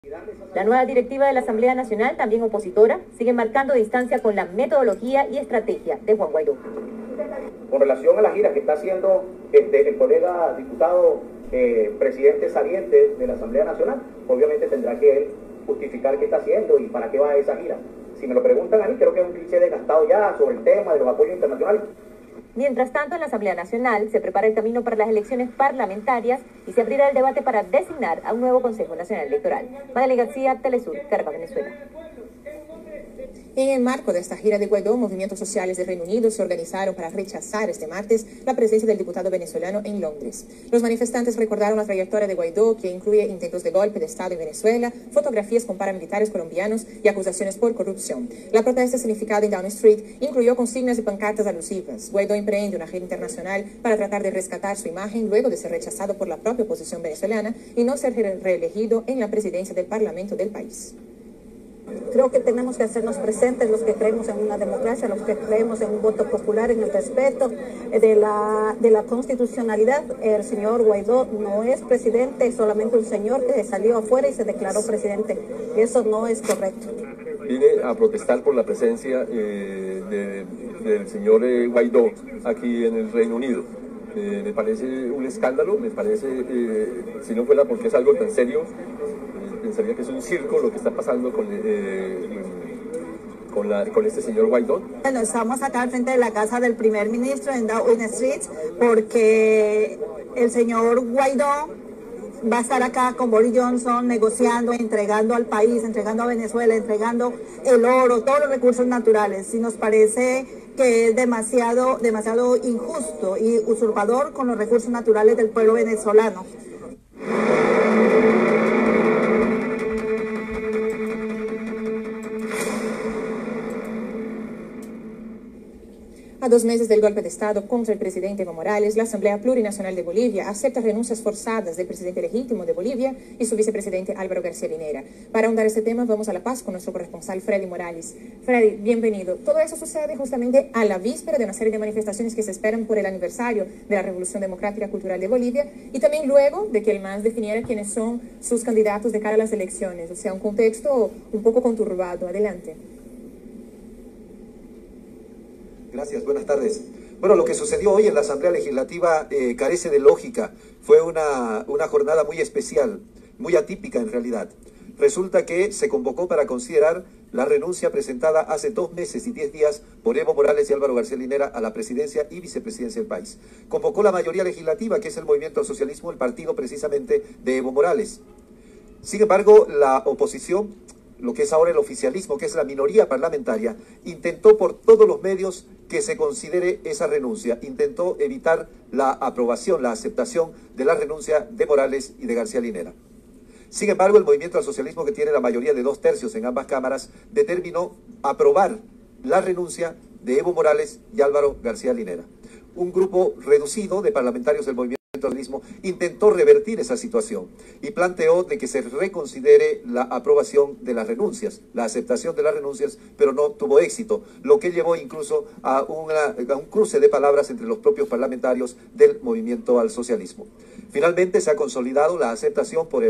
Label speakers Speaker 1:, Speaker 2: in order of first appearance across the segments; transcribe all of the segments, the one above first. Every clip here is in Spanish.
Speaker 1: La nueva directiva de la Asamblea Nacional, también opositora, sigue marcando distancia con la metodología y estrategia de Juan Guaidó.
Speaker 2: Con relación a la gira que está haciendo el colega diputado presidente saliente de la Asamblea Nacional, obviamente tendrá que él justificar qué está haciendo y para qué va esa gira. Si me lo preguntan a mí, creo que es un cliché desgastado ya sobre el tema de los apoyos internacionales.
Speaker 1: Mientras tanto, en la Asamblea Nacional se prepara el camino para las elecciones parlamentarias y se abrirá el debate para designar a un nuevo Consejo Nacional Electoral. Madeleine García, Telesur, Caracas, Venezuela.
Speaker 3: En el marco de esta gira de Guaidó, movimientos sociales de Reino Unido se organizaron para rechazar este martes la presencia del diputado venezolano en Londres. Los manifestantes recordaron la trayectoria de Guaidó, que incluye intentos de golpe de Estado en Venezuela, fotografías con paramilitares colombianos y acusaciones por corrupción. La protesta significada en Downing Street incluyó consignas y pancartas alusivas. Guaidó emprende una gira internacional para tratar de rescatar su imagen luego de ser rechazado por la propia oposición venezolana y no ser reelegido en la presidencia del Parlamento del país.
Speaker 4: Creo que tenemos que hacernos presentes los que creemos en una democracia, los que creemos en un voto popular, en el respeto de la constitucionalidad. El señor Guaidó no es presidente, es solamente un señor que salió afuera y se declaró presidente. Eso no es correcto.
Speaker 5: Vine a protestar por la presencia del señor Guaidó aquí en el Reino Unido. Me parece un escándalo, me parece, si no fuera porque es algo tan serio, pensaría que es un circo lo que está pasando con este señor Guaidó.
Speaker 4: Bueno, estamos acá al frente de la casa del primer ministro en Downing Street porque el señor Guaidó va a estar acá con Boris Johnson negociando, entregando al país, entregando a Venezuela, entregando el oro, todos los recursos naturales. Y nos parece que es demasiado injusto y usurpador con los recursos naturales del pueblo venezolano.
Speaker 3: A 2 meses del golpe de Estado contra el presidente Evo Morales, la Asamblea Plurinacional de Bolivia acepta renuncias forzadas del presidente legítimo de Bolivia y su vicepresidente Álvaro García Linera. Para ahondar este tema, vamos a La Paz con nuestro corresponsal Freddy Morales. Freddy, bienvenido. Todo eso sucede justamente a la víspera de una serie de manifestaciones que se esperan por el aniversario de la Revolución Democrática Cultural de Bolivia y también luego de que el MAS definiera quiénes son sus candidatos de cara a las elecciones. O sea, un contexto un poco conturbado. Adelante.
Speaker 6: Gracias, buenas tardes. Bueno, lo que sucedió hoy en la Asamblea Legislativa carece de lógica. Fue una jornada muy especial, muy atípica en realidad. Resulta que se convocó para considerar la renuncia presentada hace 2 meses y 10 días por Evo Morales y Álvaro García Linera a la presidencia y vicepresidencia del país. Convocó la mayoría legislativa, que es el Movimiento al Socialismo, el partido precisamente de Evo Morales. Sin embargo, la oposición, lo que es ahora el oficialismo, que es la minoría parlamentaria, intentó por todos los medios que se considere esa renuncia. Intentó evitar la aprobación, la aceptación de la renuncia de Morales y de García Linera. Sin embargo, el Movimiento al Socialismo, que tiene la mayoría de 2/3 en ambas cámaras, determinó aprobar la renuncia de Evo Morales y Álvaro García Linera. Un grupo reducido de parlamentarios del Movimiento intentó revertir esa situación y planteó de que se reconsidere la aprobación de las renuncias, la aceptación de las renuncias, pero no tuvo éxito, lo que llevó incluso a un cruce de palabras entre los propios parlamentarios del Movimiento al Socialismo. Finalmente se ha consolidado la aceptación por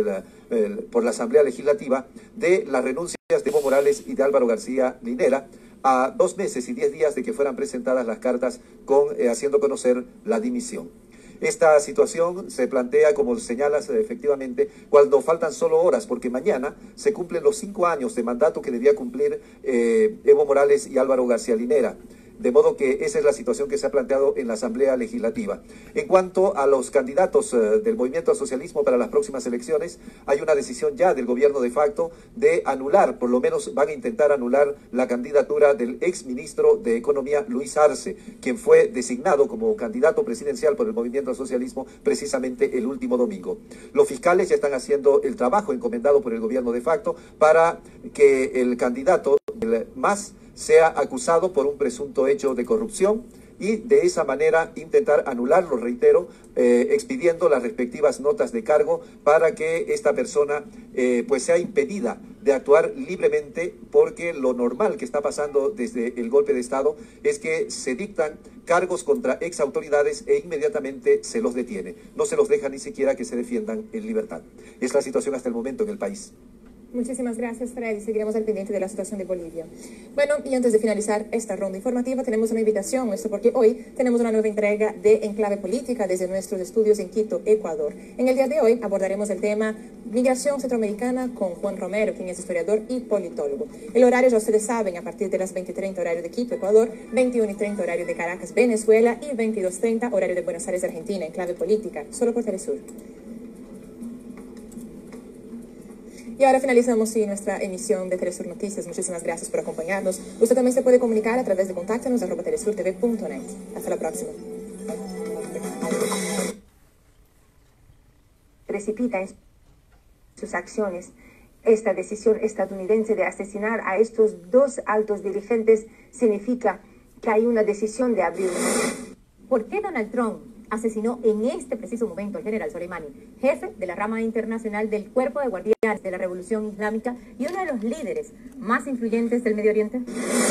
Speaker 6: la Asamblea Legislativa de las renuncias de Evo Morales y de Álvaro García Linera a 2 meses y 10 días de que fueran presentadas las cartas haciendo conocer la dimisión. Esta situación se plantea, como señalas efectivamente, cuando faltan solo horas, porque mañana se cumplen los 5 años de mandato que debía cumplir Evo Morales y Álvaro García Linera. De modo que esa es la situación que se ha planteado en la Asamblea Legislativa. En cuanto a los candidatos del Movimiento al Socialismo para las próximas elecciones, hay una decisión ya del gobierno de facto de anular, por lo menos van a intentar anular la candidatura del exministro de Economía, Luis Arce, quien fue designado como candidato presidencial por el Movimiento al Socialismo precisamente el último domingo. Los fiscales ya están haciendo el trabajo encomendado por el gobierno de facto para que el candidato del MAS sea acusado por un presunto hecho de corrupción y de esa manera intentar anularlo, reitero, expidiendo las respectivas notas de cargo para que esta persona pues sea impedida de actuar libremente, porque lo normal que está pasando desde el golpe de Estado es que se dictan cargos contra exautoridades e inmediatamente se los detiene. No se los deja ni siquiera que se defiendan en libertad. Es la situación hasta el momento en el país.
Speaker 3: Muchísimas gracias, Freddy. Seguiremos al pendiente de la situación de Bolivia. Bueno, y antes de finalizar esta ronda informativa, tenemos una invitación, esto porque hoy tenemos una nueva entrega de Enclave Política desde nuestros estudios en Quito, Ecuador. En el día de hoy abordaremos el tema Migración Centroamericana con Juan Romero, quien es historiador y politólogo. El horario, ya ustedes saben, a partir de las 20:30 horario de Quito, Ecuador, 21:30 horario de Caracas, Venezuela y 22:30 horario de Buenos Aires, Argentina, Enclave Política, solo por Telesur. Y ahora finalizamos nuestra emisión de Telesur Noticias. Muchísimas gracias por acompañarnos. Usted también se puede comunicar a través de contáctanos@telesurtv.net. Hasta la próxima.
Speaker 7: Precipita en sus acciones esta decisión estadounidense de asesinar a estos dos altos dirigentes significa que hay una decisión de abrir.
Speaker 1: ¿Por qué Donald Trump asesinó en este preciso momento al general Soleimani, jefe de la rama internacional del Cuerpo de Guardianes de la Revolución Islámica y uno de los líderes más influyentes del Medio Oriente?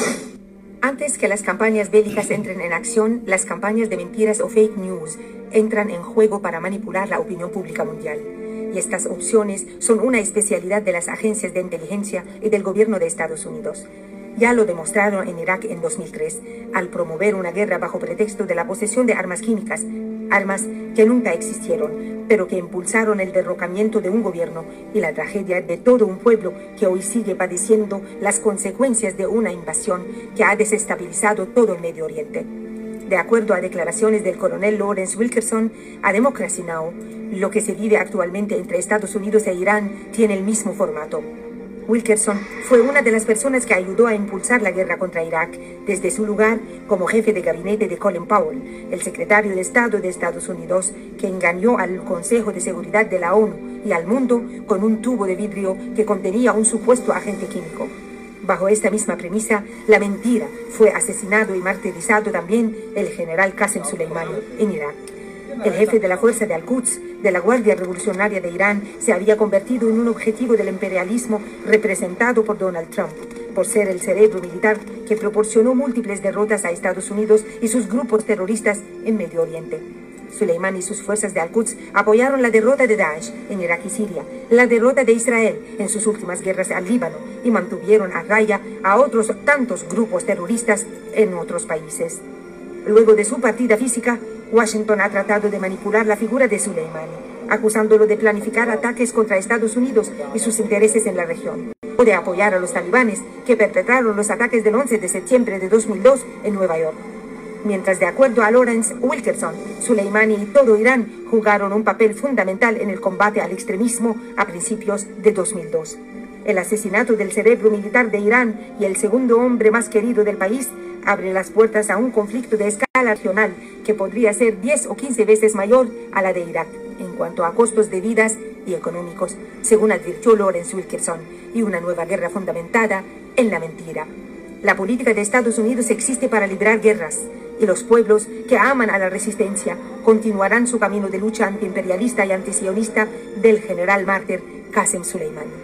Speaker 7: Antes que las campañas bélicas entren en acción, las campañas de mentiras o fake news entran en juego para manipular la opinión pública mundial. Y estas opciones son una especialidad de las agencias de inteligencia y del gobierno de Estados Unidos. Ya lo demostraron en Irak en 2003, al promover una guerra bajo pretexto de la posesión de armas químicas, armas que nunca existieron, pero que impulsaron el derrocamiento de un gobierno y la tragedia de todo un pueblo que hoy sigue padeciendo las consecuencias de una invasión que ha desestabilizado todo el Medio Oriente. De acuerdo a declaraciones del coronel Lawrence Wilkerson a Democracy Now!, lo que se vive actualmente entre Estados Unidos e Irán tiene el mismo formato. Wilkerson fue una de las personas que ayudó a impulsar la guerra contra Irak desde su lugar como jefe de gabinete de Colin Powell, el secretario de Estado de Estados Unidos, que engañó al Consejo de Seguridad de la ONU y al mundo con un tubo de vidrio que contenía un supuesto agente químico. Bajo esta misma premisa, la mentira, fue asesinado y martirizado también el general Qasem Soleimani en Irak. El jefe de la fuerza de Al-Quds, de la Guardia Revolucionaria de Irán, se había convertido en un objetivo del imperialismo representado por Donald Trump, por ser el cerebro militar que proporcionó múltiples derrotas a Estados Unidos y sus grupos terroristas en Medio Oriente. Soleimani y sus fuerzas de Al-Quds apoyaron la derrota de Daesh en Irak y Siria, la derrota de Israel en sus últimas guerras al Líbano y mantuvieron a raya a otros tantos grupos terroristas en otros países. Luego de su partida física, Washington ha tratado de manipular la figura de Soleimani, acusándolo de planificar ataques contra Estados Unidos y sus intereses en la región, o de apoyar a los talibanes que perpetraron los ataques del 11 de septiembre de 2002 en Nueva York. Mientras, de acuerdo a Lawrence Wilkerson, Soleimani y todo Irán jugaron un papel fundamental en el combate al extremismo a principios de 2002. El asesinato del cerebro militar de Irán y el segundo hombre más querido del país abre las puertas a un conflicto de escala regional que podría ser 10 o 15 veces mayor a la de Irak en cuanto a costos de vidas y económicos, según advirtió Lawrence Wilkerson, y una nueva guerra fundamentada en la mentira. La política de Estados Unidos existe para librar guerras, y los pueblos que aman a la resistencia continuarán su camino de lucha antiimperialista y antisionista del general mártir Qasem Soleimani.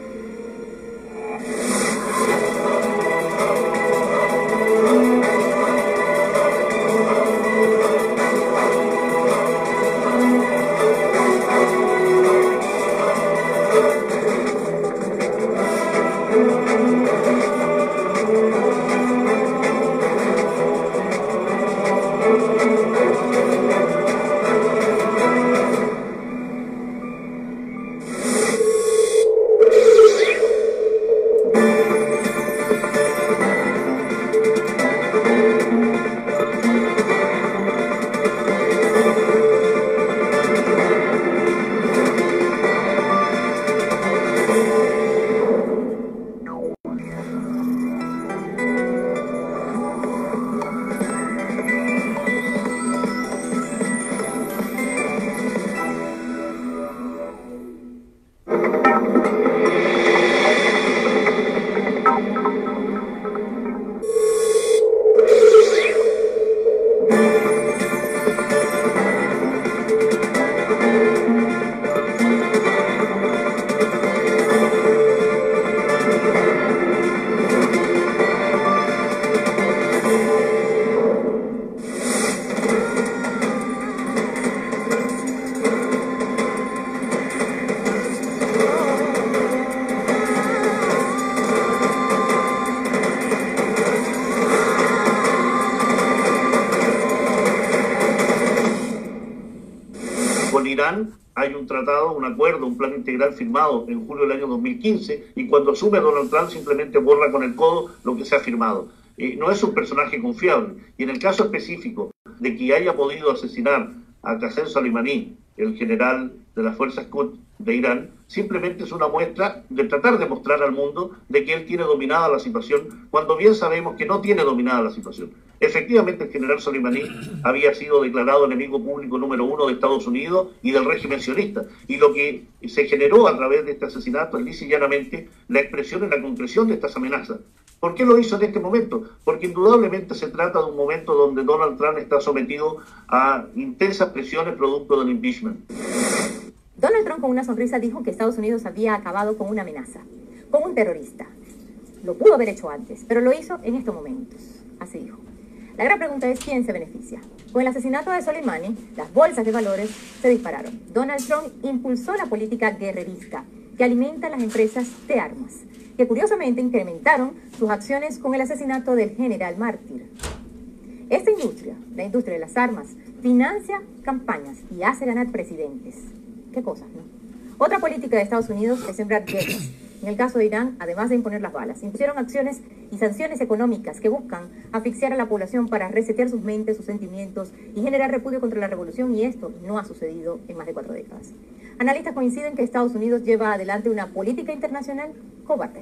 Speaker 8: Irán hay un tratado, un acuerdo, un plan integral firmado en julio del año 2015, y cuando asume Donald Trump simplemente borra con el codo lo que se ha firmado. No es un personaje confiable. Y en el caso específico de que haya podido asesinar a Qasem Soleimani, el general de las fuerzas Quds de Irán, simplemente es una muestra de tratar de mostrar al mundo de que él tiene dominada la situación, cuando bien sabemos que no tiene dominada la situación. Efectivamente, el general Soleimani había sido declarado enemigo público número 1 de Estados Unidos y del régimen sionista, y lo que se generó a través de este asesinato es lisa y llanamente la expresión y la concreción de estas amenazas. ¿Por qué lo hizo en este momento? Porque indudablemente se trata de un momento donde Donald Trump está sometido a intensas presiones producto del impeachment.
Speaker 1: Donald Trump, con una sonrisa, dijo que Estados Unidos había acabado con una amenaza, con un terrorista. Lo pudo haber hecho antes, pero lo hizo en estos momentos. Así dijo. La gran pregunta es quién se beneficia. Con el asesinato de Soleimani, las bolsas de valores se dispararon. Donald Trump impulsó la política guerrerista que alimenta las empresas de armas, que curiosamente incrementaron sus acciones con el asesinato del general mártir. Esta industria, la industria de las armas, financia campañas y hace ganar presidentes. ¿Qué cosas, no? Otra política de Estados Unidos es sembrar guerras. En el caso de Irán, además de imponer las balas, impusieron acciones y sanciones económicas que buscan asfixiar a la población para resetear sus mentes, sus sentimientos y generar repudio contra la revolución, y esto no ha sucedido en más de 4 décadas. Analistas coinciden que Estados Unidos lleva adelante una política internacional cobarde.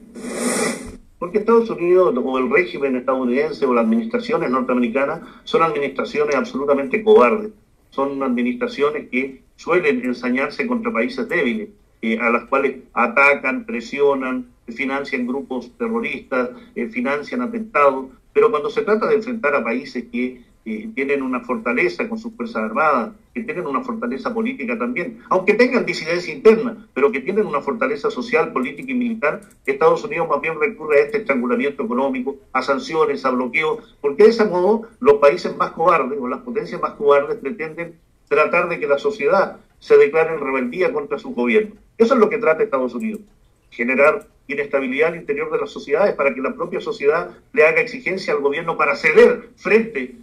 Speaker 8: Porque Estados Unidos o el régimen estadounidense o las administraciones norteamericanas son administraciones absolutamente cobardes. Son administraciones que suelen ensañarse contra países débiles, a las cuales atacan, presionan, financian grupos terroristas, financian atentados, pero cuando se trata de enfrentar a países que tienen una fortaleza con sus fuerzas armadas, que tienen una fortaleza política también, aunque tengan disidencia interna, pero que tienen una fortaleza social, política y militar, Estados Unidos más bien recurre a este estrangulamiento económico, a sanciones, a bloqueos, porque de ese modo los países más cobardes o las potencias más cobardes pretenden tratar de que la sociedad se declare en rebeldía contra su gobierno. Eso es lo que trata Estados Unidos, generar inestabilidad al interior de las sociedades para que la propia sociedad le haga exigencia al gobierno para ceder frente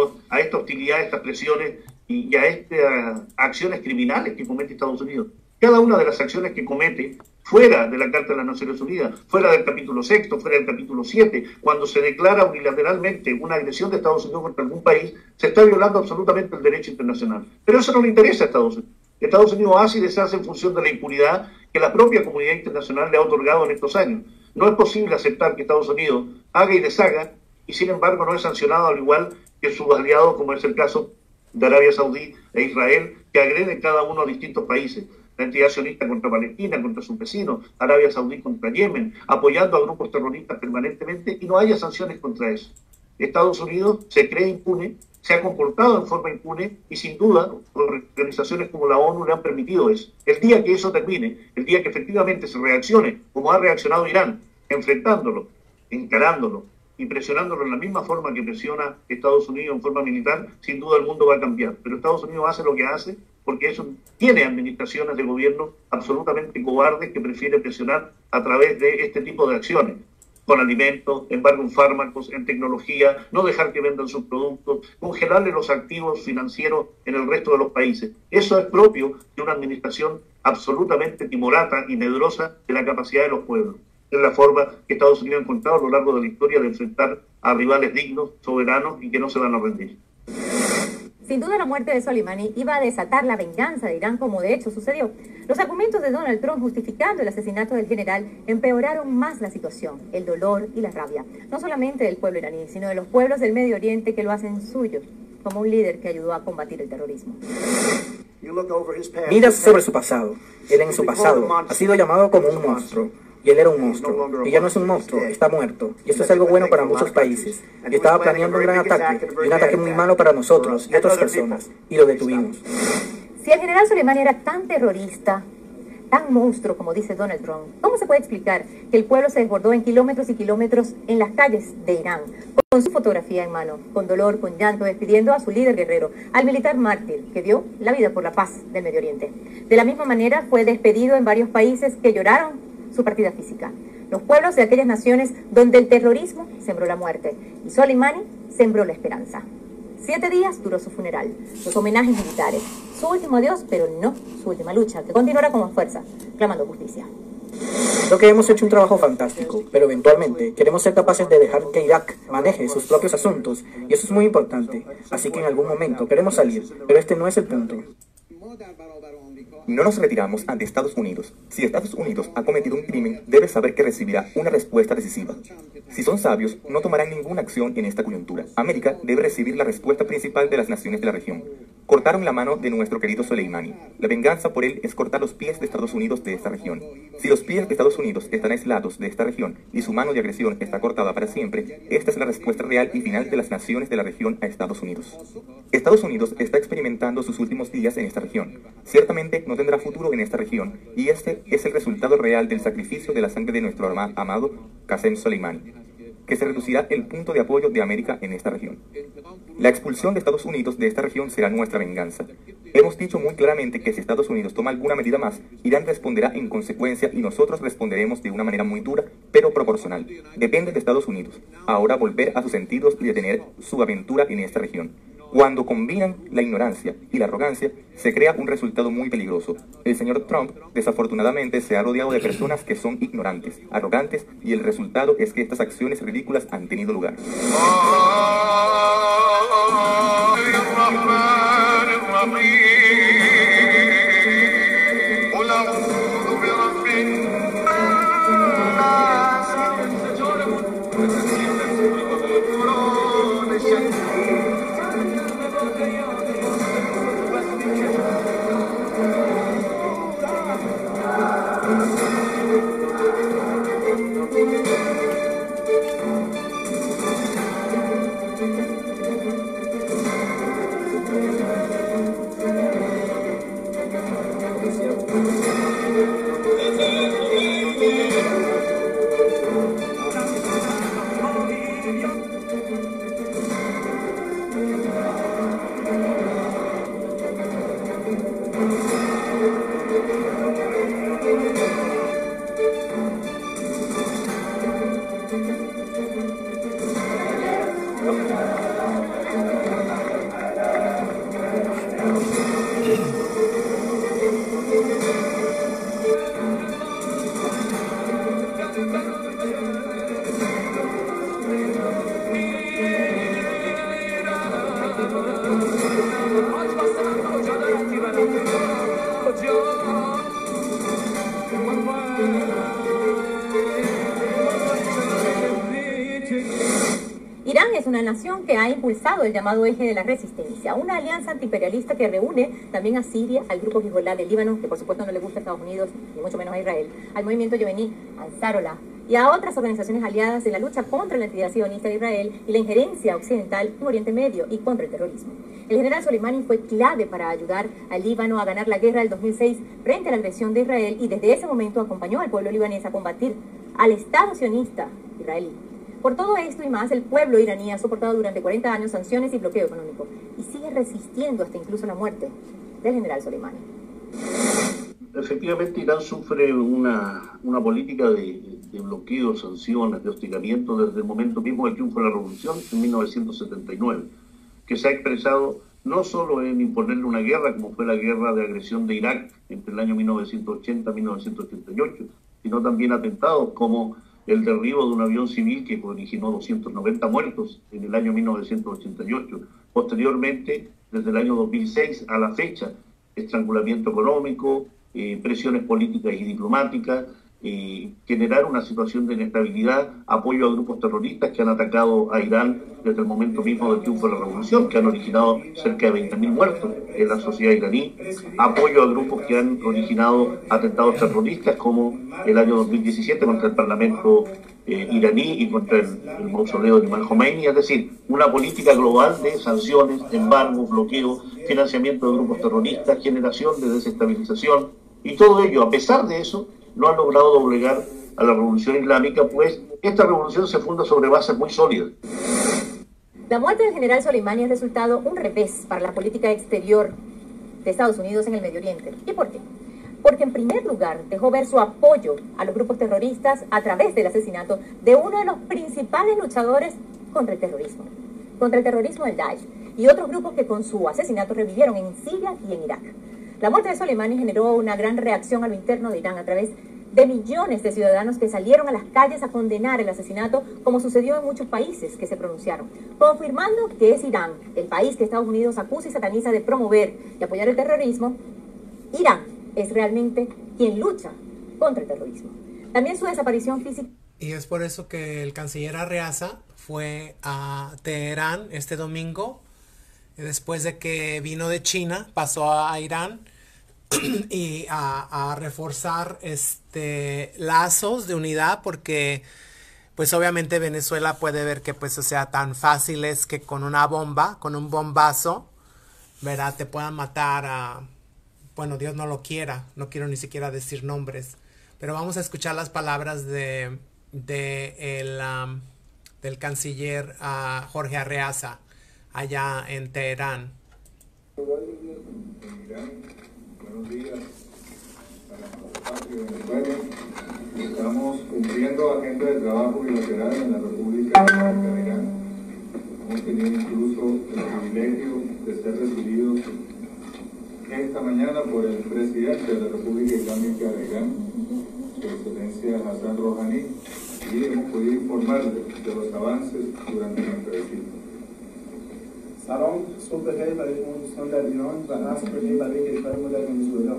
Speaker 8: a esta hostilidad, a estas presiones y a estas acciones criminales que comete Estados Unidos. Cada una de las acciones que comete fuera de la Carta de las Naciones Unidas, fuera del capítulo 6, fuera del capítulo 7, cuando se declara unilateralmente una agresión de Estados Unidos contra algún país, se está violando absolutamente el derecho internacional. Pero eso no le interesa a Estados Unidos. Estados Unidos hace y deshace en función de la impunidad que la propia comunidad internacional le ha otorgado en estos años. No es posible aceptar que Estados Unidos haga y deshaga y sin embargo no es sancionado al igual que sus aliados, como es el caso de Arabia Saudí e Israel, que agreden cada uno a distintos países. La entidad sionista contra Palestina, contra sus vecinos, Arabia Saudí contra Yemen, apoyando a grupos terroristas permanentemente y no haya sanciones contra eso. Estados Unidos se cree impune, se ha comportado en forma impune y sin duda organizaciones como la ONU le han permitido eso. El día que eso termine, el día que efectivamente se reaccione como ha reaccionado Irán, enfrentándolo, encarándolo y presionándolo en la misma forma que presiona Estados Unidos en forma militar, sin duda el mundo va a cambiar. Pero Estados Unidos hace lo que hace porque eso tiene administraciones de gobierno absolutamente cobardes que prefieren presionar a través de este tipo de acciones, con alimentos, embargo en fármacos, en tecnología, no dejar que vendan sus productos, congelarle los activos financieros en el resto de los países. Eso es propio de una administración absolutamente timorata y medrosa de la capacidad de los pueblos. Es la forma que Estados Unidos ha encontrado a lo largo de la historia de enfrentar a rivales dignos, soberanos y que no se van a rendir.
Speaker 1: Sin duda la muerte de Soleimani iba a desatar la venganza de Irán, como de hecho sucedió. Los argumentos de Donald Trump justificando el asesinato del general empeoraron más la situación, el dolor y la rabia, no solamente del pueblo iraní, sino de los pueblos del Medio Oriente que lo hacen suyo, como un líder que ayudó a combatir el terrorismo.
Speaker 9: Mira sobre su pasado. Él en su pasado ha sido llamado como un monstruo. Y él era un monstruo. Y ya no es un monstruo, está muerto. Y esto es algo bueno para muchos países. Y estaba planeando un gran ataque, y un ataque muy malo para nosotros y otras personas. Y lo detuvimos.
Speaker 1: Si el general Soleimani era tan terrorista, tan monstruo como dice Donald Trump, ¿cómo se puede explicar que el pueblo se desbordó en kilómetros y kilómetros en las calles de Irán, con su fotografía en mano, con dolor, con llanto, despidiendo a su líder guerrero, al militar mártir que dio la vida por la paz del Medio Oriente? De la misma manera fue despedido en varios países que lloraron su partida física, los pueblos de aquellas naciones donde el terrorismo sembró la muerte y Soleimani sembró la esperanza. 7 días duró su funeral, los homenajes militares, su último adiós, pero no su última lucha, que continuará con más fuerza, clamando justicia.
Speaker 9: Creo que hemos hecho un trabajo fantástico, pero eventualmente queremos ser capaces de dejar que Irak maneje sus propios asuntos, y eso es muy importante. Así que en algún momento queremos salir, pero este no es el punto.
Speaker 10: No nos retiramos ante Estados Unidos. Si Estados Unidos ha cometido un crimen, debe saber que recibirá una respuesta decisiva. Si son sabios, no tomarán ninguna acción en esta coyuntura. América debe recibir la respuesta principal de las naciones de la región. Cortaron la mano de nuestro querido Soleimani. La venganza por él es cortar los pies de Estados Unidos de esta región. Si los pies de Estados Unidos están aislados de esta región y su mano de agresión está cortada para siempre, esta es la respuesta real y final de las naciones de la región a Estados Unidos. Estados Unidos está experimentando sus últimos días en esta región. Ciertamente no tendrá futuro en esta región, y este es el resultado real del sacrificio de la sangre de nuestro amado Qasem Soleimani, que se reducirá el punto de apoyo de América en esta región. La expulsión de Estados Unidos de esta región será nuestra venganza. Hemos dicho muy claramente que si Estados Unidos toma alguna medida más, Irán responderá en consecuencia y nosotros responderemos de una manera muy dura, pero proporcional. Depende de Estados Unidos ahora volver a sus sentidos y detener su aventura en esta región. Cuando combinan la ignorancia y la arrogancia, se crea un resultado muy peligroso. El señor Trump, desafortunadamente, se ha rodeado de personas que son ignorantes, arrogantes, y el resultado es que estas acciones ridículas han tenido lugar.
Speaker 1: Irán es una nación que ha impulsado el llamado eje de la resistencia, una alianza antiimperialista que reúne también a Siria, al grupo Hezbollah del Líbano, que por supuesto no le gusta a Estados Unidos, ni mucho menos a Israel, al movimiento yemení Ansarollah y a otras organizaciones aliadas en la lucha contra la entidad sionista de Israel y la injerencia occidental en Oriente Medio y contra el terrorismo. El general Soleimani fue clave para ayudar al Líbano a ganar la guerra del 2006 frente a la agresión de Israel, y desde ese momento acompañó al pueblo libanés a combatir al Estado sionista israelí. Por todo esto y más, el pueblo iraní ha soportado durante 40 años sanciones y bloqueo económico, y sigue resistiendo hasta incluso la muerte del general Soleimani.
Speaker 8: Efectivamente, Irán sufre una política de bloqueo, sanciones, de hostigamiento desde el momento mismo del triunfo de la revolución en 1979, que se ha expresado no solo en imponerle una guerra, como fue la guerra de agresión de Irak entre el año 1980 y 1988, sino también atentados como el derribo de un avión civil que originó 290 muertos en el año 1988. Posteriormente, desde el año 2006 a la fecha, estrangulamiento económico, presiones políticas y diplomáticas, generar una situación de inestabilidad, apoyo a grupos terroristas que han atacado a Irán desde el momento mismo del triunfo de la revolución, que han originado cerca de 20.000 muertos en la sociedad iraní, apoyo a grupos que han originado atentados terroristas como el año 2017 contra el Parlamento iraní y contra el mausoleo de Imam Khomeini, es decir, una política global de sanciones, embargos, bloqueos, financiamiento de grupos terroristas, generación de desestabilización, y todo ello, a pesar de eso, no ha logrado doblegar a la revolución islámica, pues esta revolución se funda sobre bases muy sólidas.
Speaker 1: La muerte del general Soleimani ha resultado un revés para la política exterior de Estados Unidos en el Medio Oriente. ¿Y por qué? Porque en primer lugar dejó ver su apoyo a los grupos terroristas a través del asesinato de uno de los principales luchadores contra el terrorismo del Daesh, y otros grupos que con su asesinato revivieron en Siria y en Irak. La muerte de Soleimani generó una gran reacción a lo interno de Irán a través de millones de ciudadanos que salieron a las calles a condenar el asesinato, como sucedió en muchos países que se pronunciaron, confirmando que es Irán, el país que Estados Unidos acusa y sataniza de promover y apoyar el terrorismo. Irán es realmente quien lucha contra el terrorismo. También su desaparición física.
Speaker 11: Y es por eso que el canciller Arreaza fue a Teherán este domingo, después de que vino de China, pasó a Irán y a reforzar lazos de unidad, porque pues obviamente Venezuela puede ver que pues o sea tan fácil es que con una bomba, con un bombazo, ¿verdad?, te puedan matar a, bueno, Dios no lo quiera, no quiero ni siquiera decir nombres, pero vamos a escuchar las palabras del canciller Jorge Arreaza allá en Teherán.
Speaker 12: Buenos días a la patria de Venezuela. Estamos cumpliendo agenda de trabajo bilateral en la República de Irán. Hemos tenido incluso el privilegio de ser recibidos esta mañana por el presidente de la República Islámica de Irán, su excelencia Hassan Rouhani, y hemos podido informarle de los avances durante nuestra visita.
Speaker 13: سلام، صبح بخیر برای شما دوستان در ایران و عصر بخیر برای کشور ما در ونزوئلا.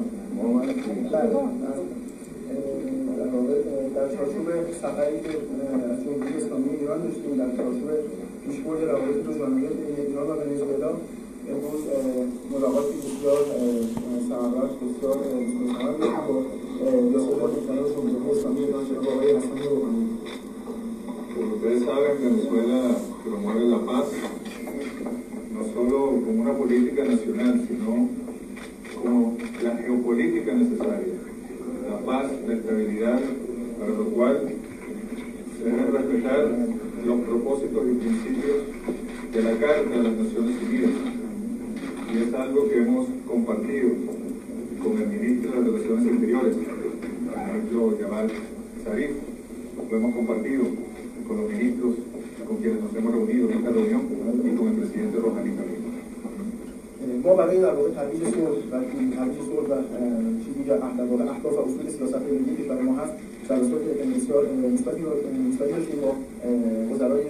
Speaker 13: در واقع در چارچوب سفری که از جمهوری اسلامی ایران داشتیم، در چارچوب پیشبرد روابط روزانه بین ایران و ونزوئلا، امروز ملاقاتی بسیار ثمربخش، بسیار مستمر داشتیم با ریاست جمهوری اسلامی ایران جناب آقای حسن روحانی.
Speaker 12: Como ustedes saben, Venezuela promueve la paz, no solo como una política nacional, sino como la geopolítica necesaria, la paz, la estabilidad, para lo cual se deben respetar los propósitos y principios de la Carta de las Naciones Unidas. Y es algo que hemos compartido con el ministro de Relaciones Exteriores, el ministro Javad Zarif, lo hemos compartido con los ministros con quienes nos hemos reunido en esta reunión y con el presidente Rouhani también.
Speaker 13: ما برای در واقع ترویج صلح و چیزی که اهداف و اصول سیاست ملی کشور ما هست جلسات بسیار مثبتی داشتیم با وزرای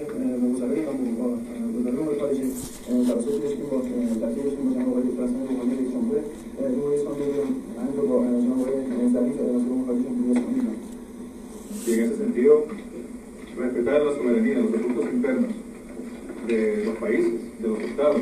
Speaker 13: امور خارجه، جلساتی داشتیم با جلسه داشتیم با جناب آقای دکتر حسن روحانی رئیس جمهور جمهوری اسلامی ایران، همینطور با جناب آقای ظریف وزیر امور خارجه جمهوری اسلامی ایران.
Speaker 12: Y en ese sentido, respetar la soberanía, los asuntos internos de los países, de los estados,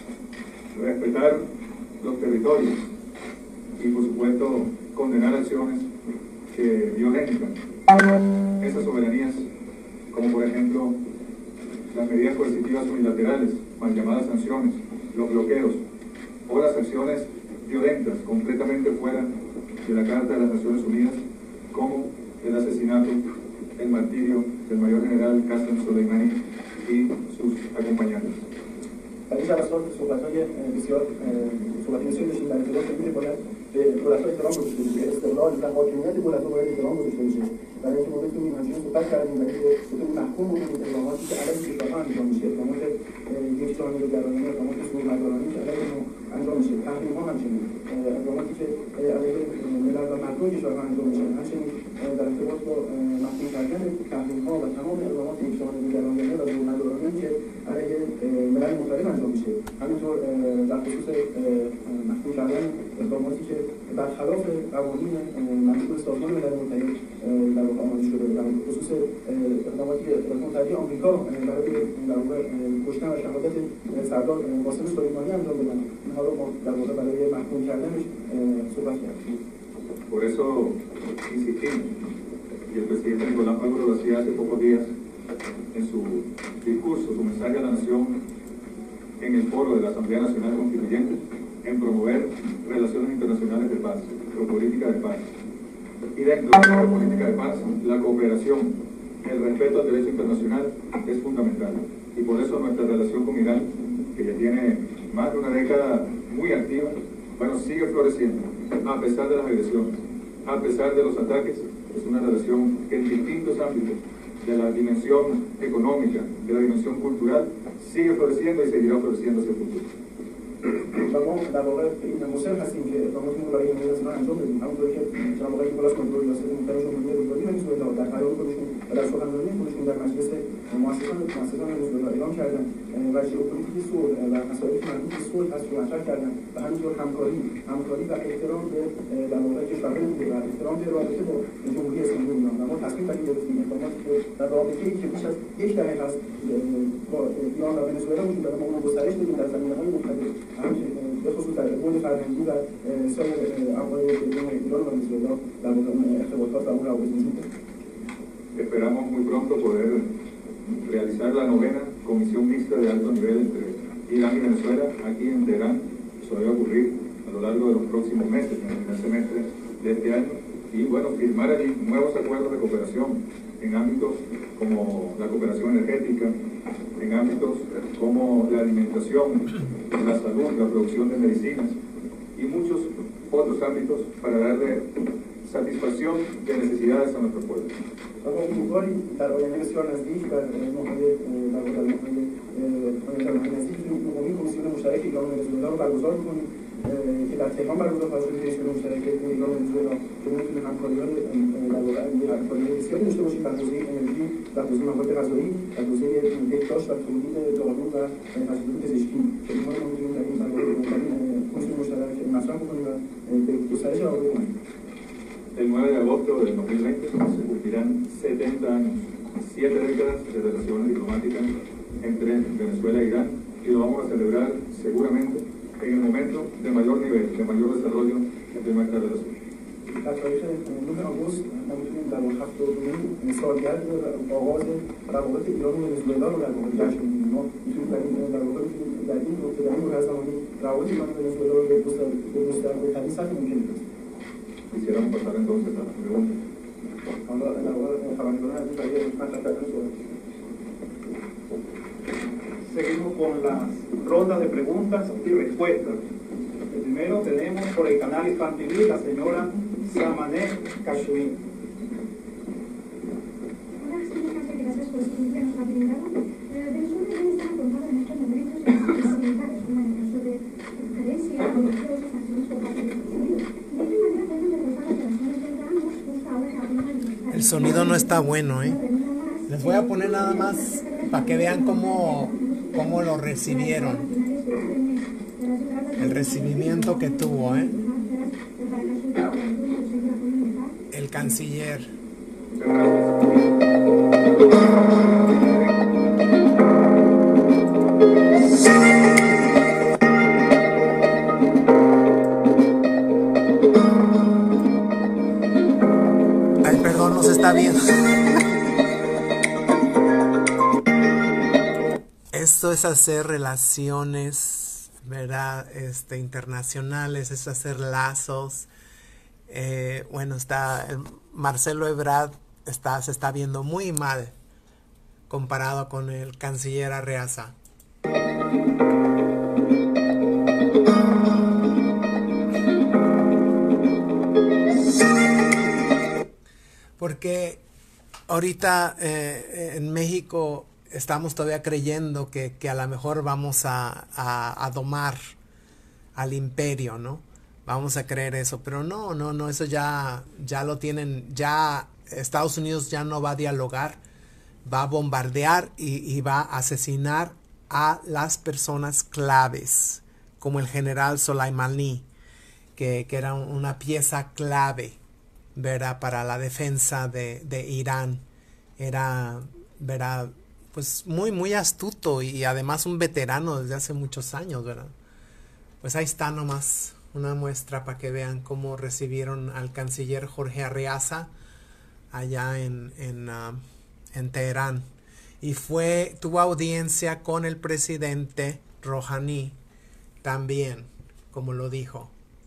Speaker 12: respetar los territorios y, por supuesto, condenar acciones que violentan esas soberanías, como por ejemplo las medidas coercitivas unilaterales, mal llamadas sanciones, los bloqueos o las acciones violentas completamente fuera de la Carta de las Naciones Unidas, como el asesinato, el martirio del mayor general Qasem Soleimani y sus acompañantes.
Speaker 13: در این جلسات صحبت‌های بسیار داشتیم در ارتباط به باید به دولت‌ها احترام گذاشته بشه، استقلال و حاکمیت دولت‌ها باید احترام گذاشته بشه. برای اینکه ما بتونیم همچنین صحبت کردیم و اینکه بتونیم محکوم بودیم اقداماتی که علیه کشورها انجام میشه، اقدامات یکجانبه‌گرایانه، اقدامات صلح‌مدارانه که علیه ما انجام میشه، تحریم‌ها همچنین اقداماتی که علیه ملل و مردم کشورها انجام میشه، همچنین در ارتباط با محکوم کردن تحریم‌ها و تمام اقدامات یکجانبه‌گرایانه و صلح‌مدارانه که علیه ملل مختلف انجام میشه. همینطور در خصوص محکوم کردن اقداماتی که برخلاف قوانین منشور سازمان ملل متحد در واقع آماده شده، در خصوص اقداماتی که ایالات متحده آمریکا برای در واقع کشتن و شهادت سردار قاسم سلیمانی انجام دادن، اینها رو ما در واقع برای محکوم کردنش صحبت کردیم.
Speaker 12: Por eso insistimos, y el presidente Nicolás Maduro lo hacía hace pocos días en su discurso, su mensaje a la nación en el foro de la Asamblea Nacional Constituyente, en promover relaciones internacionales de paz, geopolítica de paz. Y dentro de la geopolítica de paz, la cooperación, el respeto al derecho internacional es fundamental. Y por eso nuestra relación con Irán, que ya tiene más de una década muy activa, bueno, sigue floreciendo, a pesar de las agresiones, a pesar de los ataques. Es una relación que en distintos ámbitos de la dimensión económica, de la dimensión cultural, sigue floreciendo y seguirá floreciendo hacia el futuro.
Speaker 13: و ما در واقع این مصر هستیم که اقداماتمون رو برای حمایت از انجام بدیم، همونطور که جناب آقای نیکولاس کنترل ریاست محترم جمهوری روزگاری ونزوئلا در پیام خودشون و در سخنرانی خودشون در مجلس مؤسسان ونزوئلا اعلام کردن و ژئوپلیتیک صلح و مسائلی که مربوط به صلح هست رو مطرح کردن و همینطور همکاری و احترام به در واقع کشورهای دیگه و احترام به رابطه با جمهوری اسلامی ایران. و ما تصمیم بر این گرفتیم اقداماتی که در رابطه‌ای که بیش از یک دهه هست با ایران و ونزوئلا وجود داره ما اون رو گسترش بدیم در زمینه‌های مختلف، به خصوص در امور فرهنگی و سایر ابعاد بین ایران و ونزوئلا در مورد ارتباطات و اون روابط وجود داره.
Speaker 12: Esperamos muy pronto poder realizar la novena comisión mixta de alto nivel entre Irán y Venezuela aquí en Teherán. Eso debe ocurrir a lo largo de los próximos meses, en el primer semestre de este año, y bueno, firmar allí nuevos acuerdos de cooperación en ámbitos como la cooperación energética, en ámbitos como la alimentación, la salud, la producción de medicinas y muchos otros ámbitos para darle satisfacción de necesidades a nuestro pueblo.
Speaker 13: و با امیدواری در آینده بسیار نزدیک در ماه‌های نزدیک نهمین کمیسیون مشترک ایران و ونزوئلا رو برگزار می‌کنیم که در تهران برگزار خواهد شد. کمیسیون مشترک ایران و ونزوئلا که می‌تونه همکاری‌های در واقع همکاری‌های بسیاری داشته باشیم در حوزه انرژی، در حوزه مواد غذایی، در حوزه بهداشت و تولید دارو و تجهیزات پزشکی که اینها رو می‌تونیم در این کمیسیون مشترک مطرح بکنیم و به گسترش روابط کنیم.
Speaker 12: El 9 de agosto del 2020 se cumplirán 70 años, 7 décadas de relaciones diplomáticas entre Venezuela e Irán, y lo vamos a celebrar seguramente en el momento de mayor nivel, de mayor desarrollo entre nuestras relaciones.
Speaker 13: در تاریخ 9 آگوست ما می‌تونیم در 72مین سالگرد آغاز روابط ایران و ونزوئلا رو در واقع جشن بگیریم. ما می‌تونیم در واقع در این نقطه زمانی روابط ایران و ونزوئلا رو به گسترده‌ترین سطح ممکن برسونیم.
Speaker 12: Quisiéramos pasar entonces a las preguntas.
Speaker 14: Seguimos con las rondas de preguntas y respuestas. Primero tenemos por el canal infantil la señora Samané Kashuin.
Speaker 15: Gracias por su nuestra primera ronda. Venezuela debe estar afrontada en estos momentos similares, una caso de carencia de los acciones por parte de Estados Unidos. De qué manera podemos derrotar las relaciones entre ambos justo ahora que hablamos de
Speaker 11: El sonido no está bueno, ¿eh? Les voy a poner nada más para que vean cómo lo recibieron. El recibimiento que tuvo, ¿eh? El canciller. Ay, perdón, no se está viendo. Esto es hacer relaciones, ¿verdad? Internacionales, es hacer lazos. Bueno, Marcelo Ebrard se está viendo muy mal comparado con el canciller Arreaza. Porque ahorita en México estamos todavía creyendo que a lo mejor vamos a domar al imperio, ¿no? Vamos a creer eso, pero no, eso ya lo tienen, ya Estados Unidos ya no va a dialogar, va a bombardear y va a asesinar a las personas claves, como el general Soleimani, que era una pieza clave, ¿verdad?, para la defensa de Irán. Era, ¿verdad?, pues muy astuto y además un veterano desde hace muchos años, ¿verdad? Pues ahí está nomás una muestra para que vean cómo recibieron al canciller Jorge Arreaza allá en Teherán. Y tuvo audiencia con el presidente Rouhani también, como lo dijo.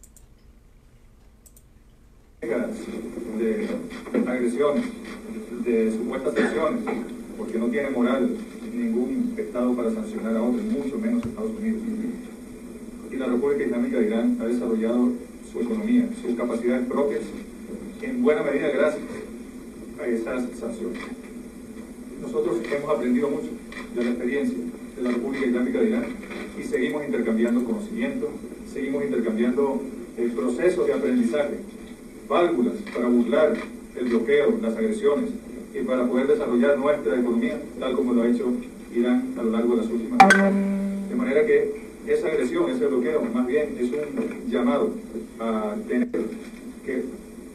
Speaker 12: De agresiones, de supuestas sanciones, porque no tiene moral ningún Estado para sancionar a otro, mucho menos Estados Unidos. Y la República Islámica de Irán ha desarrollado su economía, sus capacidades propias, en buena medida gracias a esas sanciones. nosotros hemos aprendido mucho de la experiencia de la República Islámica de Irán y seguimos intercambiando conocimiento, seguimos intercambiando procesos de aprendizaje, válvulas para burlar el bloqueo, las agresiones y para poder desarrollar nuestra economía tal como lo ha hecho Irán a lo largo de las últimas décadas. De manera que esa agresión, ese bloqueo, más bien es un llamado a tener que...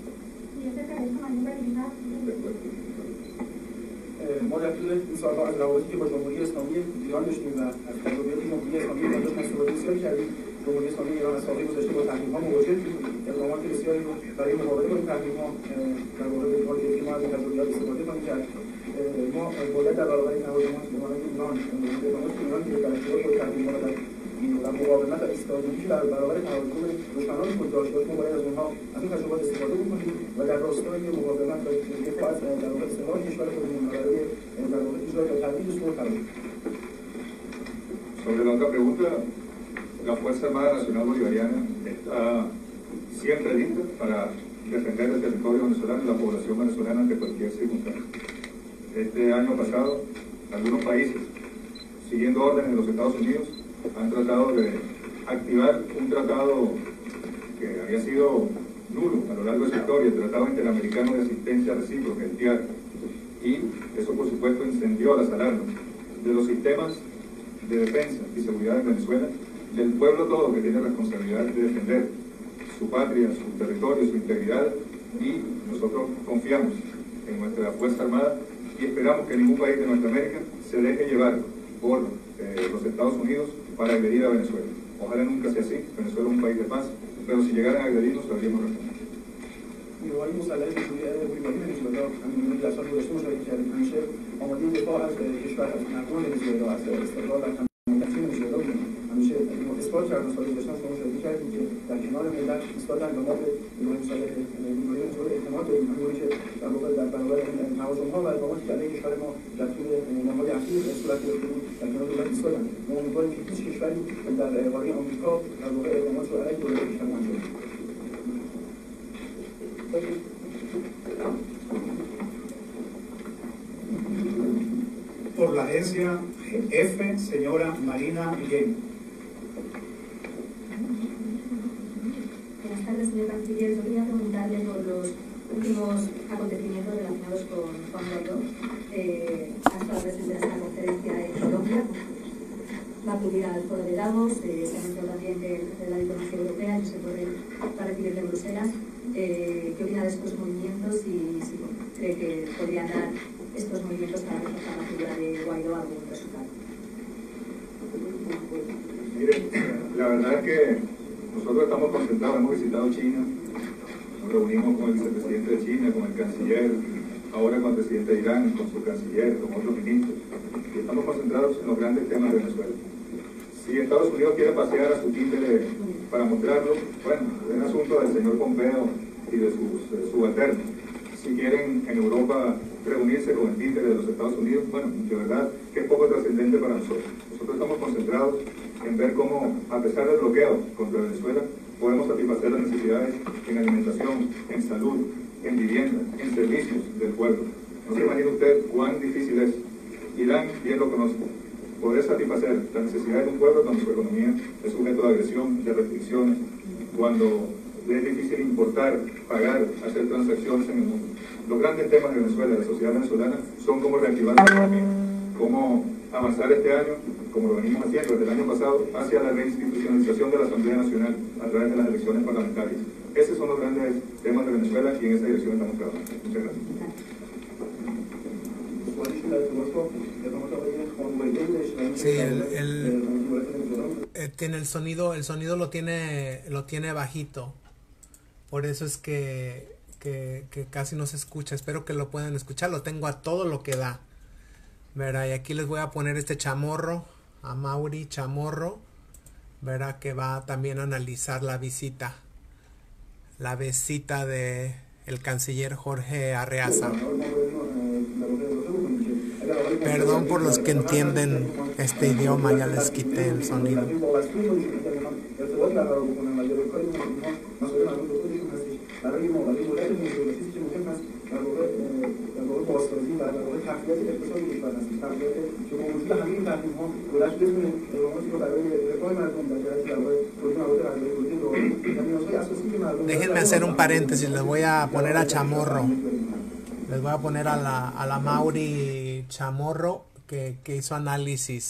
Speaker 13: ما در طول این سالها از روابطی که با جمهوری اسلامی ایران داشتیم و از تجربیات جمهوری اسلامی ایران داشتیم استفاده بسیاری کردیم. جمهوری اسلامی ایران از سالهای گذشته با تحریم‌ها مواجه بود. اقدامات بسیاری رو برای مقابله با این تحریم‌ها در واقع به طور که ما از این تجربیات استفاده کنیم کرد. ما باید در برابر این تهاجمات به مانند ایران اقدامات ایران که در ارتباط با تحریم‌ها و در مقاومت و ایستادگی که در برابر تهاجم دشمنان خود داشته ما باید از اونها از این تجربات استفاده بکنیم و در راستای مقاومت و دفاع از در واقع استقلال کشور خودمون برای در واقع اجرای و ترویج سود قرار.
Speaker 12: Sobre la otra pregunta, la Fuerza Armada Nacional Bolivariana está siempre lista para defender el territorio venezolano y la población venezolana ante cualquier circunstancia. Este año pasado, algunos países, siguiendo órdenes de los Estados Unidos, han tratado de activar un tratado que había sido nulo a lo largo de su historia, el Tratado Interamericano de Asistencia Recíproca, el TIAR, y eso por supuesto encendió las alarmas de los sistemas de defensa y seguridad en Venezuela, del pueblo todo que tiene responsabilidad de defender su patria, su territorio, su integridad, y nosotros confiamos en nuestra Fuerza Armada y esperamos que ningún país de nuestra América se deje llevar por los Estados Unidos para agredir a Venezuela. Ojalá nunca sea así, Venezuela es un país de paz, pero si llegaran a agredirnos, sabríamos responder.
Speaker 13: نیروهای مسلح بریدی ونزوئلا همین در سال گذشته مشارکت کردیم. همیشه آماده دفاع از کشور از مردم ونزوئلا از استقلال و امنیت ونزوئلا بودیم. همیشه اثبات کردن سال گذشته ما مشارکت کردیم که در کنار ملت ایستادن و ما به نیروهای مسلح ونزوئلا اعتماد داریم. همونطوری که در واقع در برابر تهاجم‌ها و اقداماتی که علیه کشور ما در طول ماه‌های اخیر صورت گرفته بود در کنار دولت ایستادن. ما امیدواریم که هیچ کشوری در قاره آمریکا در واقع اقدامات رو علیه دولت کشور انجام بده.
Speaker 14: Por la agencia F, señora Marina Guillén.
Speaker 15: Buenas tardes, señor canciller. Yo quería preguntarle por los últimos acontecimientos relacionados con Juan Guaidó. Ha estado presente en esta conferencia en Colombia. Va a acudir al foro de Davos. Se anunció también que el jefe de la diplomacia europea, Josep Borrell, va a recibirle en Bruselas. ¿Qué opina de estos movimientos y si cree que podrían dar estos movimientos para reforzar la figura de Guaidó algún resultado?
Speaker 12: Mire, la verdad es que nosotros estamos concentrados, hemos visitado China, nos reunimos con el vicepresidente de China, con el canciller, ahora con el presidente de Irán, con su canciller, con otros ministros, y estamos concentrados en los grandes temas de Venezuela. Si Estados Unidos quiere pasear a su títere para mostrarlo, bueno, es asunto del señor Pompeo y de sus subalternos. Si quieren en Europa reunirse con el títere de los Estados Unidos, bueno, de verdad que es poco trascendente para nosotros. Nosotros estamos concentrados en ver cómo, a pesar del bloqueo contra Venezuela, podemos satisfacer las necesidades en alimentación, en salud, en vivienda, en servicios del pueblo. No se imagina usted cuán difícil es. Irán bien lo conoce. Poder satisfacer las necesidades de un pueblo cuando su economía es sujeto de agresión, de restricciones, cuando es difícil importar, pagar, hacer transacciones en el mundo. Los grandes temas de Venezuela, de la sociedad venezolana, son cómo reactivar la economía, cómo avanzar este año, como lo venimos haciendo desde el año pasado, hacia la reinstitucionalización de la Asamblea Nacional a través de las elecciones parlamentarias. Esos son los grandes temas de Venezuela y en esa dirección estamos trabajando. Muchas gracias.
Speaker 11: Sí, tiene el sonido lo tiene bajito. Por eso es que casi no se escucha. Espero que lo puedan escuchar. Lo tengo a todo lo que da. Verá, y aquí les voy a poner este chamorro, a Mauri Chamorro. Verá que va también a analizar la visita de el canciller Jorge Arreaza. Perdón por los que entienden este idioma, ya les quité el sonido.
Speaker 13: در واقع بازسازی و در واقع تقویت اقتصاد کشور هست. تقویت شما وجود همه این تحریم‌ها دولت بتونه اقداماتی رو برای رفاه مردم در جهت در واقع تولید مواد غذایی، تولید دارو و نیازهای اساسی که مردم.
Speaker 11: Déjenme hacer un paréntesis, les voy a poner a Chamorro. Les voy a poner a la Mauri Chamorro que hizo análisis.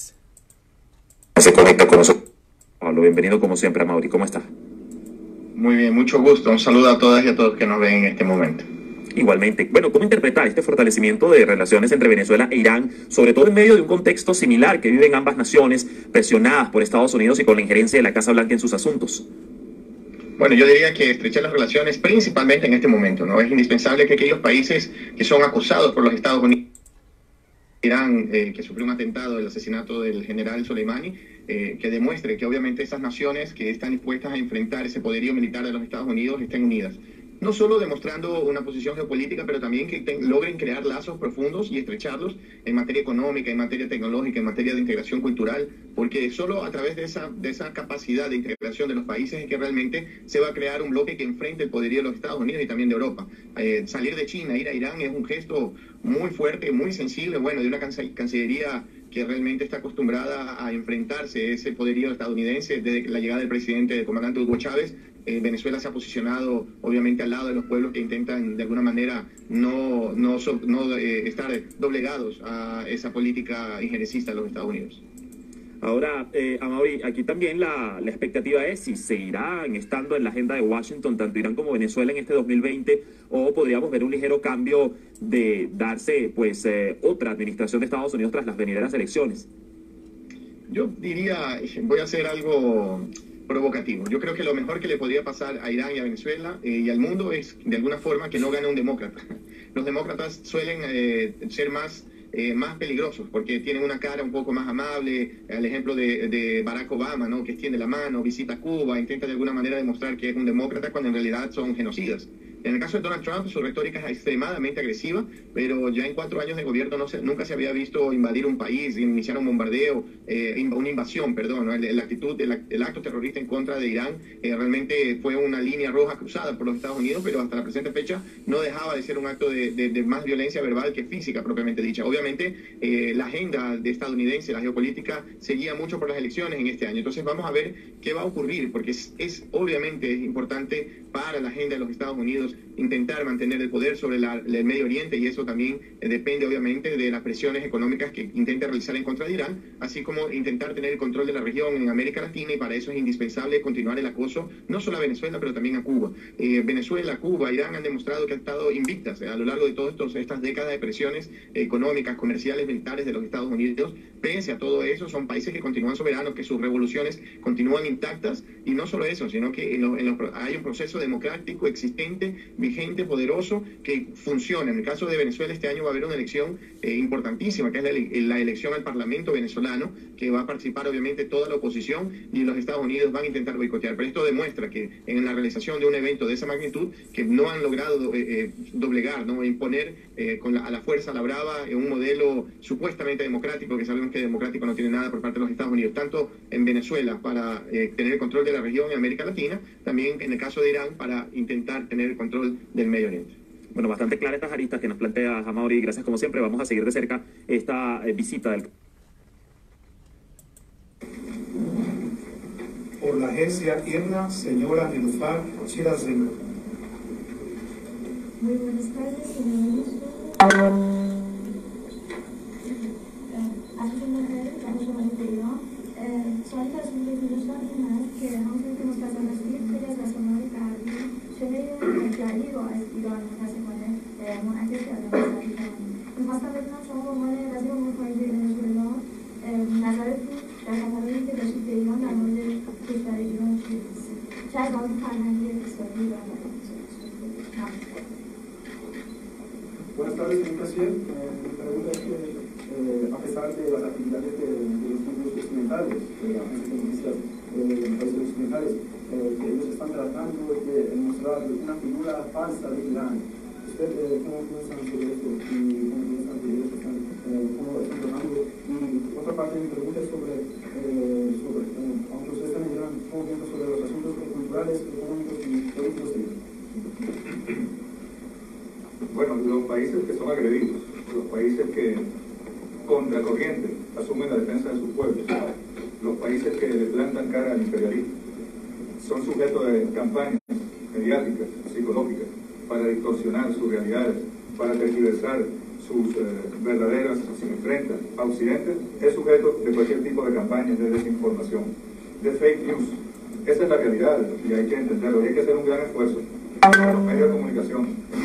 Speaker 10: Se conecta con nosotros. Pablo, bienvenido como siempre a Mauri, ¿cómo está?
Speaker 16: Muy bien, mucho gusto. Un saludo a todas y a todos que nos ven en este momento.
Speaker 10: Igualmente. Bueno, ¿cómo interpretar este fortalecimiento de relaciones entre Venezuela e Irán, sobre todo en medio de un contexto similar que viven ambas naciones, presionadas por Estados Unidos y con la injerencia de la Casa Blanca en sus asuntos?
Speaker 16: Bueno, yo diría que estrechar las relaciones principalmente en este momento, ¿no? Es indispensable que aquellos países que son acusados por los Estados Unidos, Irán, que sufrió un atentado del asesinato del general Soleimani, que demuestre que obviamente esas naciones que están dispuestas a enfrentar ese poderío militar de los Estados Unidos estén unidas. No solo demostrando una posición geopolítica, pero también que logren crear lazos profundos y estrecharlos en materia económica, en materia tecnológica, en materia de integración cultural, porque solo a través de esa capacidad de integración de los países es que realmente se va a crear un bloque que enfrente el poderío de los Estados Unidos y también de Europa. Salir de China, ir a Irán es un gesto muy fuerte, muy sensible, bueno, de una cancillería que realmente está acostumbrada a enfrentarse a ese poderío estadounidense. Desde la llegada del presidente, del comandante Hugo Chávez, Venezuela se ha posicionado obviamente al lado de los pueblos que intentan de alguna manera no estar doblegados a esa política injerencista de los Estados Unidos.
Speaker 10: Ahora, Amaury, aquí también la expectativa es si seguirán estando en la agenda de Washington tanto Irán como Venezuela en este 2020 o podríamos ver un ligero cambio de darse pues otra administración de Estados Unidos tras las venideras elecciones.
Speaker 16: Yo diría, voy a hacer algo provocativo. Yo creo que lo mejor que le podría pasar a Irán y a Venezuela y al mundo es de alguna forma que no gane un demócrata. Los demócratas suelen ser más peligrosos porque tienen una cara un poco más amable, al ejemplo de Barack Obama, ¿no? Que extiende la mano, visita Cuba, intenta de alguna manera demostrar que es un demócrata cuando en realidad son genocidas. En el caso de Donald Trump, su retórica es extremadamente agresiva, pero ya en 4 años de gobierno nunca se había visto invadir un país, iniciar un bombardeo, una invasión, perdón, ¿no? El acto terrorista en contra de Irán realmente fue una línea roja cruzada por los Estados Unidos, pero hasta la presente fecha no dejaba de ser un acto de más violencia verbal que física propiamente dicha. Obviamente la agenda de estadounidense, la geopolítica, seguía mucho por las elecciones en este año. Entonces vamos a ver qué va a ocurrir, porque es obviamente importante para la agenda de los Estados Unidos intentar mantener el poder sobre el Medio Oriente, y eso también depende obviamente de las presiones económicas que intenta realizar en contra de Irán, así como intentar tener el control de la región en América Latina, y para eso es indispensable continuar el acoso no solo a Venezuela pero también a Cuba. Venezuela, Cuba, Irán han demostrado que han estado invictas a lo largo de todas estas décadas de presiones económicas, comerciales, militares de los Estados Unidos. Pese a todo eso, son países que continúan soberanos, que sus revoluciones continúan intactas, y no solo eso, sino que hay un proceso democrático existente, vigente, poderoso, que funciona. En el caso de Venezuela, este año va a haber una elección importantísima, que es la elección al Parlamento venezolano, que va a participar obviamente toda la oposición, y los Estados Unidos van a intentar boicotear. Pero esto demuestra que en la realización de un evento de esa magnitud, que no han logrado doblegar, ¿no? Imponer a la fuerza, a la brava, un modelo supuestamente democrático, que sabemos que democrático no tiene nada por parte de los Estados Unidos, tanto en Venezuela para tener el control de la región en América Latina, también en el caso de Irán para intentar tener el control del Medio Oriente.
Speaker 10: Bueno, bastante claras estas aristas que nos plantea Amaury. Gracias como siempre. Vamos a seguir de cerca esta visita del...
Speaker 14: Por la agencia IRNA, señora Nilufar Chirazin.
Speaker 15: Muy buenas tardes, señor ministro. از جمله در شمال ایران سالی از میلیون‌ها این است که همونطور که مستقیم هستید خیلی از رسانه‌های غربی شبه جعلی رو از ایران متاسفانه منعکس کردن در ایران. می‌خواستم بدونم شما به عنوان وزیر امور خارجه ونزوئلا نظرتون در خبرهایی که داشتید به ایران در مورد کشور ایران چیست؟ چه از آن فرهنگی اقتصادی ایران
Speaker 13: Buenas tardes, señor presidente. Mi pregunta es que, a pesar de las actividades de los grupos occidentales, de las agencias de países occidentales, que ellos están tratando de demostrar una figura falsa de Irán, ¿usted cómo piensan sobre esto? ¿Y cómo piensan que ellos están tratando? Y otra parte de mi pregunta es sobre aunque ustedes están en Irán, ¿cómo piensan sobre los asuntos culturales, económicos y políticos de Irán?
Speaker 12: Bueno, los países que son agredidos, los países que contra corriente asumen la defensa de sus pueblos, los países que le plantan cara al imperialismo, son sujetos de campañas mediáticas, psicológicas, para distorsionar sus realidades, para tergiversar sus verdaderas, si enfrentan a Occidente, es sujeto de cualquier tipo de campaña de desinformación, de fake news. Esa es la realidad y hay que entenderlo. Y hay que hacer un gran esfuerzo en los medios de comunicación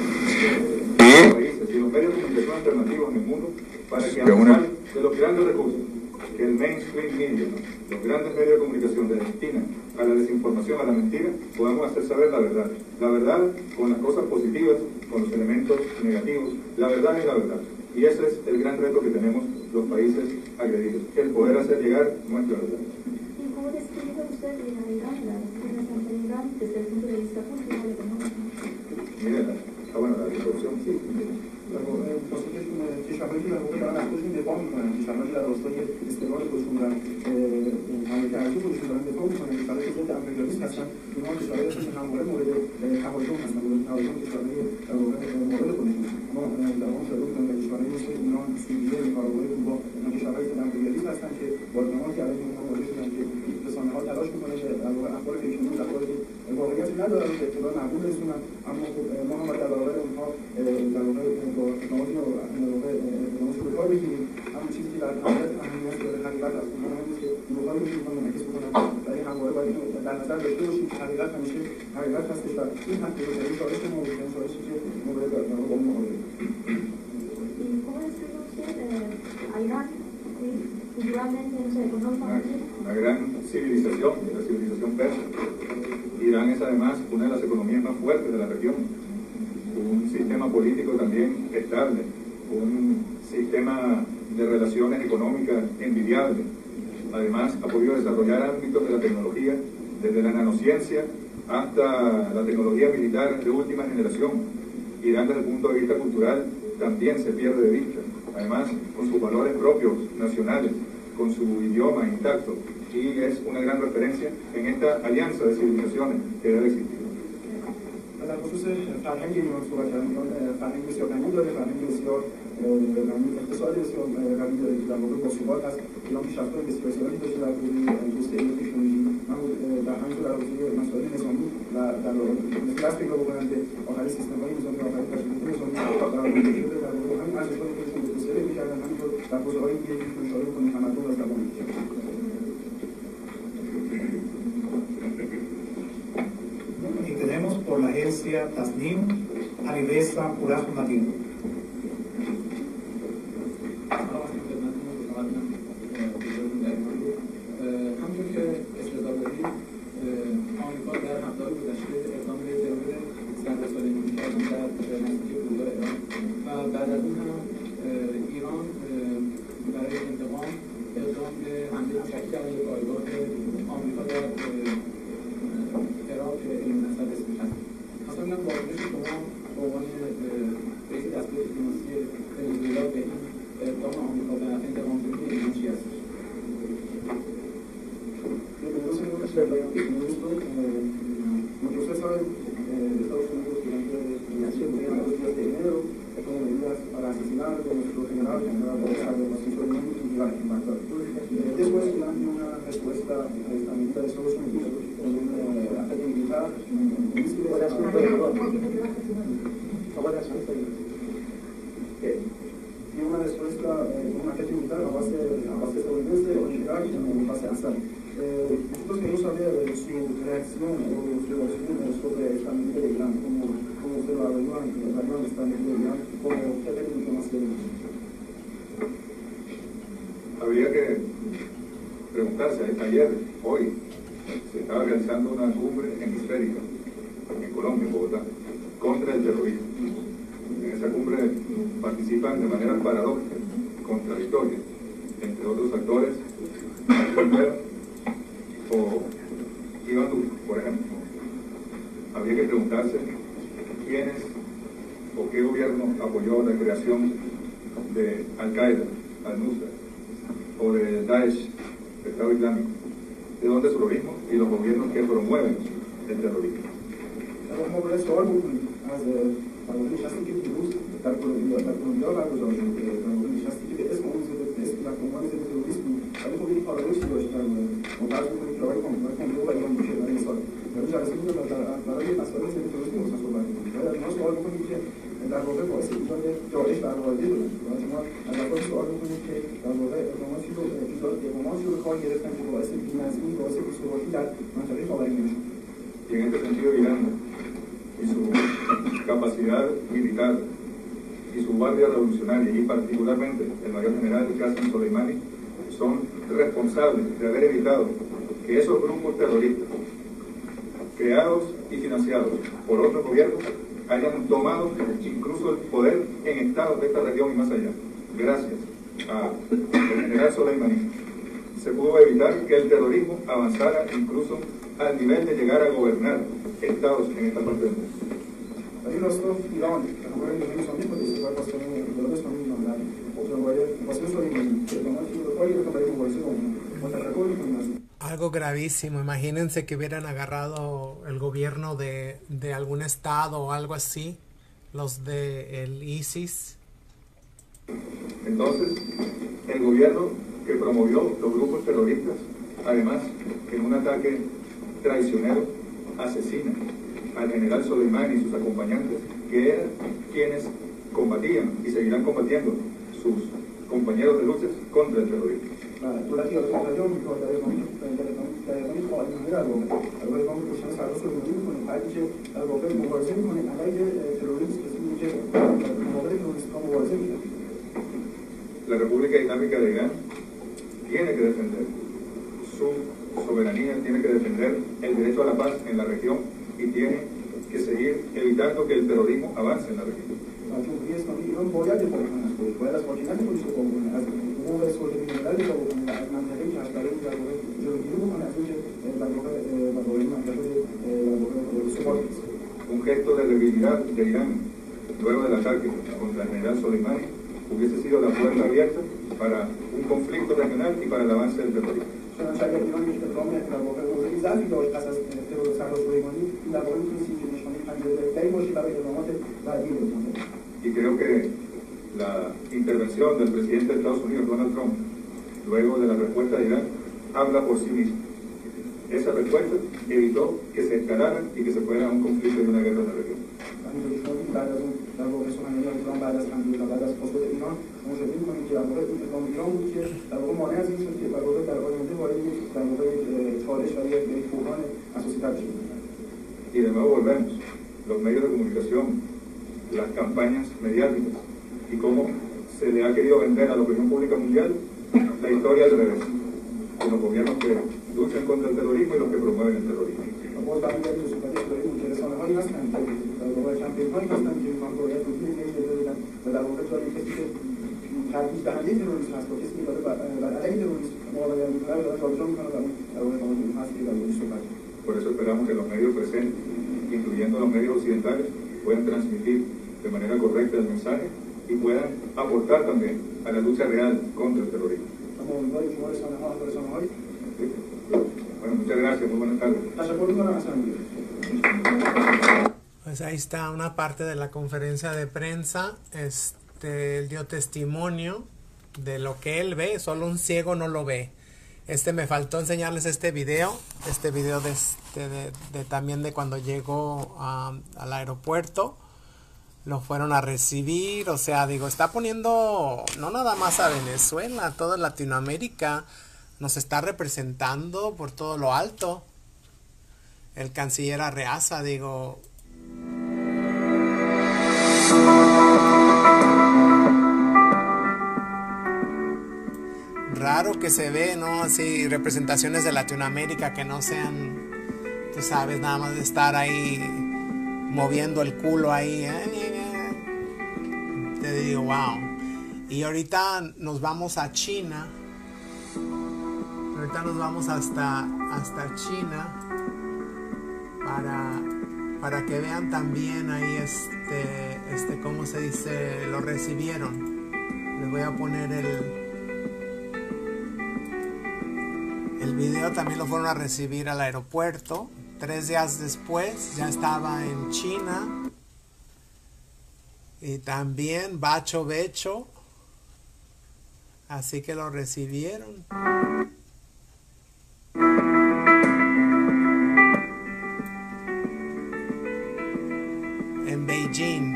Speaker 12: de los países y los medios de comunicación alternativos en el mundo para que a pesar de los grandes recursos que el mainstream media, los grandes medios de comunicación destinan a la desinformación, a la mentira, podamos hacer saber la verdad. La verdad con las cosas positivas, con los elementos negativos. La verdad es la verdad. Y ese es el gran reto que tenemos los países agredidos, el poder hacer llegar nuestra verdad.
Speaker 15: ¿Y cómo describe usted la Irán, la relación de Irán desde el punto de vista político y económico?
Speaker 12: Mire, la distorsión, sí.
Speaker 13: کشورهایی که در واقع دارن از خودشون دفاع میکنن، کشورهایی که در راستای استقلال خودشون و مملکت ارضی خودشون دارن دفاع میکنن، کشورهایی که ضد امپریالیسم هستن، اینها کشورهایی هستن که همواره مورد تهاجم هستن، مورد تهاجم کشورهای در واقع مورد خودشون. ما در واقع شروع میکنیم به کشورهایی مثل ایران، سوریه، نیکاراگوئه، کوبا، اینا کشورهایی که امپریالیسم هستن که با اقداماتی که علیه اونها واقع شدن که رسانه‌ها تلاش میکنن که در واقع اخبار فیک نیوز، اخباری که واقعیتی ندارن به اطلاع معقول برسونن، اما خب ما هم در برابر اونها در واقع با اقداماتی رو کار بگیریم. همون چیزی که در نهایت اهمیت داره حقیقت است. اونها هم که گروه‌هایی رو می‌تونن منعکس بکنن، ولی همواره باید اینو در نظر داشته باشیم که حقیقت همیشه حقیقت هستش و این هم بزرگترین چالش ما بزرگترین چالشی که ما باید در واقع با اون مقابله کنیم.
Speaker 15: ¿Cómo describe usted a Irán culturalmente, económicamente?
Speaker 12: Una gran civilización, la civilización persa. Irán es además una de las economías más fuertes de la región, un sistema político también estable, un sistema de relaciones económicas envidiable. Además, ha podido desarrollar ámbitos de la tecnología, desde la nanociencia hasta la tecnología militar de última generación. Irán, desde el punto de vista cultural, también se pierde de vista. Además, con sus valores propios, nacionales, con su idioma intacto. Y es una gran referencia en esta alianza de civilizaciones que debe existir.
Speaker 13: در خصوص فرهنگ ایران صحبت کردن، ایران فرهنگ بسیار غنی داره، فرهنگ بسیار غنی، اقتصاد بسیار غنی داره که در واقع با ثبات هست. ایران پیشرفت‌های بسیار زیادی داشته در حوزه توسعه تکنولوژی، اما در همینطور در حوزه مسائل نظامی و در واقع دست پیدا بکنن به آخرین سیستم‌های نظامی، آخرین تشکیلات نظامی قرار داده شده. در واقع همین ارزش‌های خودشون رو توسعه می‌کردن، همینطور در حوزه‌های دیگه که اشاره می‌کنیم تمدن و زبان می‌کردن.
Speaker 14: Y tenemos por la agencia Tasnim Alireza Uraz Nadim.
Speaker 17: همونطور که استدلال دارید آمریکا در هفته‌های گذشته اقدام به ضرور سررسانه‌ای کرد در نزدیکی فرودگاه ایران و بعد از اون هم ایران برای انتقام اقدام به حمله موشکی علیه پایگاه آمریکا در عراق علم نسل اسم کرد. مثلا من واکنش شما به عنوان رئیس دستگاه دیپلماسی ونزوئلا به این اقدام آمریکا به نفع انتقام‌جویی ایران چی هست؟
Speaker 13: Nuestros asesores de Estados Unidos durante el 2 días de enero toman medidas para asesinar a nuestro general Borja de los Instrumentos y la embarcada. Después lanzan una respuesta a esta medida de Estados Unidos con un ataque militar, y una respuesta, un ataque militar a base estadounidense o Irak en base a Assad. Nosotros queremos saber su reacción o su evaluación sobre esta medida de Irán, cómo usted lo evalúa esta medida de Irán, como jefe de diplomacia de Irán.
Speaker 12: Habría que preguntarse, ayer, hoy, se estaba realizando una cumbre hemisférica en Colombia, en Bogotá, contra el terrorismo. En esa cumbre participan de manera paradójica, contradictoria, entre otros actores, o Iván Duque, por ejemplo. Habría que preguntarse quiénes o qué gobierno apoyó la creación de Al-Qaeda, Al-Nusra, o de Daesh, el Estado Islámico, de dónde es el terrorismo y los gobiernos que promueven el terrorismo.
Speaker 13: در واقع نشستی که دیروز در کلمبیا برگزار شد، در واقع نشستی که به اسم اون ضد و عنوان ضد تروریسم بود، ولی خب یک پارادوکسی داشت. در واقع ما فرض می‌کنیم که آقای کلمبیا و ایران میشه برای مثال در جلسه بود برای مسائل ضد تروریسم مثلا صحبت می‌کنیم. بعد از ما سوال می‌کنیم که در واقع باعث ایجاد داعش در وارده بود. شما از افراد سوال می‌کنید که در واقع اقداماتی رو به کار گرفتن که باعث بی‌نظمی، باعث بی‌ثباتی در منطقه خاورمیانه شد.
Speaker 12: Y en este sentido Irán y su capacidad militar y su guardia revolucionaria y particularmente el mayor general Qasem Soleimani son responsables de haber evitado que esos grupos terroristas creados y financiados por otros gobiernos hayan tomado incluso el poder en estados de esta región y más allá. Gracias al general Soleimani se pudo evitar que el terrorismo avanzara incluso al nivel de llegar a gobernar estados en esta parte del mundo.
Speaker 13: ولی راستو ایران همراه نظامی خود استفاده از دولت اسلامی ایران در واسه سلیمانی که اقداماتی رو به کار گرفتن برای مبارزه با اون ما تشکر می‌کنیم از
Speaker 11: Algo gravísimo, imagínense que hubieran agarrado el gobierno de algún estado o algo así, los de el ISIS.
Speaker 12: Entonces, el gobierno que promovió los grupos terroristas, además, en un ataque traicionero, asesina al general Soleimani y sus acompañantes, que eran quienes combatían y seguirán combatiendo sus compañeros de luchas contra el terrorismo.
Speaker 13: دولتی آمریکایی آمریکا در اقدامی خواهدمانی در واقع اقدام کشتن سردار سلیمانی می‌کنه، فردی که در واقع مبارزه می‌کنه علیه تروریسم، کسی که مقابل تروریست‌ها مبارزه می‌کنه.
Speaker 12: La República Islámica de Irán tiene que defender su soberanía, tiene que defender el derecho a la paz en la región y tiene que seguir evitando que el terrorismo avance en la región.
Speaker 13: جمهوری اسلامی ایران باید دفاع کنه از خودش، باید از حاکمیت خودش دفاع کنه، از حقوق صلح بین‌الملل دفاع بکنه، از منطقه‌ای که از برای در واقع جلوگیری بکنه از اینکه در واقع مدارای منطقه در واقع ثبات نیست.
Speaker 12: Un gesto de debilidad de Irán luego del ataque contra el general Soleimani hubiese sido la puerta abierta para un conflicto regional y para el avance del terrorismo.
Speaker 13: چنانچه اگر ایران یک اقدام در واقع موضعی ضعفی داشت پس از ترور سردار سلیمانی، این در واقع می‌تونست که نشانه پنجره بهتری باشه برای اقدامات بعدی بکنه.
Speaker 12: Y creo que la intervención del presidente de Estados Unidos, Donald Trump, luego de la respuesta de Irán, habla por sí misma. Esa respuesta evitó que se escalaran y que se fuera a un conflicto y una guerra en la región.
Speaker 13: بعد از اون در واقع سخنرانی ایران بعد از حمله و بعد از پاسخ ایران مشاهده می‌کنیم که در واقع این اقدام ایران بود که در واقع مانع از این شد که در واقع در آینده وارد در واقع چالش و یک بحران اساسی تر بشیم.
Speaker 12: Y de nuevo volvemos, los medios de comunicación, las campañas mediáticas y cómo se le ha querido vender a la opinión pública mundial la historia al revés, de los gobiernos que luchan contra el terrorismo y los que promueven el terrorismo.
Speaker 13: باز برمیگردیم به صحبتی که داریم که رسانه‌هایی هستن که در واقع کمپین‌هایی هستن که می‌خوان باید دوربین نشون بدن و در واقع جای کسی که ترویج دهنده تروریسم هست با کسی که داره بر علیه تروریسم مقابله می‌کنه داره جابجا می‌کنه و اون در واقع قانون هست که در واقع صحبت.
Speaker 12: Por eso esperamos que los medios presentes, incluyendo los medios occidentales, puedan transmitir de manera correcta el mensaje y puedan aportar también a la lucha real contra el terrorismo. Bueno, muchas gracias, muy buenas tardes.
Speaker 11: Pues ahí está una parte de la conferencia de prensa. Él dio testimonio de lo que él ve, solo un ciego no lo ve. Me faltó enseñarles este video de también de cuando llegó al aeropuerto. Lo fueron a recibir, o sea, digo, está poniendo no nada más a Venezuela, toda Latinoamérica nos está representando por todo lo alto. El canciller Arreaza, digo. Raro que se ve, ¿no? Así representaciones de Latinoamérica que no sean, tú sabes, nada más de estar ahí moviendo el culo ahí. Te digo, wow. Y ahorita nos vamos a China. Ahorita nos vamos hasta China para que vean también ahí ¿cómo se dice? Lo recibieron. Les voy a poner el video. También lo fueron a recibir al aeropuerto. 3 días después ya estaba en China. Y también Bacho Becho. Así que lo recibieron. En Beijing.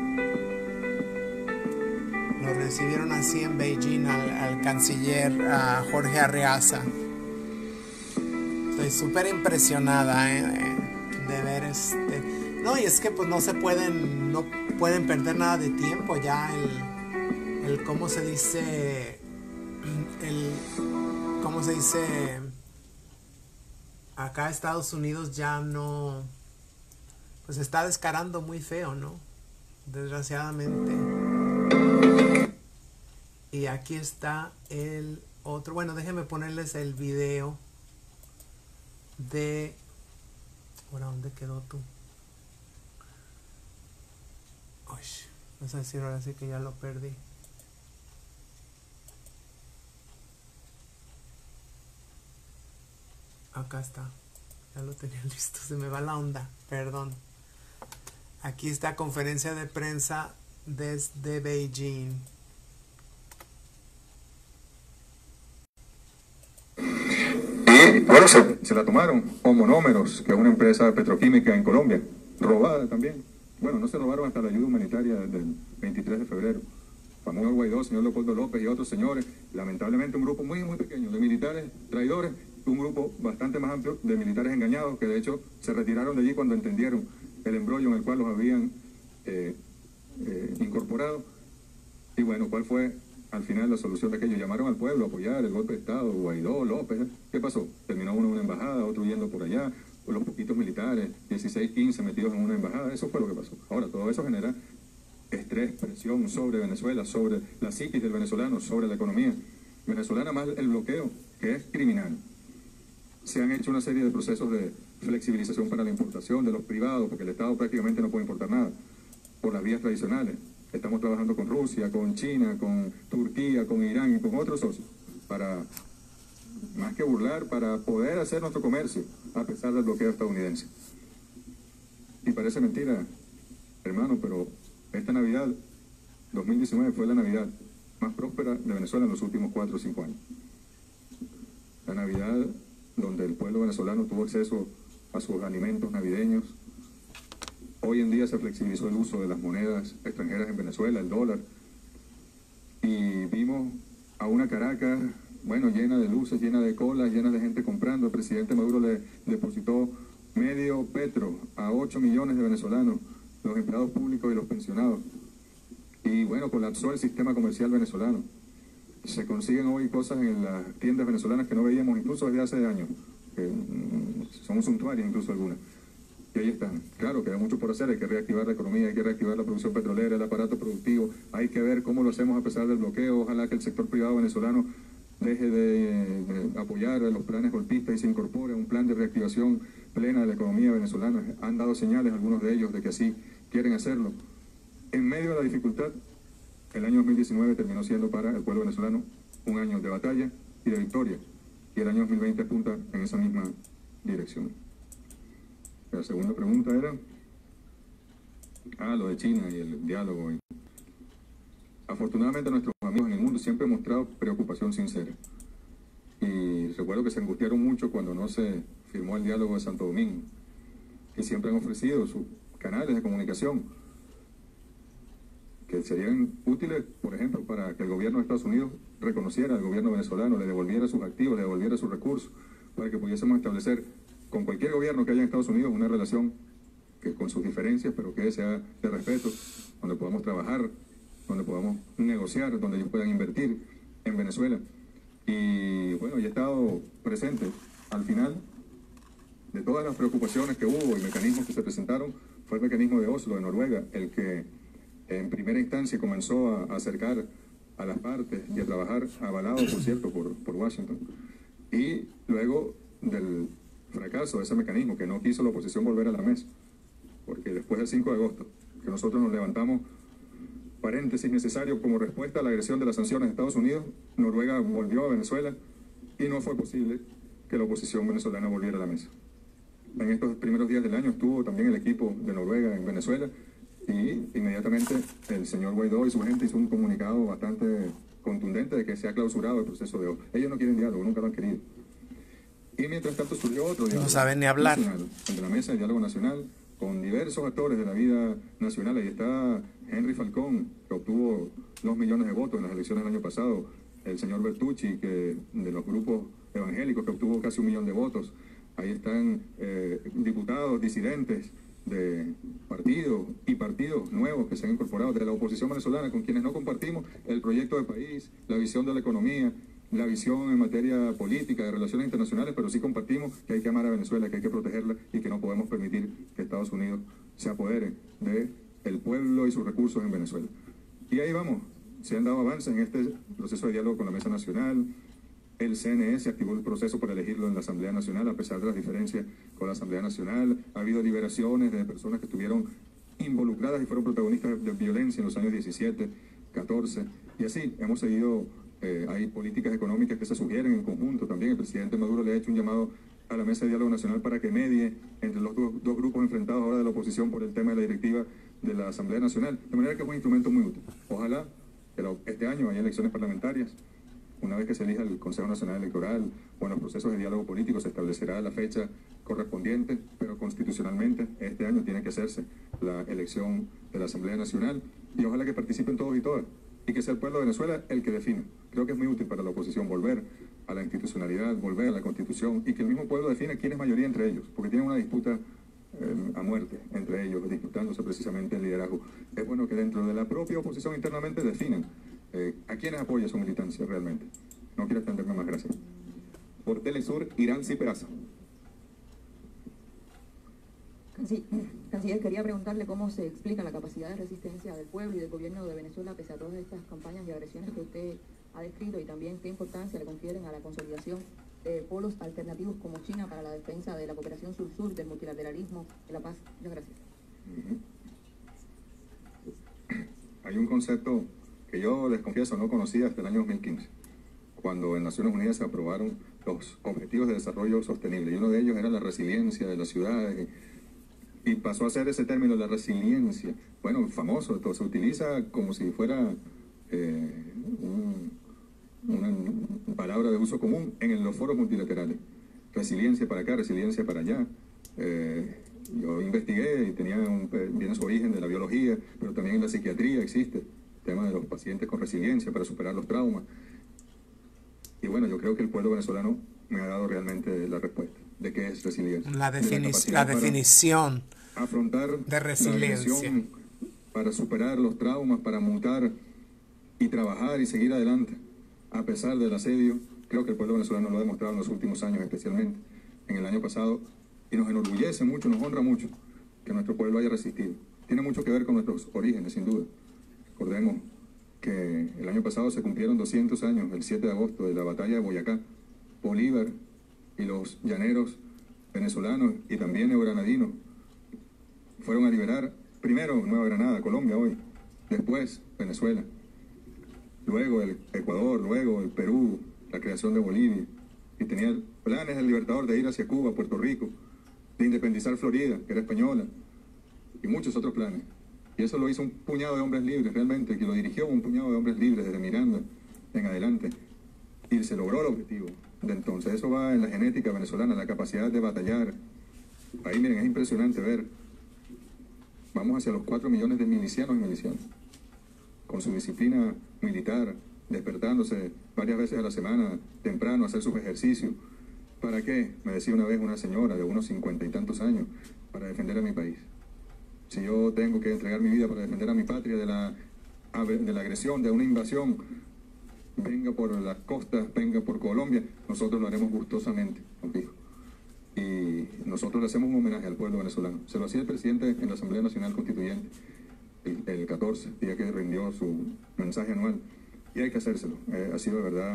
Speaker 11: Lo recibieron así en Beijing al canciller Jorge Arreaza. Estoy súper impresionada de ver No, y es que pues no pueden perder nada de tiempo ya. ¿Cómo se dice? ¿Cómo se dice? Acá Estados Unidos ya no, pues está descarando muy feo, ¿no? Desgraciadamente. Y aquí está el otro. Bueno, déjenme ponerles el video de... Bueno, ¿dónde quedó tú? Uy, vas a decir ahora sí que ya lo perdí. Acá está. Ya lo tenía listo. Se me va la onda. Perdón. Aquí está conferencia de prensa desde Beijing.
Speaker 12: Y bueno, se la tomaron. O Monómeros, que es una empresa petroquímica en Colombia. Robada también. Bueno, no se robaron hasta la ayuda humanitaria del 23 de febrero. Famoso Guaidó, señor Leopoldo López y otros señores. Lamentablemente un grupo muy pequeño de militares traidores. Un grupo bastante más amplio de militares engañados que de hecho se retiraron de allí cuando entendieron el embrollo en el cual los habían incorporado. Y bueno, ¿cuál fue al final la solución de aquello? Llamaron al pueblo a apoyar el golpe de Estado, Guaidó, López. ¿Qué pasó? Terminó uno en una embajada, otro yendo por allá, o los poquitos militares, 16, 15 metidos en una embajada. Eso fue lo que pasó. Ahora, todo eso genera estrés, presión sobre Venezuela, sobre la psiquis del venezolano, sobre la economía venezolana, más el bloqueo, que es criminal. Se han hecho una serie de procesos de flexibilización para la importación de los privados, porque el Estado prácticamente no puede importar nada, por las vías tradicionales. Estamos trabajando con Rusia, con China, con Turquía, con Irán y con otros socios, para, más que burlar, para poder hacer nuestro comercio, a pesar del bloqueo estadounidense. Y parece mentira, hermano, pero esta Navidad, 2019, fue la Navidad más próspera de Venezuela en los últimos 4 o 5 años. La Navidad donde el pueblo venezolano tuvo acceso a sus alimentos navideños. Hoy en día se flexibilizó el uso de las monedas extranjeras en Venezuela, el dólar. Y vimos a una Caracas, bueno, llena de luces, llena de colas, llena de gente comprando. El presidente Maduro le depositó medio petro a 8 millones de venezolanos, los empleados públicos y los pensionados. Y bueno, colapsó el sistema comercial venezolano. Se consiguen hoy cosas en las tiendas venezolanas que no veíamos incluso desde hace años, que son suntuarias incluso algunas. Y ahí están. Claro, queda mucho por hacer, hay que reactivar la economía, hay que reactivar la producción petrolera, el aparato productivo, hay que ver cómo lo hacemos a pesar del bloqueo. Ojalá que el sector privado venezolano deje de apoyar a los planes golpistas y se incorpore a un plan de reactivación plena de la economía venezolana. Han dado señales algunos de ellos de que así quieren hacerlo. En medio de la dificultad, el año 2019 terminó siendo para el pueblo venezolano un año de batalla y de victoria. Y el año 2020 apunta en esa misma dirección. La segunda pregunta era... lo de China y el diálogo. Afortunadamente nuestros amigos en el mundo siempre han mostrado preocupación sincera. Y recuerdo que se angustiaron mucho cuando no se firmó el diálogo de Santo Domingo. Y siempre han ofrecido sus canales de comunicación que serían útiles, por ejemplo, para que el gobierno de Estados Unidos reconociera al gobierno venezolano, le devolviera sus activos, le devolviera sus recursos, para que pudiésemos establecer con cualquier gobierno que haya en Estados Unidos una relación que con sus diferencias, pero que sea de respeto, donde podamos trabajar, donde podamos negociar, donde ellos puedan invertir en Venezuela. Y bueno, yo he estado presente al final de todas las preocupaciones que hubo y mecanismos que se presentaron. Fue el mecanismo de Oslo, de Noruega, el que en primera instancia comenzó a acercar a las partes y a trabajar, avalado, por cierto, por Washington. Y luego del fracaso de ese mecanismo, que no quiso la oposición volver a la mesa, porque después del 5 de agosto, que nosotros nos levantamos, paréntesis necesario, como respuesta a la agresión de las sanciones de Estados Unidos, Noruega volvió a Venezuela y no fue posible que la oposición venezolana volviera a la mesa. En estos primeros días del año estuvo también el equipo de Noruega en Venezuela Y inmediatamente el señor Guaidó y su gente hizo un comunicado bastante contundente de que se ha clausurado el proceso de hoy. Ellos no quieren diálogo, nunca lo han querido. Y mientras tanto surgió otro diálogo.
Speaker 11: No saben ni hablar.
Speaker 12: Nacional, entre la Mesa de Diálogo Nacional, con diversos actores de la vida nacional. Ahí está Henry Falcón, que obtuvo 2 millones de votos en las elecciones del año pasado. El señor Bertucci, que de los grupos evangélicos, que obtuvo casi 1 millón de votos. Ahí están diputados disidentes de partidos y partidos nuevos que se han incorporado de la oposición venezolana, con quienes no compartimos el proyecto de país, la visión de la economía, la visión en materia política, de relaciones internacionales, pero sí compartimos que hay que amar a Venezuela, que hay que protegerla y que no podemos permitir que Estados Unidos se apodere del pueblo y sus recursos en Venezuela. Y ahí vamos, se han dado avances en este proceso de diálogo con la Mesa Nacional. El CNE activó el proceso para elegirlo en la Asamblea Nacional, a pesar de las diferencias con la Asamblea Nacional. Ha habido liberaciones de personas que estuvieron involucradas y fueron protagonistas de violencia en los años 17, 14, y así hemos seguido. Hay políticas económicas que se sugieren en conjunto. También el presidente Maduro le ha hecho un llamado a la Mesa de Diálogo Nacional para que medie entre los dos grupos enfrentados ahora de la oposición por el tema de la directiva de la Asamblea Nacional. De manera que es un instrumento muy útil. Ojalá que este año haya elecciones parlamentarias. Una vez que se elija el Consejo Nacional Electoral o en los procesos de diálogo político se establecerá la fecha correspondiente, pero constitucionalmente este año tiene que hacerse la elección de la Asamblea Nacional y ojalá que participen todos y todas y que sea el pueblo de Venezuela el que defina. Creo que es muy útil para la oposición volver a la institucionalidad, volver a la Constitución y que el mismo pueblo defina quién es mayoría entre ellos, porque tienen una disputa a muerte entre ellos, disputándose precisamente el liderazgo. Es bueno que dentro de la propia oposición internamente definan a quiénes apoya su militancia realmente. No quiero extenderme más, gracias.
Speaker 10: Por Telesur, Irán Peraza.
Speaker 18: Canciller, quería preguntarle cómo se explica la capacidad de resistencia del pueblo y del gobierno de Venezuela pese a todas estas campañas y agresiones que usted ha descrito y también qué importancia le confieren a la consolidación de polos alternativos como China para la defensa de la cooperación sur-sur, del multilateralismo, de la paz. Muchas gracias.
Speaker 12: Hay un concepto que yo les confieso no conocía hasta el año 2015, cuando en Naciones Unidas se aprobaron los Objetivos de Desarrollo Sostenible, y uno de ellos era la resiliencia de las ciudades, y pasó a ser ese término, la resiliencia, bueno, famoso, entonces se utiliza como si fuera una palabra de uso común en los foros multilaterales. Resiliencia para acá, resiliencia para allá. Yo investigué y viene su origen de la biología, pero también en la psiquiatría existe el tema de los pacientes con resiliencia para superar los traumas. Y bueno, yo creo que el pueblo venezolano me ha dado realmente la respuesta de qué es resiliencia.
Speaker 11: La definición
Speaker 12: afrontar
Speaker 11: de resiliencia.
Speaker 12: Para superar los traumas, para mutar y trabajar y seguir adelante. A pesar del asedio, creo que el pueblo venezolano lo ha demostrado en los últimos años, especialmente en el año pasado, y nos enorgullece mucho, nos honra mucho que nuestro pueblo haya resistido. Tiene mucho que ver con nuestros orígenes, sin duda. Recordemos que el año pasado se cumplieron 200 años, el 7 de agosto, de la batalla de Boyacá. Bolívar y los llaneros venezolanos y también neogranadinos fueron a liberar primero Nueva Granada, Colombia hoy, después Venezuela, luego el Ecuador, luego el Perú, la creación de Bolivia, y tenía planes del Libertador de ir hacia Cuba, Puerto Rico, de independizar Florida, que era española, y muchos otros planes. Y eso lo hizo un puñado de hombres libres, realmente, que lo dirigió un puñado de hombres libres desde Miranda en adelante, y se logró el objetivo de entonces. Eso va en la genética venezolana, la capacidad de batallar. Ahí miren, es impresionante ver, vamos hacia los 4 millones de milicianos y milicianas, con su disciplina militar, despertándose varias veces a la semana, temprano, a hacer sus ejercicios. ¿Para qué? Me decía una vez una señora de unos 50 y tantos años, para defender a mi país. Si yo tengo que entregar mi vida para defender a mi patria de la agresión, de una invasión, venga por las costas, venga por Colombia, nosotros lo haremos gustosamente, nos dijo. Y nosotros le hacemos un homenaje al pueblo venezolano. Se lo hacía el presidente en la Asamblea Nacional Constituyente el 14, día que rindió su mensaje anual, y hay que hacérselo. Ha sido de verdad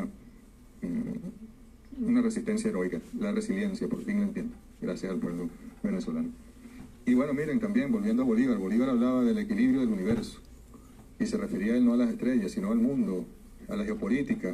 Speaker 12: una resistencia heroica, la resiliencia, por fin lo entiendo, gracias al pueblo venezolano. Y bueno, miren, también volviendo a Bolívar, Bolívar hablaba del equilibrio del universo, y se refería él no a las estrellas, sino al mundo, a la geopolítica.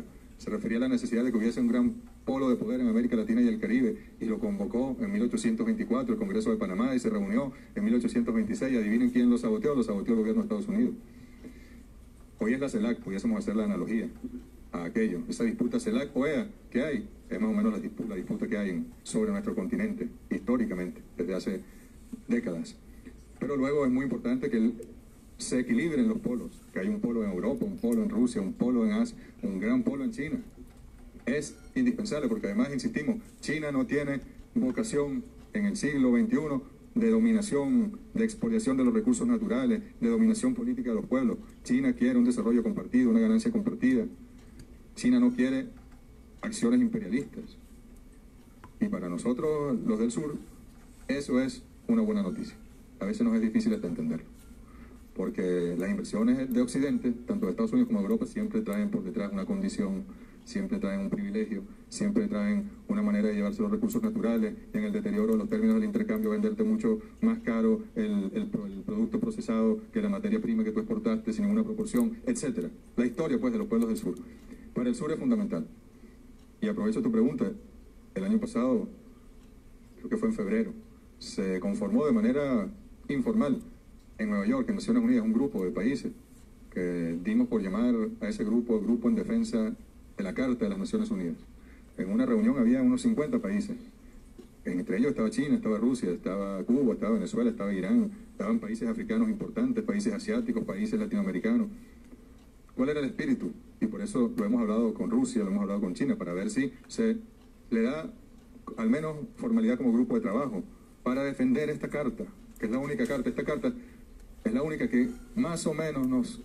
Speaker 12: se refería a la necesidad de que hubiese un gran polo de poder en América Latina y el Caribe, y lo convocó en 1824 el Congreso de Panamá, y se reunió en 1826, y adivinen quién lo saboteó el gobierno de Estados Unidos. Hoy es la CELAC, pudiésemos hacer la analogía a aquello. Esa disputa CELAC-OEA que hay, es más o menos la disputa que hay sobre nuestro continente, históricamente, desde hace décadas. Pero luego es muy importante que se equilibren los polos, que hay un polo en Europa, un polo en Rusia, un polo en Asia, un gran polo en China. Es indispensable porque además, insistimos, China no tiene vocación en el siglo XXI de dominación, de expoliación de los recursos naturales, de dominación política de los pueblos. China quiere un desarrollo compartido, una ganancia compartida. China no quiere acciones imperialistas. Y para nosotros, los del sur, eso es una buena noticia. A veces nos es difícil hasta entenderlo, porque las inversiones de Occidente, tanto de Estados Unidos como de Europa, siempre traen por detrás una condición, siempre traen un privilegio, siempre traen una manera de llevarse los recursos naturales, y en el deterioro de los términos del intercambio, venderte mucho más caro el producto procesado que la materia prima que tú exportaste sin ninguna proporción, etcétera. La historia, pues, de los pueblos del sur. Para el sur es fundamental. Y aprovecho tu pregunta. El año pasado, creo que fue en febrero, se conformó de manera informal en Nueva York, en Naciones Unidas, un grupo de países que dimos por llamar a ese grupo en defensa de la Carta de las Naciones Unidas. En una reunión había unos 50 países. Entre ellos estaba China, estaba Rusia, estaba Cuba, estaba Venezuela, estaba Irán, estaban países africanos importantes, países asiáticos, países latinoamericanos. ¿Cuál era el espíritu? Y por eso lo hemos hablado con Rusia, lo hemos hablado con China, para ver si se le da al menos formalidad como grupo de trabajo para defender esta carta, que es la única carta. Esta carta es la única que más o menos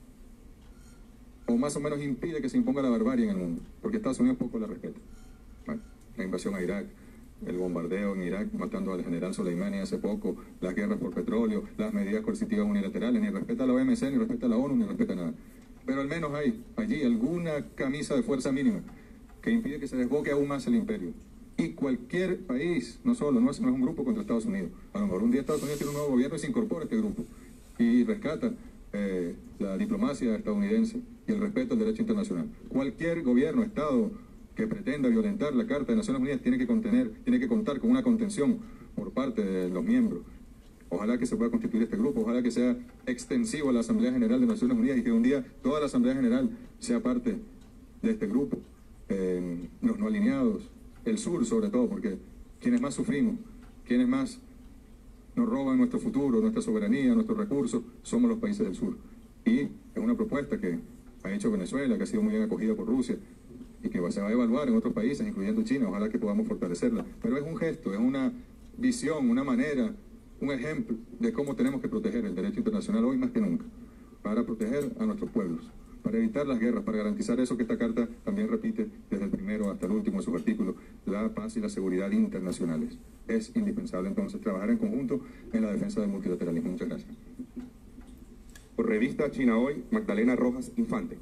Speaker 12: impide que se imponga la barbarie en el mundo, porque Estados Unidos poco la respeta. Bueno, la invasión a Irak, el bombardeo en Irak matando al general Soleimani hace poco, las guerras por petróleo, las medidas coercitivas unilaterales, ni respeta a la OMC, ni respeta a la ONU, ni respeta nada. Pero al menos hay allí alguna camisa de fuerza mínima que impide que se desboque aún más el imperio. Y cualquier país, no es un grupo contra Estados Unidos. A lo mejor un día Estados Unidos tiene un nuevo gobierno y se incorpora a este grupo y rescata la diplomacia estadounidense y el respeto al derecho internacional. Cualquier gobierno, Estado que pretenda violentar la Carta de Naciones Unidas tiene que contar con una contención por parte de los miembros. Ojalá que se pueda constituir este grupo, ojalá que sea extensivo a la Asamblea General de Naciones Unidas y que un día toda la Asamblea General sea parte de este grupo. Los no alineados, el sur sobre todo, porque quienes más sufrimos, quienes más nos roban nuestro futuro, nuestra soberanía, nuestros recursos, somos los países del sur. Y es una propuesta que ha hecho Venezuela, que ha sido muy bien acogida por Rusia y que se va a evaluar en otros países, incluyendo China. Ojalá que podamos fortalecerla. Pero es un gesto, es una visión, una manera, un ejemplo de cómo tenemos que proteger el derecho internacional hoy más que nunca, para proteger a nuestros pueblos, para evitar las guerras, para garantizar eso que esta carta también repite desde el primero hasta el último de sus artículos, la paz y la seguridad internacionales. Es indispensable entonces trabajar en conjunto en la defensa del multilateralismo. Muchas gracias.
Speaker 19: Por Revista China Hoy, Magdalena Rojas Infante.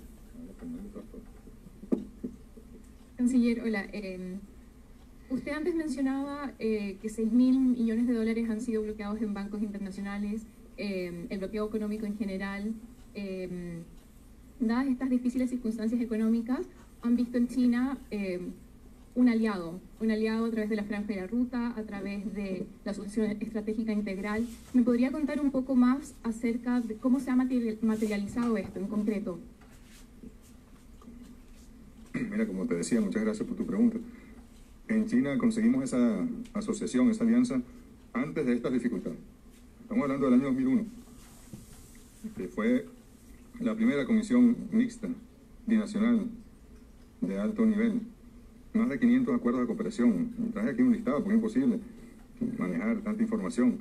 Speaker 20: Canciller, hola. Usted antes mencionaba que 6.000 millones de dólares han sido bloqueados en bancos internacionales, el bloqueo económico en general. Dadas estas difíciles circunstancias económicas, han visto en China un aliado a través de la Franja de la Ruta, a través de la Asociación Estratégica Integral. ¿Me podría contar un poco más acerca de cómo se ha materializado esto en concreto?
Speaker 12: Mira, como te decía, muchas gracias por tu pregunta. En China conseguimos esa asociación, esa alianza, antes de estas dificultades. Estamos hablando del año 2001, que fue la primera comisión mixta binacional de alto nivel. Más de 500 acuerdos de cooperación. Traje aquí un listado, porque es imposible manejar tanta información.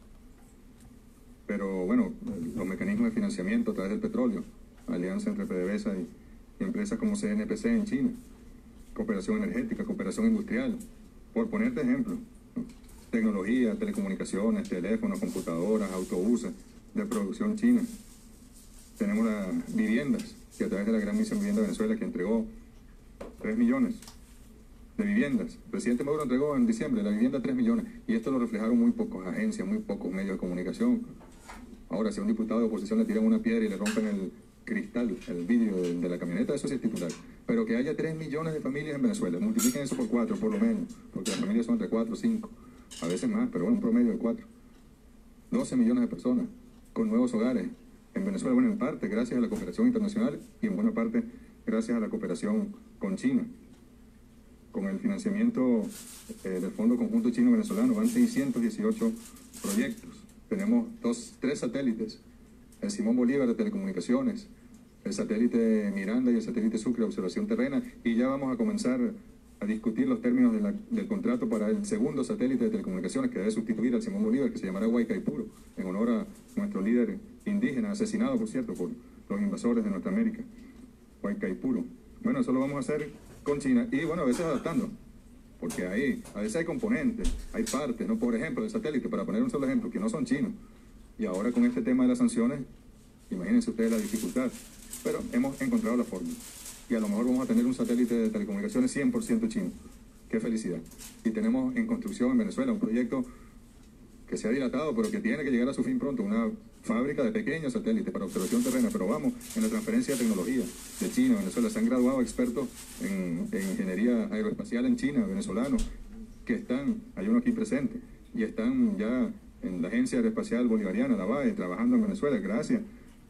Speaker 12: Pero bueno, los mecanismos de financiamiento a través del petróleo, alianza entre PDVSA y empresas como CNPC en China, cooperación energética, cooperación industrial, por ponerte ejemplo. Tecnología, telecomunicaciones, teléfonos, computadoras, autobuses de producción china. Tenemos las viviendas, que a través de la Gran Misión Vivienda de Venezuela, que entregó 3 millones de viviendas. El presidente Maduro entregó en diciembre la vivienda 3 millones, y esto lo reflejaron muy pocas agencias, muy pocos medios de comunicación. Ahora, si a un diputado de oposición le tiran una piedra y le rompen
Speaker 19: cristal, el vídeo de la camioneta, eso sí es titular. Pero que haya 3 millones de familias en Venezuela, multipliquen eso por 4 por lo menos, porque las familias son entre 4 o 5, a veces más, pero bueno, un promedio de 4. 12 millones de personas con nuevos hogares en Venezuela, bueno, en parte gracias a la cooperación internacional y en buena parte gracias a la cooperación con China. Con el financiamiento del Fondo Conjunto Chino-Venezolano van 618 proyectos. Tenemos 3 satélites, el Simón Bolívar de telecomunicaciones, el satélite Miranda y el satélite Sucre de observación terrena, y ya vamos a comenzar a discutir los términos del contrato para el segundo satélite de telecomunicaciones que debe sustituir al Simón Bolívar, que se llamará Huaycaipuro, en honor a nuestro líder indígena, asesinado, por cierto, por los invasores de Nuestra América, Huaycaipuro. Bueno, eso lo vamos a hacer con China y, bueno, a veces adaptando, porque ahí, a veces hay componentes, hay partes, ¿no? Por ejemplo, el satélite, para poner un solo ejemplo, que no son chinos. Y ahora con este tema de las sanciones, imagínense ustedes la dificultad, pero hemos encontrado la forma. Y a lo mejor vamos a tener un satélite de telecomunicaciones 100% chino. ¡Qué felicidad! Y tenemos en construcción en Venezuela un proyecto que se ha dilatado, pero que tiene que llegar a su fin pronto, una fábrica de pequeños satélites para observación terrena, pero vamos en la transferencia de tecnología de China a Venezuela. Se han graduado expertos en ingeniería aeroespacial en China, venezolanos, que están, hay uno aquí presente, y están ya en la Agencia Aeroespacial Bolivariana, la BAE, trabajando en Venezuela gracias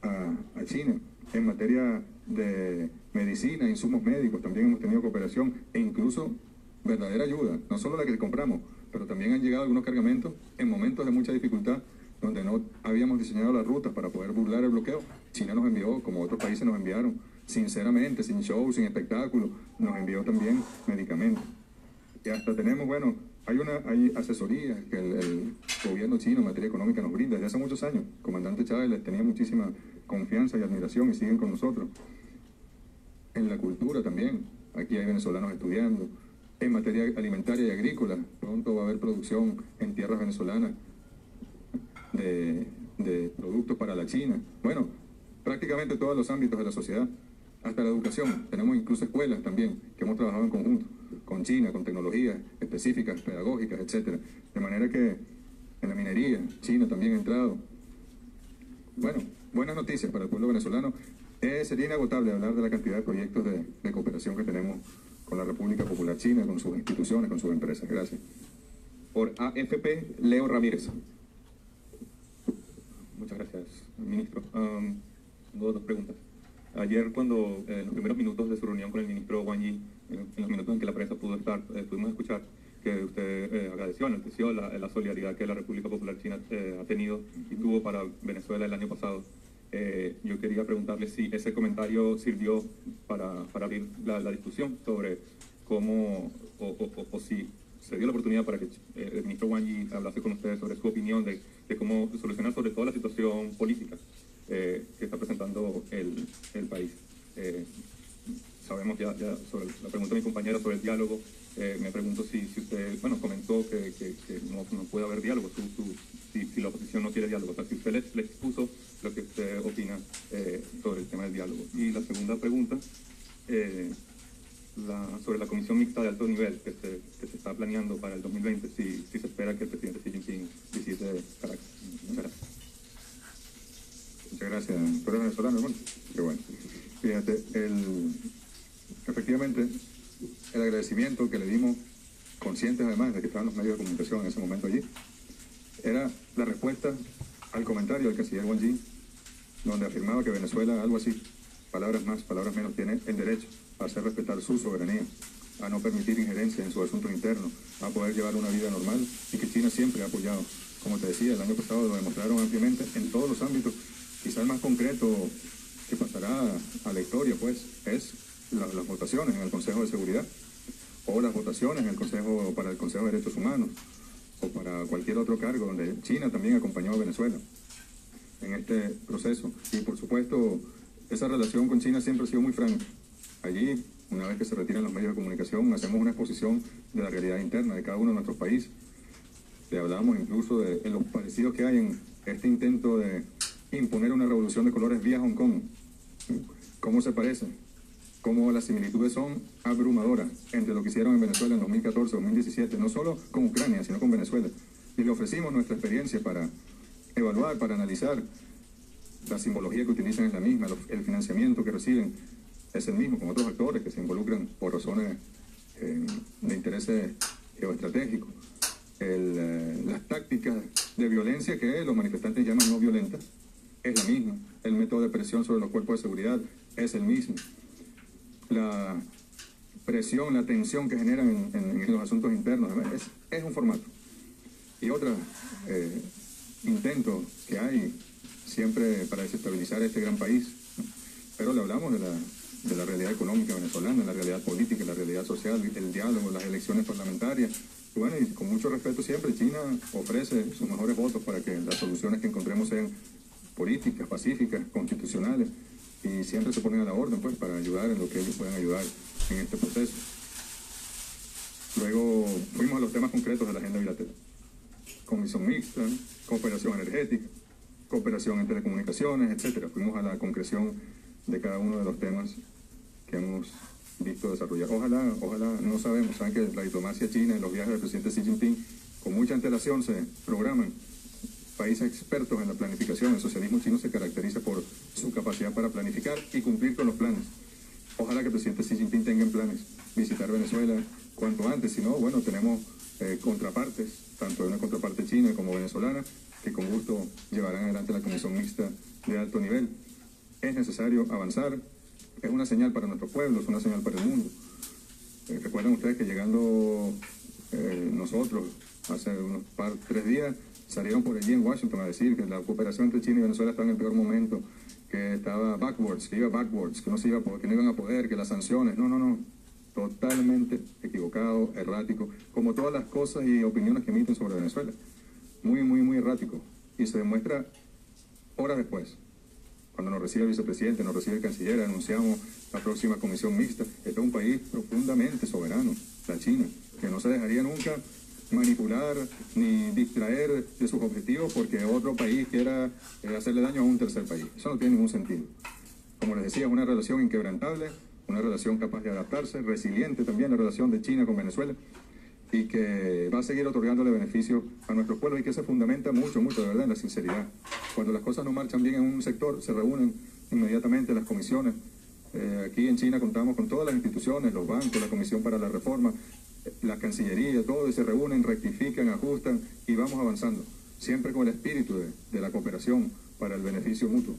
Speaker 19: a China. En materia de medicina, insumos médicos, también hemos tenido cooperación e incluso verdadera ayuda, no solo la que compramos, pero también han llegado algunos cargamentos en momentos de mucha dificultad, donde no habíamos diseñado las rutas para poder burlar el bloqueo. China nos envió, como otros países nos enviaron, sinceramente, sin show, sin espectáculo, nos envió también medicamentos. Y hasta tenemos, bueno, hay asesorías que el gobierno chino en materia económica nos brinda desde hace muchos años. El comandante Chávez les tenía muchísima confianza y admiración y siguen con nosotros. En la cultura también, aquí hay venezolanos estudiando. En materia alimentaria y agrícola, pronto va a haber producción en tierras venezolanas de productos para la China. Bueno, prácticamente todos los ámbitos de la sociedad, hasta la educación. Tenemos incluso escuelas también que hemos trabajado en conjunto con China, con tecnologías específicas, pedagógicas, etcétera. De manera que en la minería, China también ha entrado. Bueno, buenas noticias para el pueblo venezolano. Sería inagotable hablar de la cantidad de proyectos de cooperación que tenemos con la República Popular China, con sus instituciones, con sus empresas. Gracias.
Speaker 10: Por AFP, Leo Ramírez. Muchas gracias, ministro. Tengo 2 preguntas. Ayer, cuando en los primeros minutos de su reunión con el ministro Wang Yi, en los minutos en que la prensa pudo estar, pudimos escuchar que usted agradeció, enalteció la solidaridad que la República Popular China ha tenido y tuvo para Venezuela el año pasado. Yo quería preguntarle si ese comentario sirvió para abrir la discusión sobre cómo, o si se dio la oportunidad para que el ministro Wang Yi hablase con ustedes sobre su opinión de cómo solucionar sobre todo la situación política que está presentando el país. Sabemos ya sobre la pregunta de mi compañera sobre el diálogo. Me pregunto si usted, bueno, comentó que no puede haber diálogo, si la oposición no quiere diálogo. O sea, si usted le expuso lo que usted opina sobre el tema del diálogo. Y la segunda pregunta, sobre la comisión mixta de alto nivel que se está planeando para el 2020, si se espera que el presidente Xi Jinping visite Caracas. Muchas gracias.
Speaker 19: Muchas gracias. ¿Tú eres venezolano, hermano? Qué bueno. Fíjate, efectivamente, el agradecimiento que le dimos, conscientes además de que estaban los medios de comunicación en ese momento allí, era la respuesta al comentario del canciller Wang Yi, donde afirmaba que Venezuela, algo así, palabras más, palabras menos, tiene el derecho a hacer respetar su soberanía, a no permitir injerencia en sus asuntos internos, a poder llevar una vida normal, y que China siempre ha apoyado. Como te decía, el año pasado lo demostraron ampliamente en todos los ámbitos. Quizá el más concreto que pasará a la historia, pues, es las votaciones en el Consejo de Seguridad, o las votaciones para el Consejo de Derechos Humanos, o para cualquier otro cargo, donde China también acompañó a Venezuela en este proceso. Y por supuesto, esa relación con China siempre ha sido muy franca. Allí, una vez que se retiran los medios de comunicación, hacemos una exposición de la realidad interna de cada uno de nuestros países. Le hablamos incluso de los parecidos que hay en este intento de imponer una revolución de colores vía Hong Kong. ¿Cómo se parece? Cómo las similitudes son abrumadoras entre lo que hicieron en Venezuela en 2014, 2017, no solo con Ucrania, sino con Venezuela. Y le ofrecimos nuestra experiencia para evaluar, para analizar la simbología que utilizan es la misma, el financiamiento que reciben es el mismo, con otros actores que se involucran por razones de intereses geoestratégicos. Las tácticas de violencia que los manifestantes llaman no violentas es la misma. El método de presión sobre los cuerpos de seguridad es el mismo. La presión, la tensión que generan en los asuntos internos es un formato. Y otro intento que hay siempre para desestabilizar este gran país, ¿no? Pero le hablamos de la realidad económica venezolana, la realidad política, la realidad social, el diálogo, las elecciones parlamentarias. Y bueno, y con mucho respeto siempre, China ofrece sus mejores votos para que las soluciones que encontremos sean políticas, pacíficas, constitucionales, y siempre se ponen a la orden pues para ayudar en lo que ellos puedan ayudar en este proceso. Luego fuimos a los temas concretos de la agenda bilateral. Comisión mixta, cooperación energética, cooperación en telecomunicaciones, etcétera. Fuimos a la concreción de cada uno de los temas que hemos visto desarrollar. Ojalá, no sabemos, saben que la diplomacia china y los viajes del presidente Xi Jinping con mucha antelación se programan. Países expertos en la planificación, el socialismo chino se caracteriza por su capacidad para planificar y cumplir con los planes. Ojalá que el presidente Xi Jinping tenga en planes visitar Venezuela cuanto antes, si no, bueno, tenemos contrapartes, tanto de una contraparte china como venezolana, que con gusto llevarán adelante la comisión mixta de alto nivel. Es necesario avanzar, es una señal para nuestro pueblo, es una señal para el mundo. Recuerden ustedes que llegando nosotros hace unos 3 días, salieron por allí en Washington a decir que la cooperación entre China y Venezuela estaba en el peor momento, que estaba backwards, que iba backwards, que no iban a poder, que las sanciones, no, totalmente equivocado, errático, como todas las cosas y opiniones que emiten sobre Venezuela. Muy errático. Y se demuestra horas después, cuando nos recibe el vicepresidente, nos recibe el canciller, anunciamos la próxima comisión mixta. Este es un país profundamente soberano, la China, que no se dejaría nunca manipular ni distraer de sus objetivos porque otro país quiera hacerle daño a un tercer país. Eso no tiene ningún sentido. Como les decía, es una relación inquebrantable, una relación capaz de adaptarse, resiliente también la relación de China con Venezuela, y que va a seguir otorgándole beneficios a nuestros pueblos y que se fundamenta mucho, de verdad, en la sinceridad. Cuando las cosas no marchan bien en un sector, se reúnen inmediatamente las comisiones. Aquí en China contamos con todas las instituciones, los bancos, la Comisión para la Reforma, la Cancillería, todo, y se reúnen, rectifican, ajustan y vamos avanzando, siempre con el espíritu de la cooperación para el beneficio mutuo.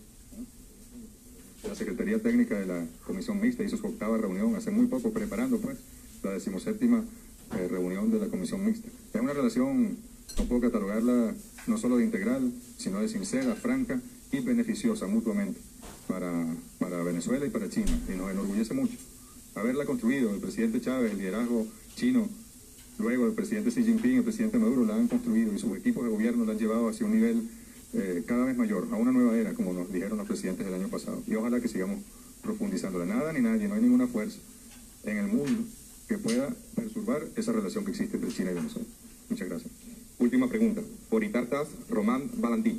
Speaker 19: La Secretaría Técnica de la Comisión Mixta hizo su 8ª reunión hace muy poco, preparando pues la 17ª reunión de la Comisión Mixta. Es una relación, no puedo catalogarla no solo de integral, sino de sincera, franca y beneficiosa mutuamente para Venezuela y para China, y nos enorgullece mucho haberla construido. El presidente Chávez, el liderazgo chino, luego el presidente Xi Jinping, el presidente Maduro la han construido y sus equipos de gobierno la han llevado hacia un nivel cada vez mayor, a una nueva era, como nos dijeron los presidentes del año pasado. Y ojalá que sigamos profundizándola. Nada ni nadie, no hay ninguna fuerza en el mundo que pueda perturbar esa relación que existe entre China y Venezuela. Muchas gracias.
Speaker 10: Última pregunta. Por Itartas, Román Valentín.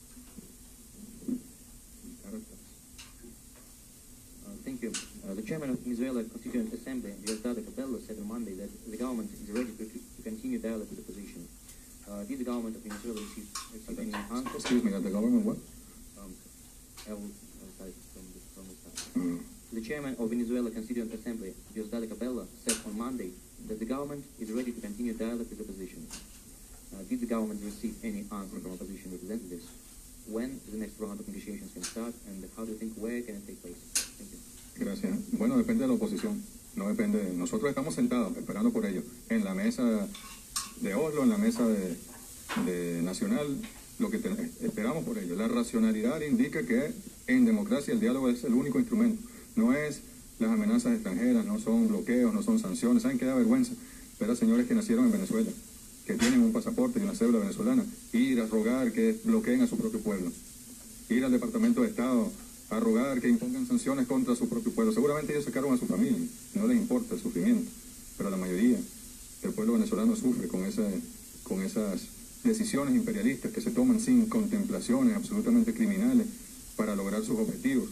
Speaker 21: Thank you. The chairman of Venezuela Constituent Assembly, Diosdado Cabello, said on Monday that the government is ready to continue dialogue with the opposition. Did the government of Venezuela receive any answers?
Speaker 19: Excuse me, the government what?
Speaker 21: I will cite from the start. The chairman of Venezuela Constituent Assembly, Diosdado Cabello, said on Monday that the government is ready to continue dialogue with the opposition. Did the government receive any answer from opposition representatives? When the next round of negotiations can start, and how do you think, where can it take place? Thank you.
Speaker 19: Gracias. Bueno, depende de la oposición, no depende de nosotros. Estamos sentados esperando por ellos en la mesa de Oslo, en la mesa de Nacional, lo que esperamos por ellos. La racionalidad indica que en democracia el diálogo es el único instrumento, no es las amenazas extranjeras, no son bloqueos, no son sanciones. ¿Saben qué da vergüenza? Ver a señores que nacieron en Venezuela, que tienen un pasaporte y una cédula venezolana, ir a rogar que bloqueen a su propio pueblo, ir al Departamento de Estado a rogar que impongan sanciones contra su propio pueblo. Seguramente ellos sacaron a su familia, no les importa el sufrimiento, pero la mayoría del pueblo venezolano sufre con esas decisiones imperialistas que se toman sin contemplaciones absolutamente criminales para lograr sus objetivos.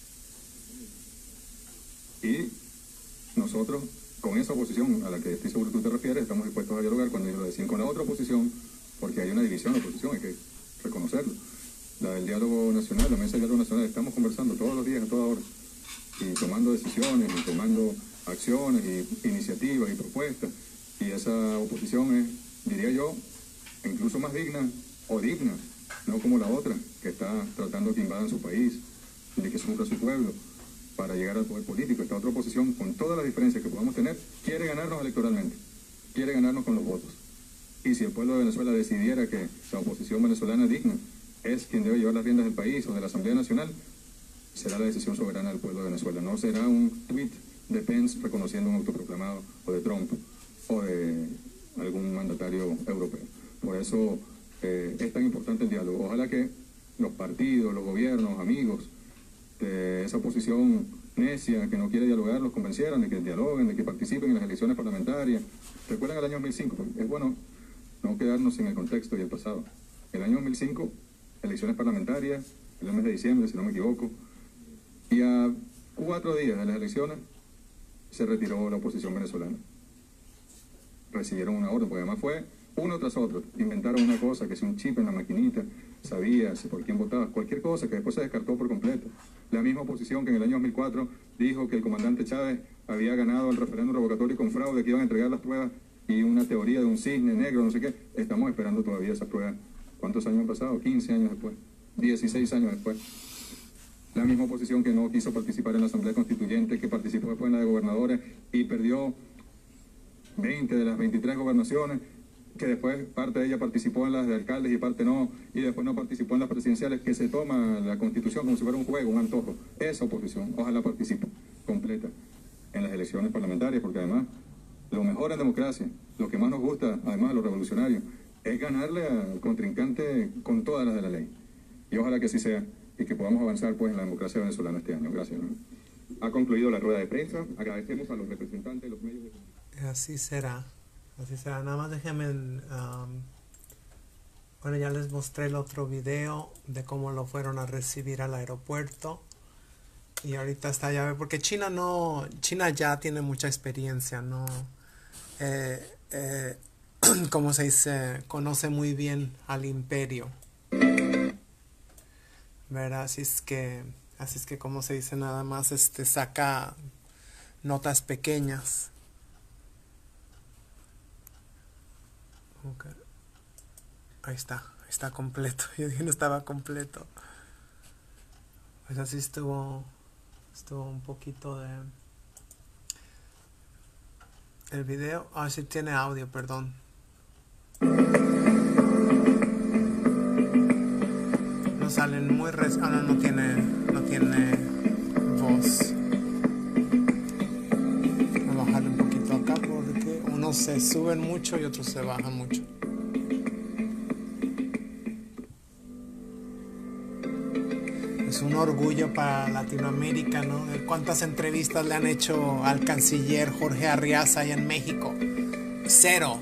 Speaker 19: Y nosotros, con esa oposición a la que estoy seguro tú te refieres, estamos dispuestos a dialogar cuando ellos lo deciden. Con la otra oposición, porque hay una división de oposición, hay que reconocerlo. la del diálogo nacional, la mesa del diálogo nacional, estamos conversando todos los días, a toda hora, y tomando decisiones, y tomando acciones, y iniciativas, y propuestas, y esa oposición es, diría yo, incluso más digna, o digna, no como la otra, que está tratando que invadan su país, de que sufra su pueblo, para llegar al poder político. Esta otra oposición, con todas las diferencias que podamos tener, quiere ganarnos electoralmente, quiere ganarnos con los votos. Y si el pueblo de Venezuela decidiera que la oposición venezolana digna es quien debe llevar las riendas del país o de la Asamblea Nacional, será la decisión soberana del pueblo de Venezuela. No será un tuit de Pence reconociendo un autoproclamado, o de Trump, o de algún mandatario europeo. Por eso es tan importante el diálogo. Ojalá que los partidos, los gobiernos, amigos de esa oposición necia que no quiere dialogar, los convencieran de que dialoguen, de que participen en las elecciones parlamentarias. ¿Recuerdan el año 2005? Es bueno no quedarnos en el contexto y el pasado. El año 2005, elecciones parlamentarias, el mes de diciembre, si no me equivoco, y a 4 días de las elecciones se retiró la oposición venezolana. Recibieron una orden, porque además fue uno tras otro. Inventaron una cosa, que si un chip en la maquinita, sabías por quién votabas, cualquier cosa que después se descartó por completo. La misma oposición que en el año 2004 dijo que el comandante Chávez había ganado el referéndum revocatorio con fraude, que iban a entregar las pruebas y una teoría de un cisne negro, no sé qué. Estamos esperando todavía esas pruebas. ¿Cuántos años han pasado? 15 años después, 16 años después. La misma oposición que no quiso participar en la Asamblea Constituyente, que participó después en la de gobernadores y perdió 20 de las 23 gobernaciones, que después parte de ella participó en las de alcaldes y parte no, y después no participó en las presidenciales, que se toma la Constitución como si fuera un juego, un antojo. Esa oposición, ojalá participe completa en las elecciones parlamentarias, porque además lo mejor en democracia, lo que más nos gusta, además a los revolucionarios, es ganarle al contrincante con todas las de la ley. Y ojalá que así sea, y que podamos avanzar pues en la democracia venezolana este año. Gracias. Ha concluido la rueda de prensa. Agradecemos a los representantes de los medios de comunicación.
Speaker 11: Así será. Así será. Nada más déjenme... bueno, ya les mostré el otro video de cómo lo fueron a recibir al aeropuerto. Y ahorita está ya... Porque China ya tiene mucha experiencia, ¿no? Como se dice, conoce muy bien al imperio. ¿Verdad? Así es que como se dice, nada más saca notas pequeñas. Okay. Ahí está completo. Yo dije no estaba completo. Pues así estuvo un poquito de el video. Ah, sí tiene audio, perdón. No salen muy no tiene voz. Voy a bajarle un poquito acá porque unos se suben mucho y otros se bajan mucho. Es un orgullo para Latinoamérica, ¿no? ¿Cuántas entrevistas le han hecho al canciller Jorge Arriaza allá en México? Cero,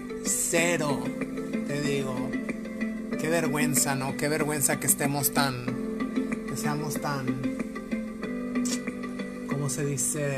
Speaker 11: te digo. Qué vergüenza, ¿no? Qué vergüenza que seamos tan, ¿cómo se dice?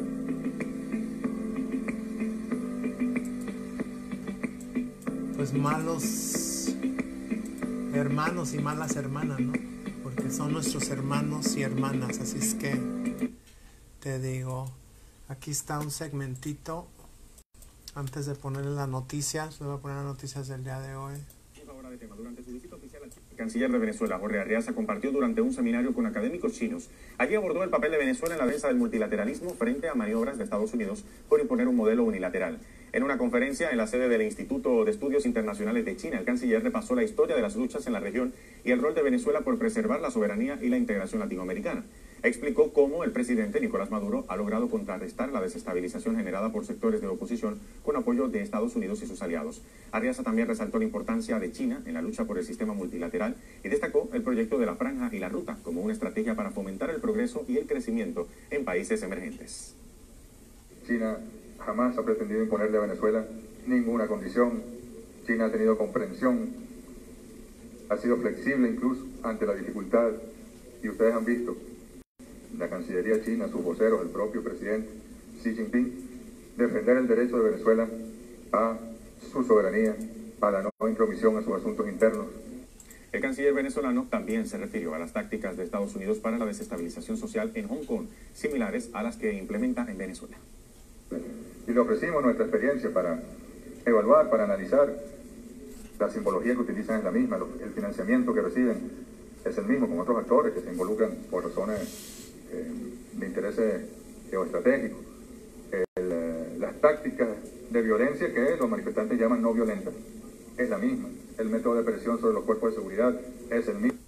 Speaker 11: Pues malos hermanos y malas hermanas, ¿no? Porque son nuestros hermanos y hermanas, así es que te digo, aquí está un segmentito. Antes de ponerle las noticias, le voy a poner las noticias del día de hoy.
Speaker 10: Durante su visita oficial al canciller de Venezuela, Jorge Arriaza, compartió durante un seminario con académicos chinos. Allí abordó el papel de Venezuela en la defensa del multilateralismo frente a maniobras de Estados Unidos por imponer un modelo unilateral. En una conferencia en la sede del Instituto de Estudios Internacionales de China, el canciller repasó la historia de las luchas en la región y el rol de Venezuela por preservar la soberanía y la integración latinoamericana. Explicó cómo el presidente Nicolás Maduro ha logrado contrarrestar la desestabilización generada por sectores de oposición con apoyo de Estados Unidos y sus aliados. Arriaza también resaltó la importancia de China en la lucha por el sistema multilateral y destacó el proyecto de la Franja y la Ruta como una estrategia para fomentar el progreso y el crecimiento en países emergentes.
Speaker 19: China jamás ha pretendido imponerle a Venezuela ninguna condición. China ha tenido comprensión, ha sido flexible incluso ante la dificultad, y ustedes han visto la Cancillería china, sus voceros, el propio presidente Xi Jinping, defender el derecho de Venezuela a su soberanía, a la no intromisión en sus asuntos internos.
Speaker 10: El canciller venezolano también se refirió a las tácticas de Estados Unidos para la desestabilización social en Hong Kong, similares a las que implementa en Venezuela.
Speaker 19: Y le ofrecimos nuestra experiencia para evaluar, para analizar. La simbología que utilizan es la misma, el financiamiento que reciben es el mismo con otros actores que se involucran por razones de intereses geoestratégicos. Las tácticas de violencia que los manifestantes llaman no violentas es la misma. El método de presión sobre los cuerpos de seguridad es el mismo.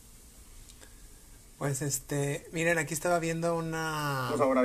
Speaker 11: Pues miren, aquí estaba viendo una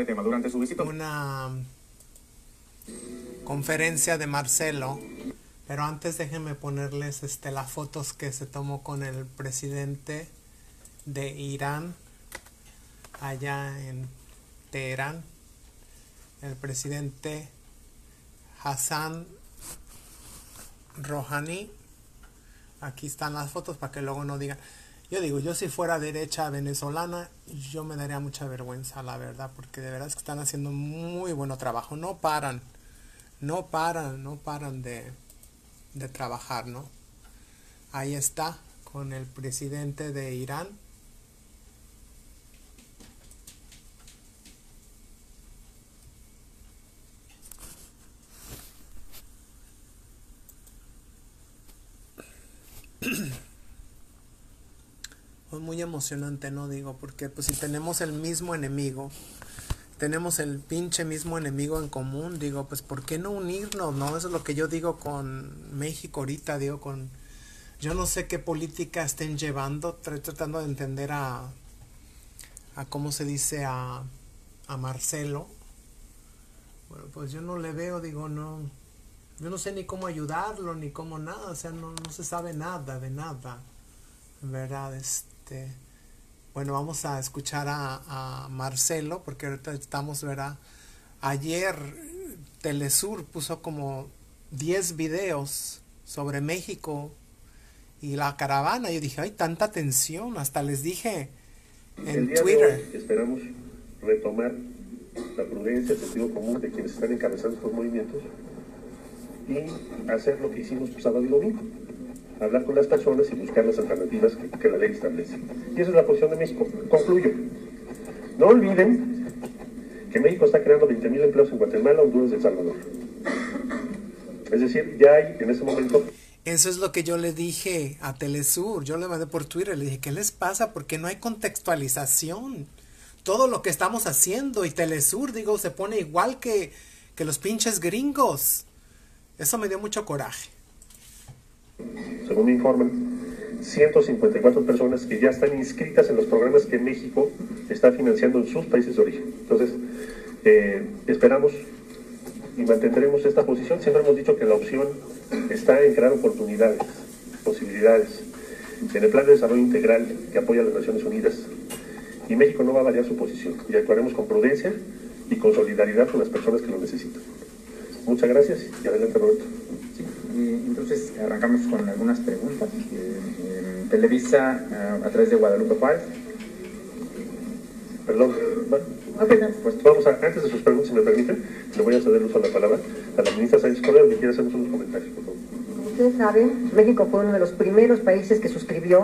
Speaker 11: conferencia de Marcelo, pero antes déjenme ponerles las fotos que se tomó con el presidente de Irán allá en Teherán, el presidente Hassan Rouhani. Aquí están las fotos para que luego no digan. Yo digo, yo si fuera derecha venezolana, yo me daría mucha vergüenza, la verdad, porque de verdad es que están haciendo muy buen trabajo. No paran de trabajar, ¿no? Ahí está, con el presidente de Irán. Pues muy emocionante, ¿no? Digo, porque pues si tenemos el mismo enemigo, tenemos el pinche mismo enemigo en común, digo, pues ¿por qué no unirnos, no? Eso es lo que yo digo con México ahorita, digo, con... Yo no sé qué política estén llevando, tratando de entender a ¿cómo se dice? A Marcelo. Bueno, pues yo no le veo, digo, no... Yo no sé ni cómo ayudarlo, ni cómo nada, o sea, no se sabe nada de nada, ¿verdad? Bueno, vamos a escuchar a Marcelo, porque ahorita estamos, ¿verdad? Ayer Telesur puso como 10 videos sobre México y la caravana. Yo dije, hay tanta tensión, hasta les dije en Twitter.
Speaker 2: Esperamos retomar la prudencia, el sentido común de quienes están encabezando estos movimientos y hacer lo que hicimos sábado y domingo. Hablar con las personas y buscar las alternativas que la ley establece. Y esa es la posición de México. Concluyo. No olviden que México está creando 20,000 empleos en Guatemala, Honduras y El Salvador. Es decir, ya hay en ese momento...
Speaker 11: Eso es lo que yo le dije a Telesur. Yo le mandé por Twitter, le dije, ¿qué les pasa? Porque no hay contextualización. Todo lo que estamos haciendo y Telesur, digo, se pone igual que los pinches gringos. Eso me dio mucho coraje.
Speaker 2: Según me informan, 154 personas que ya están inscritas en los programas que México está financiando en sus países de origen. Entonces, esperamos y mantendremos esta posición. Siempre hemos dicho que la opción está en crear oportunidades, posibilidades, en el plan de desarrollo integral que apoya a las Naciones Unidas. Y México no va a variar su posición y actuaremos con prudencia y con solidaridad con las personas que lo necesitan. Muchas gracias y adelante, Roberto.
Speaker 22: Sí, entonces arrancamos con algunas preguntas. Televisa a través de Guadalupe Juárez.
Speaker 2: Perdón. Vamos antes de sus preguntas, si me permiten, le voy a ceder el uso de la palabra a la ministra Sáenz Cordero, que quiere hacernos unos comentarios, por favor.
Speaker 23: Como ustedes saben, México fue uno de los primeros países que suscribió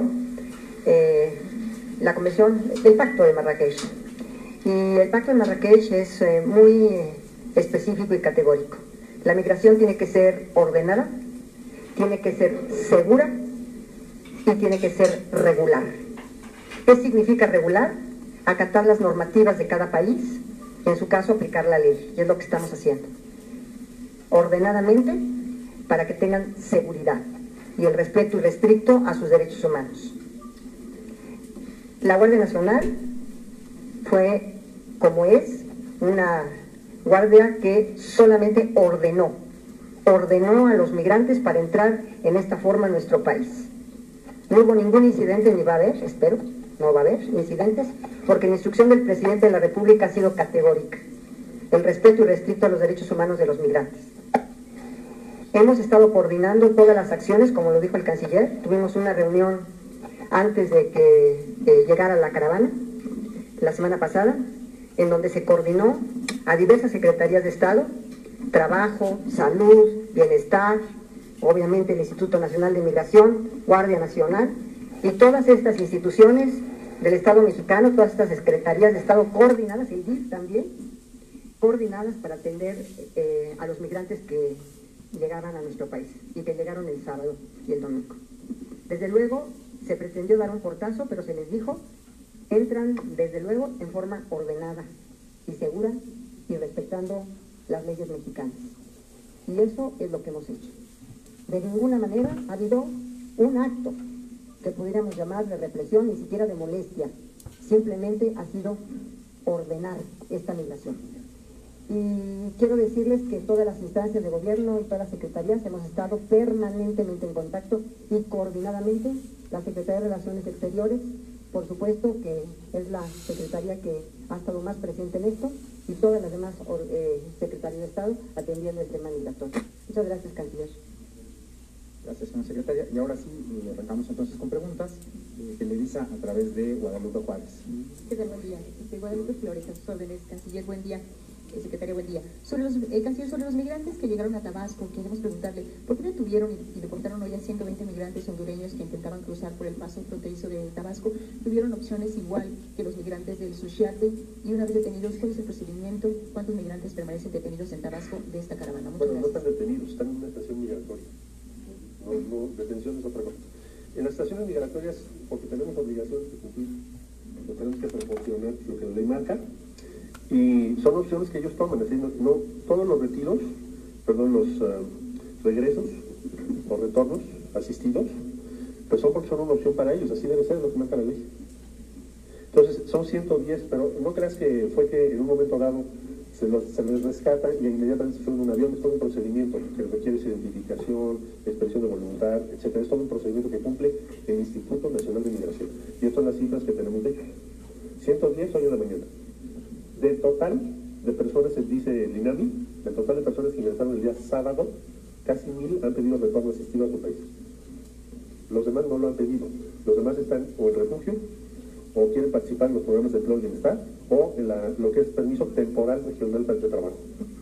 Speaker 23: la convención, el Pacto de Marrakech. Y el Pacto de Marrakech es muy específico y categórico. La migración tiene que ser ordenada, tiene que ser segura y tiene que ser regular. ¿Qué significa regular? Acatar las normativas de cada país, en su caso aplicar la ley, y es lo que estamos haciendo. Ordenadamente, para que tengan seguridad y el respeto irrestricto a sus derechos humanos. La Guardia Nacional fue, como es, una guardia que solamente ordenó a los migrantes para entrar en esta forma en nuestro país. No hubo ningún incidente, ni va a haber, espero, no va a haber incidentes, porque la instrucción del presidente de la República ha sido categórica. El respeto irrestricto a los derechos humanos de los migrantes. Hemos estado coordinando todas las acciones, como lo dijo el canciller. Tuvimos una reunión antes de que llegara la caravana, la semana pasada, en donde se coordinó a diversas secretarías de Estado, Trabajo, Salud, Bienestar, obviamente el Instituto Nacional de Migración, Guardia Nacional, Y todas estas instituciones del Estado mexicano, todas estas secretarías de Estado coordinadas, el DIF también, coordinadas para atender a los migrantes que llegaban a nuestro país y que llegaron el sábado y el domingo. Desde luego se pretendió dar un portazo, pero se les dijo, entran desde luego en forma ordenada y segura y respetando las leyes mexicanas. Y eso es lo que hemos hecho. De ninguna manera ha habido un acto que pudiéramos llamar de represión, ni siquiera de molestia. Simplemente ha sido ordenar esta migración. Y quiero decirles que todas las instancias de gobierno y todas las secretarías hemos estado permanentemente en contacto y coordinadamente. La Secretaría de Relaciones Exteriores, por supuesto, que es la secretaría que ha estado más presente en esto, y todas las demás secretarías de Estado atendiendo el tema migratorio. Muchas gracias, canciller.
Speaker 22: Gracias, señora secretaria. Y ahora sí, arrancamos entonces con preguntas. Televisa a través de Guadalupe Juárez.
Speaker 18: ¿Qué tal? Buen día. Guadalupe Flores, a sus órdenes, canciller, buen día. Secretaria, buen día. Canciller, sobre los migrantes que llegaron a Tabasco, queremos preguntarle, ¿por qué detuvieron y deportaron hoy a 120 migrantes hondureños que intentaban cruzar por el paso fronterizo de Tabasco? Tuvieron opciones igual que los migrantes del Suchiate, y una vez detenidos, ¿cuál es el procedimiento? ¿Cuántos migrantes permanecen detenidos en Tabasco de esta caravana? Muchas
Speaker 2: bueno,
Speaker 18: gracias.
Speaker 2: no están detenidos, están en una estación migratoria. No, detención es otra cosa. En las estaciones migratorias, porque tenemos obligaciones de cumplir, lo tenemos que proporcionar lo que la ley marca, y son opciones que ellos toman. Es decir, no todos los retiros, perdón, los regresos o retornos asistidos, pues son porque son una opción para ellos, así debe ser lo que marca la ley. Entonces, son 110, pero no creas que fue que en un momento dado se les rescata y inmediatamente se suben a un avión. Es todo un procedimiento que requiere identificación, expresión de voluntad, etc. Es todo un procedimiento que cumple el Instituto Nacional de Migración. Y estas son las cifras que tenemos de ellos. 110 hoy en la mañana. De total de personas, dice el INAMI, de total de personas que ingresaron el día sábado, casi 1000 han pedido retorno asistido a su país. Los demás no lo han pedido. Los demás están o en refugio, o quieren participar en los programas de empleo y bienestar, o en lo que es permiso temporal regional para el trabajo.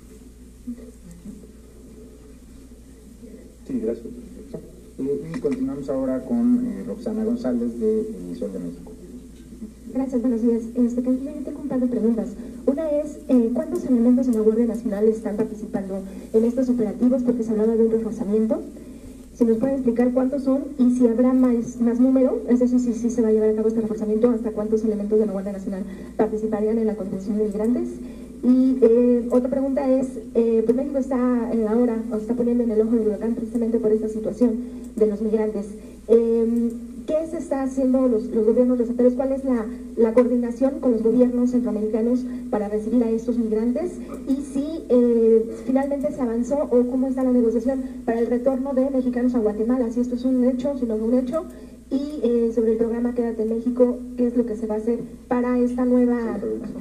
Speaker 2: Sí, gracias.
Speaker 22: Y continuamos ahora con Roxana González de El Sol de México.
Speaker 15: Gracias, buenos días. Canciller, yo tengo un par de preguntas. Una es, ¿cuántos elementos de la Guardia Nacional están participando en estos operativos? Porque se hablaba de un reforzamiento. Si nos pueden explicar cuántos son y si habrá más número, es decir, si se va a llevar a cabo este reforzamiento, hasta cuántos elementos de la Guardia Nacional participarían en la contención de migrantes. Y otra pregunta es, pues México está en la hora, o está poniendo en el ojo del huracán precisamente por esta situación de los migrantes. ¿Qué se está haciendo los gobiernos receptores? ¿Cuál es la coordinación con los gobiernos centroamericanos para recibir a estos migrantes? Y si finalmente se avanzó o cómo está la negociación para el retorno de mexicanos a Guatemala, si esto es un hecho, si no es un hecho, y sobre el programa Quédate en México, ¿qué es lo que se va a hacer para esta nueva,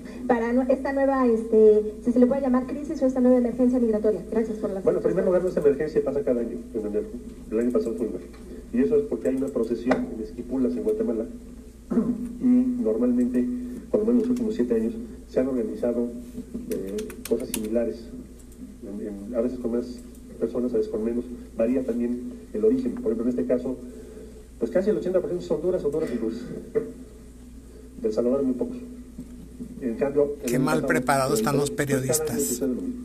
Speaker 15: si se le puede llamar crisis o esta nueva emergencia migratoria? Gracias por la
Speaker 2: Bueno, en primer lugar, nuestra emergencia pasa cada año, en enero. El año pasado fue igual. Y eso es porque hay una procesión en Esquipulas, en Guatemala, y normalmente, por lo menos en los últimos 7 años, se han organizado cosas similares, a veces con más personas, a veces con menos, varía también el origen. Por ejemplo, en este caso, pues casi el 80% son Honduras y pues del Salvador muy pocos. En cambio,
Speaker 11: qué mal preparados están los periodistas.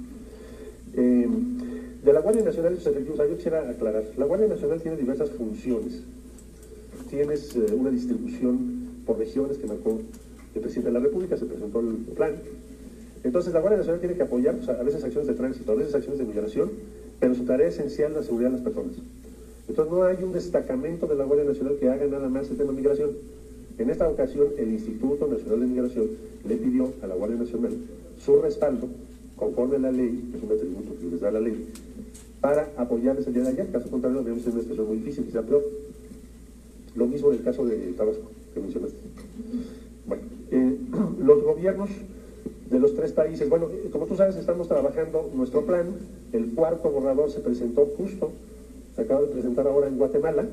Speaker 2: De la Guardia Nacional y sus efectivos, yo quisiera aclarar, la Guardia Nacional tiene diversas funciones. Tienes una distribución por regiones que marcó el presidente de la República, se presentó el plan. Entonces la Guardia Nacional tiene que apoyar, a veces acciones de tránsito, a veces acciones de migración, pero su tarea esencial es la seguridad de las personas. Entonces no hay un destacamento de la Guardia Nacional que haga nada más el tema de migración. En esta ocasión, el Instituto Nacional de Migración le pidió a la Guardia Nacional su respaldo, conforme a la ley, que es un atributo que les da la ley, para apoyarles el día de ayer. Caso contrario, debemos tener una situación muy difícil, quizá peor. Lo mismo en el caso de Tabasco, que mencionaste. Bueno, los gobiernos de los 3 países, bueno, como tú sabes, estamos trabajando nuestro plan. El 4º borrador se presentó justo, se acaba de presentar ahora en Guatemala.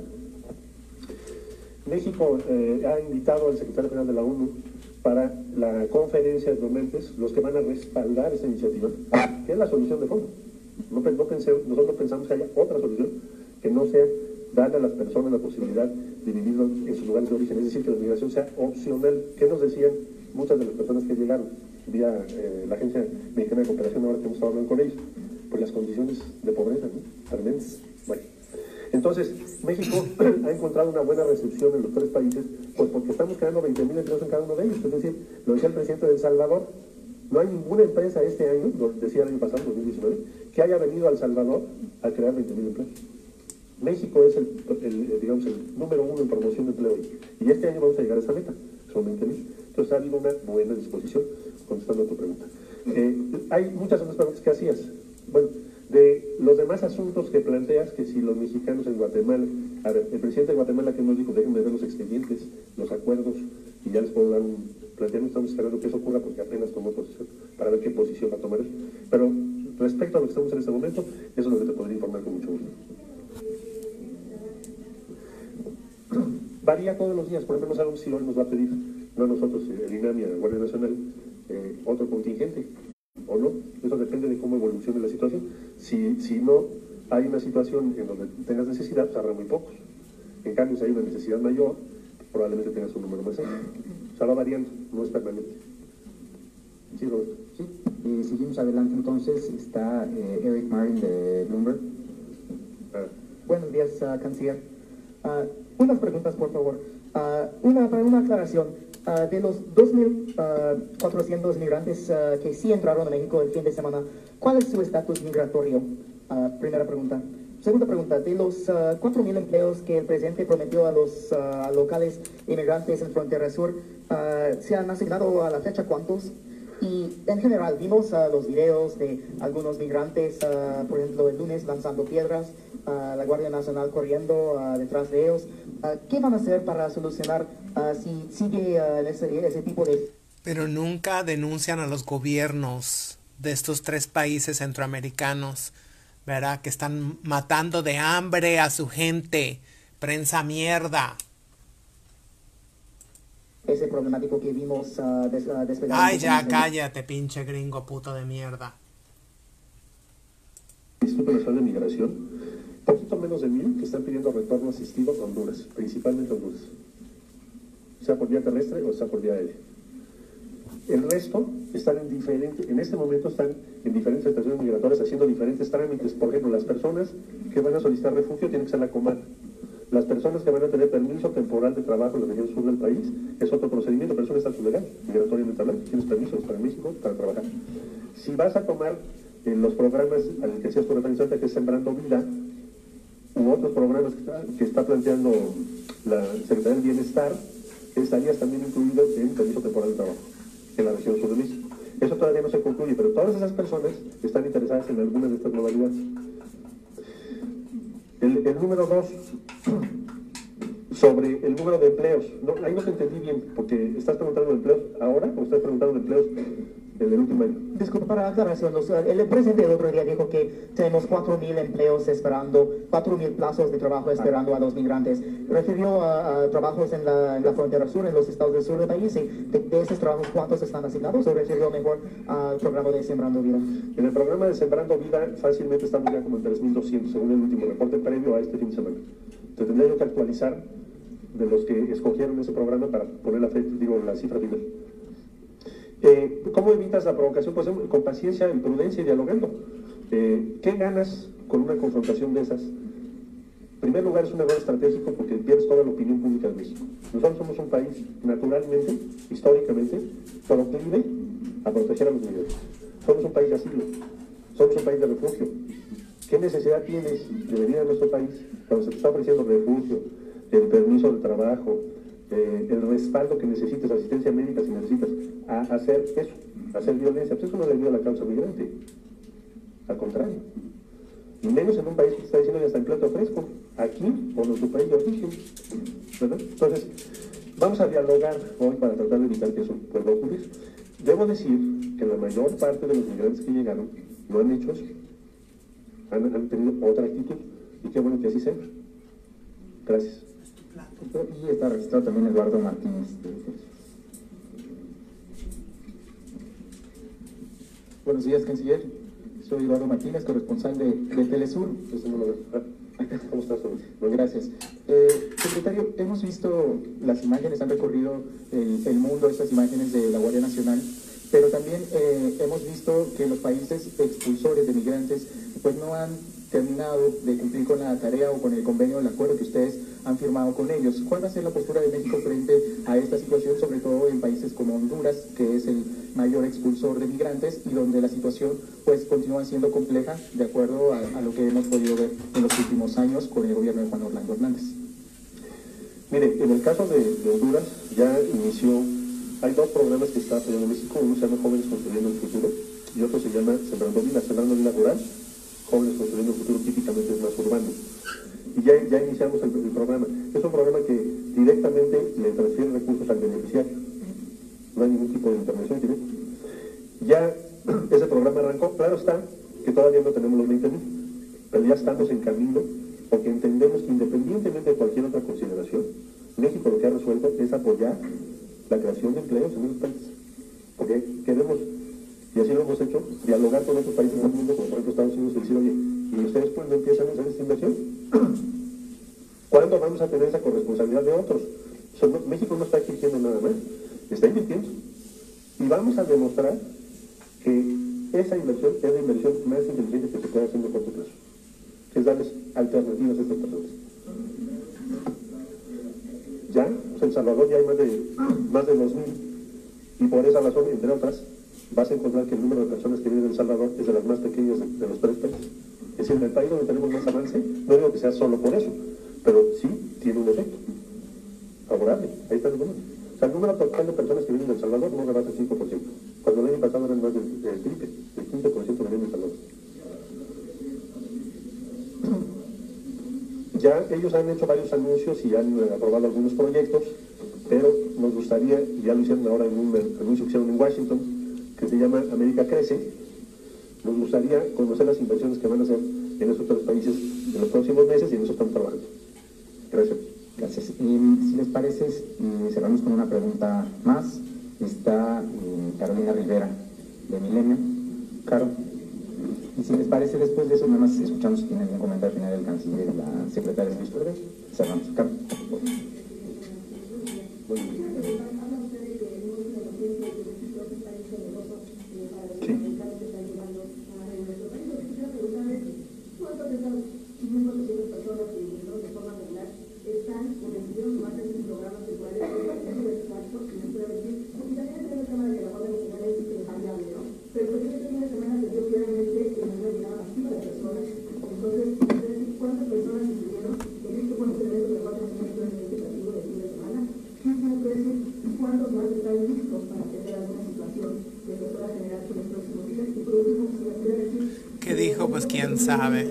Speaker 2: México ha invitado al secretario general de la ONU para la conferencia de donantes, los que van a respaldar esa iniciativa, que es la solución de fondo. Nosotros pensamos que haya otra solución que no sea darle a las personas la posibilidad de vivir en sus lugares de origen, es decir, que la migración sea opcional. ¿Qué nos decían muchas de las personas que llegaron vía la Agencia Mexicana de Cooperación, ahora que hemos estado hablando con ellos? Pues las condiciones de pobreza, ¿no? Tremendas. Bueno, entonces, México ha encontrado una buena recepción en los 3 países, pues porque estamos creando 20,000 empleos en cada uno de ellos. Es decir, lo decía el presidente de El Salvador, no hay ninguna empresa este año, lo decía el año pasado, 2019, que haya venido a El Salvador a crear 20,000 empleos. México es digamos, el número 1 en promoción de empleo hoy. Y este año vamos a llegar a esa meta, son 20,000. Entonces ha habido una buena disposición, contestando a tu pregunta. Hay muchas otras preguntas que hacías. Bueno, de los demás asuntos que planteas, que si los mexicanos en Guatemala, a ver, el presidente de Guatemala que nos dijo, déjenme ver los expedientes, los acuerdos, y ya les puedo dar un planteamiento. Estamos esperando que eso ocurra porque apenas tomó posición, para ver qué posición va a tomar él. Pero respecto a lo que estamos en este momento, eso es lo que te podría informar con mucho gusto. Varía todos los días, por ejemplo, no sabemos si hoy nos va a pedir, no a nosotros, el INAM y a la Guardia Nacional, otro contingente o no. Eso depende de cómo evolucione la situación. Si no hay una situación en donde tengas necesidad, pues habrá muy pocos. En cambio, si hay una necesidad mayor, probablemente tengas un número más alto. O sea, va variando, no es permanente. Sí, Roberto.
Speaker 22: Sí, seguimos adelante entonces. Está Eric Marin de Bloomberg.
Speaker 4: Buenos días, canciller. Unas preguntas, por favor. Para una aclaración, de los 2.400 migrantes que sí entraron a México el fin de semana, ¿cuál es su estatus migratorio? Primera pregunta. Segunda pregunta, de los 4.000 empleos que el presidente prometió a los locales inmigrantes en Frontera Sur, ¿se han asignado a la fecha cuántos? Y en general, vimos los videos de algunos migrantes, por ejemplo, el lunes lanzando piedras, la Guardia Nacional corriendo detrás de ellos. ¿Qué van a hacer para solucionar si sigue ese tipo de...
Speaker 11: Pero nunca denuncian a los gobiernos de estos 3 países centroamericanos, ¿verdad? Que están matando de hambre a su gente. Prensa mierda.
Speaker 4: Ese problemático que vimos desvelado.
Speaker 11: Ay, ya, cállate, pinche gringo puto de mierda.
Speaker 2: El Instituto Nacional de Migración, poquito menos de 1,000 que están pidiendo retorno asistido a Honduras, principalmente a Honduras, sea por vía terrestre o sea por vía aérea. El resto están en este momento están en diferentes estaciones migratorias haciendo diferentes trámites. Por ejemplo, las personas que van a solicitar refugio tienen que ser la Comar. Las personas que van a tener permiso temporal de trabajo en la región sur del país es otro procedimiento, pero es un estatus legal, migratoriamente hablando. Tienes permisos para México para trabajar. Si vas a tomar los programas al que hacías tu referencia, que es Sembrando Vida, u otros programas que está planteando la Secretaría del Bienestar, estarías también incluido en permiso temporal de trabajo en la región sur de México. Eso todavía no se concluye, pero todas esas personas están interesadas en alguna de estas modalidades. El número 2, sobre el número de empleos. No, ahí no te entendí bien, porque ¿estás preguntando de empleos ahora o estás preguntando de empleos en el último año?
Speaker 4: Disculpa, para aclaración, el presidente el otro día dijo que tenemos 4.000 empleos esperando, 4.000 plazos de trabajo esperando a los migrantes. ¿Refirió a trabajos en la frontera sur, en los estados del sur del país? Y de esos trabajos, ¿cuántos están asignados? ¿O refirió mejor al programa de Sembrando Vida?
Speaker 2: En el programa de Sembrando Vida fácilmente estamos ya como en 3.200, según el último reporte previo a este fin de semana. Entonces tendría yo que actualizar de los que escogieron ese programa para poner la cifra final. ¿Cómo evitas la provocación? Pues con paciencia, en prudencia y dialogando. ¿Qué ganas con una confrontación de esas? En primer lugar, es un error estratégico porque pierdes toda la opinión pública de México. Nosotros somos un país, naturalmente, históricamente, proclive a proteger a los migrantes. Somos un país de asilo, somos un país de refugio. ¿Qué necesidad tienes de venir a nuestro país cuando se te está ofreciendo refugio, el permiso de trabajo, el respaldo que necesites, asistencia médica si necesitas, a hacer eso, a hacer violencia? Pues eso no le ayuda a la causa migrante, al contrario. Y menos en un país que está diciendo ya está en plato fresco, aquí o en nuestro país de origen, ¿verdad? Entonces, vamos a dialogar hoy para tratar de evitar que eso pueda ocurrir. Debo decir que la mayor parte de los migrantes que llegaron no han hecho eso, han tenido otra actitud, y qué bueno que así sea. Gracias.
Speaker 22: Y está registrado también Eduardo Martínez.
Speaker 13: Buenos días, canciller. Soy Eduardo Martínez, corresponsal de Telesur.
Speaker 2: Eso no lo veo. ¿Cómo estás?
Speaker 3: Gracias. Secretario, hemos visto las imágenes, han recorrido el mundo, estas imágenes de la Guardia Nacional, pero también hemos visto que los países expulsores de migrantes pues no han terminado de cumplir con la tarea o con el convenio del acuerdo que ustedes han firmado con ellos. ¿Cuál va a ser la postura de México frente a esta situación, sobre todo en países como Honduras, que es el mayor expulsor de migrantes y donde la situación pues continúa siendo compleja de acuerdo a lo que hemos podido ver en los últimos años con el gobierno de Juan Orlando Hernández?
Speaker 2: Mire, en el caso de Honduras ya inició, hay dos programas que está apoyando México, uno se llama Jóvenes Construyendo el Futuro y otro se llama Sembrando Vida Rural. Jóvenes Construyendo el Futuro típicamente es más urbano. Y ya iniciamos el programa. Es un programa que directamente le transfiere recursos al beneficiario. No hay ningún tipo de intervención directa. Ya ese programa arrancó. Claro está que todavía no tenemos los 20,000, pero ya estamos en camino, porque entendemos que independientemente de cualquier otra consideración, México lo que ha resuelto es apoyar la creación de empleos en esos países. Porque queremos, y así lo hemos hecho, dialogar con otros países del mundo, como por ejemplo Estados Unidos, y decir, oye, ¿y ustedes cuándo empiezan a hacer esta inversión? ¿Cuándo vamos a tener esa corresponsabilidad de otros? O sea, México no está exigiendo nada más, está invirtiendo. Y vamos a demostrar que esa inversión es la inversión más inteligente que se puede hacer en el corto plazo, que es darles alternativas a estas personas. Ya, pues en Salvador ya hay más de 2,000, y por esa razón, entre otras, vas a encontrar que el número de personas que viven en El Salvador es de las más pequeñas de los 3 países. Es decir, en el país donde tenemos más avance, no digo que sea solo por eso, pero sí tiene un efecto favorable. Ahí está el número. O sea, el número total de personas que viven en El Salvador no rebasa el 5%, cuando el año pasado eran más del triple, el 15% viven en El Salvador. Ya ellos han hecho varios anuncios y han aprobado algunos proyectos, pero nos gustaría, ya lo hicieron ahora en un anuncio que hicieron en Washington, que se llama América Crece. Nos gustaría conocer las inversiones que van a hacer en esos otros países en los próximos meses, y en eso estamos trabajando. Gracias.
Speaker 22: Gracias. Y si les parece, cerramos con una pregunta más. Está Carolina Rivera, de Milenio. Caro. Y si les parece, después de eso, nada más escuchamos si tienen algún comentario final del canciller y la secretaria de Luis Pérez. Cerramos. Caro.
Speaker 11: ¿Qué dijo? Pues quién sabe.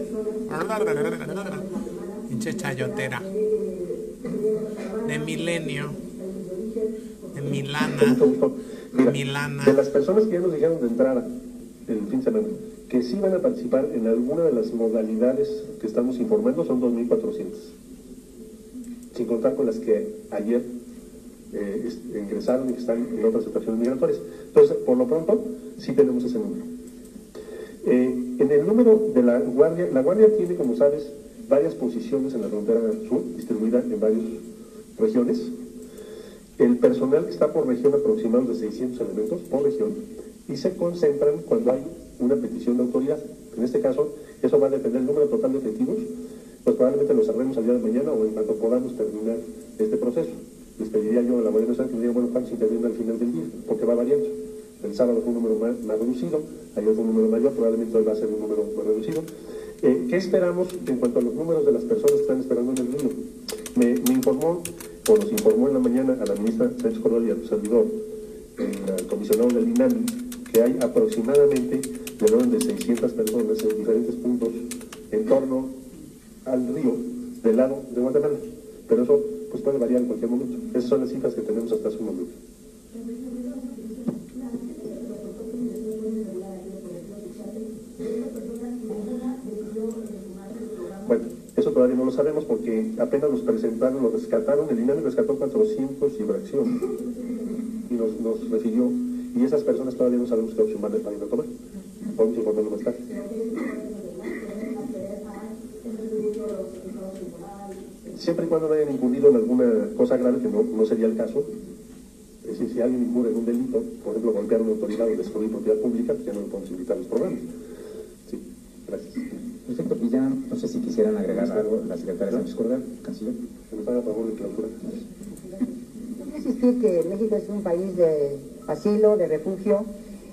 Speaker 11: Pinche chayotera. De Milenio. De Milana.
Speaker 2: Mira,
Speaker 11: Milana.
Speaker 2: de las personas que ya nos dijeron de entrada el fin de semana, que sí van a participar en alguna de las modalidades que estamos informando, son 2,400. Sin contar con las que ayer ingresaron y que están en otras estaciones migratorias. Entonces, por lo pronto, sí tenemos ese número. En el número de la Guardia tiene, como sabes, varias posiciones en la frontera sur, distribuida en varias regiones. El personal está por región aproximado de 600 elementos por región, y se concentran cuando hay una petición de autoridad. En este caso, eso va a depender del número total de efectivos, pues probablemente lo cerremos al día de mañana o en cuanto podamos terminar este proceso. Les pediría yo a la Guardia Nacional que me diga, bueno, ¿cuántos intervienen al final del día? Porque va variando. El sábado fue un número más reducido, ayer fue un número mayor, probablemente hoy va a ser un número más reducido. ¿Qué esperamos en cuanto a los números de las personas que están esperando en el niño? Me informó, o nos informó en la mañana a la ministra Sánchez Cordero y a tu servidor, el comisionado del INAMI, que hay aproximadamente del orden de 600 personas en diferentes puntos en torno al río del lado de Guatemala. Pero eso pues puede variar en cualquier momento. Esas son las cifras que tenemos hasta hace un momento. Bueno, eso todavía no lo sabemos porque apenas nos presentaron, nos rescataron, el INAMI rescató 400 y fracción y nos refirió, y esas personas todavía no sabemos qué opción van a tomar. Vamos a informarlo más tarde. siempre y cuando no hayan incurrido en alguna cosa grave, que no sería el caso. Es decir, si alguien incurre en un delito, por ejemplo, golpear a una autoridad o destruir propiedad pública, pues ya no le podemos invitar los programas. Sí, gracias.
Speaker 22: Perfecto, y ya no sé si quisieran agregar algo la secretaria Sánchez Cordero, canciller.
Speaker 2: Se nos haga favor de clausura.
Speaker 23: Quiero insistir que México es un país de asilo, de refugio,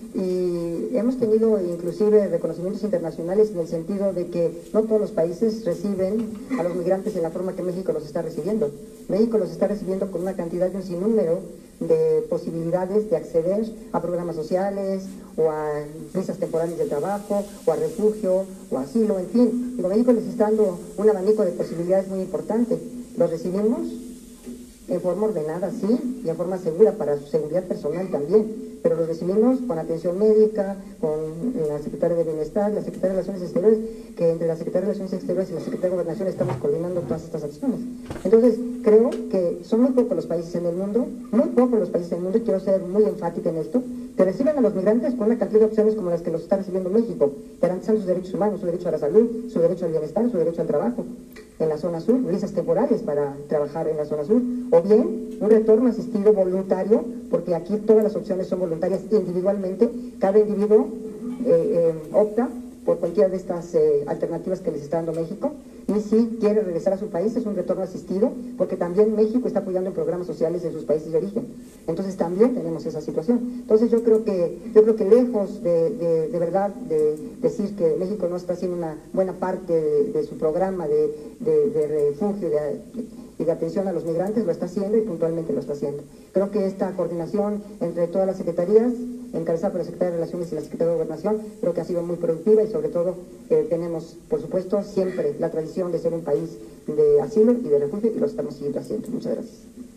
Speaker 23: y hemos tenido inclusive reconocimientos internacionales en el sentido de que no todos los países reciben a los migrantes en la forma que México los está recibiendo. México los está recibiendo con una cantidad de un sinnúmero de posibilidades de acceder a programas sociales o a visas temporales de trabajo o a refugio o asilo, en fin. México les está dando un abanico de posibilidades muy importante. Los recibimos en forma ordenada, sí, y en forma segura para su seguridad personal también, pero los recibimos con atención médica, con la Secretaria de Bienestar, la Secretaria de Relaciones Exteriores, que entre la Secretaria de Relaciones Exteriores y la Secretaria de Gobernación estamos coordinando todas estas acciones. Entonces, creo que son muy pocos los países en el mundo, y quiero ser muy enfática en esto, que reciben a los migrantes con una cantidad de opciones como las que los está recibiendo México, garantizando sus derechos humanos, su derecho a la salud, su derecho al bienestar, su derecho al trabajo en la zona sur, visas temporales para trabajar en la zona sur, o bien un retorno asistido voluntario, porque aquí todas las opciones son voluntarias individualmente, cada individuo opta por cualquiera de estas alternativas que les está dando México, y si quiere regresar a su país es un retorno asistido, porque también México está apoyando en programas sociales en sus países de origen. Entonces también tenemos esa situación. Entonces yo creo que lejos de verdad de decir que México no está haciendo una buena parte de su programa de refugio y de atención a los migrantes, lo está haciendo y puntualmente lo está haciendo. Creo que esta coordinación entre todas las secretarías, encabezada por la Secretaría de Relaciones y la Secretaría de Gobernación, creo que ha sido muy productiva, y sobre todo tenemos, por supuesto, siempre la tradición de ser un país de asilo y de refugio, y lo estamos siguiendo haciendo. Muchas gracias.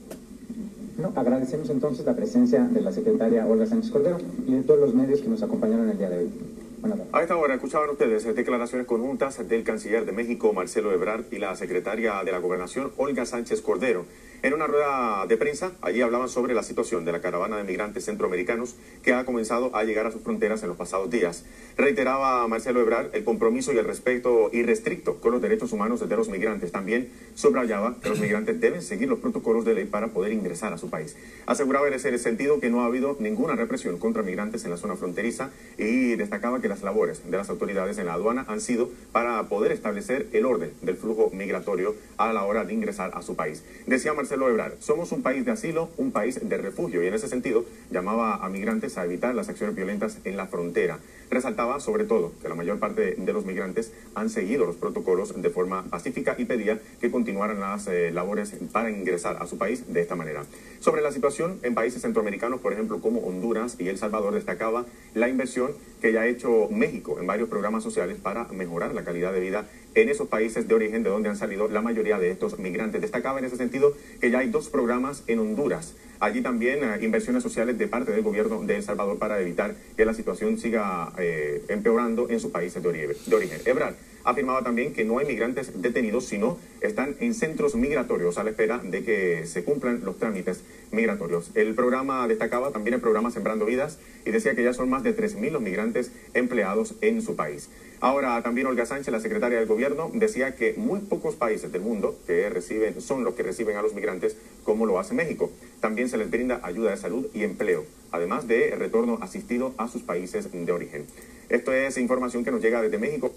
Speaker 22: No, agradecemos entonces la presencia de la secretaria Olga Sánchez Cordero y de todos los medios que nos acompañaron el día de hoy.
Speaker 5: A esta hora escuchaban ustedes declaraciones conjuntas del canciller de México, Marcelo Ebrard, y la secretaria de la Gobernación, Olga Sánchez Cordero. En una rueda de prensa, allí hablaban sobre la situación de la caravana de migrantes centroamericanos que ha comenzado a llegar a sus fronteras en los pasados días. Reiteraba Marcelo Ebrard el compromiso y el respeto irrestricto con los derechos humanos de los migrantes. También subrayaba que los migrantes deben seguir los protocolos de ley para poder ingresar a su país. Aseguraba en ese sentido que no ha habido ninguna represión contra migrantes en la zona fronteriza, y destacaba que las labores de las autoridades en la aduana han sido para poder establecer el orden del flujo migratorio a la hora de ingresar a su país. Decía Marcelo Ebrard: somos un país de asilo, un país de refugio, y en ese sentido llamaba a migrantes a evitar las acciones violentas en la frontera. Resaltaba sobre todo que la mayor parte de los migrantes han seguido los protocolos de forma pacífica y pedía que continuaran las labores para ingresar a su país de esta manera. Sobre la situación en países centroamericanos, por ejemplo, como Honduras y El Salvador, destacaba la inversión que ya ha hecho México en varios programas sociales para mejorar la calidad de vida en esos países de origen de donde han salido la mayoría de estos migrantes. Destacaba en ese sentido que ya hay 2 programas en Honduras. Allí también inversiones sociales de parte del gobierno de El Salvador para evitar que la situación siga empeorando en sus países de origen. Ebrard afirmaba también que no hay migrantes detenidos, sino están en centros migratorios a la espera de que se cumplan los trámites migratorios. El programa destacaba también el programa Sembrando Vidas, y decía que ya son más de 3.000 los migrantes empleados en su país. Ahora también Olga Sánchez, la secretaria del gobierno, decía que muy pocos países del mundo son los que reciben a los migrantes como lo hace México. También se les brinda ayuda de salud y empleo, además de retorno asistido a sus países de origen. Esto es información que nos llega desde México.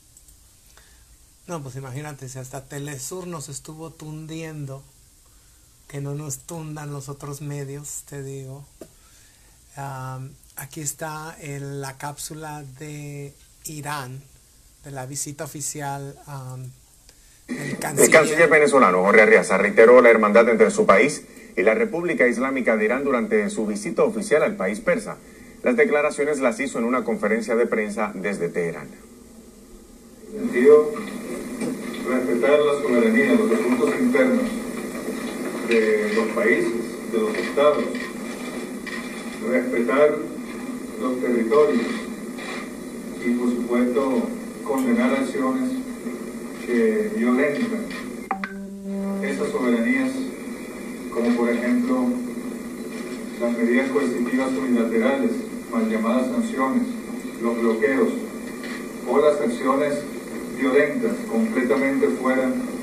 Speaker 11: No, pues imagínate, si hasta Telesur nos estuvo tundiendo, que no nos tundan los otros medios, te digo. Aquí está la cápsula de Irán, de la visita oficial del canciller.
Speaker 5: El canciller venezolano Jorge Arriaza reiteró la hermandad entre su país y la República Islámica de Irán durante su visita oficial al país persa. Las declaraciones las hizo en una conferencia de prensa desde Teherán.
Speaker 12: Sentido, respetar la soberanía, los asuntos internos de los países, de los estados, respetar los territorios y, por supuesto, condenar acciones que violentan esas soberanías, como por ejemplo las medidas coercitivas unilaterales, mal llamadas sanciones, los bloqueos o las acciones violentas completamente fuera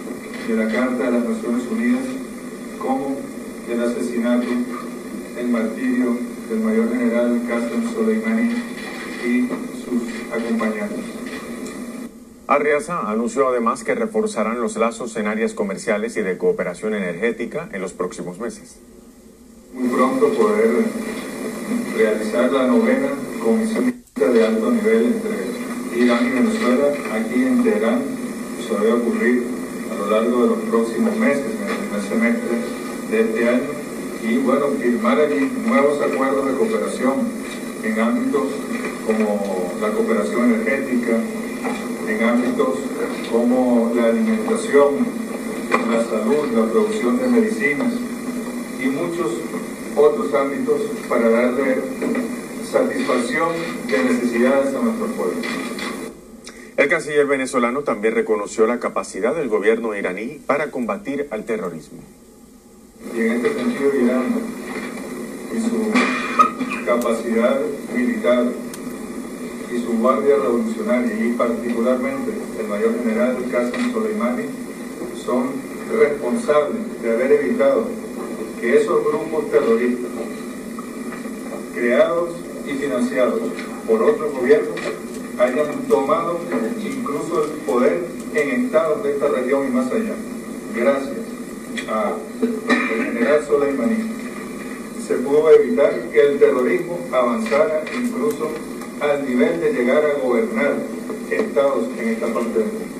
Speaker 12: de la Carta de las Naciones Unidas, como el asesinato, el martirio del mayor general Qasem Soleimani y sus acompañantes.
Speaker 5: Arriaza anunció además que reforzarán los lazos en áreas comerciales y de cooperación energética en los próximos meses.
Speaker 12: Muy pronto poder realizar la 9ª comisión de alto nivel entre Irán y Venezuela aquí en Teherán. Eso debe ocurrir a lo largo de los próximos meses, en el primer semestre de este año, y bueno, firmar allí nuevos acuerdos de cooperación en ámbitos como la cooperación energética, en ámbitos como la alimentación, la salud, la producción de medicinas y muchos otros ámbitos para darle satisfacción de necesidades a nuestro pueblo.
Speaker 5: El canciller venezolano también reconoció la capacidad del gobierno iraní para combatir al terrorismo.
Speaker 12: Y en este sentido, Irán y su capacidad militar y su guardia revolucionaria, y particularmente el mayor general Qasem Soleimani, son responsables de haber evitado que esos grupos terroristas, creados y financiados por otros gobiernos, hayan tomado incluso el poder en estados de esta región y más allá. Gracias al general Soleimani se pudo evitar que el terrorismo avanzara incluso al nivel de llegar a gobernar estados en esta parte del mundo.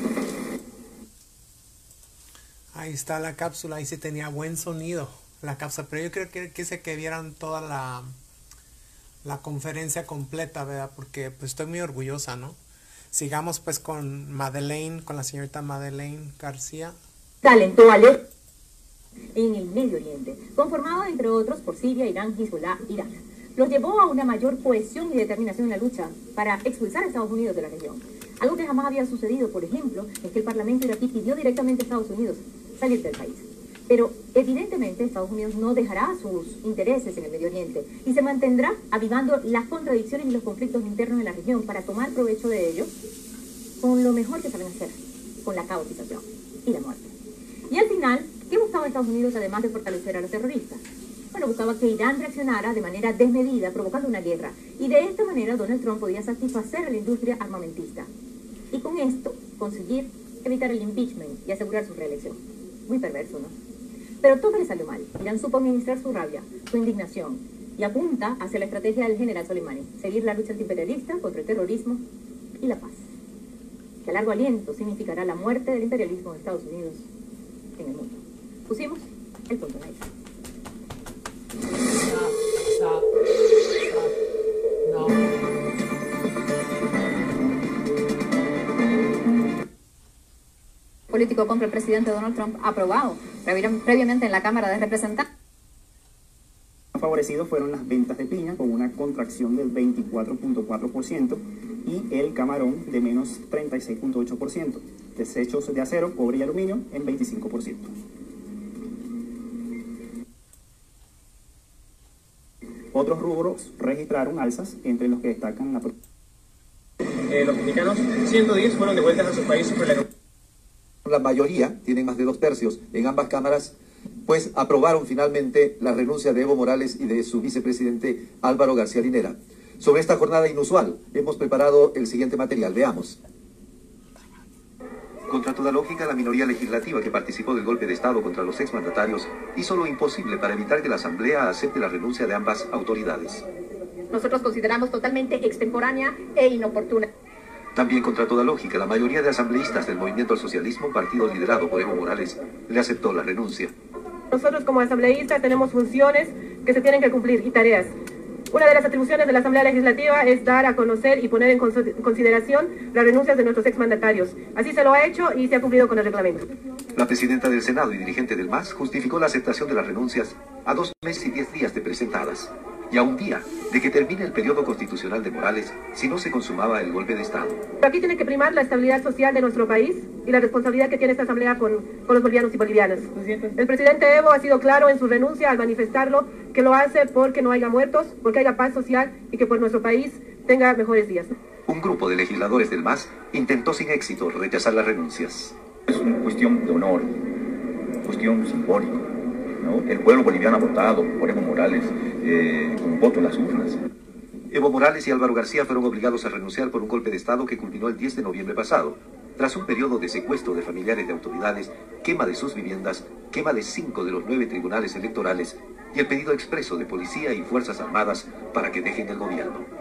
Speaker 11: Ahí está la cápsula, ahí sí tenía buen sonido la cápsula, pero yo creo que quise que vieran toda la conferencia completa, ¿verdad? Porque pues estoy muy orgullosa, ¿no? Sigamos pues con Madeleine, con la señorita Madeleine García.
Speaker 1: Talentó en el Medio Oriente, conformado entre otros por Siria, Irán, Hezbollah, Irak. Los llevó a una mayor cohesión y determinación en la lucha para expulsar a Estados Unidos de la región. Algo que jamás había sucedido, por ejemplo, es que el Parlamento iraquí pidió directamente a Estados Unidos salir del país. Pero evidentemente Estados Unidos no dejará sus intereses en el Medio Oriente y se mantendrá avivando las contradicciones y los conflictos internos en la región para tomar provecho de ellos con lo mejor que saben hacer, con la caotización y la muerte. Y al final, ¿qué buscaba Estados Unidos además de fortalecer a los terroristas? Bueno, buscaba que Irán reaccionara de manera desmedida, provocando una guerra. Y de esta manera Donald Trump podía satisfacer a la industria armamentista. Y con esto conseguir evitar el impeachment y asegurar su reelección. Muy perverso, ¿no? Pero todo le salió mal. Irán supo administrar su rabia, su indignación, y apunta hacia la estrategia del general Soleimani, seguir la lucha antiimperialista contra el terrorismo y la paz, que a largo aliento significará la muerte del imperialismo de Estados Unidos en el mundo. Pusimos el punto en la isla.
Speaker 6: Político contra el presidente Donald Trump aprobado previamente en la Cámara de Representantes.
Speaker 7: Favorecidos fueron las ventas de piña con una contracción del 24.4% y el camarón de menos 36.8%, desechos de acero, cobre y aluminio en 25%. Otros rubros registraron alzas, entre los que destacan la...
Speaker 9: Los mexicanos, 110 fueron devueltas a sus países por
Speaker 24: la mayoría, tienen más de 2/3 en ambas cámaras, pues aprobaron finalmente la renuncia de Evo Morales y de su vicepresidente Álvaro García Linera. Sobre esta jornada inusual, hemos preparado el siguiente material. Veamos. Contra toda lógica, la minoría legislativa que participó del golpe de Estado contra los exmandatarios hizo lo imposible para evitar que la Asamblea acepte la renuncia de ambas autoridades.
Speaker 25: Nosotros consideramos totalmente extemporánea e inoportuna.
Speaker 24: También contra toda lógica, la mayoría de asambleístas del Movimiento al Socialismo, partido liderado por Evo Morales, le aceptó la renuncia.
Speaker 26: Nosotros como asambleístas tenemos funciones que se tienen que cumplir y tareas. Una de las atribuciones de la Asamblea Legislativa es dar a conocer y poner en consideración las renuncias de nuestros exmandatarios. Así se lo ha hecho y se ha cumplido con el reglamento.
Speaker 24: La presidenta del Senado y dirigente del MAS justificó la aceptación de las renuncias a 2 meses y 10 días de presentadas, y a un día de que termine el periodo constitucional de Morales si no se consumaba el golpe de Estado.
Speaker 26: Aquí tiene que primar la estabilidad social de nuestro país y la responsabilidad que tiene esta Asamblea con los bolivianos y bolivianas. El presidente Evo ha sido claro en su renuncia al manifestarlo, que lo hace porque no haya muertos, porque haya paz social y que por nuestro país tenga mejores días.
Speaker 24: Un grupo de legisladores del MAS intentó sin éxito rechazar las renuncias.
Speaker 27: Es una cuestión de honor.
Speaker 10: cuestión simbólica, ¿no? El pueblo boliviano ha votado por Evo Morales con voto en las urnas.
Speaker 24: Evo Morales y Álvaro García fueron obligados a renunciar por un golpe de Estado que culminó el 10 de noviembre pasado. Tras un periodo de secuestro de familiares de autoridades, quema de sus viviendas, quema de 5 de los 9 tribunales electorales y el pedido expreso de policía y fuerzas armadas para que dejen el gobierno.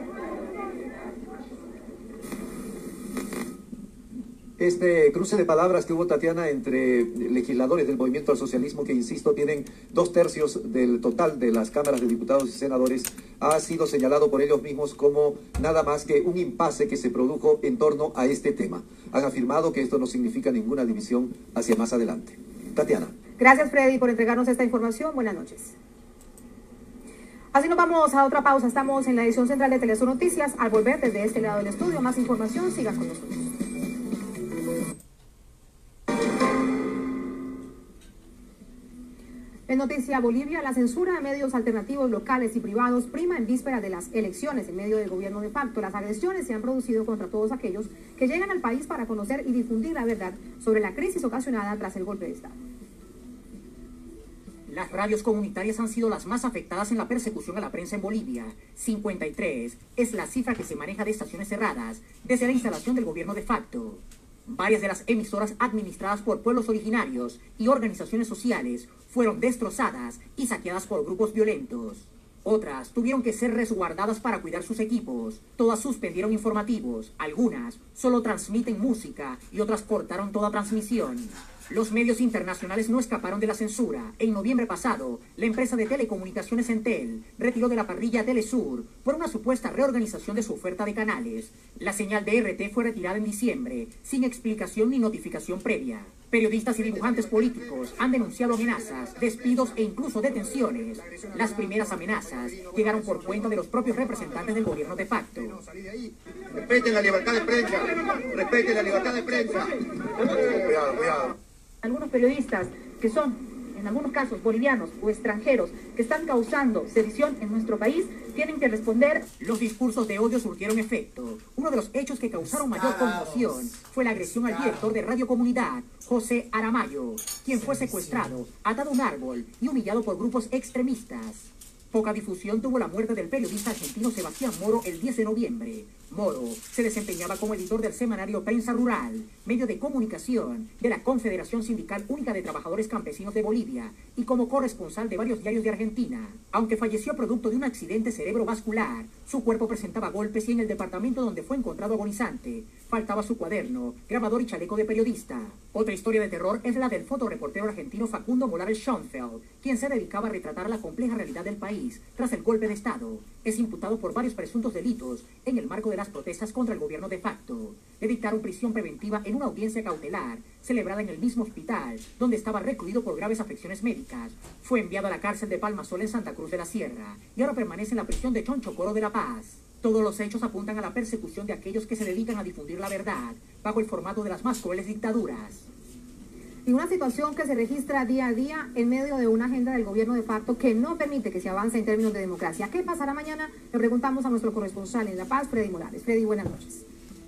Speaker 24: Este cruce de palabras que hubo, Tatiana, entre legisladores del Movimiento al Socialismo, que insisto, tienen 2/3 del total de las cámaras de diputados y senadores, ha sido señalado por ellos mismos como nada más que un impasse que se produjo en torno a este tema. Han afirmado que esto no significa ninguna división hacia más adelante. Tatiana.
Speaker 1: Gracias, Freddy, por entregarnos esta información. Buenas noches. Así nos vamos a otra pausa. Estamos en la edición central de Telesur Noticias. Al volver desde este lado del estudio, más información, sigan con nosotros. En Noticia Bolivia, la censura a medios alternativos locales y privados prima en víspera de las elecciones en medio del gobierno de facto. Las agresiones se han producido contra todos aquellos que llegan al país para conocer y difundir la verdad sobre la crisis ocasionada tras el golpe de Estado.
Speaker 8: Las radios comunitarias han sido las más afectadas en la persecución a la prensa en Bolivia. 53 es la cifra que se maneja de estaciones cerradas desde la instalación del gobierno de facto. Varias de las emisoras administradas por pueblos originarios y organizaciones sociales fueron destrozadas y saqueadas por grupos violentos. Otras tuvieron que ser resguardadas para cuidar sus equipos. Todas suspendieron informativos, algunas solo transmiten música y otras cortaron toda transmisión. Los medios internacionales no escaparon de la censura. En noviembre pasado, la empresa de telecomunicaciones Entel retiró de la parrilla Telesur por una supuesta reorganización de su oferta de canales. La señal de RT fue retirada en diciembre, sin explicación ni notificación previa. Periodistas y dibujantes políticos han denunciado amenazas, despidos e incluso detenciones. Las primeras amenazas llegaron por cuenta de los propios representantes del gobierno de facto.
Speaker 14: Respeten la libertad de prensa, respeten la libertad de prensa. Cuidado.
Speaker 1: Algunos periodistas que son, en algunos casos, bolivianos o extranjeros que están causando sedición en nuestro país, tienen que responder.
Speaker 8: Los discursos de odio surtieron efecto. Uno de los hechos que causaron mayor conmoción fue la agresión al director de Radio Comunidad, José Aramayo, quien fue secuestrado, atado a un árbol y humillado por grupos extremistas. Poca difusión tuvo la muerte del periodista argentino Sebastián Moro el 10 de noviembre. Moro se desempeñaba como editor del semanario Prensa Rural, medio de comunicación de la Confederación Sindical Única de Trabajadores Campesinos de Bolivia, y como corresponsal de varios diarios de Argentina. Aunque falleció producto de un accidente cerebrovascular, su cuerpo presentaba golpes y en el departamento donde fue encontrado agonizante faltaba su cuaderno, grabador y chaleco de periodista. Otra historia de terror es la del fotoreportero argentino Facundo Morales Schoenfeld, quien se dedicaba a retratar la compleja realidad del país tras el golpe de Estado. Es imputado por varios presuntos delitos en el marco de las protestas contra el gobierno de facto. Le dictaron prisión preventiva en una audiencia cautelar celebrada en el mismo hospital donde estaba recluido por graves afecciones médicas. Fue enviado a la cárcel de Palmasol en Santa Cruz de la Sierra y ahora permanece en la prisión de Chonchocoro de La Paz. Todos los hechos apuntan a la persecución de aquellos que se dedican a difundir la verdad bajo el formato de las más crueles dictaduras.
Speaker 1: Y una situación que se registra día a día en medio de una agenda del gobierno de facto que no permite que se avance en términos de democracia. ¿Qué pasará mañana? Le preguntamos a nuestro corresponsal en La Paz, Freddy Morales. Freddy, buenas noches.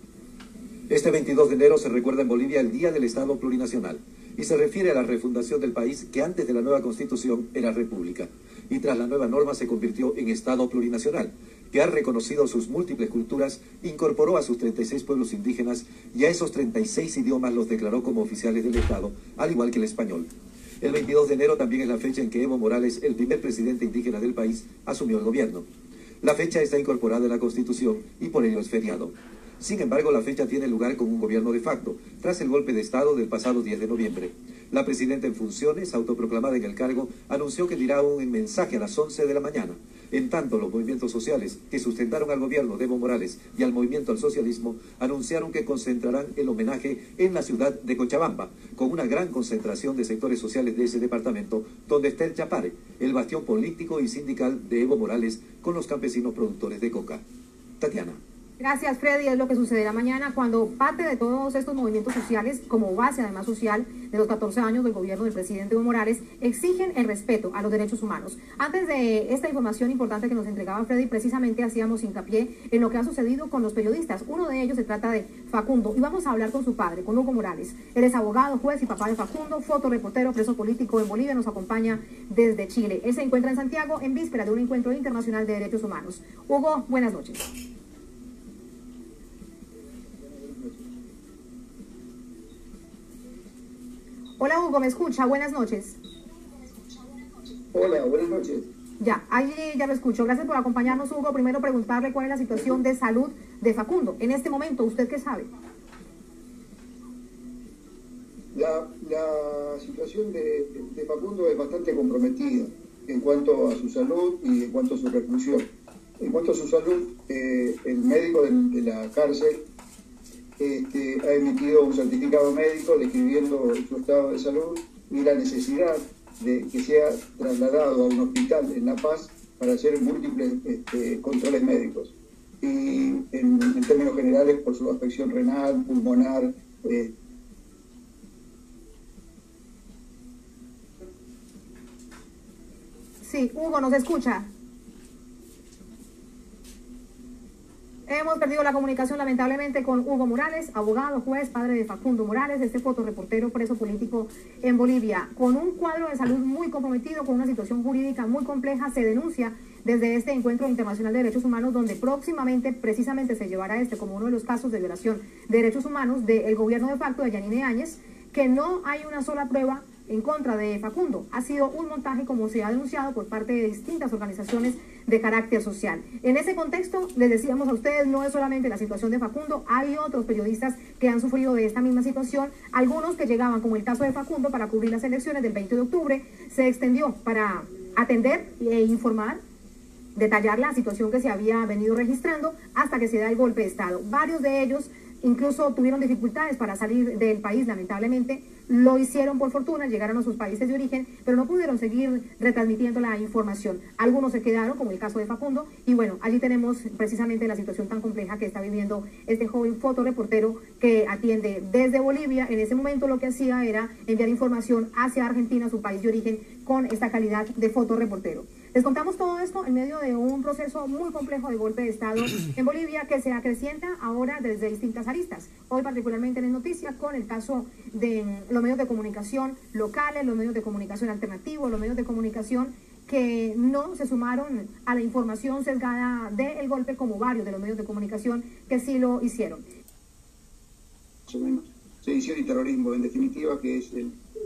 Speaker 24: Este 22 de enero se recuerda en Bolivia el Día del Estado Plurinacional y se refiere a la refundación del país que antes de la nueva Constitución era república y tras la nueva norma se convirtió en Estado Plurinacional, que ha reconocido sus múltiples culturas, incorporó a sus 36 pueblos indígenas y a esos 36 idiomas los declaró como oficiales del Estado, al igual que el español. El 22 de enero también es la fecha en que Evo Morales, el primer presidente indígena del país, asumió el gobierno. La fecha está incorporada en la Constitución y por ello es feriado. Sin embargo, la fecha tiene lugar con un gobierno de facto, tras el golpe de Estado del pasado 10 de noviembre. La presidenta en funciones, autoproclamada en el cargo, anunció que dirá un mensaje a las 11 de la mañana. En tanto, los movimientos sociales que sustentaron al gobierno de Evo Morales y al movimiento al socialismo anunciaron que concentrarán el homenaje en la ciudad de Cochabamba, con una gran concentración de sectores sociales de ese departamento, donde está el Chapare, el bastión político y sindical de Evo Morales con los campesinos productores de coca. Tatiana.
Speaker 16: Gracias, Freddy. Es lo que sucederá mañana cuando parte de todos estos movimientos sociales, como base además social de los 14 años del gobierno del presidente Evo Morales, exigen el respeto a los derechos humanos. Antes de esta información importante que nos entregaba Freddy, precisamente hacíamos hincapié en lo que ha sucedido con los periodistas. Uno de ellos se trata de Facundo y vamos a hablar con su padre, con Hugo Morales. Él es abogado, juez y papá de Facundo, fotoreportero, preso político en Bolivia, nos acompaña desde Chile. Él se encuentra en Santiago en víspera de un encuentro internacional de derechos humanos. Hugo, buenas noches. Hola Hugo, ¿me escucha? Buenas noches.
Speaker 17: Hola, buenas noches.
Speaker 16: Ya, ahí ya lo escucho. Gracias por acompañarnos, Hugo. Primero preguntarle cuál es la situación de salud de Facundo. En este momento, ¿usted qué sabe?
Speaker 17: La situación de Facundo es bastante comprometida en cuanto a su salud y en cuanto a su reclusión. En cuanto a su salud, el médico de la cárcel ha emitido un certificado médico describiendo su estado de salud y la necesidad de que sea trasladado a un hospital en La Paz para hacer múltiples controles médicos. Y en términos generales, por su afección renal, pulmonar.
Speaker 16: Sí, Hugo, ¿nos escucha? Hemos perdido la comunicación lamentablemente con Hugo Morales, abogado, juez, padre de Facundo Morales, este fotoreportero preso político en Bolivia. Con un cuadro de salud muy comprometido, con una situación jurídica muy compleja, se denuncia desde este encuentro internacional de derechos humanos, donde próximamente precisamente se llevará como uno de los casos de violación de derechos humanos del gobierno de facto de Yanine Áñez, que no hay una sola prueba en contra de Facundo. Ha sido un montaje, como se ha denunciado por parte de distintas organizaciones de carácter social. En ese contexto, les decíamos a ustedes, no es solamente la situación de Facundo, hay otros periodistas que han sufrido de esta misma situación, algunos que llegaban, como el caso de Facundo, para cubrir las elecciones del 20 de octubre, se extendió para atender e informar, detallar la situación que se había venido registrando hasta que se da el golpe de Estado. Varios de ellos incluso tuvieron dificultades para salir del país, lamentablemente. Lo hicieron por fortuna, llegaron a sus países de origen, pero no pudieron seguir retransmitiendo la información. Algunos se quedaron, como el caso de Facundo, y bueno, allí tenemos precisamente la situación tan compleja que está viviendo este joven fotoreportero que atiende desde Bolivia. En ese momento lo que hacía era enviar información hacia Argentina, su país de origen, con esta calidad de fotoreportero. Les contamos todo esto en medio de un proceso muy complejo de golpe de Estado en Bolivia que se acrecienta ahora desde distintas aristas. Hoy particularmente en noticias con el caso de los medios de comunicación locales, los medios de comunicación alternativos, los medios de comunicación que no se sumaron a la información sesgada del golpe, como varios de los medios de comunicación que sí lo hicieron.
Speaker 17: Más o menos, sedición y terrorismo, en definitiva, que es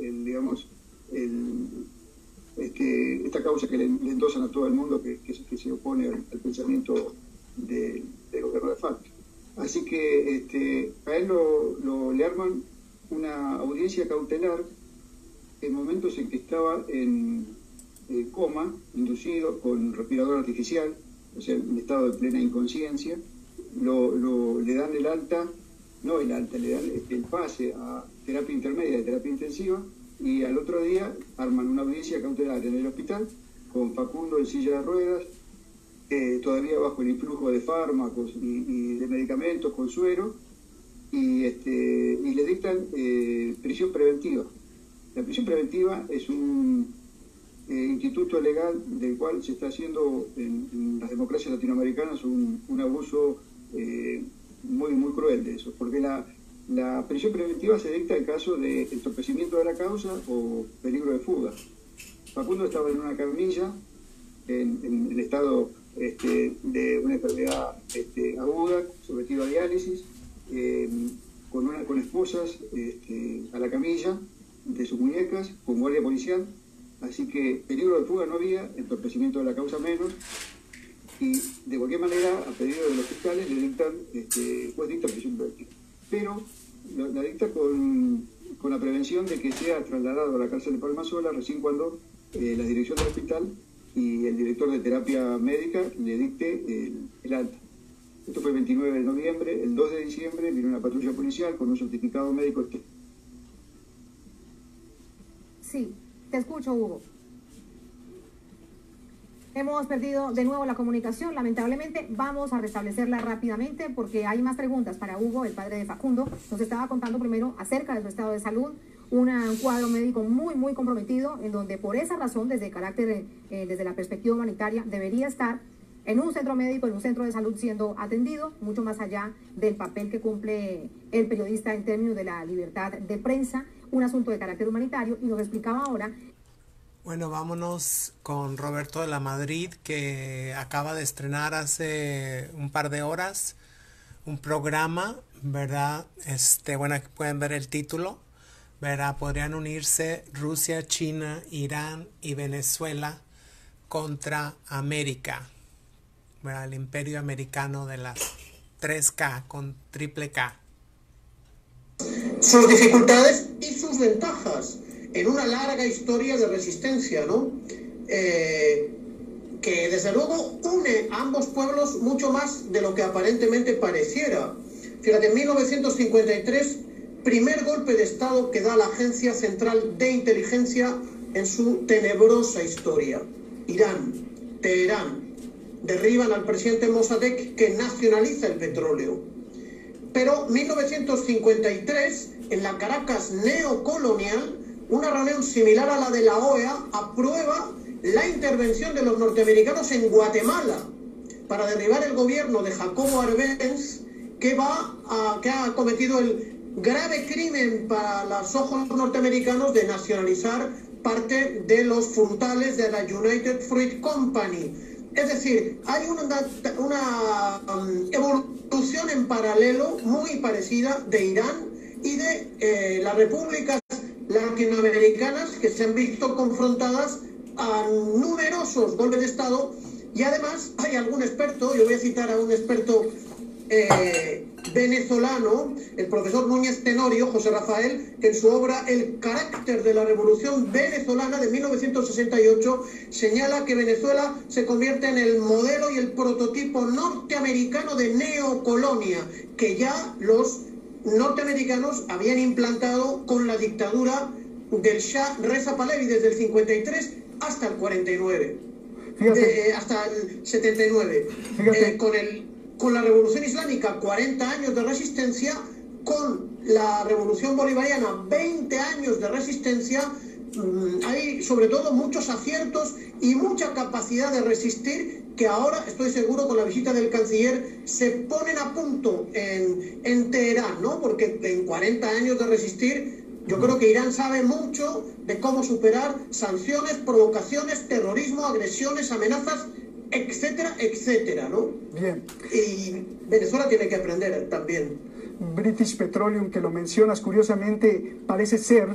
Speaker 17: esta causa que le endosan a todo el mundo que se opone al pensamiento del gobierno de facto. Así que a él le arman una audiencia cautelar en momentos en que estaba en coma, inducido con respirador artificial, o sea, en estado de plena inconsciencia. Le dan el alta, no el alta, le dan el pase a terapia intermedia de terapia intensiva, y al otro día arman una audiencia cautelar en el hospital con Facundo en silla de ruedas, todavía bajo el influjo de fármacos y de medicamentos con suero, y le dictan prisión preventiva. La prisión preventiva es un instituto legal del cual se está haciendo en las democracias latinoamericanas un abuso muy cruel de eso, porque la prisión preventiva se dicta en caso de entorpecimiento de la causa o peligro de fuga. Facundo estaba en una camilla en el estado de una enfermedad aguda, sometido a diálisis, con esposas a la camilla de sus muñecas, con guardia policial. Así que peligro de fuga no había, entorpecimiento de la causa menos, y de cualquier manera, a pedido de los fiscales, le dictan, pues dicta prisión preventiva. Pero la dicta con la prevención de que sea trasladado a la cárcel de Palmasola recién cuando la dirección del hospital y el director de terapia médica le dicte el alta. Esto fue el 29 de noviembre. El 2 de diciembre vino una patrulla policial con un certificado médico.
Speaker 16: Sí, te escucho, Hugo. Hemos perdido de nuevo la comunicación, lamentablemente. Vamos a restablecerla rápidamente porque hay más preguntas para Hugo, el padre de Facundo. Nos estaba contando primero acerca de su estado de salud, un cuadro médico muy comprometido, en donde por esa razón, desde la perspectiva humanitaria, debería estar en un centro médico, en un centro de salud siendo atendido, mucho más allá del papel que cumple el periodista en términos de la libertad de prensa, un asunto de carácter humanitario. Y nos explicaba ahora.
Speaker 11: Bueno, vámonos con Roberto de la Madrid, que acaba de estrenar hace un par de horas un programa, ¿verdad? Bueno, aquí pueden ver el título, ¿verdad? Podrían unirse Rusia, China, Irán y Venezuela contra América, ¿verdad? El imperio americano de las 3K con triple K.
Speaker 4: Sus dificultades y sus ventajas en una larga historia de resistencia, ¿no? Que desde luego une a ambos pueblos mucho más de lo que aparentemente pareciera. Fíjate, en 1953, primer golpe de Estado que da la Agencia Central de Inteligencia en su tenebrosa historia. Irán, Teherán, derriban al presidente Mossadegh, que nacionaliza el petróleo. Pero 1953, en la Caracas neocolonial, una reunión similar a la de la OEA aprueba la intervención de los norteamericanos en Guatemala para derribar el gobierno de Jacobo Arbenz, que ha cometido el grave crimen para los ojos norteamericanos de nacionalizar parte de los frutales de la United Fruit Company. Es decir, hay una evolución en paralelo muy parecida de Irán y de las repúblicas latinoamericanas, que se han visto confrontadas a numerosos golpes de Estado. Y además hay algún experto, yo voy a citar a un experto venezolano, el profesor Núñez Tenorio, José Rafael, que en su obra El carácter de la revolución venezolana de 1968 señala que Venezuela se convierte en el modelo y el prototipo norteamericano de neocolonia que ya los norteamericanos habían implantado con la dictadura del Shah Reza Pahlavi desde el 53 hasta el 49. Hasta el 79. Con la revolución islámica, 40 años de resistencia, con la revolución bolivariana, 20 años de resistencia. Hay sobre todo muchos aciertos y mucha capacidad de resistir, que ahora, estoy seguro, con la visita del canciller se ponen a punto en Teherán, ¿no? Porque en 40 años de resistir, yo creo que Irán sabe mucho de cómo superar sanciones, provocaciones, terrorismo, agresiones, amenazas, etcétera, etcétera, ¿no?
Speaker 15: Bien.
Speaker 4: Y Venezuela tiene que aprender también.
Speaker 15: British Petroleum, que lo mencionas, curiosamente parece ser,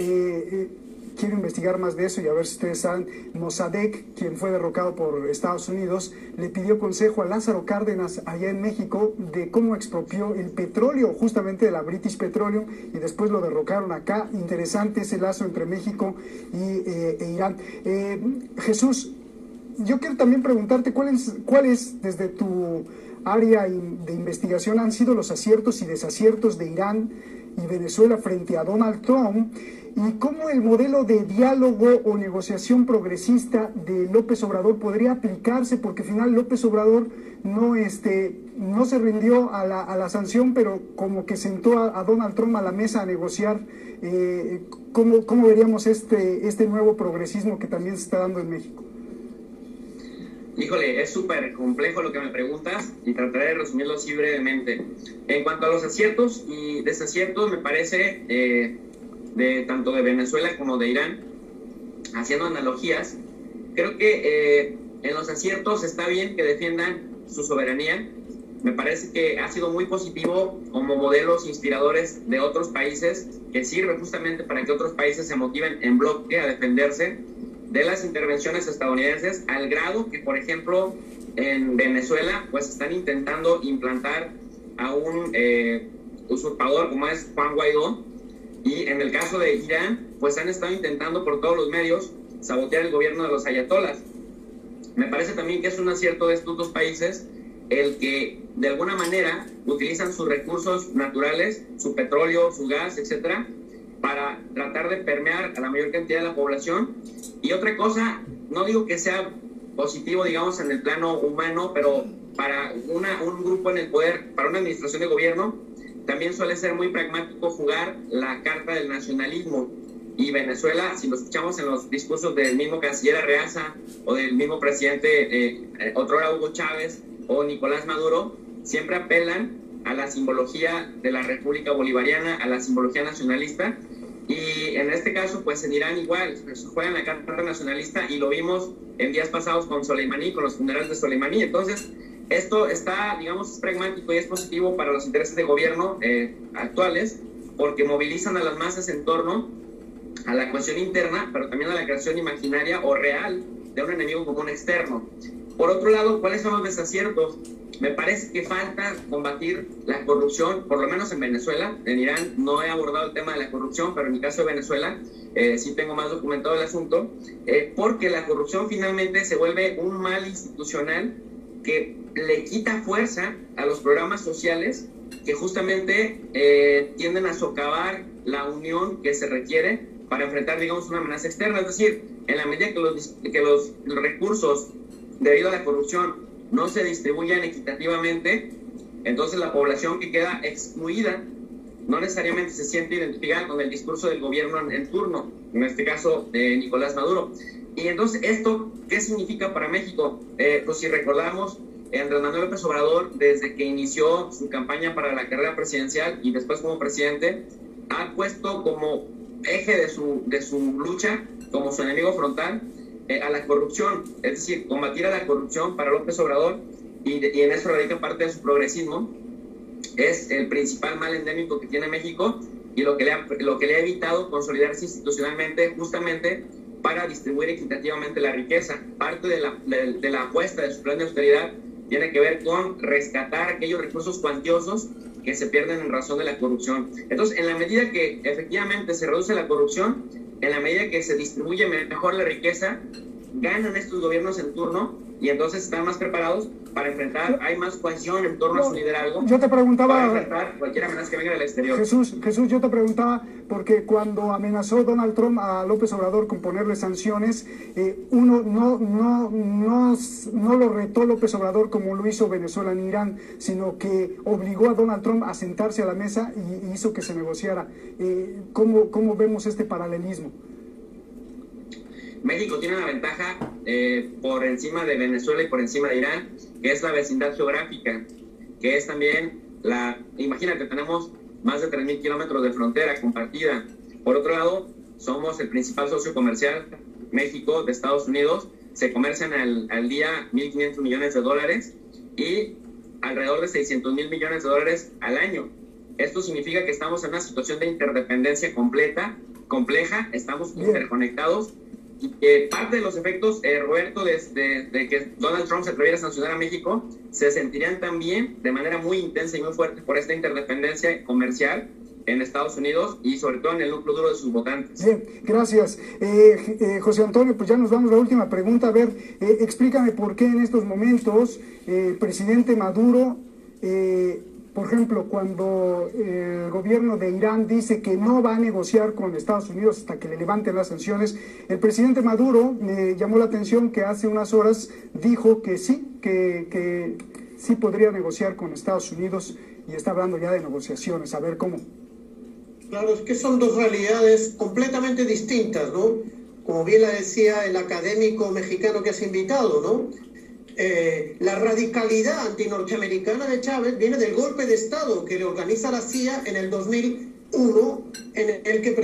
Speaker 15: quiero investigar más de eso y a ver si ustedes saben, Mossadegh, quien fue derrocado por Estados Unidos, le pidió consejo a Lázaro Cárdenas allá en México de cómo expropió el petróleo justamente de la British Petroleum y después lo derrocaron acá. Interesante ese lazo entre México e Irán. Jesús, yo quiero también preguntarte cuáles desde tu área de investigación han sido los aciertos y desaciertos de Irán y Venezuela frente a Donald Trump, y cómo el modelo de diálogo o negociación progresista de López Obrador podría aplicarse, porque al final López Obrador no se rindió a la sanción, pero como que sentó a Donald Trump a la mesa a negociar. ¿Cómo veríamos este nuevo progresismo que también se está dando en México?
Speaker 18: Híjole, es súper complejo lo que me preguntas y trataré de resumirlo así brevemente. En cuanto a los aciertos y desaciertos, me parece, tanto de Venezuela como de Irán, haciendo analogías, creo que en los aciertos está bien que defiendan su soberanía. Me parece que ha sido muy positivo como modelos inspiradores de otros países, que sirve justamente para que otros países se motiven en bloque a defenderse de las intervenciones estadounidenses, al grado que, por ejemplo, en Venezuela, pues están intentando implantar a un usurpador como es Juan Guaidó, y en el caso de Irán, pues han estado intentando por todos los medios sabotear el gobierno de los ayatolás. Me parece también que es un acierto de estos dos países el que, de alguna manera, utilizan sus recursos naturales, su petróleo, su gas, etcétera, para tratar de permear a la mayor cantidad de la población. Y otra cosa, no digo que sea positivo, digamos, en el plano humano, pero para un grupo en el poder, para una administración de gobierno, también suele ser muy pragmático jugar la carta del nacionalismo. Y Venezuela, si lo escuchamos en los discursos del mismo canciller Arreaza o del mismo presidente, otrora Hugo Chávez o Nicolás Maduro, siempre apelan a la simbología de la República Bolivariana, a la simbología nacionalista. Y en este caso, pues en Irán igual, juegan la carta nacionalista y lo vimos en días pasados con Soleimani, con los funerales de Soleimani. Entonces, esto está, digamos, es pragmático y es positivo para los intereses de gobierno actuales, porque movilizan a las masas en torno a la cohesión interna, pero también a la creación imaginaria o real de un enemigo común externo. Por otro lado, ¿cuáles son los desaciertos? Me parece que falta combatir la corrupción, por lo menos en Venezuela. En Irán no he abordado el tema de la corrupción, pero en mi caso de Venezuela sí tengo más documentado el asunto, porque la corrupción finalmente se vuelve un mal institucional que le quita fuerza a los programas sociales que justamente tienden a socavar la unión que se requiere para enfrentar, digamos, una amenaza externa. Es decir, en la medida que los recursos debido a la corrupción no se distribuyan equitativamente, entonces la población que queda excluida no necesariamente se siente identificada con el discurso del gobierno en turno, en este caso de Nicolás Maduro. Y entonces, ¿esto qué significa para México? Pues si recordamos, Andrés Manuel López Obrador, desde que inició su campaña para la carrera presidencial y después como presidente, ha puesto como eje de su lucha, como su enemigo frontal, a la corrupción. Es decir, combatir a la corrupción para López Obrador, y en eso radica parte de su progresismo, es el principal mal endémico que tiene México y lo que le ha evitado consolidarse institucionalmente justamente para distribuir equitativamente la riqueza. Parte de la apuesta de su plan de austeridad tiene que ver con rescatar aquellos recursos cuantiosos que se pierden en razón de la corrupción. Entonces, en la medida que efectivamente se reduce la corrupción, en la medida que se distribuye mejor la riqueza, ganan estos gobiernos en turno y entonces están más preparados para enfrentar, hay más cohesión en torno a su liderazgo.
Speaker 15: Yo te preguntaba,
Speaker 18: para enfrentar cualquier amenaza que venga del exterior.
Speaker 15: Jesús, yo te preguntaba, porque cuando amenazó Donald Trump a López Obrador con ponerle sanciones, uno no lo retó López Obrador como lo hizo Venezuela en Irán, sino que obligó a Donald Trump a sentarse a la mesa y hizo que se negociara. ¿Cómo vemos este paralelismo?
Speaker 18: México tiene una ventaja por encima de Venezuela y por encima de Irán, que es la vecindad geográfica, que es también imagínate, tenemos más de 3.000 kilómetros de frontera compartida. Por otro lado, somos el principal socio comercial, México, de Estados Unidos. Se comercian al día 1.500 millones de dólares y alrededor de 600.000 millones de dólares al año. Esto significa que estamos en una situación de interdependencia compleja, estamos interconectados. Y parte de los efectos, Roberto, de que Donald Trump se atreviera a sancionar a México, se sentirían también de manera muy intensa y muy fuerte por esta interdependencia comercial en Estados Unidos y sobre todo en el núcleo duro de sus votantes.
Speaker 15: Bien, gracias. José Antonio, pues ya nos vamos a la última pregunta. A ver, explícame por qué en estos momentos el presidente Maduro... por ejemplo, cuando el gobierno de Irán dice que no va a negociar con Estados Unidos hasta que le levanten las sanciones, el presidente Maduro me llamó la atención que hace unas horas dijo que sí, que sí podría negociar con Estados Unidos y está hablando ya de negociaciones. A ver cómo.
Speaker 4: Claro, es que son dos realidades completamente distintas, ¿no? Como bien la decía el académico mexicano que has invitado, ¿no? La radicalidad antinorteamericana de Chávez viene del golpe de Estado que le organiza la CIA en el 2002, en el que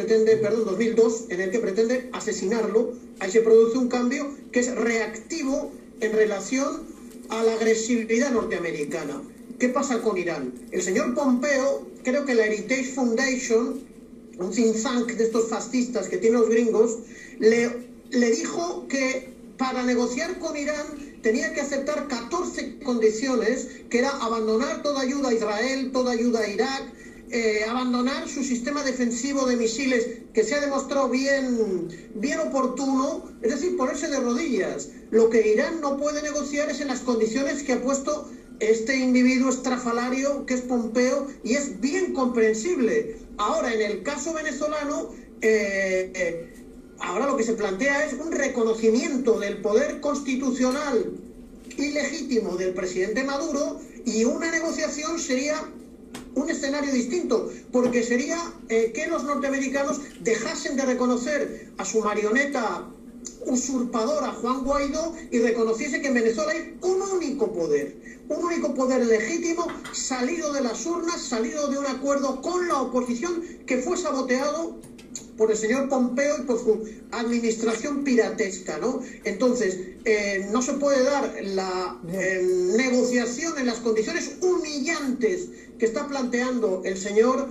Speaker 4: pretende asesinarlo. Ahí se produce un cambio que es reactivo en relación a la agresividad norteamericana. ¿Qué pasa con Irán? El señor Pompeo, creo que la Heritage Foundation, un think tank de estos fascistas que tienen los gringos, le dijo que para negociar con Irán tenía que aceptar 14 condiciones, que era abandonar toda ayuda a Israel, toda ayuda a Irak, abandonar su sistema defensivo de misiles, que se ha demostrado bien oportuno, es decir, ponerse de rodillas. Lo que Irán no puede negociar es en las condiciones que ha puesto este individuo estrafalario que es Pompeo, y es bien comprensible. Ahora, en el caso venezolano, Ahora lo que se plantea es un reconocimiento del poder constitucional y legítimo del presidente Maduro, y una negociación sería un escenario distinto, porque sería que los norteamericanos dejasen de reconocer a su marioneta usurpadora Juan Guaidó y reconociese que en Venezuela hay un único poder legítimo, salido de las urnas, salido de un acuerdo con la oposición, que fue saboteado por el señor Pompeo y por su administración piratesca, ¿no? Entonces, no se puede dar la negociación en las condiciones humillantes que está planteando el señor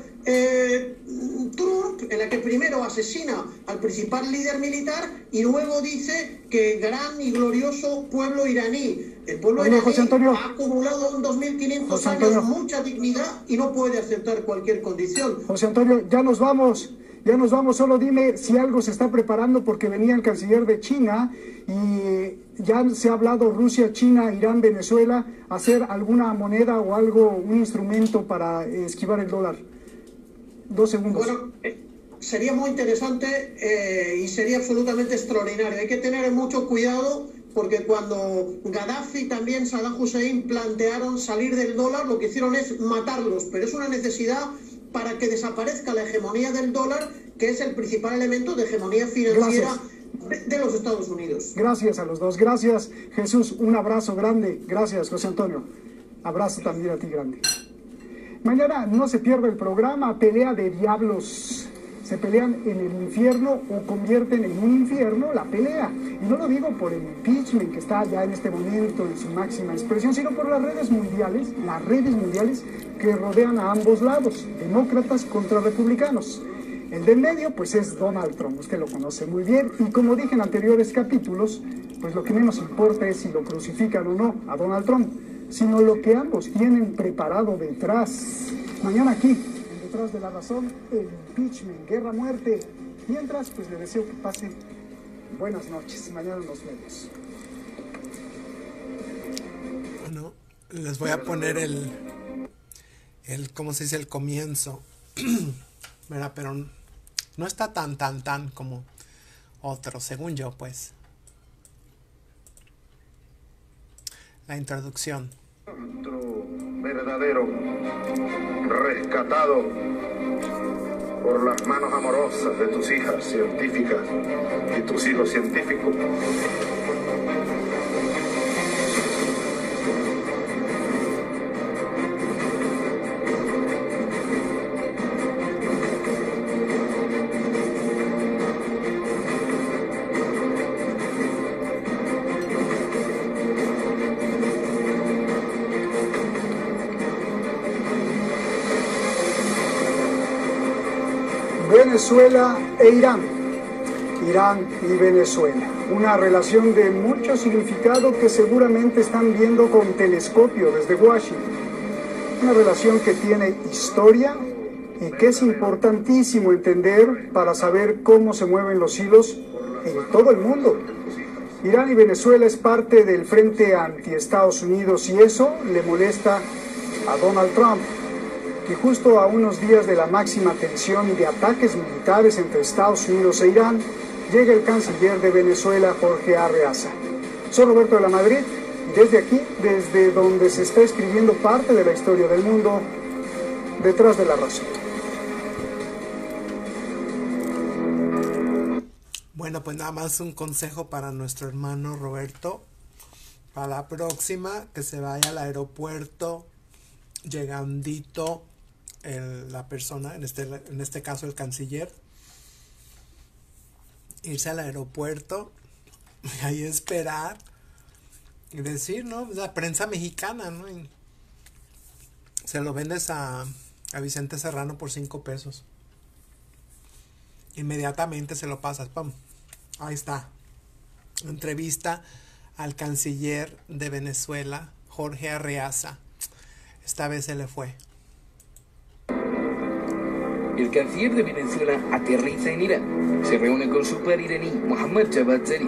Speaker 4: Trump, en la que primero asesina al principal líder militar y luego dice que gran y glorioso pueblo iraní. El pueblo iraní ha acumulado en 2.500 años mucha dignidad y no puede aceptar cualquier condición.
Speaker 15: José Antonio, ya nos vamos, solo dime si algo se está preparando, porque venía el canciller de China y ya se ha hablado Rusia, China, Irán, Venezuela, hacer alguna moneda o algo, un instrumento para esquivar el dólar. 2 segundos.
Speaker 4: Bueno, sería muy interesante y sería absolutamente extraordinario. Hay que tener mucho cuidado, porque cuando Gaddafi y también Saddam Hussein plantearon salir del dólar, lo que hicieron es matarlos, pero es una necesidad para que desaparezca la hegemonía del dólar, que es el principal elemento de hegemonía financiera de los Estados Unidos.
Speaker 15: Gracias a los dos. Gracias, Jesús. Un abrazo grande. Gracias, José Antonio. Abrazo también a ti grande. Mañana no se pierda el programa Pelea de Diablos. Se pelean en el infierno o convierten en un infierno la pelea. Y no lo digo por el impeachment que está ya en este momento en su máxima expresión, sino por las redes mundiales que rodean a ambos lados, demócratas contra republicanos. El del medio, pues, es Donald Trump, usted lo conoce muy bien, y como dije en anteriores capítulos, pues lo que menos importa es si lo crucifican o no a Donald Trump, sino lo que ambos tienen preparado detrás. Mañana aquí, en Detrás de la Razón, el impeachment, guerra, muerte. Mientras, pues le deseo que pase buenas noches. Mañana nos vemos.
Speaker 11: Bueno, les voy a poner el ¿cómo se dice? El comienzo. ¿Verdad? Pero no está tan como otro, según yo, pues. La introducción.
Speaker 2: Monstruo verdadero, rescatado por las manos amorosas de tus hijas científicas y tus hijos científicos.
Speaker 15: Venezuela e Irán. Irán y Venezuela. Una relación de mucho significado que seguramente están viendo con telescopio desde Washington. Una relación que tiene historia y que es importantísimo entender para saber cómo se mueven los hilos en todo el mundo. Irán y Venezuela es parte del frente anti-Estados Unidos, y eso le molesta a Donald Trump, que justo a unos días de la máxima tensión y de ataques militares entre Estados Unidos e Irán, llega el canciller de Venezuela, Jorge Arreaza. Soy Roberto de la Madrid, y desde aquí, desde donde se está escribiendo parte de la historia del mundo, Detrás de la Razón.
Speaker 11: Bueno, pues nada más un consejo para nuestro hermano Roberto. Para la próxima, que se vaya al aeropuerto llegandito la persona, en este caso el canciller, irse al aeropuerto y ahí esperar y decir, ¿no? La prensa mexicana, ¿no? Y se lo vendes a Vicente Serrano por 5 pesos. Inmediatamente se lo pasas, ¡pum! Ahí está. Entrevista al canciller de Venezuela, Jorge Arreaza. Esta vez se le fue.
Speaker 3: El canciller de Venezuela aterriza en Irán. Se reúne con su par iraní, Mohammad Javad Zarif.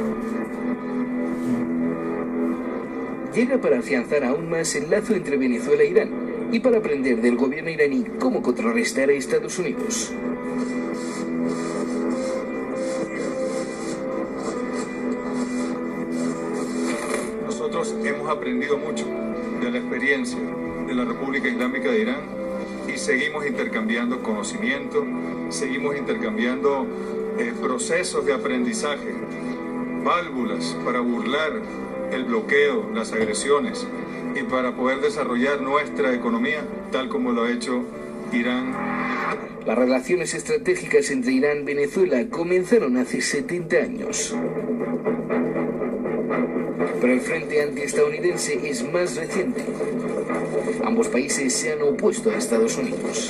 Speaker 3: Llega para afianzar aún más el lazo entre Venezuela e Irán y para aprender del gobierno iraní cómo contrarrestar a Estados Unidos.
Speaker 12: nosotros hemos aprendido mucho de la experiencia de la República Islámica de Irán y seguimos intercambiando conocimiento, seguimos intercambiando procesos de aprendizaje, válvulas para burlar el bloqueo, las agresiones y para poder desarrollar nuestra economía tal como lo ha hecho Irán.
Speaker 3: Las relaciones estratégicas entre Irán y Venezuela comenzaron hace 70 años. Pero el frente antiestadounidense es más reciente. Ambos países se han opuesto a Estados Unidos.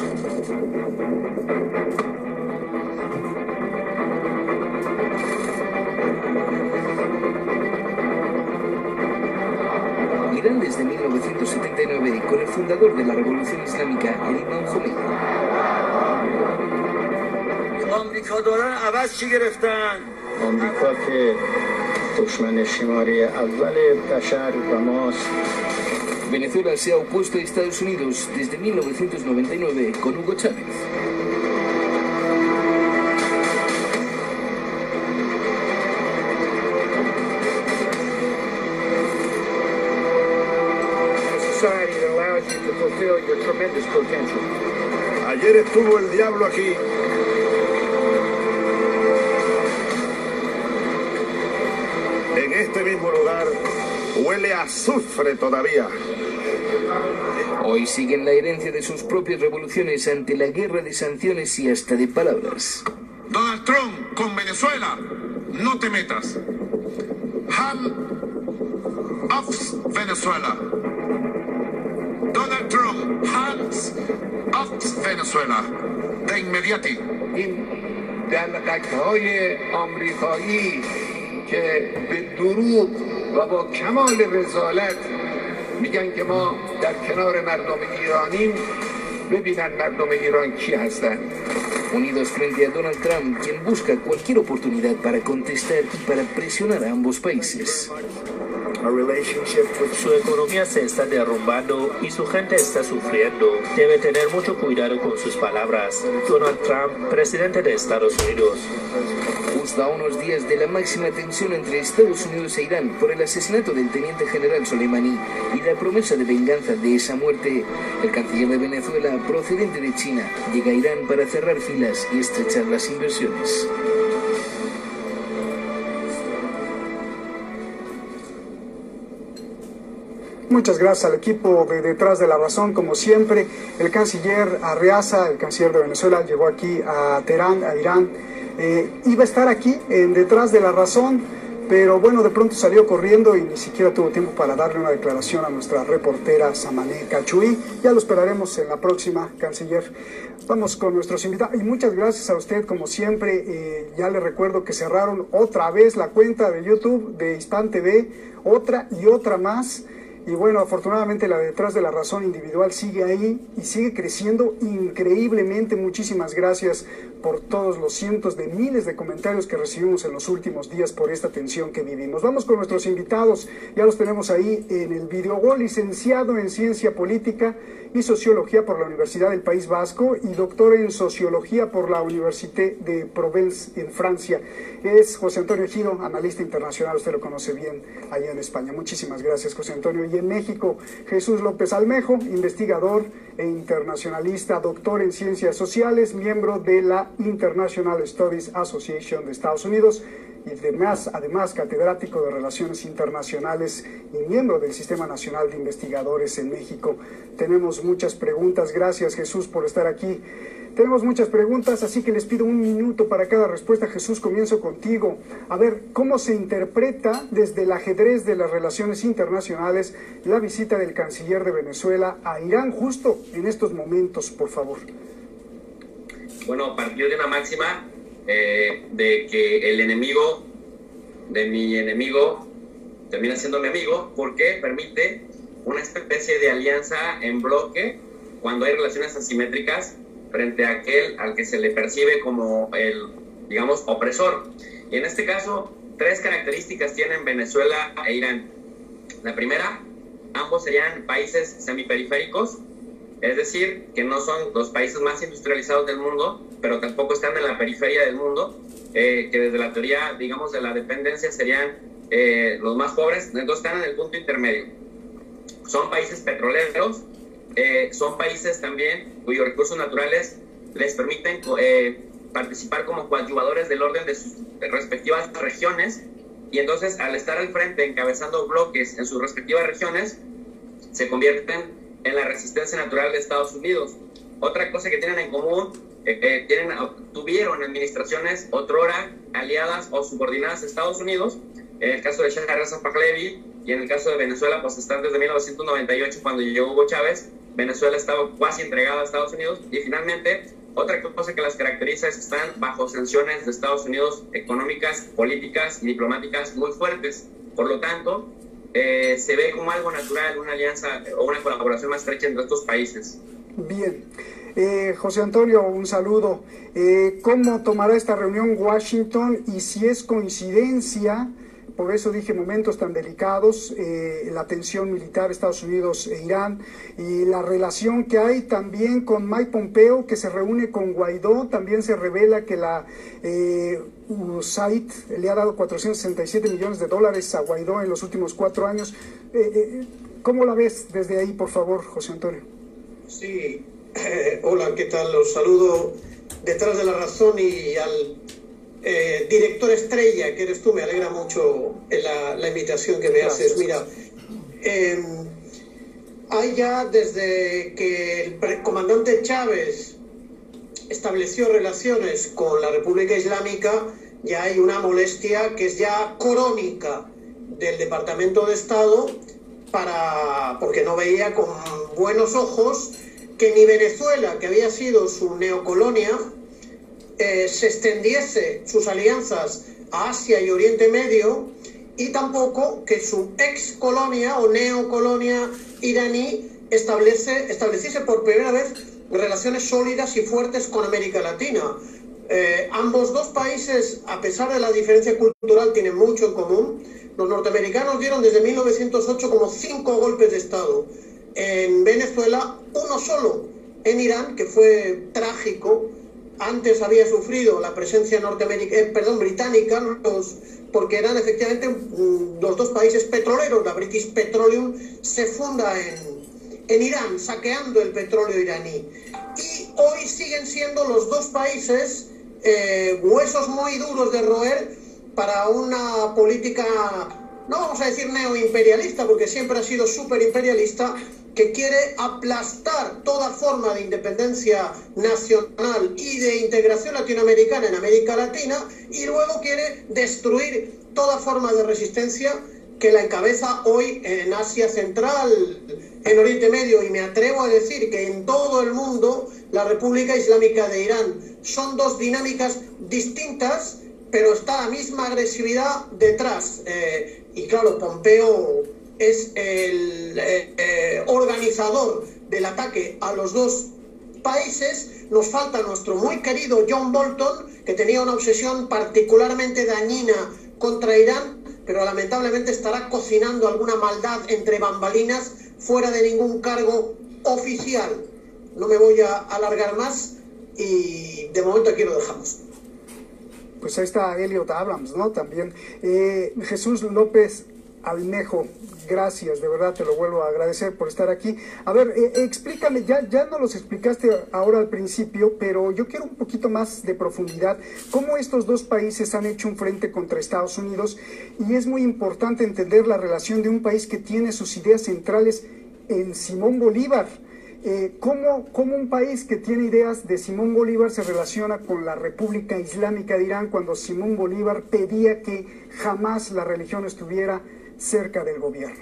Speaker 3: Irán desde 1979 con el fundador de la Revolución Islámica, el Imam Khomeini. Venezuela se ha opuesto a Estados Unidos desde 1999 con Hugo Chávez.
Speaker 2: Ayer estuvo el diablo aquí. En este mismo lugar huele a azufre todavía.
Speaker 3: Hoy siguen la herencia de sus propias revoluciones ante la guerra de sanciones y hasta de palabras.
Speaker 2: Donald Trump, con Venezuela, no te metas. Hand off Venezuela. Donald Trump, hands off Venezuela. De inmediati.
Speaker 13: دلقک‌های آمریکایی که به دروغ و با کمال رذالت میگن که ما در کنار مردم ایرانیم، ببینن مردم ایران کی هستن.
Speaker 3: Unidos frente a Donald Trump, quien busca cualquier oportunidad para contestar y para presionar a ambos países.
Speaker 19: Su economía se está derrumbando y su gente está sufriendo. Debe tener mucho cuidado con sus palabras. Donald Trump, presidente de Estados Unidos.
Speaker 3: Justo a unos días de la máxima tensión entre Estados Unidos e Irán por el asesinato del teniente general Soleimani y la promesa de venganza de esa muerte, el canciller de Venezuela, procedente de China, llega a Irán para cerrar filas y estrechar las inversiones.
Speaker 15: Muchas gracias al equipo de Detrás de la Razón, como siempre. El canciller Arreaza, el canciller de Venezuela, llegó aquí a Teherán, a Irán. Iba a estar aquí en Detrás de la Razón, pero bueno, de pronto salió corriendo y ni siquiera tuvo tiempo para darle una declaración a nuestra reportera Samané Cachuí. Ya lo esperaremos en la próxima, canciller. Vamos con nuestros invitados y muchas gracias a usted, como siempre. Ya le recuerdo que cerraron otra vez la cuenta de YouTube de Hispan TV, otra y otra más. Y bueno, afortunadamente la Detrás de la Razón individual sigue ahí y sigue creciendo increíblemente. Muchísimas gracias por todos los cientos de miles de comentarios que recibimos en los últimos días por esta tensión que vivimos. Vamos con nuestros invitados, ya los tenemos ahí en el video. Licenciado en Ciencia Política y Sociología por la Universidad del País Vasco y doctor en Sociología por la Université de Provence en Francia. Es José Antonio Ejido, analista internacional, usted lo conoce bien allá en España. Muchísimas gracias, José Antonio. Y en México, Jesús López Almejo, investigador e internacionalista, doctor en Ciencias Sociales, miembro de la International Studies Association de Estados Unidos y además catedrático de Relaciones Internacionales y miembro del Sistema Nacional de Investigadores en México. Tenemos muchas preguntas. Gracias, Jesús, por estar aquí. Tenemos muchas preguntas, así que les pido un minuto para cada respuesta. Jesús, comienzo contigo. A ver, ¿cómo se interpreta desde el ajedrez de las relaciones internacionales la visita del canciller de Venezuela a Irán justo en estos momentos, por favor?
Speaker 18: Bueno, partió de una máxima de que el enemigo de mi enemigo termina siendo mi amigo, porque permite una especie de alianza en bloque cuando hay relaciones asimétricas frente a aquel al que se le percibe como el, digamos, opresor. Y en este caso, tres características tienen Venezuela e Irán. La primera, ambos serían países semiperiféricos, es decir, que no son los países más industrializados del mundo, pero tampoco están en la periferia del mundo, que desde la teoría, digamos, de la dependencia serían los más pobres, entonces están en el punto intermedio. Son países petroleros, son países también cuyos recursos naturales les permiten participar como coadyuvadores del orden de sus respectivas regiones, y entonces al estar al frente encabezando bloques en sus respectivas regiones, se convierten en la resistencia natural de Estados Unidos. Otra cosa que tienen en común, tuvieron administraciones otrora aliadas o subordinadas a Estados Unidos. En el caso de Shah Reza Pahlavi y en el caso de Venezuela, pues están desde 1998, cuando llegó Hugo Chávez. Venezuela estaba casi entregada a Estados Unidos. Y finalmente, otra cosa que las caracteriza es que están bajo sanciones de Estados Unidos económicas, políticas y diplomáticas muy fuertes. Por lo tanto, se ve como algo natural una alianza o una colaboración más estrecha entre estos países.
Speaker 15: Bien. José Antonio, un saludo. ¿Cómo tomará esta reunión Washington y si es coincidencia? Por eso dije momentos tan delicados, la tensión militar Estados Unidos e Irán, y la relación que hay también con Mike Pompeo, que se reúne con Guaidó. También se revela que la USAID le ha dado $467 millones a Guaidó en los últimos 4 años. ¿Cómo la ves desde ahí, por favor, José Antonio?
Speaker 4: Sí, hola, ¿qué tal? Los saludo detrás de la razón y al director estrella que eres tú. Me alegra mucho la invitación que me haces. Mira, hay ya desde que el comandante Chávez estableció relaciones con la República Islámica, ya hay una molestia que es ya crónica del Departamento de Estado, porque no veía con buenos ojos que ni Venezuela, que había sido su neocolonia, se extendiese sus alianzas a Asia y Oriente Medio, y tampoco que su ex colonia o neocolonia iraní estableciese por primera vez relaciones sólidas y fuertes con América Latina. Ambos dos países, a pesar de la diferencia cultural, tienen mucho en común. Los norteamericanos dieron desde 1908 como 5 golpes de Estado. En Venezuela, uno solo. En Irán, que fue trágico. Antes había sufrido la presencia británica, porque eran efectivamente los dos países petroleros. La British Petroleum se funda en Irán, saqueando el petróleo iraní. Y hoy siguen siendo los dos países huesos muy duros de roer para una política, no vamos a decir neoimperialista, porque siempre ha sido superimperialista, que quiere aplastar toda forma de independencia nacional y de integración latinoamericana en América Latina, y luego quiere destruir toda forma de resistencia que la encabeza hoy en Asia Central, en Oriente Medio, y me atrevo a decir que en todo el mundo, la República Islámica de Irán. Son dos dinámicas distintas, pero está la misma agresividad detrás. Y claro, Pompeo es el organizador del ataque a los dos países. Nos falta nuestro muy querido John Bolton, que tenía una obsesión particularmente dañina contra Irán, pero lamentablemente estará cocinando alguna maldad entre bambalinas fuera de ningún cargo oficial. No me voy a alargar más y de momento aquí lo dejamos.
Speaker 15: Pues ahí está Elliot Abrams, ¿no? También Jesús López Almejo, gracias, de verdad te lo vuelvo a agradecer por estar aquí. A ver, explícame, ya nos los explicaste ahora al principio, pero yo quiero un poquito más de profundidad. ¿Cómo estos dos países han hecho un frente contra Estados Unidos? Y es muy importante entender la relación de un país que tiene sus ideas centrales en Simón Bolívar. ¿Cómo un país que tiene ideas de Simón Bolívar se relaciona con la República Islámica de Irán, cuando Simón Bolívar pedía que jamás la religión estuviera cerca del gobierno?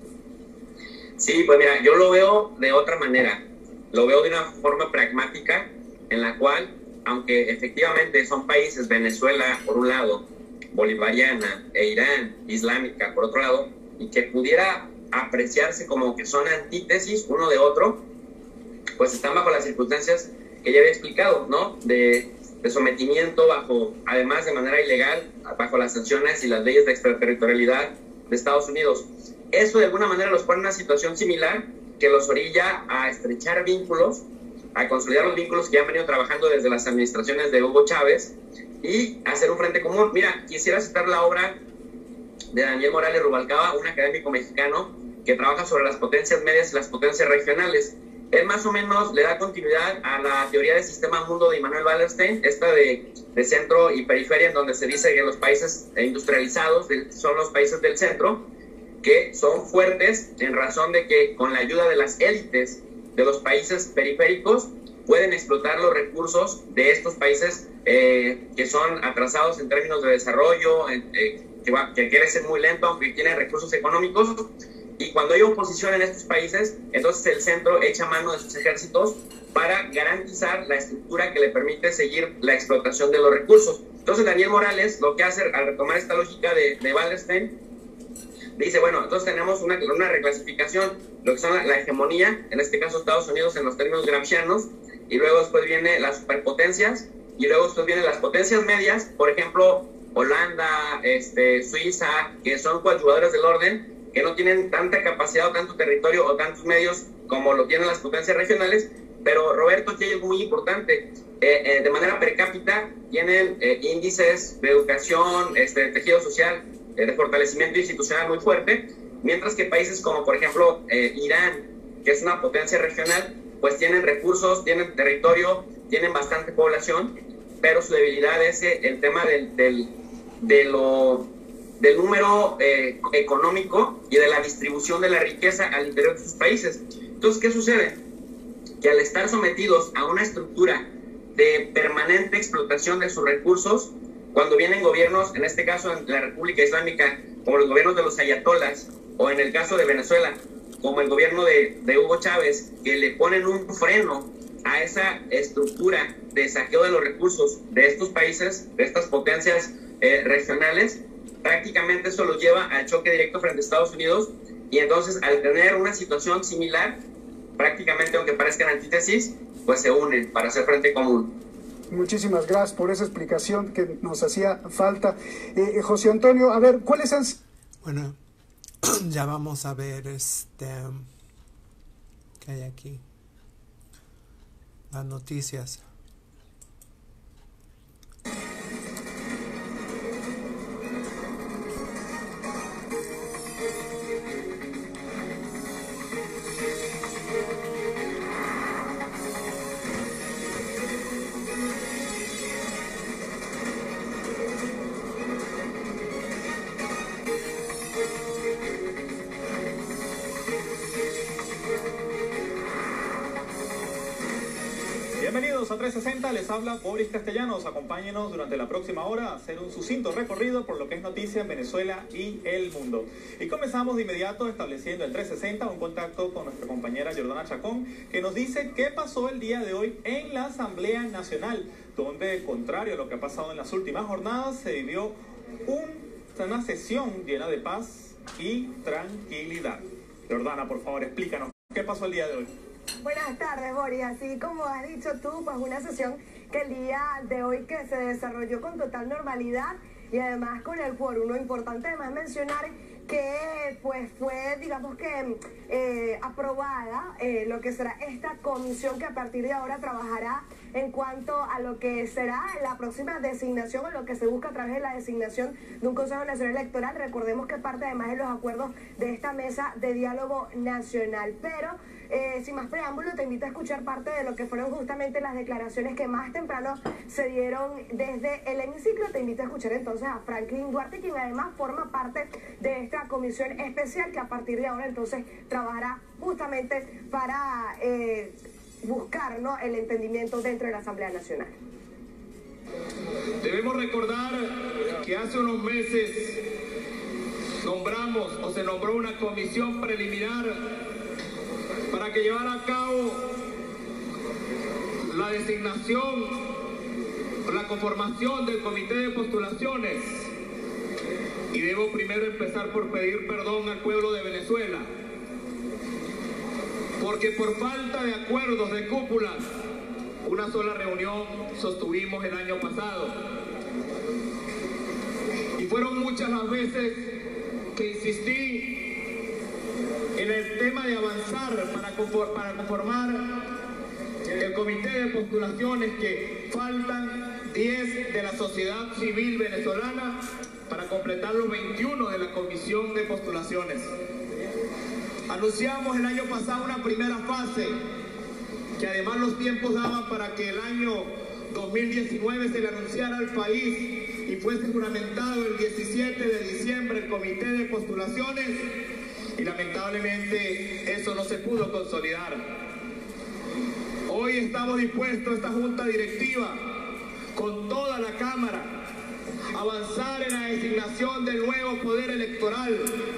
Speaker 18: Sí, pues mira, yo lo veo de otra manera. Lo veo de una forma pragmática, en la cual, aunque efectivamente son países, Venezuela por un lado, bolivariana, e Irán, islámica por otro lado, y que pudiera apreciarse como que son antítesis uno de otro, pues están bajo las circunstancias que ya había explicado, ¿no? De sometimiento bajo, además de manera ilegal, bajo las sanciones y las leyes de extraterritorialidad de Estados Unidos. Eso de alguna manera los pone en una situación similar que los orilla a estrechar vínculos, a consolidar los vínculos que ya han venido trabajando desde las administraciones de Hugo Chávez y hacer un frente común. Mira, quisiera citar la obra de Daniel Morales Rubalcaba, un académico mexicano que trabaja sobre las potencias medias y las potencias regionales. Él más o menos le da continuidad a la teoría del sistema mundo de Immanuel Wallerstein, esta de centro y periferia, en donde se dice que los países industrializados son los países del centro, que son fuertes en razón de que con la ayuda de las élites de los países periféricos pueden explotar los recursos de estos países que son atrasados en términos de desarrollo, que crecen muy lento, aunque tienen recursos económicos. Y cuando hay oposición en estos países, entonces el centro echa mano de sus ejércitos para garantizar la estructura que le permite seguir la explotación de los recursos. Entonces Daniel Morales lo que hace al retomar esta lógica de Wallerstein, dice, bueno, entonces tenemos una reclasificación, lo que son la hegemonía, en este caso Estados Unidos en los términos gramscianos, y luego después viene las superpotencias, y luego después vienen las potencias medias, por ejemplo, Holanda, Suiza, que son coadyuvadores del orden, que no tienen tanta capacidad o tanto territorio o tantos medios como lo tienen las potencias regionales, pero Roberto, aquí hay algo muy importante. De manera per cápita tienen índices de educación, tejido social, de fortalecimiento institucional muy fuerte, mientras que países como, por ejemplo, Irán, que es una potencia regional, pues tienen recursos, tienen territorio, tienen bastante población, pero su debilidad es el tema del número económico y de la distribución de la riqueza al interior de sus países. Entonces, ¿qué sucede? Que al estar sometidos a una estructura de permanente explotación de sus recursos, cuando vienen gobiernos, en este caso en la República Islámica, como los gobiernos de los ayatolas, o en el caso de Venezuela, como el gobierno de Hugo Chávez, que le ponen un freno a esa estructura de saqueo de los recursos de estos países, de estas potencias regionales, prácticamente eso los lleva al choque directo frente a Estados Unidos, y entonces al tener una situación similar, prácticamente aunque parezcan antítesis, pues se unen para hacer frente común.
Speaker 15: Muchísimas gracias por esa explicación que nos hacía falta. José Antonio, a ver, ¿cuáles han...
Speaker 11: Bueno, ya vamos a ver ¿qué hay aquí? Las noticias.
Speaker 5: Bienvenidos a 360, les habla Boris Castellanos. Acompáñenos durante la próxima hora a hacer un sucinto recorrido por lo que es noticia en Venezuela y el mundo. Y comenzamos de inmediato estableciendo el 360 un contacto con nuestra compañera Jordana Chacón, que nos dice qué pasó el día de hoy en la Asamblea Nacional, donde, contrario a lo que ha pasado en las últimas jornadas, se vivió una sesión llena de paz y tranquilidad. Jordana, por favor, explícanos qué pasó el día de hoy.
Speaker 6: Buenas tardes, Boris. Así como has dicho tú, pues una sesión que el día de hoy que se desarrolló con total normalidad y además con el quórum. Lo importante además mencionar que pues fue, digamos que, aprobada lo que será esta comisión que a partir de ahora trabajará en cuanto a lo que será la próxima designación, o lo que se busca a través de la designación de un Consejo Nacional Electoral. Recordemos que parte además de los acuerdos de esta mesa de diálogo nacional. Pero sin más preámbulo, te invito a escuchar parte de lo que fueron justamente las declaraciones que más temprano se dieron desde el hemiciclo. Te invito a escuchar entonces a Franklin Duarte, quien además forma parte de esta comisión especial que a partir de ahora entonces trabajará justamente para buscar, ¿no?, el entendimiento dentro de la Asamblea Nacional.
Speaker 12: Debemos recordar que hace unos meses nombramos o se nombró una comisión preliminar para que llevara a cabo la designación, la conformación del comité de postulaciones. Y debo primero empezar por pedir perdón al pueblo de Venezuela, porque por falta de acuerdos de cúpula, una sola reunión sostuvimos el año pasado. Y fueron muchas las veces que insistí en el tema de avanzar para conformar el comité de postulaciones, que faltan 10 de la sociedad civil venezolana
Speaker 7: para completar los 21 de la Comisión de Postulaciones. Anunciamos el año pasado una primera fase, que además los tiempos daban para que el año 2019 se le anunciara al país y fuese juramentado el 17 de diciembre el Comité de Postulaciones, y lamentablemente eso no se pudo consolidar. Hoy estamos dispuestos, esta Junta Directiva, con toda la Cámara, a avanzar en la designación del nuevo Poder Electoral.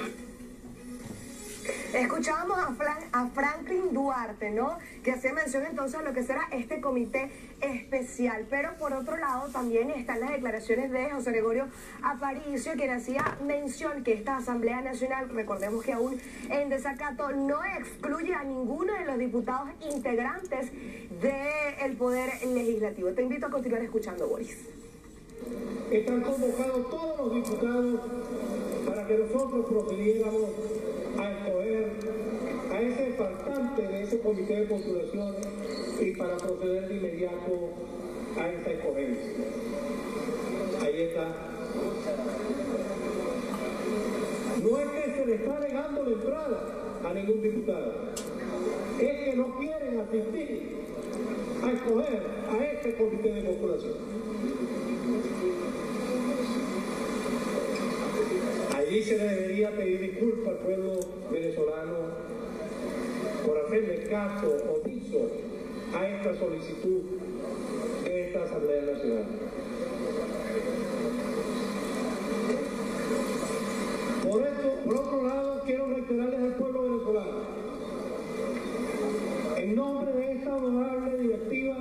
Speaker 6: Escuchábamos a Franklin Duarte, ¿no? Que hacía mención entonces a lo que será este comité especial. Pero por otro lado también están las declaraciones de José Gregorio Aparicio, quien hacía mención que esta Asamblea Nacional, recordemos que aún en desacato, no excluye a ninguno de los diputados integrantes del Poder Legislativo. Te invito a continuar escuchando, Boris.
Speaker 9: Están convocados todos los diputados para que nosotros procediéramos a escoger a ese faltante de ese comité de postulación y para proceder de inmediato a esta escogencia. Ahí está. No es que se le está negando la entrada a ningún diputado, es que no quieren asistir a escoger a este comité de postulación. Allí se le debería pedir disculpas al pueblo venezolano por hacerle caso omiso a esta solicitud de esta Asamblea Nacional. Por otro lado, quiero reiterarles al pueblo venezolano, en nombre de esta honorable directiva,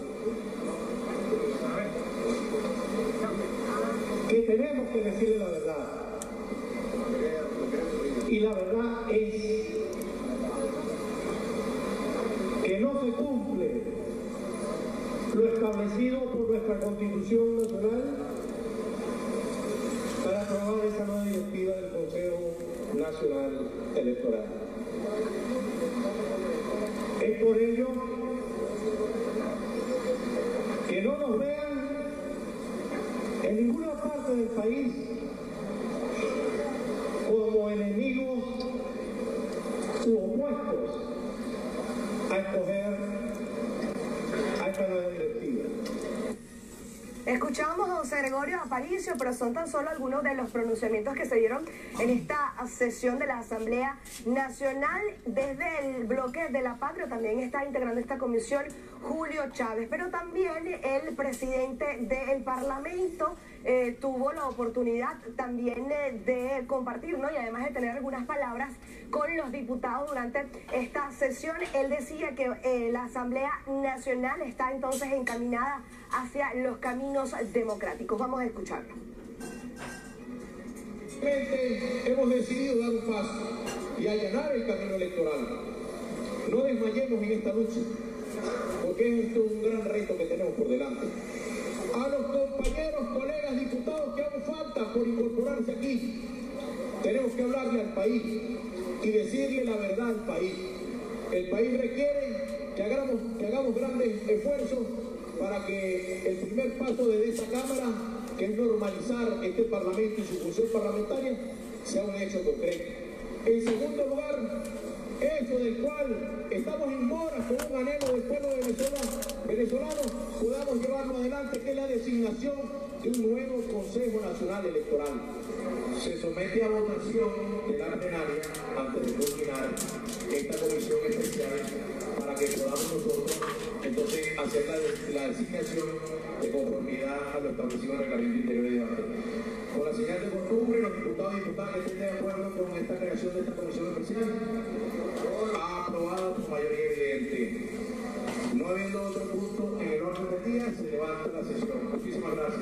Speaker 9: que tenemos que decirle la verdad. Y la verdad es que no se cumple lo establecido por nuestra Constitución Nacional para aprobar esa nueva directiva del Consejo Nacional Electoral. Es por ello que no nos vean en ninguna parte del país como enemigos u opuestos a escoger a esta nueva directiva.
Speaker 6: Escuchábamos a José Gregorio Aparicio, pero son tan solo algunos de los pronunciamientos que se dieron en esta sesión de la Asamblea Nacional. Desde el bloque de la Patria también está integrando esta comisión Julio Chávez, pero también el presidente del Parlamento tuvo la oportunidad también de compartir, ¿no? Y además de tener algunas palabras con los diputados durante esta sesión. Él decía que la Asamblea Nacional está entonces encaminada hacia los caminos democráticos. Vamos a escucharlo.
Speaker 9: Hemos decidido dar un paso y allanar el camino electoral. No desmayemos en esta lucha, porque esto es un gran reto que tenemos por delante. A los compañeros, colegas, diputados que aún falta por incorporarse aquí, tenemos que hablarle al país y decirle la verdad al país. El país requiere que hagamos grandes esfuerzos para que el primer paso de esta Cámara, que es normalizar este Parlamento y su función parlamentaria, sea un hecho concreto. En segundo lugar, hecho del cual estamos en mora con un anhelo del pueblo venezolano, podamos llevarlo adelante, que es la designación de un nuevo Consejo Nacional Electoral. Se somete a votación de la plenaria antes de culminar esta comisión especial para que podamos nosotros entonces hacer la designación de conformidad a lo establecido en el Reglamento Interior de debate. Con la señal de costumbre, los diputados y diputadas que estén de acuerdo con esta creación de esta comisión especial, aprobada por mayoría evidente. No habiendo otro punto en el orden del día, se levanta la sesión. Muchísimas gracias.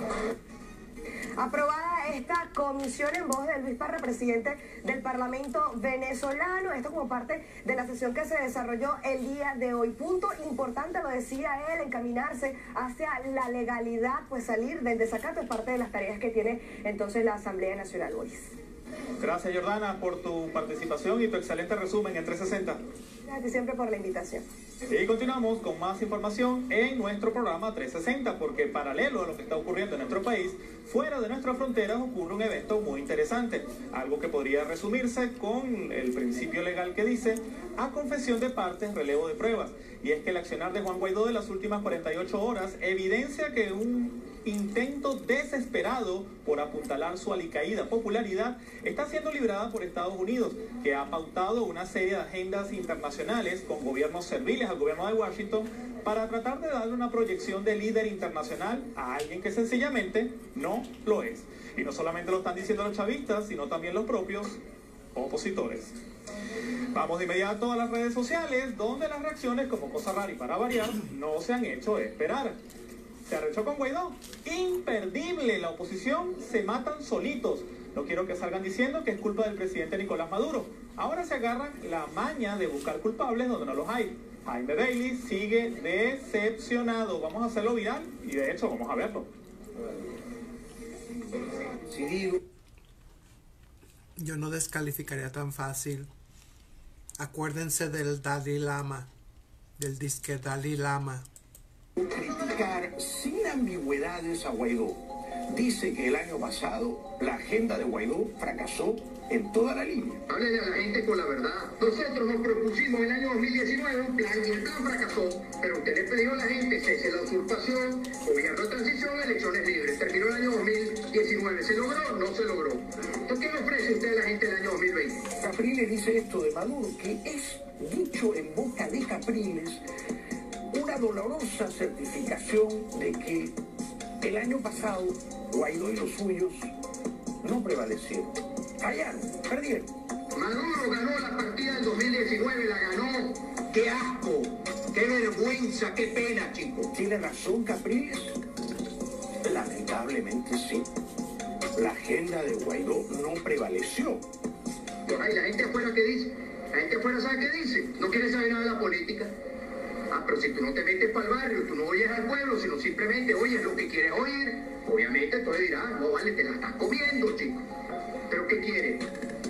Speaker 6: Aprobada esta comisión en voz de Luis Parra, presidente del Parlamento venezolano. Esto como parte de la sesión que se desarrolló el día de hoy. Punto importante, lo decía él, encaminarse hacia la legalidad, pues salir del desacato es parte de las tareas que tiene entonces la Asamblea Nacional. Boris.
Speaker 5: Gracias, Jordana, por tu participación y tu excelente resumen en 360.
Speaker 6: A ti siempre por la invitación.
Speaker 5: Y continuamos con más información en nuestro programa 360, porque paralelo a lo que está ocurriendo en nuestro país, fuera de nuestras fronteras ocurre un evento muy interesante, algo que podría resumirse con el principio legal que dice: a confesión de partes, relevo de pruebas. Y es que el accionar de Juan Guaidó de las últimas 48 horas evidencia que un intento desesperado por apuntalar su alicaída popularidad está siendo librada por Estados Unidos, que ha pautado una serie de agendas internacionales con gobiernos serviles al gobierno de Washington para tratar de darle una proyección de líder internacional a alguien que sencillamente no lo es. Y no solamente lo están diciendo los chavistas, sino también los propios opositores. Vamos de inmediato a las redes sociales, donde las reacciones, como cosa rara y para variar, no se han hecho esperar. Se arrechó con Guaidó. Imperdible, la oposición se matan solitos. No quiero que salgan diciendo que es culpa del presidente Nicolás Maduro. Ahora se agarran la maña de buscar culpables donde no los hay. Jaime Bailey sigue decepcionado. Vamos a hacerlo viral y de hecho vamos a verlo.
Speaker 11: Yo no descalificaría tan fácil. Acuérdense del Dalai Lama, del disque Dalai Lama.
Speaker 20: Criticar sin ambigüedades a Guaidó. Dice que el año pasado la agenda de Guaidó fracasó en toda la línea.
Speaker 7: Háblele a la gente con la verdad. Nosotros nos propusimos en el año 2019 un plan y el plan fracasó, pero usted le pidió a la gente cese la usurpación, gobierno de transición, elecciones libres. Terminó el año 2019. ¿Se logró? No se logró. ¿Por qué le ofrece usted a la gente el año 2020?
Speaker 20: Capriles dice esto de Maduro, que es dicho en boca de Capriles una dolorosa certificación de que el año pasado Guaidó y los suyos no prevalecieron. Fallaron, perdieron.
Speaker 7: Maduro ganó la partida del 2019, la ganó. ¡Qué asco! ¡Qué vergüenza! ¡Qué pena, chicos!
Speaker 20: ¿Tiene razón Capriles? Lamentablemente sí. La agenda de Guaidó no prevaleció.
Speaker 7: Ay, la gente afuera, ¿qué dice? La gente afuera sabe qué dice. No quiere saber nada de la política. Ah, pero si tú no te metes para el barrio, tú no oyes al pueblo, sino simplemente oyes lo que quieres oír, obviamente tú le dirás, no vale, te la estás comiendo, chico. ¿Pero qué quieres?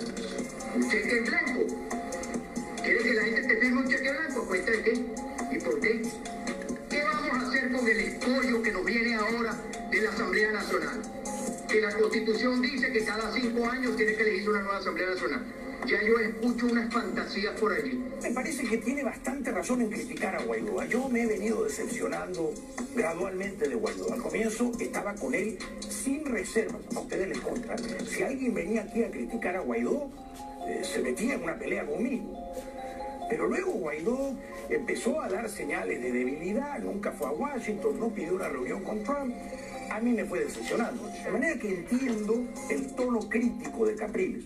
Speaker 7: ¿Un cheque en blanco? ¿Quieres que la gente te firme un cheque blanco? ¿A cuenta de qué? ¿Y por qué? ¿Qué vamos a hacer con el escollo que nos viene ahora de la Asamblea Nacional? Que la Constitución dice que cada 5 años tiene que elegirse una nueva Asamblea Nacional. Ya yo escucho unas fantasías por allí.
Speaker 20: Me parece que tiene bastante razón en criticar a Guaidó. Yo me he venido decepcionando gradualmente de Guaidó. Al comienzo estaba con él sin reservas. A ustedes les consta. Si alguien venía aquí a criticar a Guaidó, se metía en una pelea conmigo. Pero luego Guaidó empezó a dar señales de debilidad. Nunca fue a Washington, no pidió una reunión con Trump. A mí me fue decepcionando. De manera que entiendo el tono crítico de Capriles.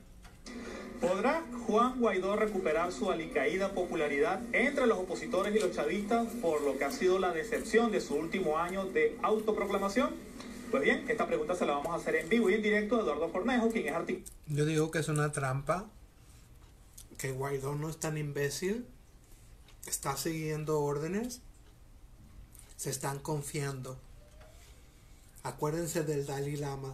Speaker 5: ¿Podrá Juan Guaidó recuperar su alicaída popularidad entre los opositores y los chavistas por lo que ha sido la decepción de su último año de autoproclamación? Pues bien, esta pregunta se la vamos a hacer en vivo y en directo a Eduardo Cornejo, quien es artista.
Speaker 11: Yo digo que es una trampa, que Guaidó no es tan imbécil, está siguiendo órdenes, se están confiando. Acuérdense del Dalai Lama.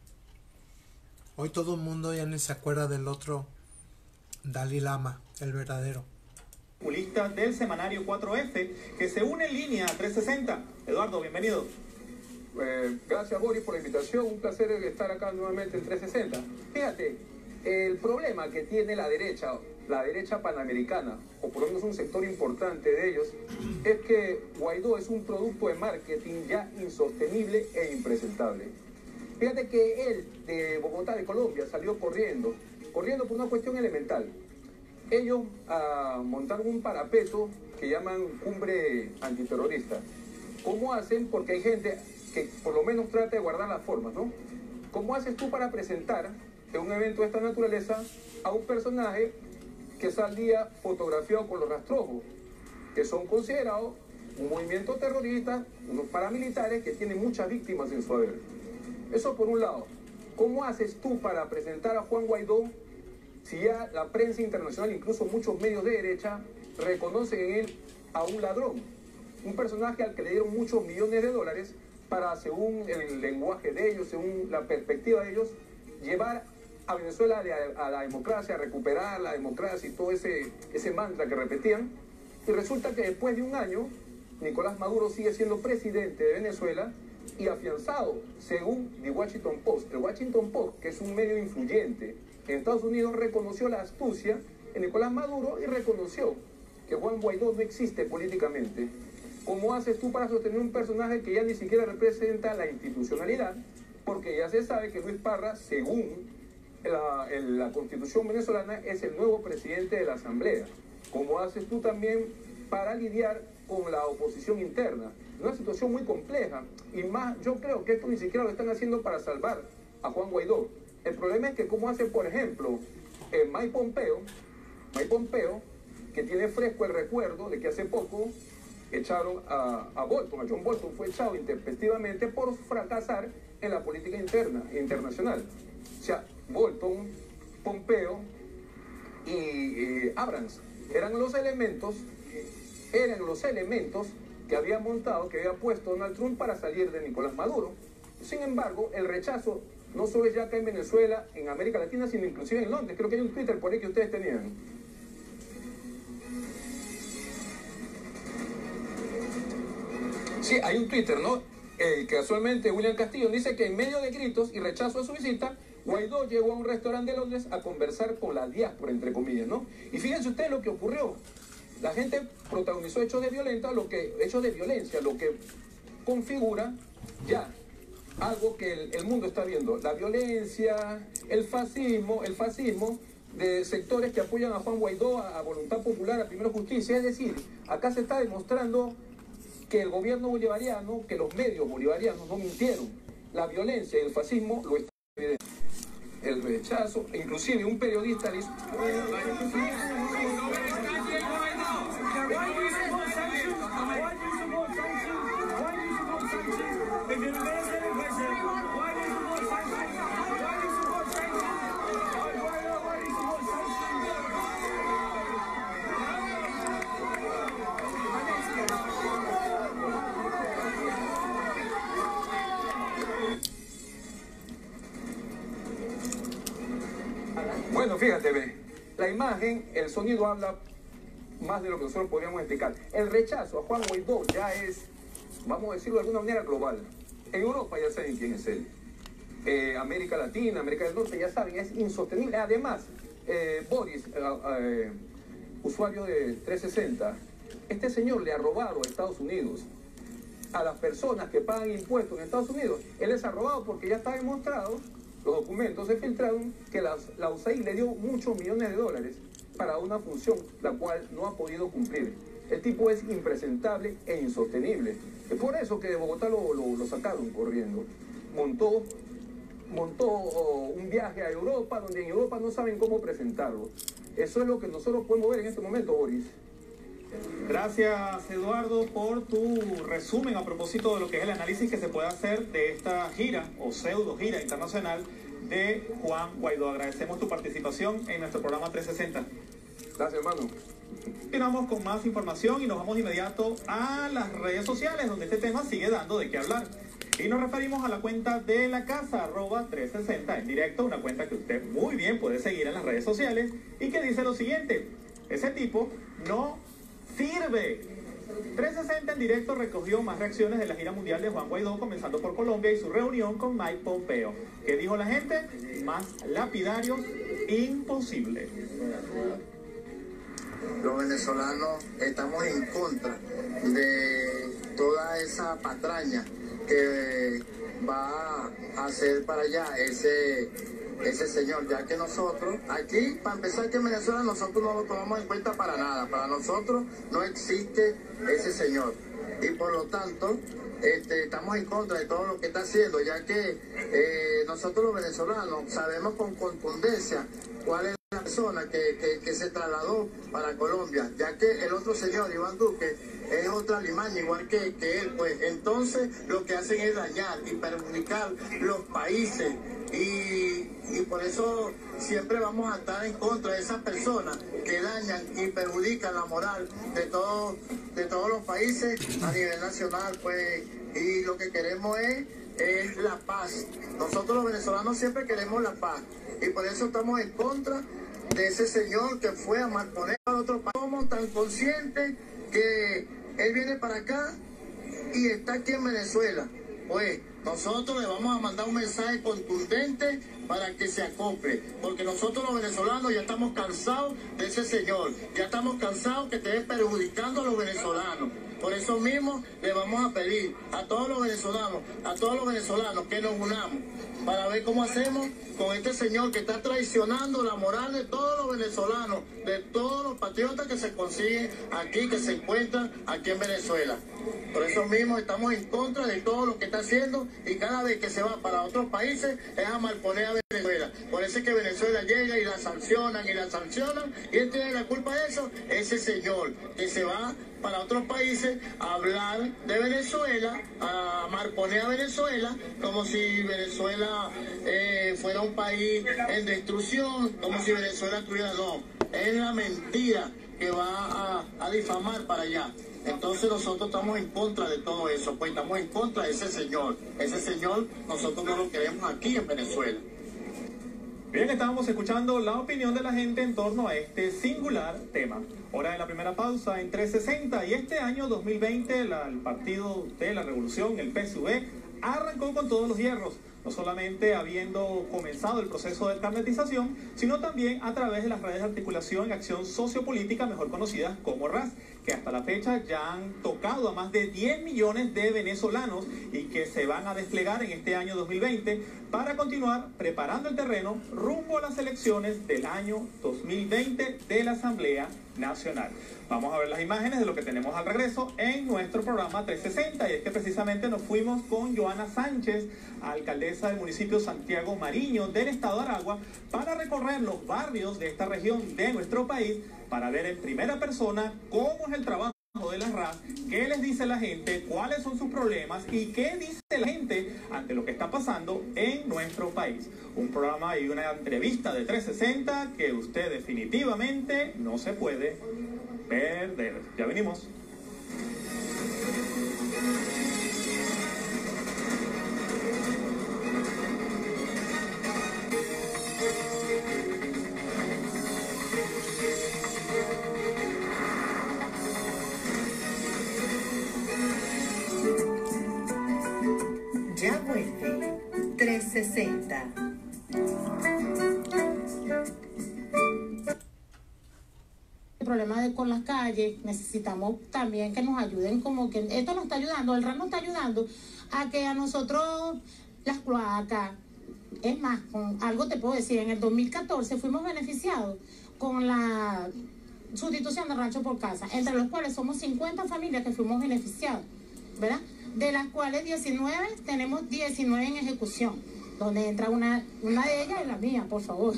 Speaker 11: Hoy todo el mundo ya ni se acuerda del otro Dalai Lama, el verdadero.
Speaker 5: Populista del semanario 4F, que se une en línea a 360. Eduardo, bienvenido.
Speaker 21: Gracias, Boris, por la invitación. Un placer estar acá nuevamente en 360. Fíjate, el problema que tiene la derecha panamericana, o por lo menos un sector importante de ellos, es que Guaidó es un producto de marketing ya insostenible e impresentable. Fíjate que él, de Bogotá, de Colombia, salió corriendo por una cuestión elemental. Ellos montaron un parapeto que llaman cumbre antiterrorista. ¿Cómo hacen? Porque hay gente que por lo menos trata de guardar las formas, ¿no? ¿Cómo haces tú para presentar en un evento de esta naturaleza a un personaje que salía fotografiado con los rastrojos, que son considerados un movimiento terrorista, unos paramilitares que tienen muchas víctimas en su haber? Eso por un lado. ¿Cómo haces tú para presentar a Juan Guaidó si ya la prensa internacional, incluso muchos medios de derecha, reconocen en él a un ladrón? Un personaje al que le dieron muchos millones de dólares para, según el lenguaje de ellos, según la perspectiva de ellos, llevar a Venezuela a la democracia, a recuperar la democracia y todo ese mantra que repetían. Y resulta que después de un año, Nicolás Maduro sigue siendo presidente de Venezuela y afianzado, según The Washington Post. El Washington Post, que es un medio influyente en Estados Unidos, reconoció la astucia de Nicolás Maduro y reconoció que Juan Guaidó no existe políticamente. ¿Cómo haces tú para sostener un personaje que ya ni siquiera representa la institucionalidad? Porque ya se sabe que Luis Parra, según la Constitución venezolana, es el nuevo presidente de la Asamblea. ¿Cómo haces tú también para lidiar con la oposición interna? Una situación muy compleja, y más, yo creo que esto ni siquiera lo están haciendo para salvar a Juan Guaidó. El problema es que cómo hace, por ejemplo, Mike Pompeo, que tiene fresco el recuerdo de que hace poco echaron a Bolton, a John Bolton fue echado intempestivamente por fracasar en la política interna e internacional. O sea, Bolton, Pompeo y Abrams eran los elementos que había montado, que había puesto Donald Trump para salir de Nicolás Maduro. Sin embargo, el rechazo no solo es ya acá en Venezuela, en América Latina, sino inclusive en Londres. Creo que hay un Twitter por ahí que ustedes tenían. Sí, hay un Twitter, ¿no? Que casualmente William Castillo dice que en medio de gritos y rechazo a su visita, Guaidó llegó a un restaurante de Londres a conversar con la diáspora, entre comillas, ¿no? Y fíjense ustedes lo que ocurrió. La gente protagonizó hechos de violencia, lo que configura ya algo que el mundo está viendo. La violencia, el fascismo de sectores que apoyan a Juan Guaidó, a Voluntad Popular, a Primero Justicia. Es decir, acá se está demostrando que el gobierno bolivariano, que los medios bolivarianos no mintieron. La violencia y el fascismo lo está evidente. El rechazo, inclusive un periodista le hizo... Bueno, fíjate, ve, la imagen, el sonido habla más de lo que nosotros podríamos explicar. El rechazo a Juan Guaidó ya es, vamos a decirlo de alguna manera, global. En Europa ya saben quién es él. América Latina, América del Norte, ya saben, es insostenible. Además, Boris, usuario de 360, este señor le ha robado a Estados Unidos, a las personas que pagan impuestos en Estados Unidos. Él les ha robado porque ya está demostrado, los documentos se filtraron, que la USAID le dio muchos millones de dólares para una función la cual no ha podido cumplir. El tipo es impresentable e insostenible. Es por eso que de Bogotá lo sacaron corriendo. Montó un viaje a Europa, donde en Europa no saben cómo presentarlo. Eso es lo que nosotros podemos ver en este momento, Boris.
Speaker 5: Gracias, Eduardo, por tu resumen a propósito de lo que es el análisis que se puede hacer de esta gira o pseudo gira internacional de Juan Guaidó. Agradecemos tu participación en nuestro programa 360.
Speaker 21: Gracias, hermano.
Speaker 5: Continuamos con más información y nos vamos de inmediato a las redes sociales, donde este tema sigue dando de qué hablar. Y nos referimos a la cuenta de la casa, @360 en directo, una cuenta que usted muy bien puede seguir en las redes sociales y que dice lo siguiente: ese tipo no sirve. 360 en directo recogió más reacciones de la gira mundial de Juan Guaidó, comenzando por Colombia y su reunión con Mike Pompeo. ¿Qué dijo la gente? Más lapidario, imposible.
Speaker 10: Los venezolanos estamos en contra de toda esa patraña que va a hacer para allá ese señor, ya que nosotros, aquí, para empezar, que en Venezuela nosotros no lo tomamos en cuenta para nada. Para nosotros no existe ese señor. Y por lo tanto, estamos en contra de todo lo que está haciendo, ya que nosotros los venezolanos sabemos con contundencia cuál es la persona que se trasladó para Colombia, ya que el otro señor, Iván Duque, es otra alimaña, igual que él, pues. Entonces, lo que hacen es dañar y perjudicar los países. Y por eso siempre vamos a estar en contra de esas personas que dañan y perjudican la moral de todos los países a nivel nacional, pues. y lo que queremos es la paz. Nosotros los venezolanos siempre queremos la paz y por eso estamos en contra de ese señor que fue a malponer a otro país. Somos tan conscientes que él viene para acá y está aquí en Venezuela. Pues nosotros le vamos a mandar un mensaje contundente para que se acople, porque nosotros los venezolanos ya estamos cansados de ese señor, ya estamos cansados que esté perjudicando a los venezolanos. Por eso mismo le vamos a pedir a todos los venezolanos que nos unamos para ver cómo hacemos con este señor que está traicionando la moral de todos los venezolanos, de todos los patriotas que se consiguen aquí, que se encuentran aquí en Venezuela. Por eso mismo estamos en contra de todo lo que está haciendo y cada vez que se va para otros países es a malponer a Venezuela. Por eso es que Venezuela llega y la sancionan y él tiene la culpa de eso, ese señor que se va para otros países a hablar de Venezuela, a malponer a Venezuela como si Venezuela fuera un país en destrucción, como si Venezuela estuviera, no, es la mentira que va a difamar para allá. Entonces nosotros estamos en contra de todo eso, pues estamos en contra de ese señor nosotros no lo queremos aquí en Venezuela.
Speaker 5: Bien, estábamos escuchando la opinión de la gente en torno a este singular tema. Hora de la primera pausa en 360 y este año 2020 el Partido de la Revolución, el PSUV, arrancó con todos los hierros, no solamente habiendo comenzado el proceso de carnetización, sino también a través de las redes de articulación y acción sociopolítica, mejor conocidas como RAS, que hasta la fecha ya han tocado a más de 10 millones de venezolanos y que se van a desplegar en este año 2020 para continuar preparando el terreno rumbo a las elecciones del año 2020 de la Asamblea Nacional. Vamos a ver las imágenes de lo que tenemos al regreso en nuestro programa 360 y es que precisamente nos fuimos con Joana Sánchez, alcaldesa del municipio Santiago Mariño del estado de Aragua, para recorrer los barrios de esta región de nuestro país para ver en primera persona cómo es el trabajo de las RAS, qué les dice la gente, cuáles son sus problemas y qué dice la gente ante lo que está pasando en nuestro país. Un programa y una entrevista de 360 que usted definitivamente no se puede perder. Ya venimos.
Speaker 8: Ya vuelve 360.
Speaker 14: El problema con las calles, necesitamos también que nos ayuden, como que esto nos está ayudando, el RAS nos está ayudando a que a nosotros las cloacas, es más, con algo te puedo decir, en el 2014 fuimos beneficiados con la sustitución de rancho por casa, entre los cuales somos 50 familias que fuimos beneficiados, ¿verdad? De las cuales 19, tenemos 19 en ejecución, donde entra una de ellas y la mía, por favor.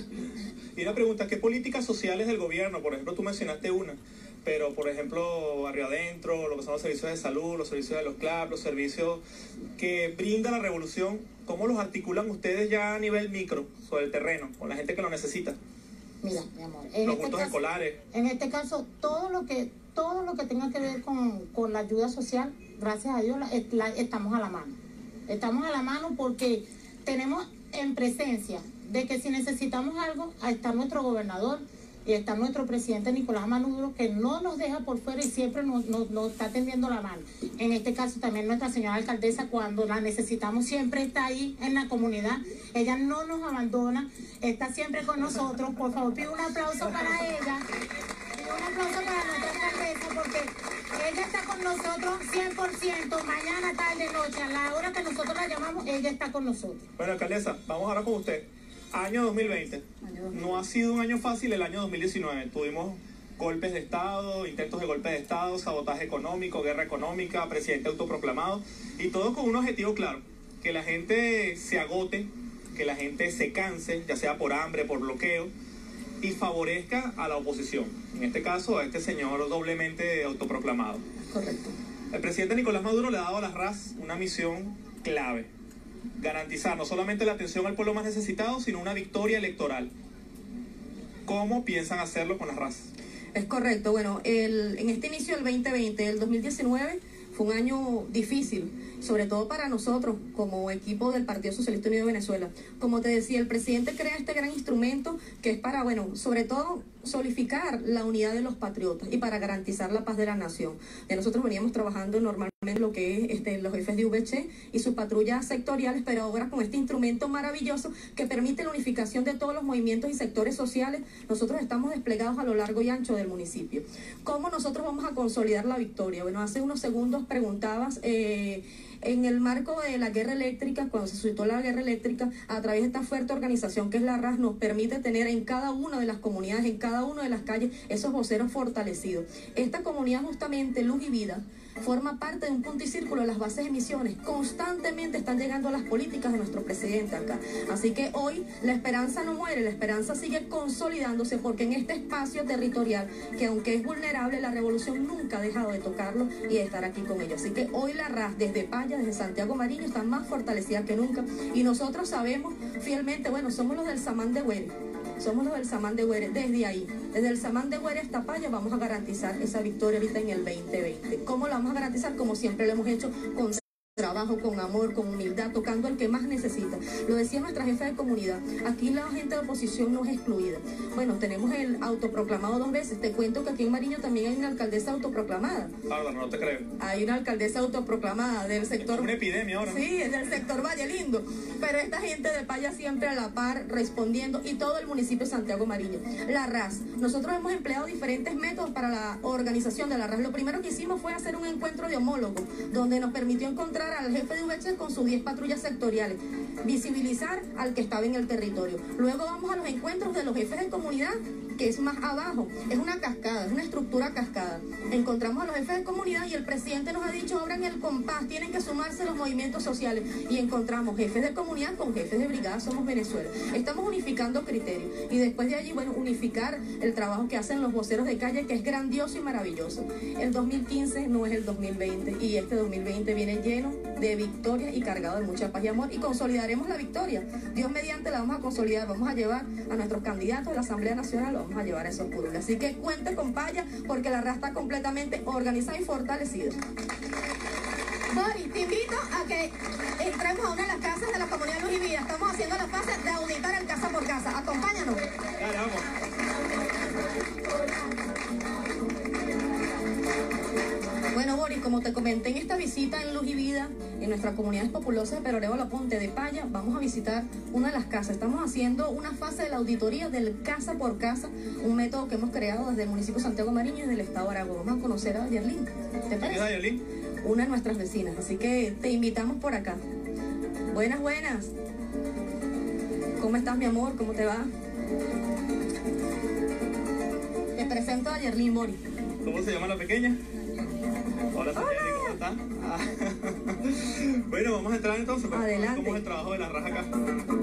Speaker 5: Y una pregunta, ¿qué políticas sociales del gobierno? Por ejemplo, tú mencionaste una, pero por ejemplo, Barrio Adentro, lo que son los servicios de salud, los servicios de los CLAP, los servicios que brinda la revolución, ¿cómo los articulan ustedes ya a nivel micro, sobre el terreno, con la gente que lo necesita?
Speaker 14: Mira, mi amor,
Speaker 5: los juntos escolares.
Speaker 14: En este caso, todo lo que tenga que ver con la ayuda social, gracias a Dios, estamos a la mano. Estamos a la mano porque tenemos en presencia de que si necesitamos algo, ahí está nuestro gobernador y está nuestro presidente Nicolás Maduro, que no nos deja por fuera y siempre nos está tendiendo la mano. En este caso también nuestra señora alcaldesa, cuando la necesitamos, siempre está ahí en la comunidad. Ella no nos abandona, está siempre con nosotros. Por favor, pido un aplauso para ella. Pido un aplauso para nuestra alcaldesa porque ella está con nosotros 100%, mañana, tarde, noche, a la hora que nosotros la llamamos, ella está con nosotros.
Speaker 5: Bueno, alcaldesa, vamos ahora con usted. Año 2020. No ha sido un año fácil el año 2019. Tuvimos golpes de Estado, intentos de golpes de Estado, sabotaje económico, guerra económica, presidente autoproclamado, y todo con un objetivo claro, que la gente se agote, que la gente se canse, ya sea por hambre, por bloqueo, y favorezca a la oposición. En este caso, a este señor doblemente autoproclamado.
Speaker 14: Correcto.
Speaker 5: El presidente Nicolás Maduro le ha dado a las RAS una misión clave: garantizar no solamente la atención al pueblo más necesitado, sino una victoria electoral. ¿Cómo piensan hacerlo con las RAS?
Speaker 22: Es correcto. Bueno, en este inicio del 2020, el 2019, fue un año difícil
Speaker 1: sobre todo para nosotros como equipo del Partido Socialista Unido de Venezuela. Como te decía, el presidente crea este gran instrumento que es para, bueno, sobre todo solidificar la unidad de los patriotas y para garantizar la paz de la nación. Nosotros veníamos trabajando normalmente lo que es los jefes de VC y sus patrullas sectoriales, pero ahora con este instrumento maravilloso que permite la unificación de todos los movimientos y sectores sociales, nosotros estamos desplegados a lo largo y ancho del municipio. ¿Cómo nosotros vamos a consolidar la victoria? Bueno, hace unos segundos preguntabas en el marco de la guerra eléctrica, cuando se suscitó la guerra eléctrica, a través de esta fuerte organización que es la RAS, nos permite tener en cada una de las comunidades, en cada una de las calles, esos voceros fortalecidos. Esta comunidad justamente, Luz y Vida, forma parte de un punto y círculo de las bases de Misiones. Constantemente están llegando a las políticas de nuestro presidente acá. Así que hoy la esperanza no muere, la esperanza sigue consolidándose, porque en este espacio territorial, que aunque es vulnerable, la revolución nunca ha dejado de tocarlo y de estar aquí con ellos. Así que hoy la RAS desde Paya, desde Santiago Mariño, está más fortalecida que nunca, y nosotros sabemos fielmente, bueno, somos los del Samán de Güere. Somos los del Samán de Güere, desde ahí, desde el Samán de Güere hasta Paya, vamos a garantizar esa victoria ahorita en el 2020. ¿Cómo la vamos a garantizar? Como siempre lo hemos hecho, con trabajo, con amor, con humildad, tocando al que más necesita. Lo decía nuestra jefa de comunidad, aquí la gente de oposición no es excluida. Bueno, tenemos el autoproclamado 2 veces. Te cuento que aquí en Mariño también hay una alcaldesa autoproclamada.
Speaker 5: Bárbaro, no te creo.
Speaker 1: Hay una alcaldesa autoproclamada del sector...
Speaker 5: Es una epidemia ahora, ¿no?
Speaker 1: Sí, es del sector Valle Lindo. Pero esta gente de Paya siempre a la par, respondiendo, y todo el municipio de Santiago Mariño. La RAS. Nosotros hemos empleado diferentes métodos para la organización de la RAS. Lo primero que hicimos fue hacer un encuentro de homólogos, donde nos permitió encontrar al jefe de VC con sus 10 patrullas sectoriales, visibilizar al que estaba en el territorio. Luego vamos a los encuentros de los jefes de comunidad, que es más abajo, es una cascada, es una estructura cascada. Encontramos a los jefes de comunidad y el presidente nos ha dicho, abran el compás, tienen que sumarse los movimientos sociales, y encontramos jefes de comunidad con jefes de brigada. Somos Venezuela. Estamos unificando criterios y después de allí, bueno, unificar el trabajo que hacen los voceros de calle, que es grandioso y maravilloso. El 2015 no es el 2020 y este 2020 viene lleno de victoria y cargado de mucha paz y amor, y consolidaremos la victoria. Dios mediante la vamos a consolidar, vamos a llevar a nuestros candidatos de la Asamblea Nacional, lo vamos a llevar a esos curules. Así que cuente con Paya, porque la RAS está completamente organizada y fortalecida.
Speaker 16: Boris, te invito a que entremos a una de las casas de la comunidad Luz y Vida. Estamos haciendo la fase de auditar el casa por casa. Acompáñanos.
Speaker 5: Dale, vamos.
Speaker 1: Bueno, Boris, como te comenté en esta visita en Luz y Vida, en nuestras comunidades populosas de Peroreo, La Ponte, de Paya, vamos a visitar una de las casas. Estamos haciendo una fase de la auditoría del casa por casa, un método que hemos creado desde el municipio de Santiago Mariño y del estado de Aragón. Vamos a conocer a Yerlin. ¿Te parece?
Speaker 5: ¿Quién es Yerlin?
Speaker 1: Una de nuestras vecinas, así que te invitamos por acá. Buenas, buenas. ¿Cómo estás, mi amor? ¿Cómo te va? Te presento a Yerlin, Boris.
Speaker 5: ¿Cómo se llama la pequeña? Hola, Sayeli, ¿cómo estás? Bueno, vamos a entrar entonces para ver cómo es el trabajo de la RAS acá.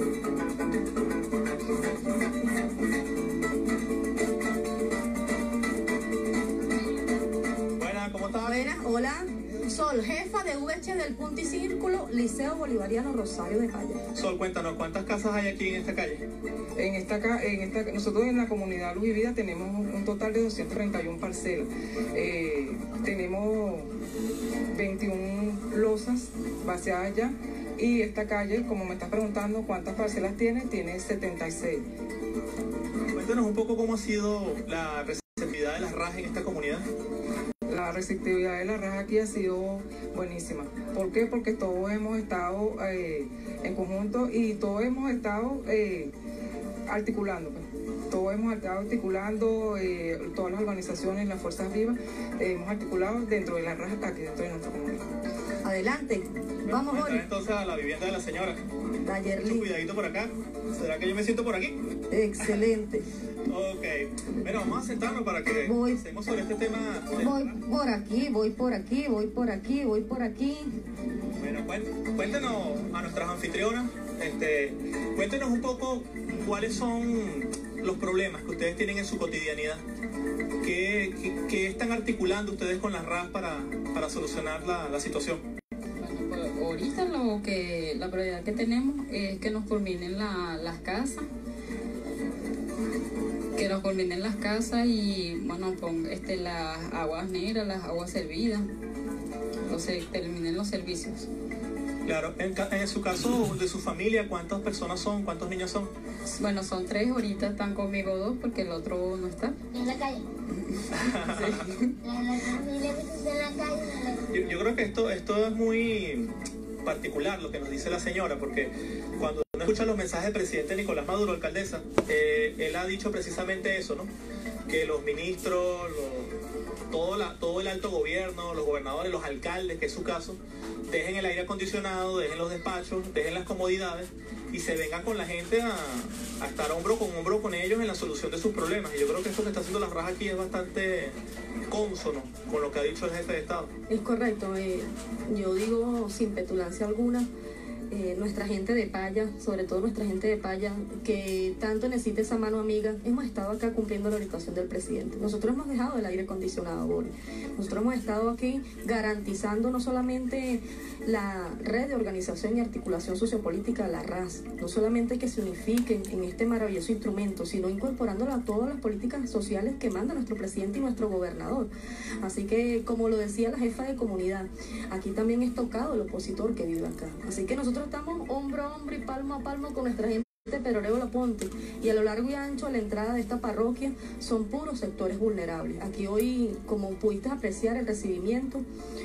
Speaker 5: Buenas, ¿cómo estás?
Speaker 1: Buenas, hola. Sol, jefa de VH del Punto y Círculo, Liceo Bolivariano Rosario de Paya.
Speaker 5: Sol, cuéntanos, ¿cuántas casas hay aquí en esta calle?
Speaker 22: Nosotros en la comunidad Luz y Vida tenemos un total de 231 parcelas. Tenemos 21 losas vaciadas ya, y esta calle, como me estás preguntando cuántas parcelas tiene 76.
Speaker 5: Cuéntanos un poco cómo ha sido la receptividad de las RAS en esta comunidad.
Speaker 22: La receptividad de la RAS aquí ha sido buenísima. ¿Por qué? Porque todos hemos estado en conjunto y todos hemos estado articulando. Todos hemos estado articulando, todas las organizaciones, las fuerzas vivas, hemos articulado dentro de la RAS aquí dentro de nuestra comunidad.
Speaker 1: Adelante. Vamos,
Speaker 5: a entrar entonces a la vivienda de la señora.
Speaker 1: Yerlin.
Speaker 5: Cuidadito por acá. ¿Será que yo me siento por aquí?
Speaker 1: Excelente.
Speaker 5: Ok. Bueno, vamos a sentarnos para que pensemos sobre este tema.
Speaker 1: Voy por aquí, voy por aquí, voy por aquí, voy por aquí.
Speaker 5: Bueno, cuéntenos a nuestras anfitrionas, cuéntenos un poco cuáles son los problemas que ustedes tienen en su cotidianidad. ¿Qué están articulando ustedes con las RAS para solucionar la situación?
Speaker 23: Ahorita la prioridad que tenemos es que nos culminen las casas. Que nos culminen las casas y, bueno, con las aguas negras, las aguas servidas, terminen los servicios.
Speaker 5: Claro, en su caso, de su familia, ¿cuántas personas son? ¿Cuántos niños son?
Speaker 23: Bueno, son 3, ahorita están conmigo 2 porque el otro no está.
Speaker 2: En la calle.
Speaker 5: Yo creo que esto es muy particular lo que nos dice la señora, porque cuando uno escucha los mensajes del presidente Nicolás Maduro, alcaldesa, él ha dicho precisamente eso, ¿no? Que los ministros, todo el alto gobierno, los gobernadores, los alcaldes, que es su caso, dejen el aire acondicionado, dejen los despachos, dejen las comodidades y se vengan con la gente a estar hombro con ellos en la solución de sus problemas. Y yo creo que esto que está haciendo la RAJ aquí es bastante cónsono con lo que ha dicho el jefe de Estado.
Speaker 1: Es correcto, yo digo sin petulancia alguna, nuestra gente de Paya, sobre todo nuestra gente de Paya, que tanto necesita esa mano amiga, hemos estado acá cumpliendo la orientación del presidente. Nosotros hemos dejado el aire acondicionado, Boris. Nosotros hemos estado aquí garantizando no solamente la red de organización y articulación sociopolítica, la RAS, no solamente que se unifiquen en este maravilloso instrumento, sino incorporándolo a todas las políticas sociales que manda nuestro presidente y nuestro gobernador. Así que, como lo decía la jefa de comunidad, aquí también es tocado el opositor que vive acá. Así que nosotros estamos hombro a hombro y palmo a palmo con nuestra gente de Peroreo La Ponte, y a lo largo y ancho de la entrada de esta parroquia son puros sectores vulnerables. Aquí hoy, como pudiste apreciar, el recibimiento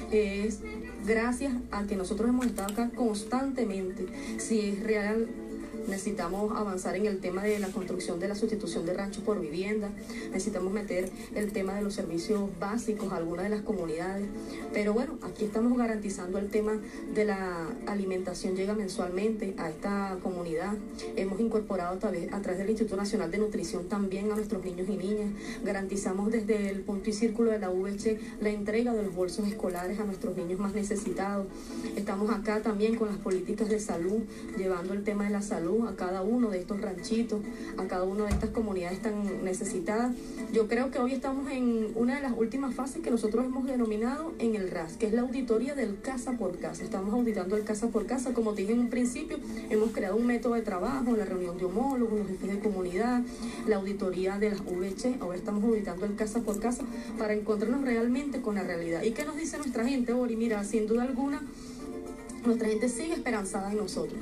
Speaker 1: es gracias a que nosotros hemos estado acá constantemente. Si es real, necesitamos avanzar en el tema de la construcción de la sustitución de ranchos por vivienda, necesitamos meter el tema de los servicios básicos a algunas de las comunidades, pero bueno, aquí estamos garantizando el tema de la alimentación, llega mensualmente a esta comunidad. Hemos incorporado a través del Instituto Nacional de Nutrición también a nuestros niños y niñas, garantizamos desde el punto y círculo de la VC la entrega de los bolsos escolares a nuestros niños más necesitados. Estamos acá también con las políticas de salud, llevando el tema de la salud a cada uno de estos ranchitos, a cada una de estas comunidades tan necesitadas. Yo creo que hoy estamos en una de las últimas fases que nosotros hemos denominado en el RAS, que es la auditoría del casa por casa. Estamos auditando el casa por casa, como te dije en un principio, hemos creado un método de trabajo, la reunión de homólogos, los jefes de comunidad, la auditoría de las VC. Ahora estamos auditando el casa por casa para encontrarnos realmente con la realidad. ¿Y qué nos dice nuestra gente, Ori? Mira, sin duda alguna, nuestra gente sigue esperanzada en nosotros,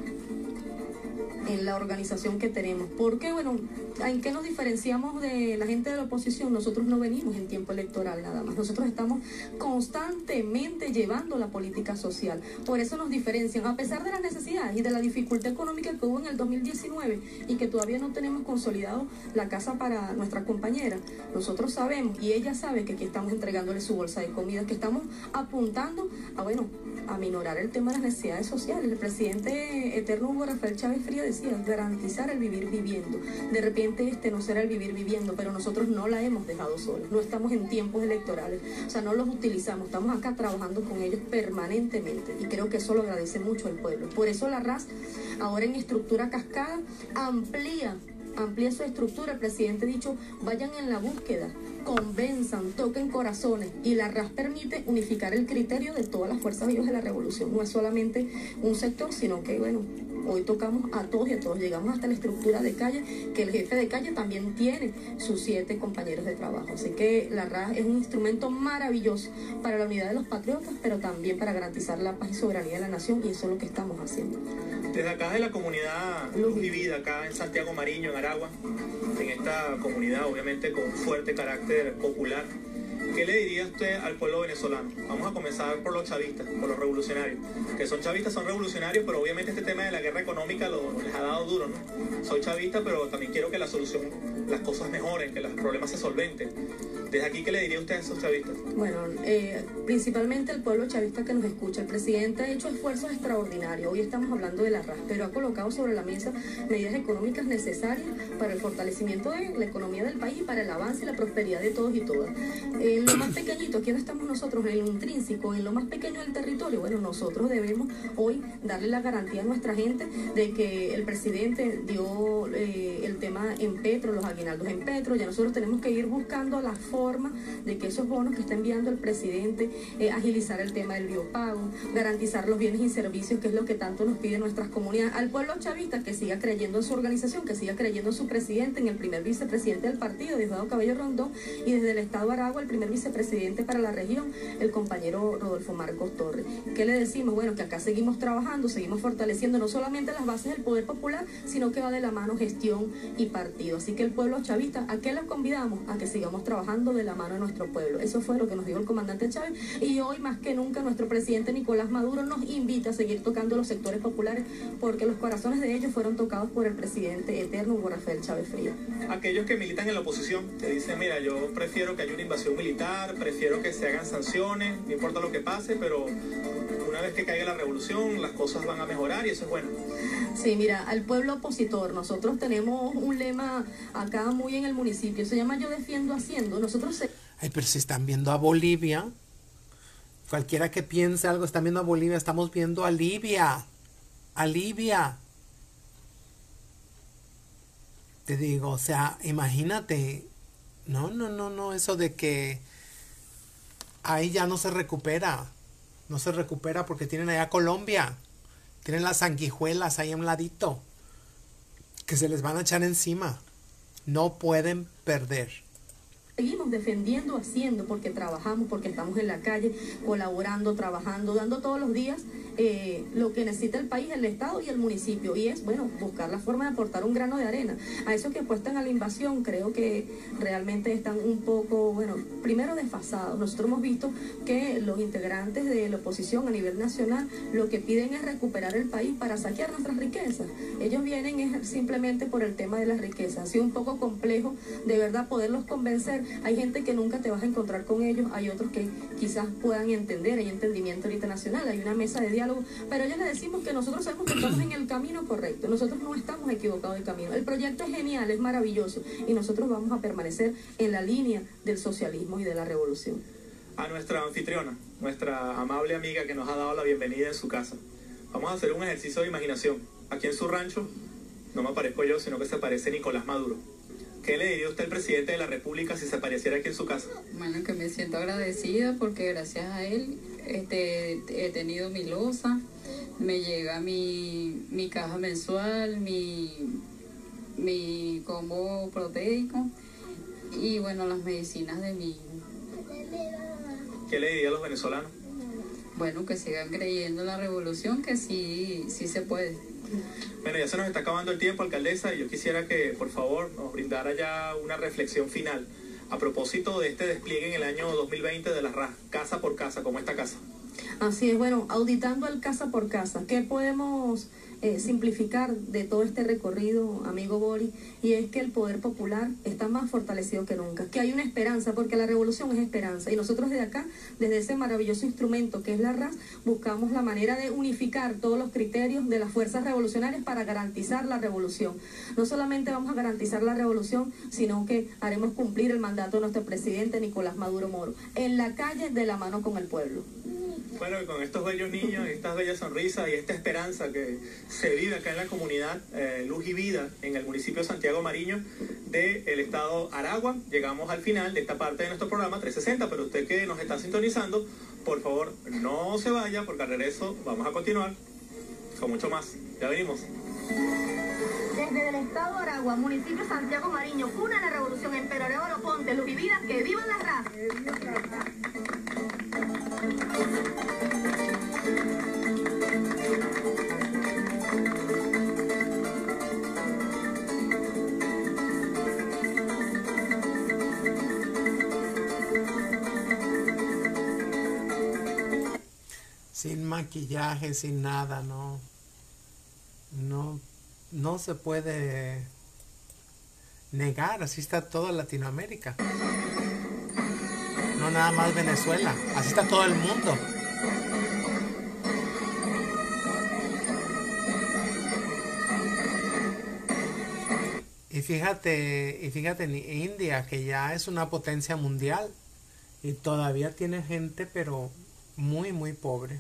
Speaker 1: en la organización que tenemos. Porque, bueno, ¿en qué nos diferenciamos de la gente de la oposición? Nosotros no venimos en tiempo electoral nada más. Nosotros estamos constantemente llevando la política social. Por eso nos diferencian, a pesar de las necesidades y de la dificultad económica que hubo en el 2019 y que todavía no tenemos consolidado la casa para nuestra compañera. Nosotros sabemos, y ella sabe, que aquí estamos entregándole su bolsa de comida, que estamos apuntando a minorar el tema de las necesidades sociales. El presidente eterno Hugo Rafael Chávez Frías decía, garantizar el vivir viviendo. De repente no será el vivir viviendo, pero nosotros no la hemos dejado sola. No estamos en tiempos electorales, o sea, no los utilizamos, estamos acá trabajando con ellos permanentemente, y creo que eso lo agradece mucho el pueblo. Por eso la RAS, ahora en estructura cascada, amplía su estructura. El presidente ha dicho, vayan en la búsqueda, convenzan, toquen corazones, y la RAS permite unificar el criterio de todas las fuerzas vivas de la revolución. No es solamente un sector, sino que, bueno, hoy tocamos a todos y a todos, llegamos hasta la estructura de calle, que el jefe de calle también tiene sus 7 compañeros de trabajo. Así que la RAS es un instrumento maravilloso para la unidad de los patriotas, pero también para garantizar la paz y soberanía de la nación, y eso es lo que estamos haciendo.
Speaker 5: Desde acá de la comunidad Luz y Vida, acá en Santiago Mariño, en Aragua, en esta comunidad obviamente con fuerte carácter popular, ¿qué le diría usted al pueblo venezolano? Vamos a comenzar por los chavistas, por los revolucionarios, que son chavistas, son revolucionarios, pero obviamente este tema de la guerra económica les ha dado duro, ¿no? Soy chavista, pero también quiero que la solución, las cosas mejoren, que los problemas se solventen. Desde aquí, ¿qué le diría usted a esos chavistas?
Speaker 1: Bueno, principalmente el pueblo chavista que nos escucha. El presidente ha hecho esfuerzos extraordinarios. Hoy estamos hablando de la RAS, pero ha colocado sobre la mesa medidas económicas necesarias para el fortalecimiento de la economía del país y para el avance y la prosperidad de todos y todas. En lo más pequeñito, aquí estamos nosotros, en lo intrínseco, en lo más pequeño del territorio. Bueno, nosotros debemos hoy darle la garantía a nuestra gente de que el presidente dio el tema en Petro, los aguinaldos en Petro. Ya nosotros tenemos que ir buscando la forma forma de que esos bonos que está enviando el presidente, agilizar el tema del biopago, garantizar los bienes y servicios, que es lo que tanto nos piden nuestras comunidades, al pueblo chavista que siga creyendo en su organización, que siga creyendo en su presidente, en el primer vicepresidente del partido, Diosdado Cabello Rondón, y desde el estado de Aragua, el primer vicepresidente para la región, el compañero Rodolfo Marcos Torres. ¿Qué le decimos? Bueno, que acá seguimos trabajando, seguimos fortaleciendo no solamente las bases del poder popular, sino que va de la mano gestión y partido. Así que el pueblo chavista, ¿a qué los convidamos? A que sigamos trabajando de la mano de nuestro pueblo. Eso fue lo que nos dijo el comandante Chávez, y hoy más que nunca nuestro presidente Nicolás Maduro nos invita a seguir tocando los sectores populares, porque los corazones de ellos fueron tocados por el presidente eterno Hugo Rafael Chávez Frías.
Speaker 5: Aquellos que militan en la oposición, que dicen, mira, yo prefiero que haya una invasión militar, prefiero que se hagan sanciones, no importa lo que pase, pero una vez que caiga la revolución, las cosas van a mejorar y eso es bueno.
Speaker 1: Sí, mira, al pueblo opositor, nosotros tenemos un lema acá muy en el municipio, se llama Yo Defiendo Haciendo. Nosotros
Speaker 11: Ay, pero si están viendo a Bolivia, cualquiera que piense algo, están viendo a Bolivia, estamos viendo a Libia. A Libia. Te digo, o sea, imagínate. No, eso de que ahí ya no se recupera. No se recupera porque tienen allá Colombia. Tienen las sanguijuelas ahí a un ladito, que se les van a echar encima. No pueden perder.
Speaker 1: Seguimos defendiendo, haciendo, porque trabajamos, porque estamos en la calle, colaborando, trabajando, dando todos los días lo que necesita el país, el Estado y el municipio. Y es, bueno, buscar la forma de aportar un grano de arena. A esos que apuestan a la invasión, creo que realmente están un poco, bueno, primero desfasados. Nosotros hemos visto que los integrantes de la oposición a nivel nacional lo que piden es recuperar el país para saquear nuestras riquezas. Ellos vienen es simplemente por el tema de las riquezas. Ha sido un poco complejo, de verdad, poderlos convencer. Hay gente que nunca te vas a encontrar con ellos, hay otros que quizás puedan entender, hay entendimiento ahorita nacional, hay una mesa de diálogo, pero ellos les decimos que nosotros sabemos que estamos en el camino correcto, nosotros no estamos equivocados del camino. El proyecto es genial, es maravilloso, y nosotros vamos a permanecer en la línea del socialismo y de la revolución.
Speaker 5: A nuestra anfitriona, nuestra amable amiga que nos ha dado la bienvenida en su casa, vamos a hacer un ejercicio de imaginación. Aquí en su rancho no me aparezco yo, sino que se aparece Nicolás Maduro. ¿Qué le diría usted al presidente de la República si se apareciera aquí en su casa?
Speaker 23: Bueno, que me siento agradecida porque gracias a él he tenido mi loza, me llega mi caja mensual, mi combo proteico y bueno, las medicinas de mi hijo.
Speaker 5: ¿Qué le diría a los venezolanos?
Speaker 23: Bueno, que sigan creyendo en la revolución, que sí se puede.
Speaker 5: Bueno, ya se nos está acabando el tiempo, alcaldesa, y yo quisiera que, por favor, nos brindara ya una reflexión final a propósito de este despliegue en el año 2020 de las RAS, casa por casa, como esta casa.
Speaker 1: Así es, bueno, auditando el casa por casa, ¿qué podemos simplificar de todo este recorrido, amigo Boris? Y es que el poder popular está más fortalecido que nunca, que hay una esperanza, porque la revolución es esperanza, y nosotros desde acá, desde ese maravilloso instrumento que es la RAS, buscamos la manera de unificar todos los criterios de las fuerzas revolucionarias para garantizar la revolución. No solamente vamos a garantizar la revolución, sino que haremos cumplir el mandato de nuestro presidente Nicolás Maduro Moro, en la calle de la mano con el pueblo.
Speaker 5: Bueno, y con estos bellos niños, estas bellas sonrisas y esta esperanza que se vive acá en la comunidad Luz y Vida, en el municipio de Santiago Mariño del estado Aragua, llegamos al final de esta parte de nuestro programa 360, pero usted que nos está sintonizando, por favor, no se vaya, porque al regreso vamos a continuar con mucho más. Ya venimos.
Speaker 1: Desde el estado Aragua, municipio Santiago Mariño, cuna de la revolución, Emperador Oro Ponte, Luz y Vida, que vivan las RAS.
Speaker 11: Sin maquillaje, sin nada, no se puede negar, así está toda Latinoamérica. No nada más Venezuela, así está todo el mundo. Y fíjate en India, que ya es una potencia mundial y todavía tiene gente, pero muy, muy pobre.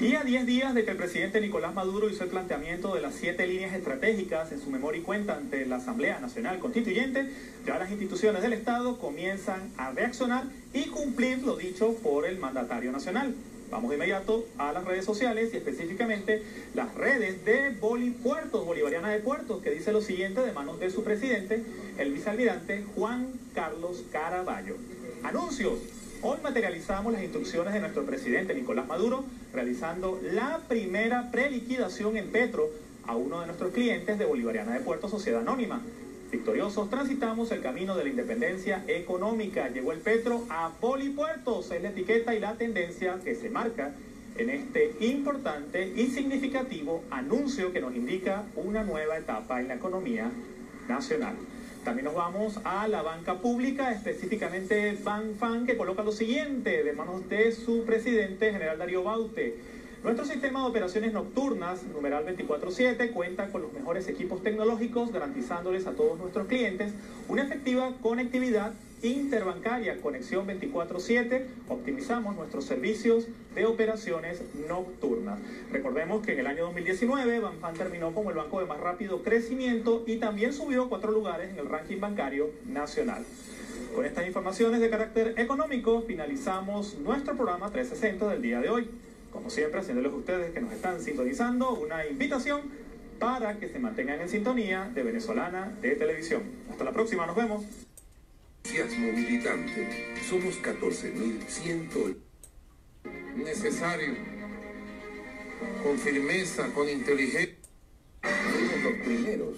Speaker 5: Y a 10 días de que el presidente Nicolás Maduro hizo el planteamiento de las 7 líneas estratégicas en su memoria y cuenta ante la Asamblea Nacional Constituyente, ya las instituciones del Estado comienzan a reaccionar y cumplir lo dicho por el mandatario nacional. Vamos de inmediato a las redes sociales y específicamente las redes de Bolipuertos, Bolivariana de Puertos, que dice lo siguiente de manos de su presidente, el vicealmirante Juan Carlos Caraballo. Anuncios. Hoy materializamos las instrucciones de nuestro presidente Nicolás Maduro, realizando la primera preliquidación en Petro a uno de nuestros clientes de Bolivariana de Puertos, Sociedad Anónima. Victoriosos transitamos el camino de la independencia económica. Llegó el Petro a Bolipuertos, es la etiqueta y la tendencia que se marca en este importante y significativo anuncio que nos indica una nueva etapa en la economía nacional. También nos vamos a la banca pública, específicamente Banfan, que coloca lo siguiente de manos de su presidente, general Darío Baute. Nuestro sistema de operaciones nocturnas, numeral 24/7, cuenta con los mejores equipos tecnológicos, garantizándoles a todos nuestros clientes una efectiva conectividad interbancaria, conexión 24/7, optimizamos nuestros servicios de operaciones nocturnas. Recordemos que en el año 2019 Banfan terminó como el banco de más rápido crecimiento y también subió 4 lugares en el ranking bancario nacional. Con estas informaciones de carácter económico finalizamos nuestro programa 360 del día de hoy. Como siempre, haciéndoles a ustedes que nos están sintonizando una invitación para que se mantengan en sintonía de Venezolana de Televisión. Hasta la próxima, nos vemos.
Speaker 2: Entusiasmo militante. Somos 14.100.
Speaker 9: Necesario. Con firmeza, con inteligencia.
Speaker 2: Fuimos los primeros.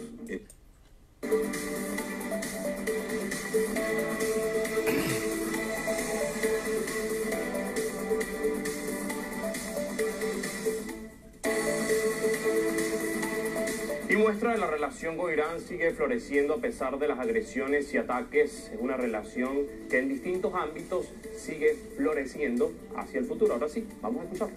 Speaker 13: Y muestra de la relación con Irán sigue floreciendo a pesar de las agresiones y ataques. Es una relación que en distintos ámbitos sigue floreciendo hacia el futuro. Ahora sí, vamos a escucharlo.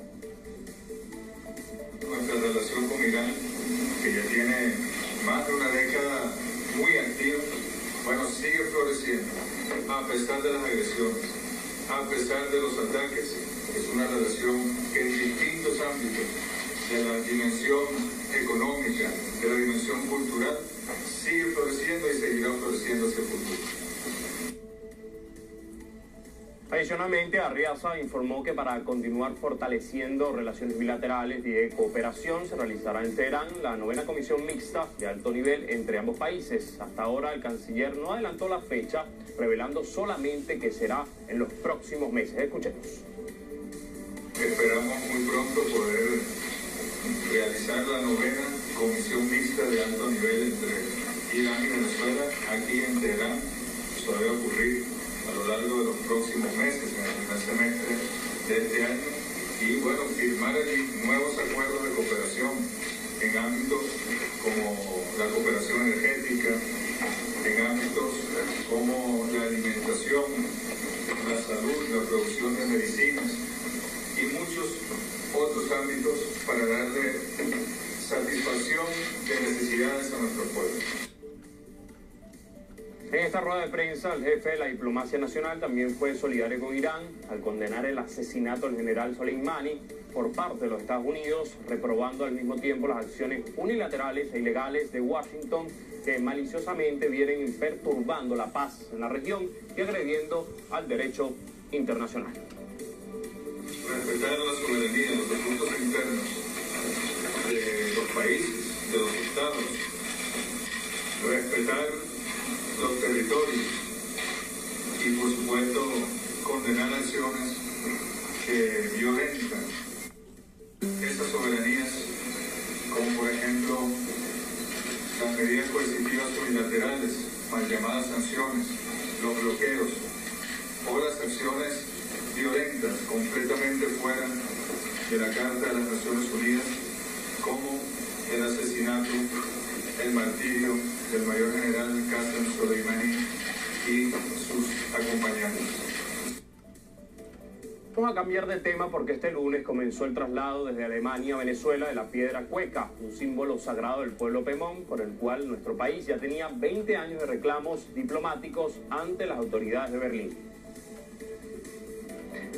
Speaker 12: Nuestra relación con Irán, que ya tiene más de una década muy activa, bueno, sigue floreciendo a pesar de las agresiones, a pesar de los ataques. Es una relación que en distintos ámbitos de la dimensión económica, de la dimensión cultural, sigue floreciendo y seguirá floreciendo hacia el futuro.
Speaker 13: Adicionalmente, Arriaza informó que para continuar fortaleciendo relaciones bilaterales y de cooperación se realizará en Teherán la 9ª comisión mixta de alto nivel entre ambos países. Hasta ahora el canciller no adelantó la fecha, revelando solamente que será en los próximos meses. Escuchemos.
Speaker 12: Esperamos muy pronto poder realizar la 9ª comisión mixta de alto nivel entre Irán y Venezuela aquí en Teherán. Esto debe ocurrir a lo largo de los próximos meses, en el primer semestre de este año, y bueno, firmar allí nuevos acuerdos de cooperación en ámbitos como la cooperación energética, en ámbitos como la alimentación, la salud, la producción de medicinas y muchos otros ámbitos para darle satisfacción de necesidades a nuestro pueblo.
Speaker 13: En esta rueda de prensa, el jefe de la diplomacia nacional también fue solidario con Irán al condenar el asesinato del general Soleimani por parte de los Estados Unidos, reprobando al mismo tiempo las acciones unilaterales e ilegales de Washington que maliciosamente vienen perturbando la paz en la región y agrediendo al derecho internacional.
Speaker 12: Respetar la soberanía, los asuntos internos de los países, de los estados, respetar los territorios y por supuesto condenar acciones que violentan esas soberanías, como por ejemplo las medidas coercitivas unilaterales, mal llamadas sanciones, los bloqueos o las acciones violentas completamente fuera de la Carta de las Naciones Unidas, como el asesinato, el martirio del mayor general Qasem Soleimani y sus acompañantes.
Speaker 13: Vamos a cambiar de tema porque este lunes comenzó el traslado desde Alemania a Venezuela de la piedra cueca, un símbolo sagrado del pueblo pemón, por el cual nuestro país ya tenía 20 años de reclamos diplomáticos ante las autoridades de Berlín.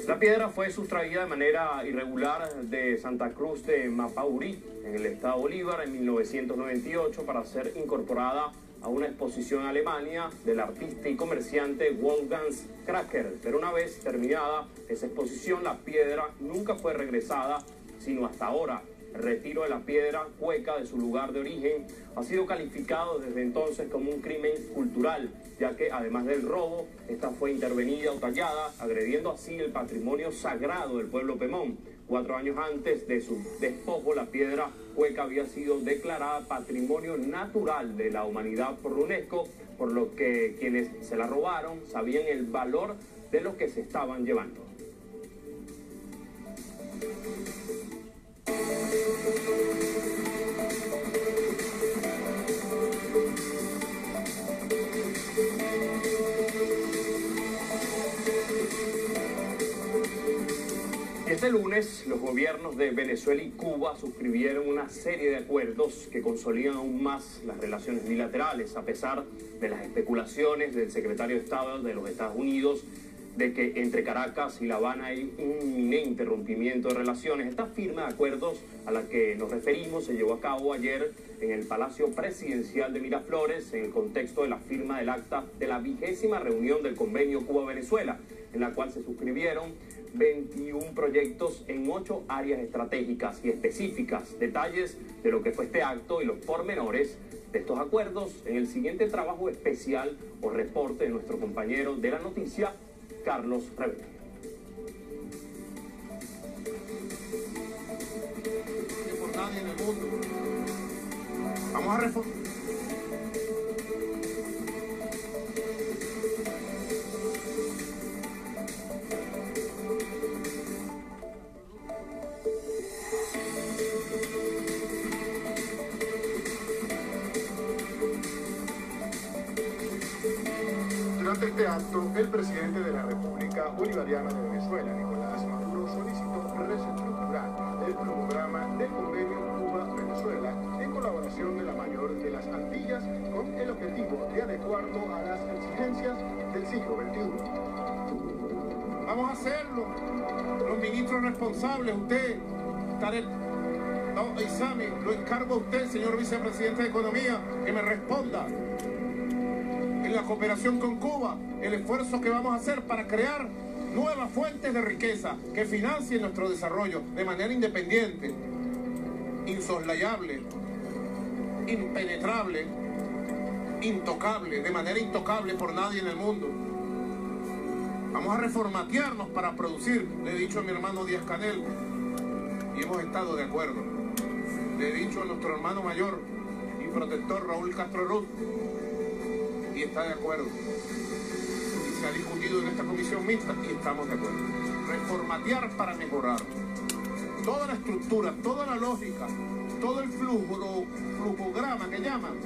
Speaker 13: La piedra fue sustraída de manera irregular de Santa Cruz de Mapaurí, en el estado Bolívar, en 1998 para ser incorporada a una exposición en Alemania del artista y comerciante Wolfgang Kracker. Pero una vez terminada esa exposición, la piedra nunca fue regresada, sino hasta ahora. El retiro de la piedra cueca de su lugar de origen ha sido calificado desde entonces como un crimen cultural, ya que además del robo, esta fue intervenida o tallada, agrediendo así el patrimonio sagrado del pueblo Pemón. 4 años antes de su despojo, la piedra cueca había sido declarada Patrimonio Natural de la Humanidad por la UNESCO, por lo que quienes se la robaron sabían el valor de lo que se estaban llevando. Este lunes, los gobiernos de Venezuela y Cuba suscribieron una serie de acuerdos que consolidan aún más las relaciones bilaterales, a pesar de las especulaciones del secretario de Estado de los Estados Unidos de que entre Caracas y La Habana hay un inminente rompimiento de relaciones. Esta firma de acuerdos a la que nos referimos se llevó a cabo ayer en el Palacio Presidencial de Miraflores, en el contexto de la firma del acta de la 20ª reunión del Convenio Cuba-Venezuela, en la cual se suscribieron 21 proyectos en 8 áreas estratégicas y específicas. Detalles de lo que fue este acto y los pormenores de estos acuerdos en el siguiente trabajo especial o reporte de nuestro compañero de la noticia, Carlos Rebelde.
Speaker 3: Por nadie en el mundo. Vamos a reformar.
Speaker 12: Durante este acto, el presidente de la República Bolivariana de Venezuela, Nicolás Maduro, solicitó reestructurar el programa del Convenio Cuba-Venezuela en colaboración de la mayor de las Antillas con el objetivo de adecuarlo a las exigencias del siglo XXI.
Speaker 3: Vamos a hacerlo. Los ministros responsables, usted, Tarek Isami, lo encargo a usted, señor vicepresidente de Economía, que me responda. En la cooperación con Cuba, el esfuerzo que vamos a hacer para crear nuevas fuentes de riqueza que financien nuestro desarrollo de manera independiente, insoslayable, impenetrable, intocable, de manera intocable por nadie en el mundo. Vamos a reformatearnos para producir, le he dicho a mi hermano Díaz Canel, y hemos estado de acuerdo. Le he dicho a nuestro hermano mayor y protector Raúl Castro Ruz, y está de acuerdo. Y se ha discutido en esta comisión mixta y estamos de acuerdo. Reformatear para mejorar. Toda la estructura, toda la lógica, todo el flujograma que llaman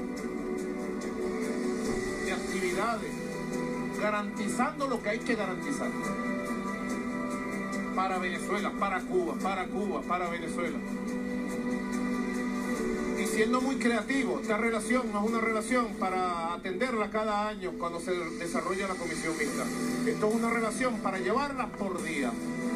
Speaker 3: de actividades, garantizando lo que hay que garantizar. Para Venezuela, para Cuba, para Venezuela. Y siendo muy creativo, esta relación no es una relación para atenderla cada año cuando se desarrolla la comisión mixta. Esto es una relación para llevarla por día.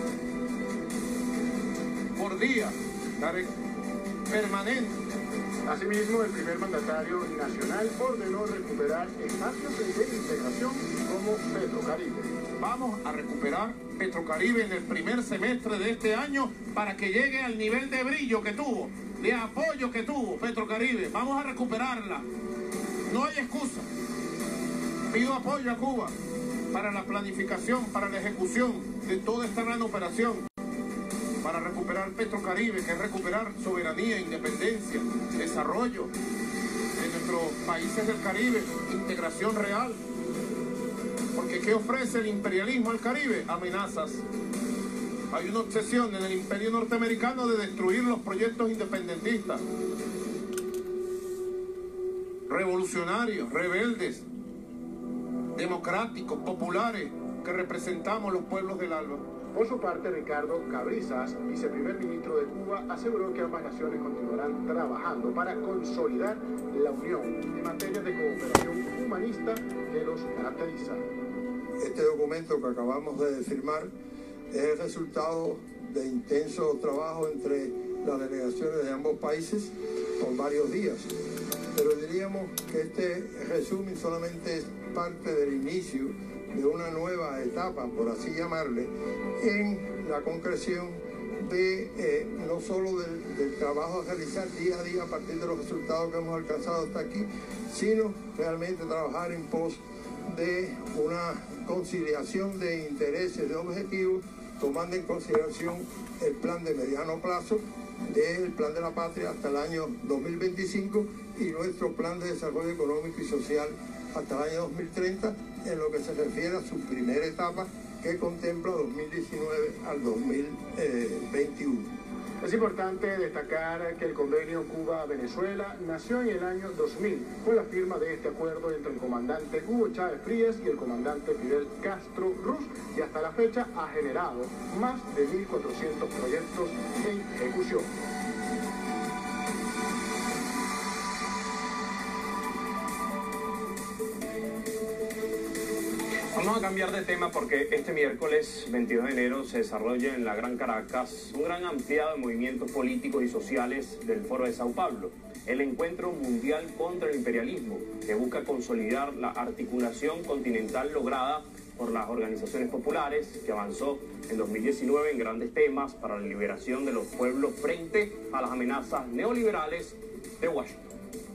Speaker 3: Por día, permanente.
Speaker 12: Asimismo, el primer mandatario nacional ordenó recuperar espacios de integración como Petrocaribe.
Speaker 3: Vamos a recuperar Petrocaribe en el primer semestre de este año para que llegue al nivel de brillo que tuvo, de apoyo que tuvo Petrocaribe. Vamos a recuperarla. No hay excusa. Pido apoyo a Cuba para la planificación, para la ejecución de toda esta gran operación, para recuperar Petrocaribe, que es recuperar soberanía, independencia, desarrollo de nuestros países del Caribe, integración real. Porque ¿qué ofrece el imperialismo al Caribe? Amenazas. Hay una obsesión en el imperio norteamericano de destruir los proyectos independentistas, revolucionarios, rebeldes, democráticos, populares, que representamos los pueblos del ALBA.
Speaker 12: Por su parte, Ricardo Cabrizas, viceprimer ministro de Cuba, aseguró que ambas naciones continuarán trabajando para consolidar la unión en materia de cooperación humanista que los caracteriza.
Speaker 17: Este documento que acabamos de firmar
Speaker 4: es el resultado de intenso trabajo entre las delegaciones de ambos países por varios días. Pero diríamos que este resumen solamente es parte del inicio de una nueva etapa, por así llamarle, en la concreción de no solo del trabajo a realizar día a día a partir de los resultados que hemos alcanzado hasta aquí, sino realmente trabajar en pos de una conciliación de intereses, de objetivos, tomando en consideración el plan de mediano plazo, del plan de la patria hasta el año 2025 y nuestro plan de desarrollo económico y social hasta el año 2030, en lo que se refiere a su primera etapa, que contempla 2019 al 2021.
Speaker 17: Es importante destacar que el convenio Cuba-Venezuela nació en el año 2000 con la firma de este acuerdo entre el comandante Hugo Chávez Frías y el comandante Fidel Castro Ruz, y hasta la fecha ha generado más de 1.400 proyectos en ejecución.
Speaker 13: Vamos a cambiar de tema porque este miércoles 22 de enero se desarrolla en la Gran Caracas un gran ampliado de movimientos políticos y sociales del Foro de Sao Paulo, el Encuentro Mundial contra el Imperialismo, que busca consolidar la articulación continental lograda por las organizaciones populares, que avanzó en 2019 en grandes temas para la liberación de los pueblos frente a las amenazas neoliberales de Washington.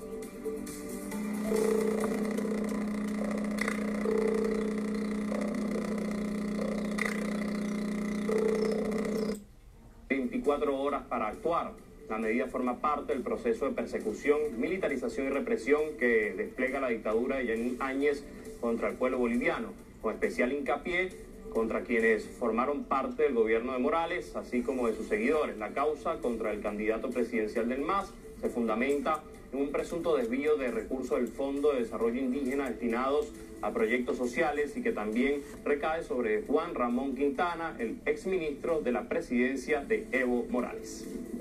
Speaker 13: Horas para actuar. La medida forma parte del proceso de persecución, militarización y represión que despliega la dictadura de Yanín Áñez contra el pueblo boliviano, con especial hincapié contra quienes formaron parte del gobierno de Morales, así como de sus seguidores. La causa contra el candidato presidencial del MAS se fundamenta en un presunto desvío de recursos del Fondo de Desarrollo Indígena destinados a proyectos sociales y que también recae sobre Juan Ramón Quintana, el exministro de la presidencia de Evo Morales.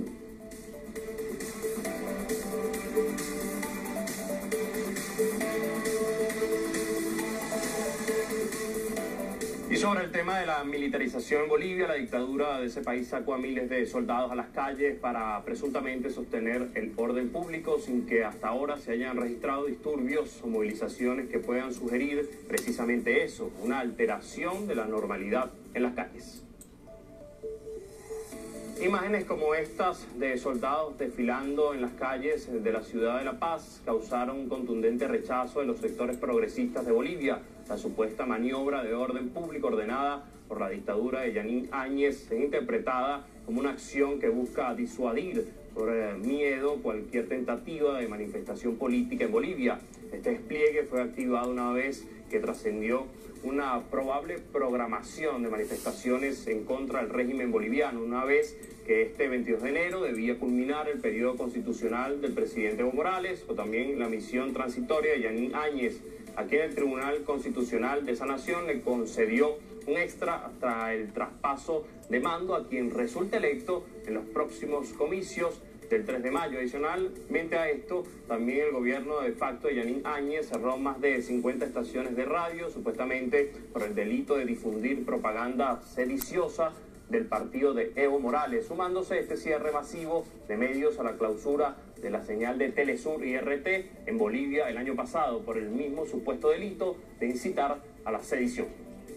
Speaker 13: Y sobre el tema de la militarización en Bolivia, la dictadura de ese país sacó a miles de soldados a las calles para presuntamente sostener el orden público sin que hasta ahora se hayan registrado disturbios o movilizaciones que puedan sugerir precisamente eso, una alteración de la normalidad en las calles. Imágenes como estas de soldados desfilando en las calles de la ciudad de La Paz causaron un contundente rechazo de los sectores progresistas de Bolivia. La supuesta maniobra de orden público ordenada por la dictadura de Yanín Áñez es interpretada como una acción que busca disuadir por miedo cualquier tentativa de manifestación política en Bolivia. Este despliegue fue activado una vez que trascendió una probable programación de manifestaciones en contra del régimen boliviano, una vez que este 22 de enero debía culminar el periodo constitucional del presidente Evo Morales o también la misión transitoria de Yanín Áñez. Aquí en el Tribunal Constitucional de esa nación le concedió un extra hasta el traspaso de mando a quien resulte electo en los próximos comicios del 3 de mayo. Adicionalmente a esto, también el gobierno de facto de Yanín Áñez cerró más de 50 estaciones de radio, supuestamente por el delito de difundir propaganda sediciosa del partido de Evo Morales, sumándose este cierre masivo de medios a la clausura de la señal de Telesur y RT en Bolivia el año pasado por el mismo supuesto delito de incitar a la sedición.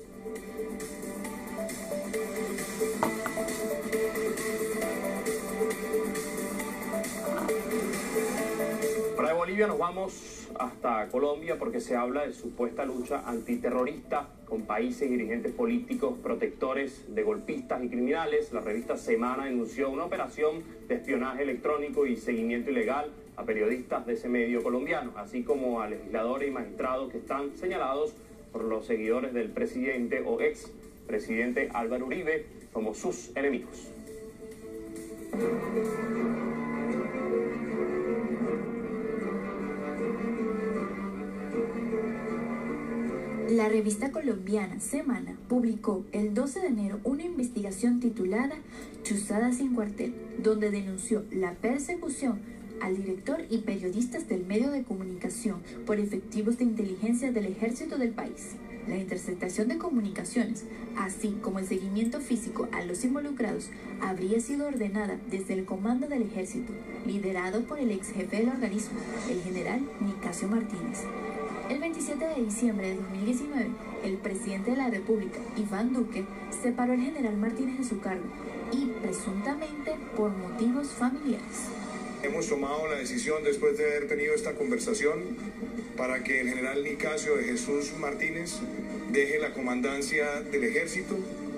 Speaker 13: Para Bolivia nos vamos hasta Colombia porque se habla de supuesta lucha antiterrorista con países y dirigentes políticos protectores de golpistas y criminales. La revista Semana denunció una operación de espionaje electrónico y seguimiento ilegal a periodistas de ese medio colombiano, así como a legisladores y magistrados que están señalados por los seguidores del presidente o ex presidente Álvaro Uribe como sus enemigos.
Speaker 19: La revista colombiana Semana publicó el 12 de enero una investigación titulada Chuzada sin cuartel, donde denunció la persecución al director y periodistas del medio de comunicación por efectivos de inteligencia del ejército del país. La interceptación de comunicaciones, así como el seguimiento físico a los involucrados, habría sido ordenada desde el Comando del Ejército, liderado por el ex jefe del organismo, el general Nicasio Martínez. El 27 de diciembre de 2019, el presidente de la República, Iván Duque, separó al general Martínez de su cargo y presuntamente por motivos familiares.
Speaker 12: Hemos tomado la decisión, después de haber tenido esta conversación, para que el general Nicasio de Jesús Martínez deje la comandancia del ejército.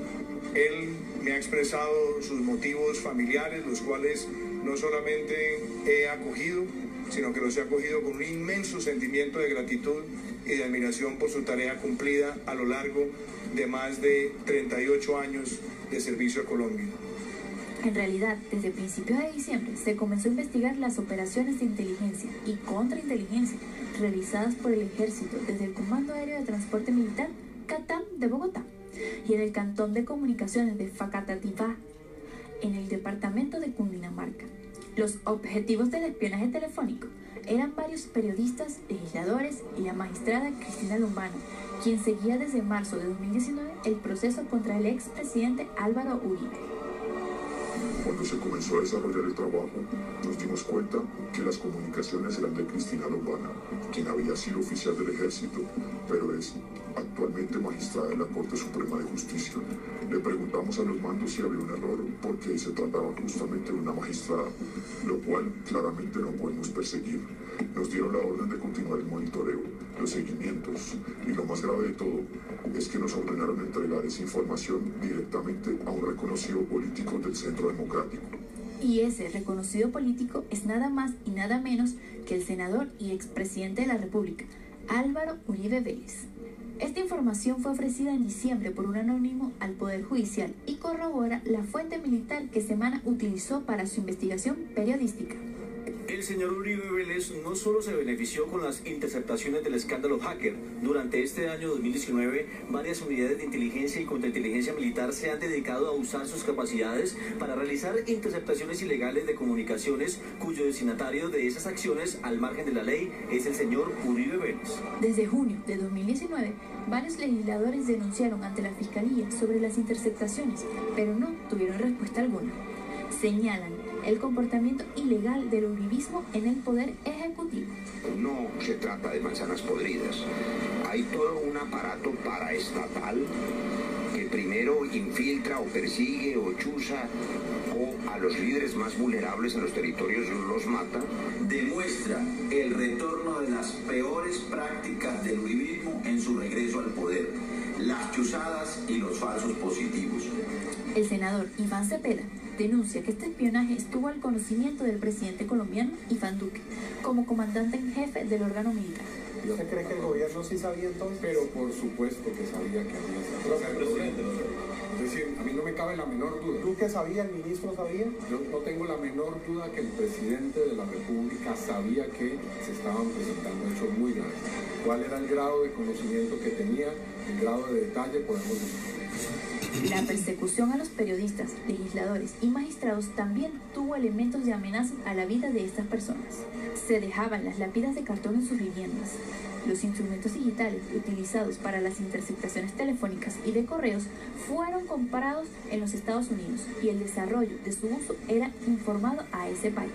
Speaker 12: Él me ha expresado sus motivos familiares, los cuales no solamente he acogido, sino que los he acogido con un inmenso sentimiento de gratitud y de admiración por su tarea cumplida a lo largo de más de 38 años de servicio a Colombia.
Speaker 19: En realidad, desde principios de diciembre se comenzó a investigar las operaciones de inteligencia y contrainteligencia realizadas por el Ejército desde el Comando Aéreo de Transporte Militar CATAM de Bogotá y en el Cantón de Comunicaciones de Facatativá, en el departamento de Cundinamarca. Los objetivos del espionaje telefónico eran varios periodistas, legisladores y la magistrada Cristina Lombana, quien seguía desde marzo de 2019 el proceso contra el expresidente Álvaro Uribe.
Speaker 6: Cuando se comenzó a desarrollar el trabajo, nos dimos cuenta que las comunicaciones eran de Cristina Lombana, quien había sido oficial del ejército, pero es actualmente magistrada de la Corte Suprema de Justicia. Le preguntamos a los mandos si había un error, porque se trataba justamente de una magistrada, lo cual claramente no podemos perseguir. Nos dieron la orden de continuar el monitoreo, los seguimientos, y lo más grave de todo es que nos ordenaron entregar esa información directamente a un reconocido político del Centro Democrático.
Speaker 19: Y ese reconocido político es nada más y nada menos que el senador y expresidente de la República, Álvaro Uribe Vélez. Esta información fue ofrecida en diciembre por un anónimo al Poder Judicial y corrobora la fuente militar que Semana utilizó para su investigación periodística.
Speaker 15: El señor Uribe Vélez no solo se benefició con las interceptaciones del escándalo hacker. Durante este año 2019, varias unidades de inteligencia y contrainteligencia militar se han dedicado a usar sus capacidades para realizar interceptaciones ilegales de comunicaciones, cuyo destinatario de esas acciones, al margen de la ley, es el señor Uribe Vélez.
Speaker 19: Desde junio de 2019, varios legisladores denunciaron ante la Fiscalía sobre las interceptaciones, pero no tuvieron respuesta alguna. Señalan el comportamiento ilegal del uribismo en el Poder Ejecutivo.
Speaker 18: No se trata de manzanas podridas. Hay todo un aparato paraestatal que primero infiltra o persigue o chuza o a los líderes más vulnerables en los territorios los mata.
Speaker 24: Demuestra el retorno de las peores prácticas del uribismo en su regreso al poder, las chuzadas y los falsos positivos.
Speaker 19: El senador Iván Cepeda denuncia que este espionaje estuvo al conocimiento del presidente colombiano Iván Duque, como comandante en jefe del órgano militar.
Speaker 25: ¿Usted cree que el gobierno sí sabía entonces? Pero por supuesto que sabía que había sabido. Es decir, a mí no me cabe la menor duda. ¿Tú qué sabía? ¿El ministro sabía? Yo no tengo la menor duda que el presidente de la República sabía que se estaban presentando hechos muy graves. ¿Cuál era el grado de conocimiento que tenía? El grado de detalle podemos decir.
Speaker 19: La persecución a los periodistas, legisladores y magistrados también tuvo elementos de amenaza a la vida de estas personas. Se dejaban las lápidas de cartón en sus viviendas. Los instrumentos digitales utilizados para las interceptaciones telefónicas y de correos fueron comprados en los Estados Unidos y el desarrollo de su uso era informado a ese país.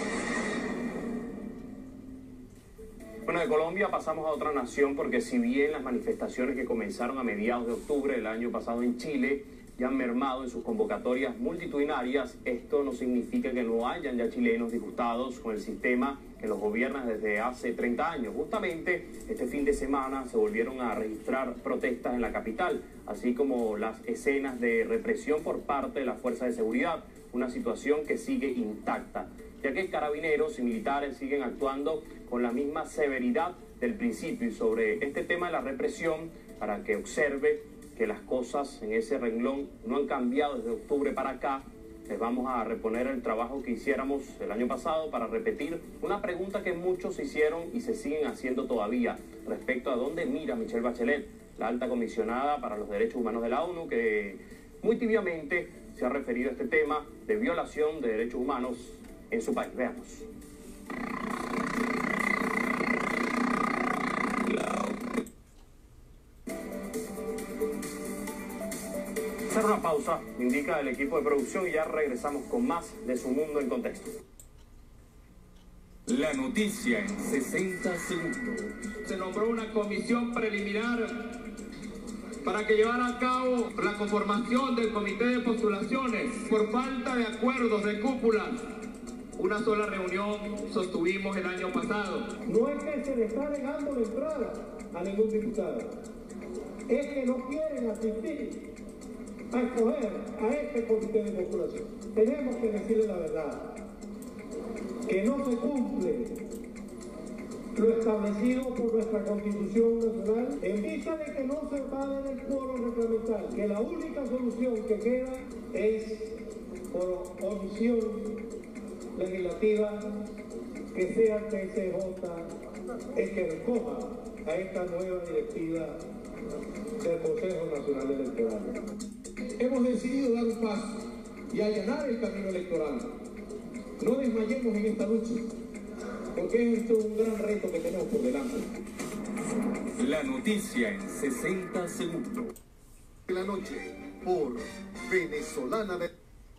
Speaker 13: Bueno, de Colombia pasamos a otra nación porque si bien las manifestaciones que comenzaron a mediados de octubre del año pasado en Chile ya han mermado en sus convocatorias multitudinarias, esto no significa que no hayan ya chilenos disgustados con el sistema que los gobierna desde hace 30 años. Justamente este fin de semana se volvieron a registrar protestas en la capital, así como las escenas de represión por parte de las fuerzas de seguridad, una situación que sigue intacta, ya que carabineros y militares siguen actuando con la misma severidad del principio. Y sobre este tema de la represión, para que observe que las cosas en ese renglón no han cambiado desde octubre para acá, les vamos a reponer el trabajo que hiciéramos el año pasado para repetir una pregunta que muchos hicieron y se siguen haciendo todavía respecto a dónde mira Michelle Bachelet, la alta comisionada para los derechos humanos de la ONU, que muy tibiamente se ha referido a este tema de violación de derechos humanos en su país. Veamos. Hacer una pausa, indica el equipo de producción, y ya regresamos con más de Su Mundo en Contexto.
Speaker 7: La noticia en 60 segundos.
Speaker 9: Se nombró una comisión preliminar para que llevara a cabo la conformación del comité de postulaciones. Por falta de acuerdos de cúpula, una sola reunión sostuvimos el año pasado.
Speaker 8: No es que se le está negando la entrada a ningún diputado, es que no quieren asistir a escoger a este comité de postulación. Tenemos que decirle la verdad, que no se cumple lo establecido por nuestra Constitución Nacional, en vista de que no se va a dar el quórum reglamentario, que la única solución que queda es por omisión legislativa, que sea el TSJ el que recoja a esta nueva directiva del Consejo Nacional Electoral.
Speaker 9: Hemos decidido dar un paso y allanar el camino electoral. No desmayemos en esta lucha, porque esto es un gran reto que tenemos por delante.
Speaker 7: La noticia en 60 segundos.
Speaker 10: La noche por Venezolana de...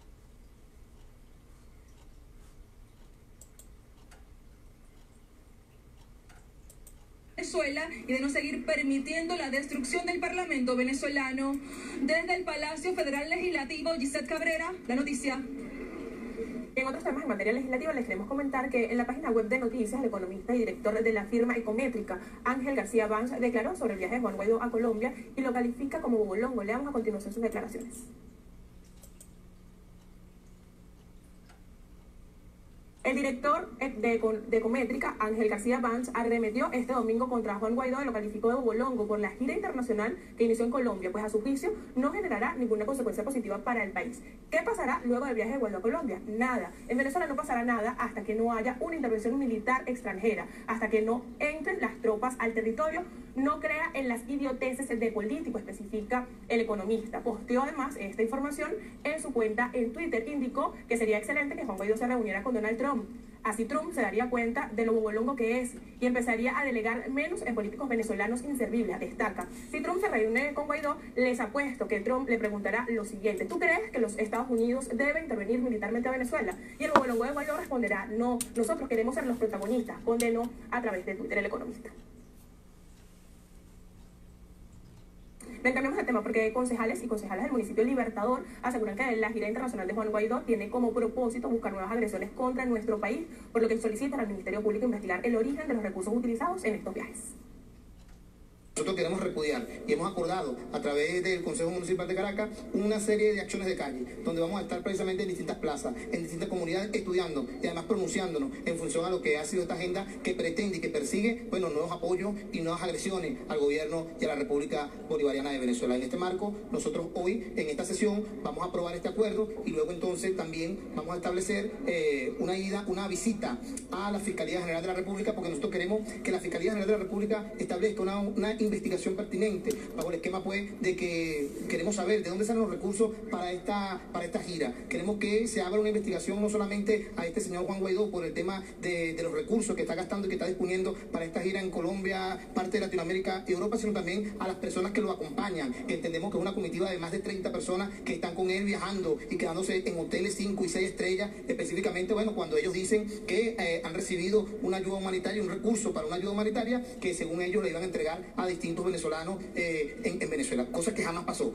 Speaker 20: Venezuela y de no seguir permitiendo la destrucción del Parlamento venezolano. Desde el Palacio Federal Legislativo, Gisette Cabrera, la noticia.
Speaker 21: En otros temas en materia legislativa les queremos comentar que en la página web de noticias el economista y director de la firma Ecométrica, Ángel García Banch, declaró sobre el viaje de Juan Guaidó a Colombia y lo califica como bobolongo. Leamos a continuación sus declaraciones. El director de Ecométrica, Ángel García Banch, arremetió este domingo contra Juan Guaidó y lo calificó de bobolongo por la gira internacional que inició en Colombia, pues a su juicio no generará ninguna consecuencia positiva para el país. ¿Qué pasará luego del viaje de Guaidó a Colombia? Nada. En Venezuela no pasará nada hasta que no haya una intervención militar extranjera, hasta que no entren las tropas al territorio. No crea en las idioteces de político, especifica el economista. Posteó además esta información en su cuenta en Twitter. Indicó que sería excelente que Juan Guaidó se reuniera con Donald Trump. Así Trump se daría cuenta de lo bobolongo que es y empezaría a delegar menos en políticos venezolanos inservibles. Destaca, si Trump se reúne con Guaidó, les apuesto que Trump le preguntará lo siguiente: ¿tú crees que los Estados Unidos deben intervenir militarmente a Venezuela? Y el bobolongo de Guaidó responderá: no, nosotros queremos ser los protagonistas. Condenó a través de Twitter el economista. Cambiamos de tema porque concejales y concejalas del municipio Libertador aseguran que la gira internacional de Juan Guaidó tiene como propósito buscar nuevas agresiones contra nuestro país, por lo que solicitan al Ministerio Público investigar el origen de los recursos utilizados en estos viajes.
Speaker 26: Nosotros queremos repudiar y hemos acordado a través del Consejo Municipal de Caracas una serie de acciones de calle donde vamos a estar precisamente en distintas plazas, en distintas comunidades estudiando y además pronunciándonos en función a lo que ha sido esta agenda que pretende y que persigue, bueno, nuevos apoyos y nuevas agresiones al gobierno y a la República Bolivariana de Venezuela. En este marco, nosotros hoy en esta sesión vamos a aprobar este acuerdo y luego entonces también vamos a establecer una visita a la Fiscalía General de la República, porque nosotros queremos que la Fiscalía General de la República establezca una investigación pertinente bajo el esquema pues de que queremos saber de dónde salen los recursos para esta gira. Queremos que se abra una investigación no solamente a este señor Juan Guaidó por el tema de los recursos que está gastando y que está disponiendo para esta gira en Colombia, parte de Latinoamérica y Europa, sino también a las personas que lo acompañan, que entendemos que es una comitiva de más de 30 personas que están con él viajando y quedándose en hoteles 5 y 6 estrellas, específicamente, bueno, cuando ellos dicen que han recibido una ayuda humanitaria, un recurso para una ayuda humanitaria que según ellos le iban a entregar a distintos venezolanos en Venezuela, cosa que jamás pasó.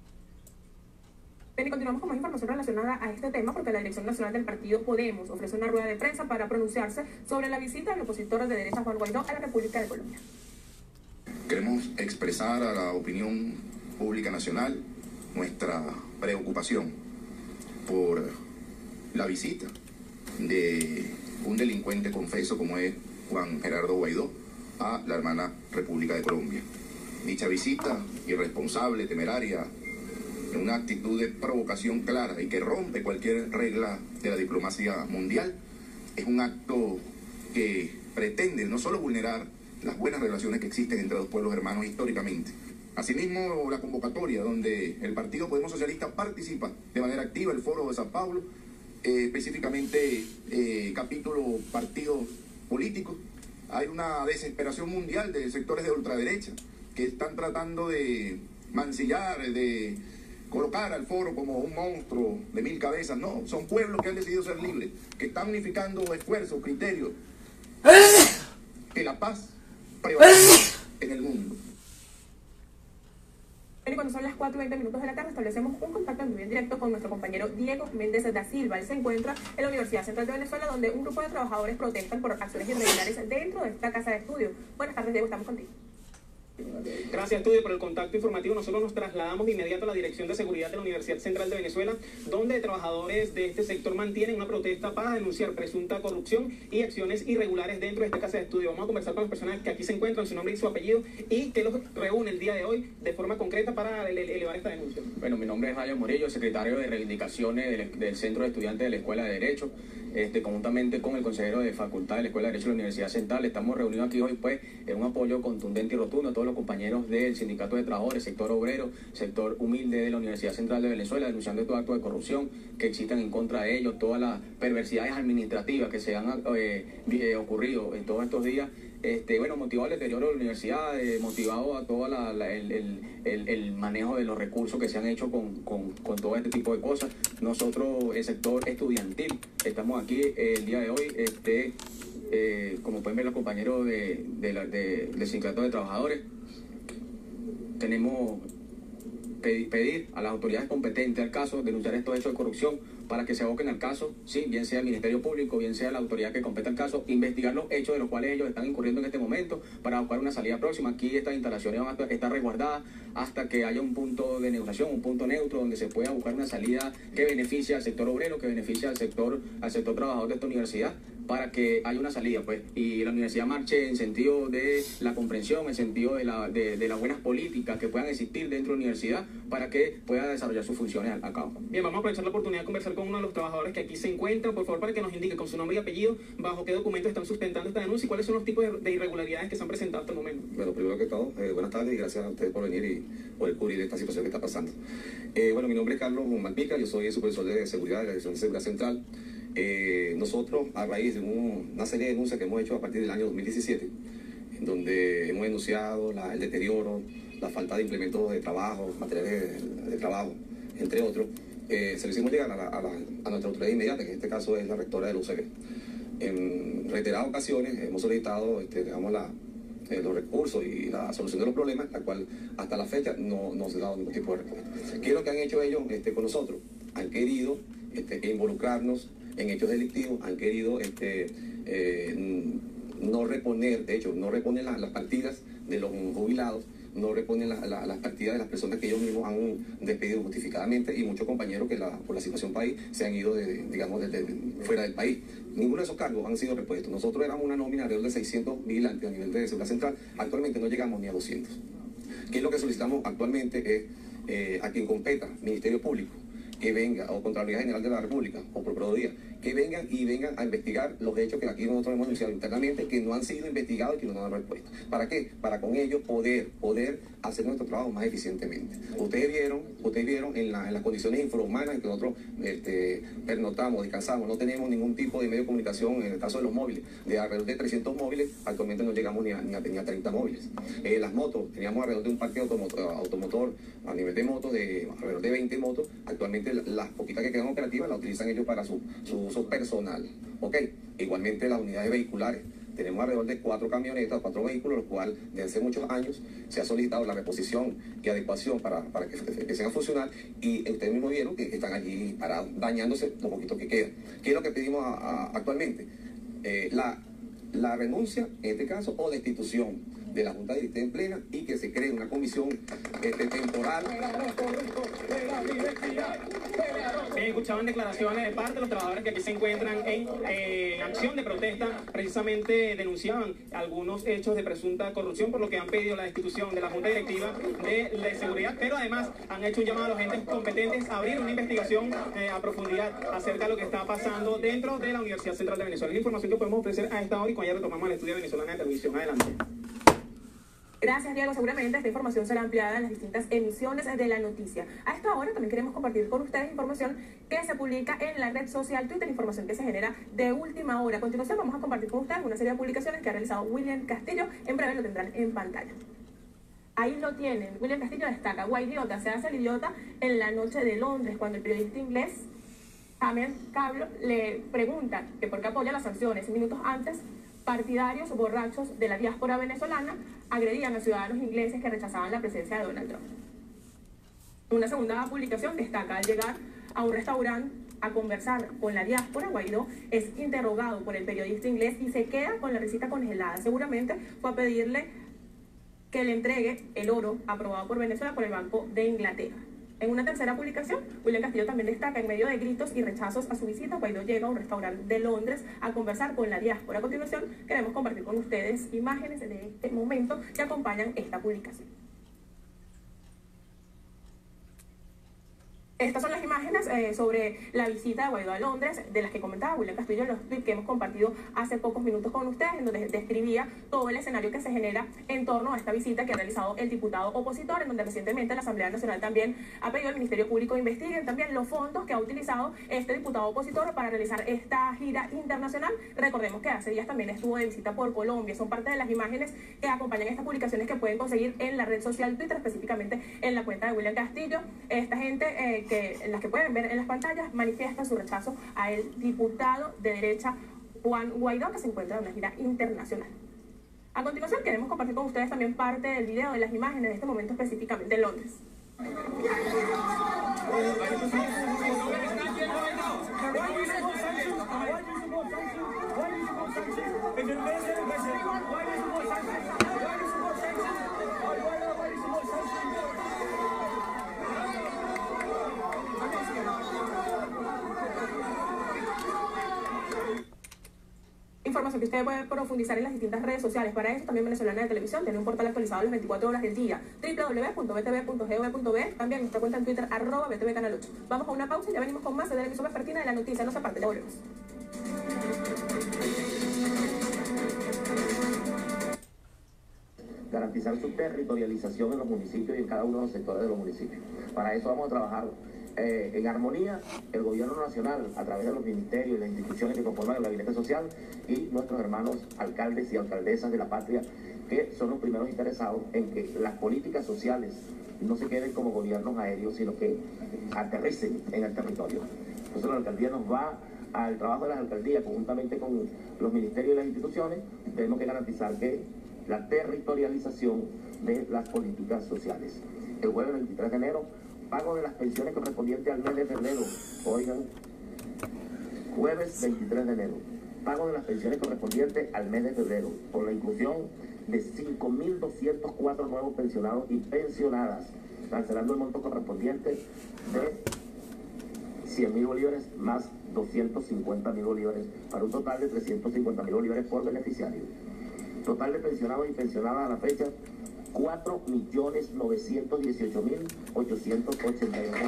Speaker 21: Bien, y continuamos con más información relacionada a este tema porque la Dirección Nacional del Partido Podemos ofrece una rueda de prensa para pronunciarse sobre la visita del opositor de derecha Juan Guaidó a la República de Colombia.
Speaker 27: Queremos expresar a la opinión pública nacional nuestra preocupación por la visita de un delincuente confeso como es Juan Gerardo Guaidó a la hermana República de Colombia. Dicha visita irresponsable, temeraria, una actitud de provocación clara y que rompe cualquier regla de la diplomacia mundial, es un acto que pretende no solo vulnerar las buenas relaciones que existen entre los pueblos hermanos históricamente. Asimismo, la convocatoria donde el Partido Podemos Socialista participa de manera activa, el Foro de San Pablo, específicamente capítulo partidos políticos. Hay una desesperación mundial de sectores de ultraderecha que están tratando de mancillar, de colocar al foro como un monstruo de 1000 cabezas, no, son pueblos que han decidido ser libres, que están unificando esfuerzos, criterios, que la paz prevalece en el mundo.
Speaker 21: Y cuando son las 4:20 de la tarde establecemos un contacto en directo con nuestro compañero Diego Méndez da Silva. Él se encuentra en la Universidad Central de Venezuela, donde un grupo de trabajadores protestan por acciones irregulares dentro de esta casa de estudio. Buenas tardes, Diego, estamos contigo.
Speaker 1: Gracias, Estudio, por el contacto informativo. Nosotros nos trasladamos de inmediato a la Dirección de Seguridad de la Universidad Central de Venezuela, donde trabajadores de este sector mantienen una protesta para denunciar presunta corrupción y acciones irregulares dentro de esta casa de estudio. Vamos a conversar con las personas que aquí se encuentran, su nombre y su apellido, y que los reúne el día de hoy de forma concreta para elevar esta denuncia.
Speaker 13: Bueno, mi nombre es Jairo Morillo, secretario de Reivindicaciones del Centro de Estudiantes de la Escuela de Derecho. Conjuntamente con el consejero de Facultad de la Escuela de Derecho de la Universidad Central, estamos reunidos aquí hoy pues en un apoyo contundente y rotundo a todos los compañeros del Sindicato de Trabajadores, sector obrero, sector humilde de la Universidad Central de Venezuela, denunciando estos actos de corrupción que existan en contra de ellos, todas las perversidades administrativas que se han ocurrido en todos estos días. Motivado al deterioro de la universidad, motivado a todo el manejo de los recursos que se han hecho con todo este tipo de cosas. Nosotros, el sector estudiantil, estamos aquí el día de hoy, como pueden ver los compañeros del Sindicato de Trabajadores, tenemos pedir a las autoridades competentes al caso, denunciar estos hechos de corrupción para que se aboquen al caso, sí, bien sea el Ministerio Público, bien sea la autoridad que compete al caso, investigar los hechos de los cuales ellos están incurriendo en este momento para buscar una salida próxima. Aquí estas instalaciones van a estar resguardadas hasta que haya un punto de negociación, un punto neutro donde se pueda buscar una salida que beneficie al sector obrero, que beneficie al sector trabajador de esta universidad, para que haya una salida, pues, y la universidad marche en sentido de la comprensión, en sentido de las buenas políticas que puedan existir dentro de la universidad para que pueda desarrollar sus funciones a cabo.
Speaker 1: Bien, vamos a aprovechar la oportunidad de conversar con uno de los trabajadores que aquí se encuentran, por favor, para que nos indique con su nombre y apellido, bajo qué documentos están sustentando esta denuncia y cuáles son los tipos de irregularidades que se han presentado hasta el momento.
Speaker 5: Bueno, primero que todo, buenas tardes y gracias a ustedes por venir y por cubrir esta situación que está pasando. Mi nombre es Carlos Malpica, yo soy el supervisor de seguridad de la Dirección de Seguridad Central. Nosotros, a raíz de una serie de denuncias que hemos hecho a partir del año 2017, en donde hemos denunciado el deterioro, la falta de implementos de trabajo, materiales de trabajo, entre otros, se lo hicimos llegar a nuestra autoridad inmediata, que en este caso es la rectora de la UCB. En reiteradas ocasiones hemos solicitado los recursos y la solución de los problemas, la cual hasta la fecha no se ha dado ningún tipo de respuesta. ¿Qué es lo que han hecho ellos con nosotros? Han querido involucrarnos en hechos delictivos, han querido no reponer, de hecho, no reponen las partidas de los jubilados, no reponen las partidas de las personas que ellos mismos han despedido justificadamente, y muchos compañeros que por la situación país se han ido fuera del país. Ninguno de esos cargos han sido repuestos. Nosotros éramos una nómina alrededor de 600 vigilantes a nivel de seguridad central, actualmente no llegamos ni a 200. ¿Qué es lo que solicitamos actualmente? Es a quien competa, Ministerio Público, que venga, o Contraloría General de la República, o Procuraduría, que vengan a investigar los hechos que aquí nosotros hemos denunciado internamente, que no han sido investigados y que no nos dan respuesta. ¿Para qué? Para con ellos poder hacer nuestro trabajo más eficientemente. Ustedes vieron en las condiciones infrahumanas en que nosotros pernoctamos, descansamos, no tenemos ningún tipo de medio de comunicación. En el caso de los móviles, de alrededor de 300 móviles, actualmente no llegamos ni a 30 móviles. Las motos, teníamos alrededor de un parque automotor a nivel de motos, de alrededor de 20 motos. Actualmente las poquitas que quedan operativas las utilizan ellos para su uso personal. ¿Ok? Igualmente las unidades vehiculares. Tenemos alrededor de 4 camionetas, 4 vehículos, los cuales desde hace muchos años se ha solicitado la reposición y adecuación para que empiecen a funcionar, y ustedes mismos vieron que están allí parados, dañándose lo poquito que queda. ¿Qué es lo que pedimos actualmente? La renuncia, en este caso, o destitución de la Junta Directiva en plena, y que se cree una comisión temporal.
Speaker 1: Bien, escuchaban declaraciones de parte de los trabajadores que aquí se encuentran en acción de protesta. Precisamente denunciaban algunos hechos de presunta corrupción, por lo que han pedido la destitución de la Junta Directiva de Seguridad, pero además han hecho un llamado a los entes competentes a abrir una investigación a profundidad acerca de lo que está pasando dentro de la Universidad Central de Venezuela. Es la información que podemos ofrecer a esta hora, y cuando ya retomamos el estudio venezolano de televisión. Adelante.
Speaker 21: Gracias, Diego. Seguramente esta información será ampliada en las distintas emisiones de la noticia. A esta hora también queremos compartir con ustedes información que se publica en la red social Twitter, información que se genera de última hora. A continuación vamos a compartir con ustedes una serie de publicaciones que ha realizado William Castillo. En breve lo tendrán en pantalla. Ahí lo tienen. William Castillo destaca: Guaidó se hace el idiota en la noche de Londres, cuando el periodista inglés Ahmed Cablo le pregunta que por qué apoya las sanciones. Minutos antes, partidarios borrachos de la diáspora venezolana agredían a ciudadanos ingleses que rechazaban la presencia de Donald Trump. Una segunda publicación destaca: al llegar a un restaurante a conversar con la diáspora, Guaidó es interrogado por el periodista inglés y se queda con la risita congelada. Seguramente fue a pedirle que le entregue el oro aprobado por Venezuela por el Banco de Inglaterra. En una tercera publicación, William Castillo también destaca: en medio de gritos y rechazos a su visita, Guaidó llega a un restaurante de Londres a conversar con la diáspora. A continuación, queremos compartir con ustedes imágenes de este momento que acompañan esta publicación. Estas son las imágenes sobre la visita de Guaidó a Londres, de las que comentaba William Castillo en los tweets que hemos compartido hace pocos minutos con ustedes, en donde describía todo el escenario que se genera en torno a esta visita que ha realizado el diputado opositor, en donde recientemente la Asamblea Nacional también ha pedido al Ministerio Público investiguen también los fondos que ha utilizado este diputado opositor para realizar esta gira internacional. Recordemos que hace días también estuvo de visita por Colombia. Son parte de las imágenes que acompañan estas publicaciones que pueden conseguir en la red social Twitter, específicamente en la cuenta de William Castillo. Esta gente las que pueden ver en las pantallas manifiesta su rechazo al diputado de derecha Juan Guaidó, que se encuentra en una gira internacional. A continuación queremos compartir con ustedes también parte del video de las imágenes de este momento específicamente en Londres. Información que usted puede profundizar en las distintas redes sociales. Para eso también Venezolana de Televisión tiene un portal actualizado las 24 horas del día, www.btv.gov.be, también nuestra cuenta en Twitter @BTVCanal 8. Vamos a una pausa y ya venimos con más de la emisión vespertina de la noticia. No se aparte, ya volvemos.
Speaker 2: Garantizar su territorialización en los municipios y en cada uno de los sectores de los municipios. Para eso vamos a trabajar en armonía el gobierno nacional a través de los ministerios y las instituciones que conforman el gabinete social y nuestros hermanos alcaldes y alcaldesas de la patria, que son los primeros interesados en que las políticas sociales no se queden como gobiernos aéreos, sino que aterricen en el territorio. Entonces la alcaldía nos va al trabajo de las alcaldías conjuntamente con los ministerios y las instituciones. Tenemos que garantizar que la territorialización de las políticas sociales. El jueves 23 de enero, pago de las pensiones correspondientes al mes de febrero. Oigan, jueves 23 de enero, pago de las pensiones correspondientes al mes de febrero, por la inclusión de 5.204 nuevos pensionados y pensionadas, cancelando el monto correspondiente de 100.000 bolívares más 250.000 bolívares, para un total de 350.000 bolívares por beneficiario. Total de pensionados y pensionadas a la fecha, 4.918.882.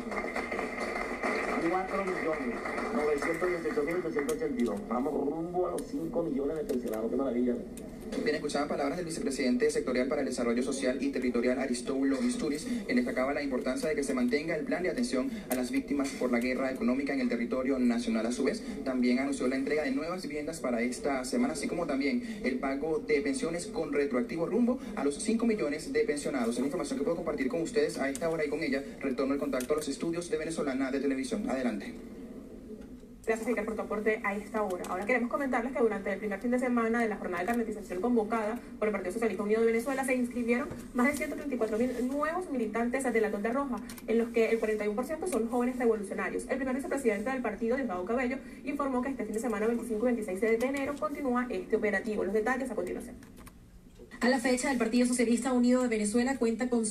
Speaker 2: 4.918.882. Vamos rumbo a los 5 millones de pensionados. ¡Qué maravilla!
Speaker 3: Bien, escuchaban palabras del vicepresidente sectorial para el desarrollo social y territorial Aristóbulo Isturiz. Él destacaba la importancia de que se mantenga el plan de atención a las víctimas por la guerra económica en el territorio nacional. A su vez, también anunció la entrega de nuevas viviendas para esta semana, así como también el pago de pensiones con retroactivo rumbo a los 5 millones de pensionados. Es la información que puedo compartir con ustedes a esta hora y con ella retorno el contacto a los estudios de Venezolana de Televisión. Adelante.
Speaker 21: Gracias, Ricardo, por tu aporte a esta hora. Ahora queremos comentarles que durante el primer fin de semana de la jornada de carnetización convocada por el Partido Socialista Unido de Venezuela se inscribieron más de 134.000 nuevos militantes de la Tonda Roja, en los que el 41% son jóvenes revolucionarios. El primer vicepresidente del partido, Diosdado Cabello, informó que este fin de semana 25 y 26 de enero continúa este operativo. Los detalles a continuación.
Speaker 11: A la fecha, el Partido Socialista Unido de Venezuela cuenta con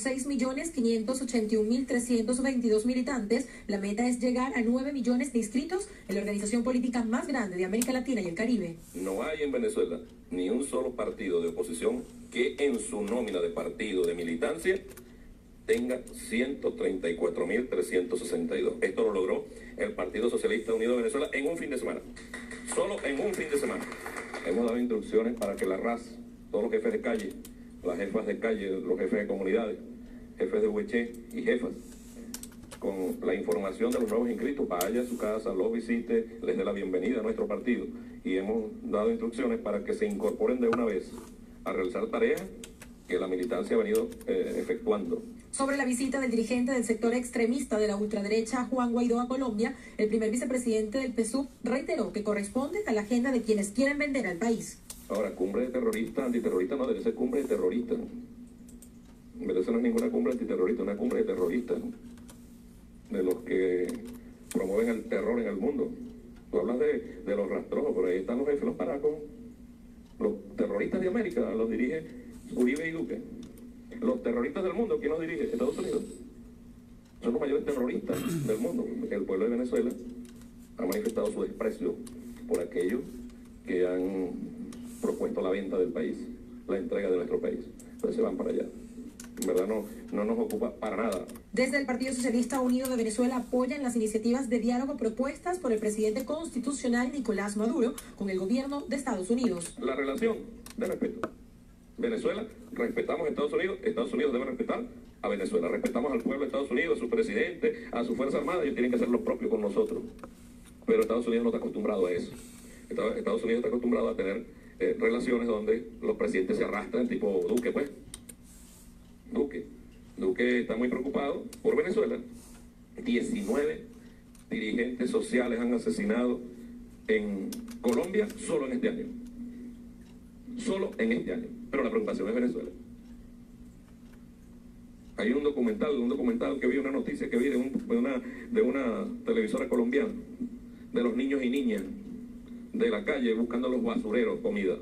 Speaker 11: 6.581.322 militantes. La meta es llegar a 9 millones de inscritos en la organización política más grande de América Latina y el Caribe.
Speaker 14: No hay en Venezuela ni un solo partido de oposición que en su nómina de partido de militancia tenga 134.362. Esto lo logró el Partido Socialista Unido de Venezuela en un fin de semana. Solo en un fin de semana. Hemos dado instrucciones para que la raza, todos los jefes de calle, las jefas de calle, los jefes de comunidades, jefes de UH y jefas, con la información de los nuevos inscritos, vaya a su casa, los visite, les dé la bienvenida a nuestro partido. Y hemos dado instrucciones para que se incorporen de una vez a realizar tareas que la militancia ha venido efectuando.
Speaker 11: Sobre la visita del dirigente del sector extremista de la ultraderecha, Juan Guaidó, a Colombia, el primer vicepresidente del PSUV reiteró que corresponde a la agenda de quienes quieren vender al país.
Speaker 14: Ahora, cumbre de terroristas, antiterroristas, no debe ser cumbre de terroristas. En vez de ser no es ninguna cumbre antiterrorista, una cumbre de terroristas, de los que promueven el terror en el mundo. Tú hablas de los rastrojos, por ahí están los jefes, los paracos. Los terroristas de América los dirige Uribe y Duque. Los terroristas del mundo, ¿quién los dirige? Estados Unidos. Son los mayores terroristas del mundo. El pueblo de Venezuela ha manifestado su desprecio por aquellos que han propuesto la venta del país, la entrega de nuestro país. Entonces se van para allá. En verdad no nos ocupa para nada.
Speaker 11: Desde el Partido Socialista Unido de Venezuela apoyan las iniciativas de diálogo propuestas por el presidente constitucional Nicolás Maduro con el gobierno de Estados Unidos.
Speaker 14: La relación de respeto. Venezuela, respetamos a Estados Unidos debe respetar a Venezuela. Respetamos al pueblo de Estados Unidos, a su presidente, a su Fuerza Armada, ellos tienen que hacer lo propio con nosotros. Pero Estados Unidos no está acostumbrado a eso. Estados Unidos está acostumbrado a tener relaciones donde los presidentes se arrastran, tipo Duque, pues. Duque está muy preocupado por Venezuela. 19 dirigentes sociales han asesinado en Colombia solo en este año. Solo en este año. Pero la preocupación es Venezuela. Hay un documental que vi, una noticia que vi de una televisora colombiana, de los niños y niñas de la calle buscando a los basureros comida.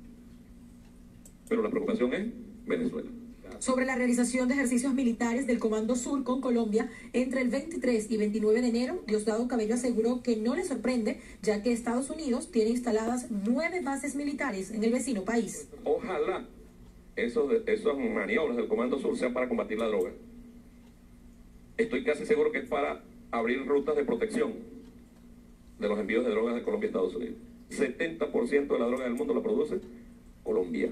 Speaker 14: Pero la preocupación es Venezuela.
Speaker 11: Sobre la realización de ejercicios militares del Comando Sur con Colombia entre el 23 y 29 de enero, Diosdado Cabello aseguró que no le sorprende, ya que Estados Unidos tiene instaladas 9 bases militares en el vecino país.
Speaker 14: Ojalá esas maniobras del Comando Sur sean para combatir la droga. Estoy casi seguro que es para abrir rutas de protección de los envíos de drogas de Colombia a Estados Unidos. 70% de la droga del mundo la produce Colombia.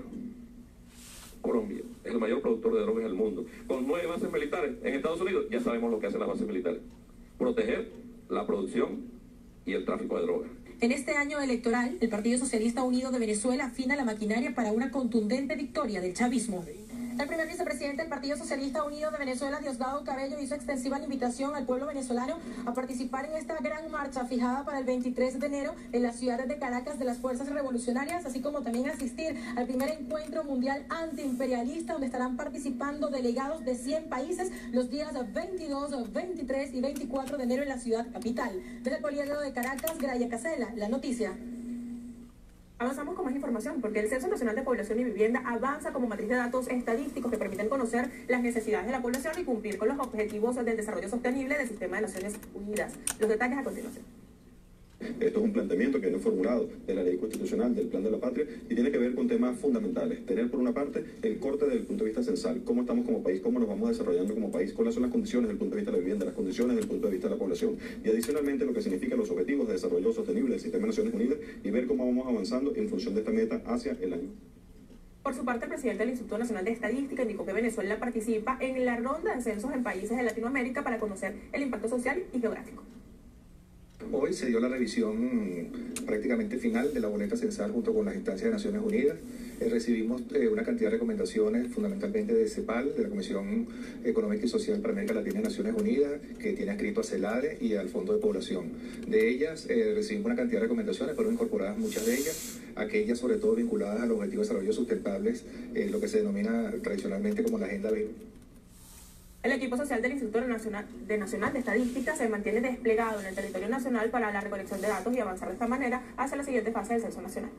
Speaker 14: Colombia es el mayor productor de drogas del mundo. Con 9 bases militares en Estados Unidos, ya sabemos lo que hacen las bases militares. Proteger la producción y el tráfico de drogas.
Speaker 11: En este año electoral, el Partido Socialista Unido de Venezuela afina la maquinaria para una contundente victoria del chavismo. El primer vicepresidente del Partido Socialista Unido de Venezuela, Diosdado Cabello, hizo extensiva la invitación al pueblo venezolano a participar en esta gran marcha fijada para el 23 de enero en la ciudad de Caracas de las Fuerzas Revolucionarias, así como también asistir al primer encuentro mundial antiimperialista, donde estarán participando delegados de 100 países los días 22, 23 y 24 de enero en la ciudad capital. Desde el Poliedro de Caracas, Graya Casela, La Noticia.
Speaker 21: Avanzamos con más información porque el Censo Nacional de Población y Vivienda avanza como matriz de datos estadísticos que permiten conocer las necesidades de la población y cumplir con los objetivos del desarrollo sostenible del Sistema de Naciones Unidas. Los detalles a continuación.
Speaker 4: Esto es un planteamiento que no es formulado de la ley constitucional del Plan de la Patria y tiene que ver con temas fundamentales. Tener, por una parte, el corte desde el punto de vista censal. Cómo estamos como país, cómo nos vamos desarrollando como país, cuáles son las condiciones desde el punto de vista de la vivienda, las condiciones desde el punto de vista de la población. Y adicionalmente lo que significan los objetivos de desarrollo sostenible del Sistema de Naciones Unidas y ver cómo vamos avanzando en función de esta meta hacia el año.
Speaker 21: Por su parte, el presidente del Instituto Nacional de Estadística indicó que Venezuela participa en la ronda de censos en países de Latinoamérica para conocer el impacto social y geográfico.
Speaker 6: Hoy se dio la revisión prácticamente final de la boleta censal junto con las instancias de Naciones Unidas. Recibimos una cantidad de recomendaciones fundamentalmente de CEPAL, de la Comisión Económica y Social para América Latina de Naciones Unidas, que tiene adscrito a CELADE y al Fondo de Población. De ellas recibimos una cantidad de recomendaciones, fueron incorporadas muchas de ellas, aquellas sobre todo vinculadas a los objetivos de desarrollo sustentables, lo que se denomina tradicionalmente como la Agenda 20.
Speaker 21: El equipo social del Instituto Nacional de Estadística se mantiene desplegado en el territorio nacional para la recolección de datos y avanzar de esta manera hacia la siguiente fase del censo nacional.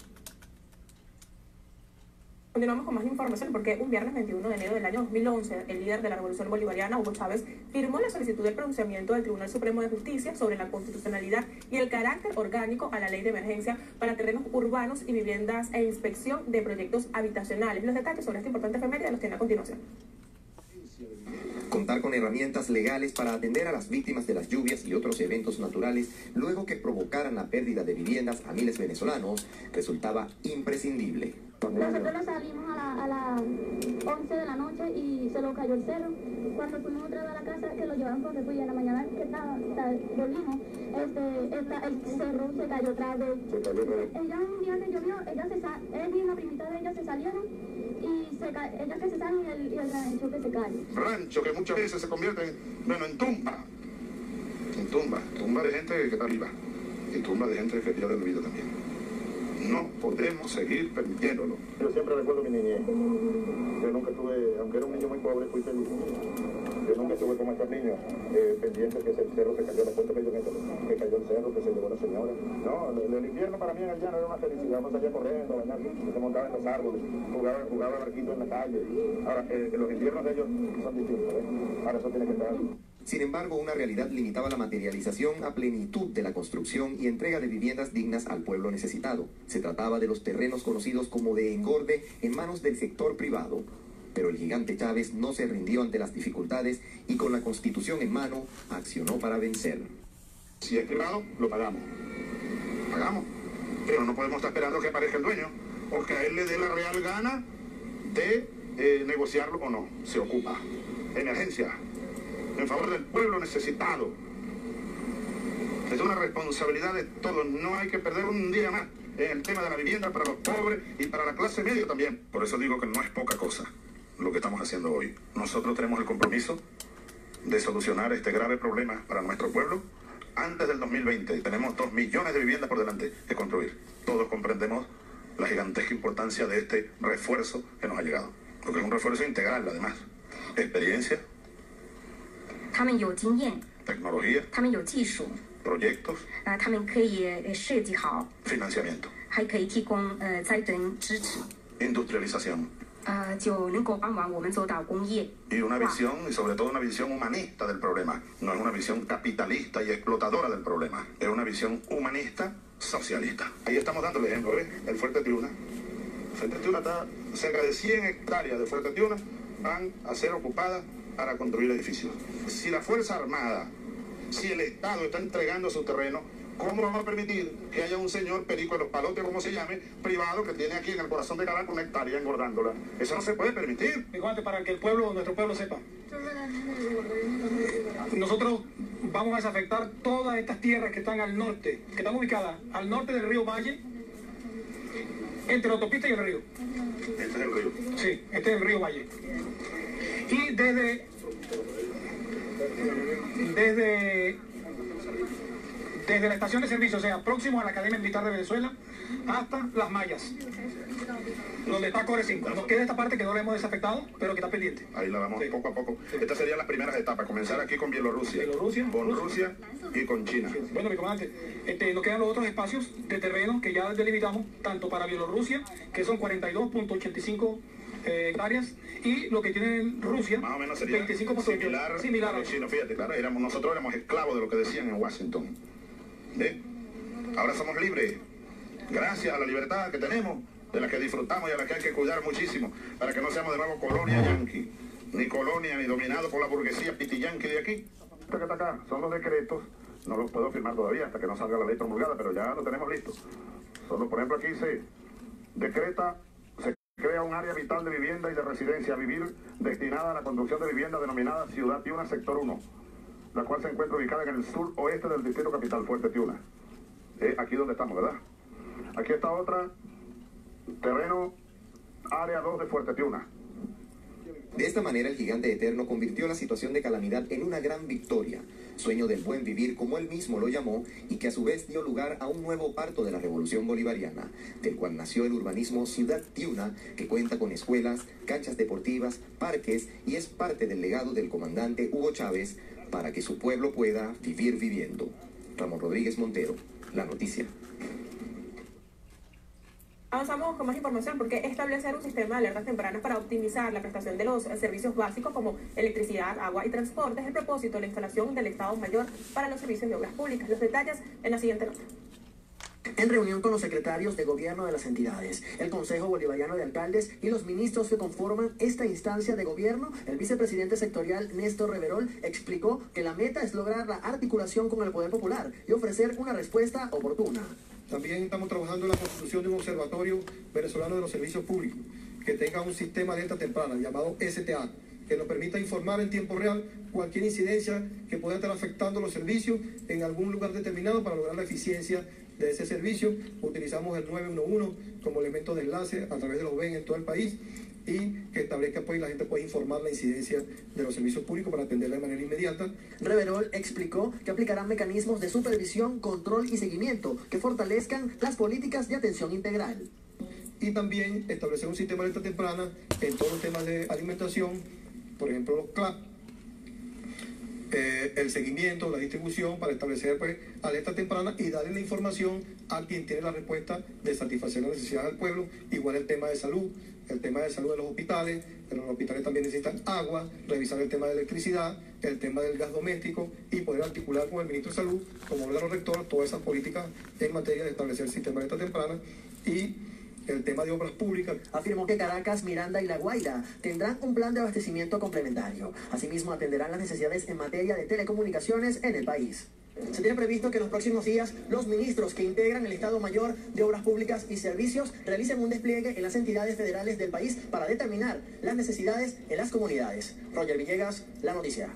Speaker 21: Continuamos con más información porque un viernes 21 de enero del año 2011, el líder de la Revolución Bolivariana, Hugo Chávez, firmó la solicitud del pronunciamiento del Tribunal Supremo de Justicia sobre la constitucionalidad y el carácter orgánico a la ley de emergencia para terrenos urbanos y viviendas e inspección de proyectos habitacionales. Los detalles sobre esta importante efeméride los tiene a continuación.
Speaker 12: Contar con herramientas legales para atender a las víctimas de las lluvias y otros eventos naturales luego que provocaran la pérdida de viviendas a miles de venezolanos resultaba imprescindible.
Speaker 16: Nosotros salimos a las 11 de la noche y se lo cayó el cerro. Cuando fuimos otra vez a la casa, que lo llevaban por refugio, en la mañana que volvimos, el cerro se cayó otra vez. Ella un día que llovió, ella y una primita de ella se salieron ellos que se salen y el rancho que se cae.
Speaker 27: Rancho que muchas veces se convierte en tumba. Tumba de gente que está viva y tumba de gente que pierde la vida también. No podemos seguir permitiéndolo.
Speaker 15: Yo siempre recuerdo mi niñez. Yo nunca estuve, aunque era un niño muy pobre, fui feliz. Yo nunca estuve como estos niños, pendientes que el cerro se cayó, la fuente que cayó el cerro, que se llevó la señora. No, el invierno para mí en el llano era una felicidad. Uno salía corriendo, se montaba en los árboles, jugaba barquito en la calle. Ahora, los inviernos de ellos son distintos, Ahora eso tiene que estar.
Speaker 12: Sin embargo, una realidad limitaba la materialización a plenitud de la construcción y entrega de viviendas dignas al pueblo necesitado. Se trataba de los terrenos conocidos como de engorde en manos del sector privado. Pero el gigante Chávez no se rindió ante las dificultades y con la Constitución en mano, accionó para vencer.
Speaker 27: Si es privado, lo pagamos. Pero no podemos estar esperando que aparezca el dueño o que a él le dé la real gana de negociarlo o no. Se ocupa. Emergencia. En favor del pueblo necesitado. Es una responsabilidad de todos. No hay que perder un día más en el tema de la vivienda para los pobres y para la clase media también. Por eso digo que no es poca cosa lo que estamos haciendo hoy. Nosotros tenemos el compromiso de solucionar este grave problema para nuestro pueblo antes del 2020. Tenemos 2 millones de viviendas por delante que construir. Todos comprendemos la gigantesca importancia de este refuerzo que nos ha llegado. Porque es un refuerzo integral, además. Experiencia, tecnología, proyectos, financiamiento, industrialización. Y una visión, y sobre todo una visión humanista del problema. No es una visión capitalista y explotadora del problema. Es una visión humanista, socialista. Ahí estamos dando el ejemplo, ¿ves? El Fuerte Tiuna. El Fuerte Tiuna está cerca de 100 hectáreas de Fuerte Tiuna van a ser ocupadas para construir edificios. Si la Fuerza Armada, si el Estado está entregando su terreno, ¿cómo vamos a permitir que haya un señor Perico de los Palotes, como se llame, privado, que tiene aquí en el corazón de Caracas una hectárea engordándola? Eso no se puede permitir.
Speaker 1: Igual, para que nuestro pueblo sepa. Nosotros vamos a desafectar todas estas tierras que están al norte, que están ubicadas al norte del río Valle, entre la autopista y el río.
Speaker 27: Este es el río.
Speaker 1: Sí, este es el río Valle. Y desde la estación de servicio, o sea, próximo a la Academia Militar de Venezuela, hasta Las Mayas, donde está Core 5. Nos queda esta parte que no la hemos desafectado, pero que está pendiente.
Speaker 27: Ahí la vamos poco a poco. Estas serían las primeras etapas, comenzar aquí con Bielorrusia, con Rusia y con China.
Speaker 1: Bueno, mi comandante, nos quedan los otros espacios de terreno que ya delimitamos, tanto para Bielorrusia, que son 42.85 hectáreas, y lo que tiene Rusia,
Speaker 27: más o menos sería
Speaker 1: 25%
Speaker 27: similar a los chinos. Fíjate, claro, nosotros éramos esclavos de lo que decían en Washington. ¿Ve? Ahora somos libres, gracias a la libertad que tenemos, de la que disfrutamos y a la que hay que cuidar muchísimo, para que no seamos de nuevo colonia yanqui, ni colonia, ni dominado por la burguesía pitiyanqui de aquí. Esto que está acá son los decretos, no los puedo firmar todavía hasta que no salga la ley promulgada, pero ya lo tenemos listo. Solo, por ejemplo, aquí se decreta, se crea un área vital de vivienda y de residencia a vivir destinada a la construcción de vivienda denominada Ciudad Tiuna Sector 1, la cual se encuentra ubicada en el sur oeste del distrito capital, Fuerte Tiuna. Aquí donde estamos, ¿verdad? Aquí está otra, terreno, área 2 de Fuerte Tiuna.
Speaker 12: De esta manera, el gigante eterno convirtió la situación de calamidad en una gran victoria, sueño del buen vivir, como él mismo lo llamó, y que a su vez dio lugar a un nuevo parto de la revolución bolivariana, del cual nació el urbanismo Ciudad Tiuna, que cuenta con escuelas, canchas deportivas, parques, y es parte del legado del comandante Hugo Chávez para que su pueblo pueda vivir viviendo. Ramón Rodríguez Montero, La Noticia.
Speaker 21: Avanzamos con más información, porque establecer un sistema de alertas tempranas para optimizar la prestación de los servicios básicos como electricidad, agua y transporte es el propósito de la instalación del Estado Mayor para los servicios de obras públicas. Los detalles en la siguiente nota.
Speaker 17: En reunión con los secretarios de gobierno de las entidades, el Consejo Bolivariano de Alcaldes y los ministros que conforman esta instancia de gobierno, el vicepresidente sectorial Néstor Reverol explicó que la meta es lograr la articulación con el poder popular y ofrecer una respuesta oportuna.
Speaker 26: También estamos trabajando en la constitución de un observatorio venezolano de los servicios públicos que tenga un sistema de alerta temprana llamado STA, que nos permita informar en tiempo real cualquier incidencia que pueda estar afectando los servicios en algún lugar determinado para lograr la eficiencia de ese servicio. Utilizamos el 911 como elemento de enlace a través de los BEN en todo el país,
Speaker 8: y que establezca pues la gente puede informar la incidencia de los servicios públicos para atenderla de manera inmediata.
Speaker 17: Reverol explicó que aplicarán mecanismos de supervisión, control y seguimiento que fortalezcan las políticas de atención integral.
Speaker 8: Y también establecer un sistema de alerta temprana en todos los temas de alimentación, por ejemplo los CLAP, el seguimiento, la distribución para establecer pues alerta temprana y darle la información a quien tiene la respuesta de satisfacer las necesidades del pueblo. Igual el tema de salud de los hospitales, pero los hospitales también necesitan agua, revisar el tema de electricidad, el tema del gas doméstico y poder articular con el ministro de Salud, como órgano rector, todas esas políticas en materia de establecer el sistema de alerta temprana y el tema de obras públicas.
Speaker 17: Afirmó que Caracas, Miranda y La Guaira tendrán un plan de abastecimiento complementario. Asimismo, atenderán las necesidades en materia de telecomunicaciones en el país. Se tiene previsto que en los próximos días los ministros que integran el Estado Mayor de Obras Públicas y Servicios realicen un despliegue en las entidades federales del país para determinar las necesidades en las comunidades. Roger Villegas, La Noticia.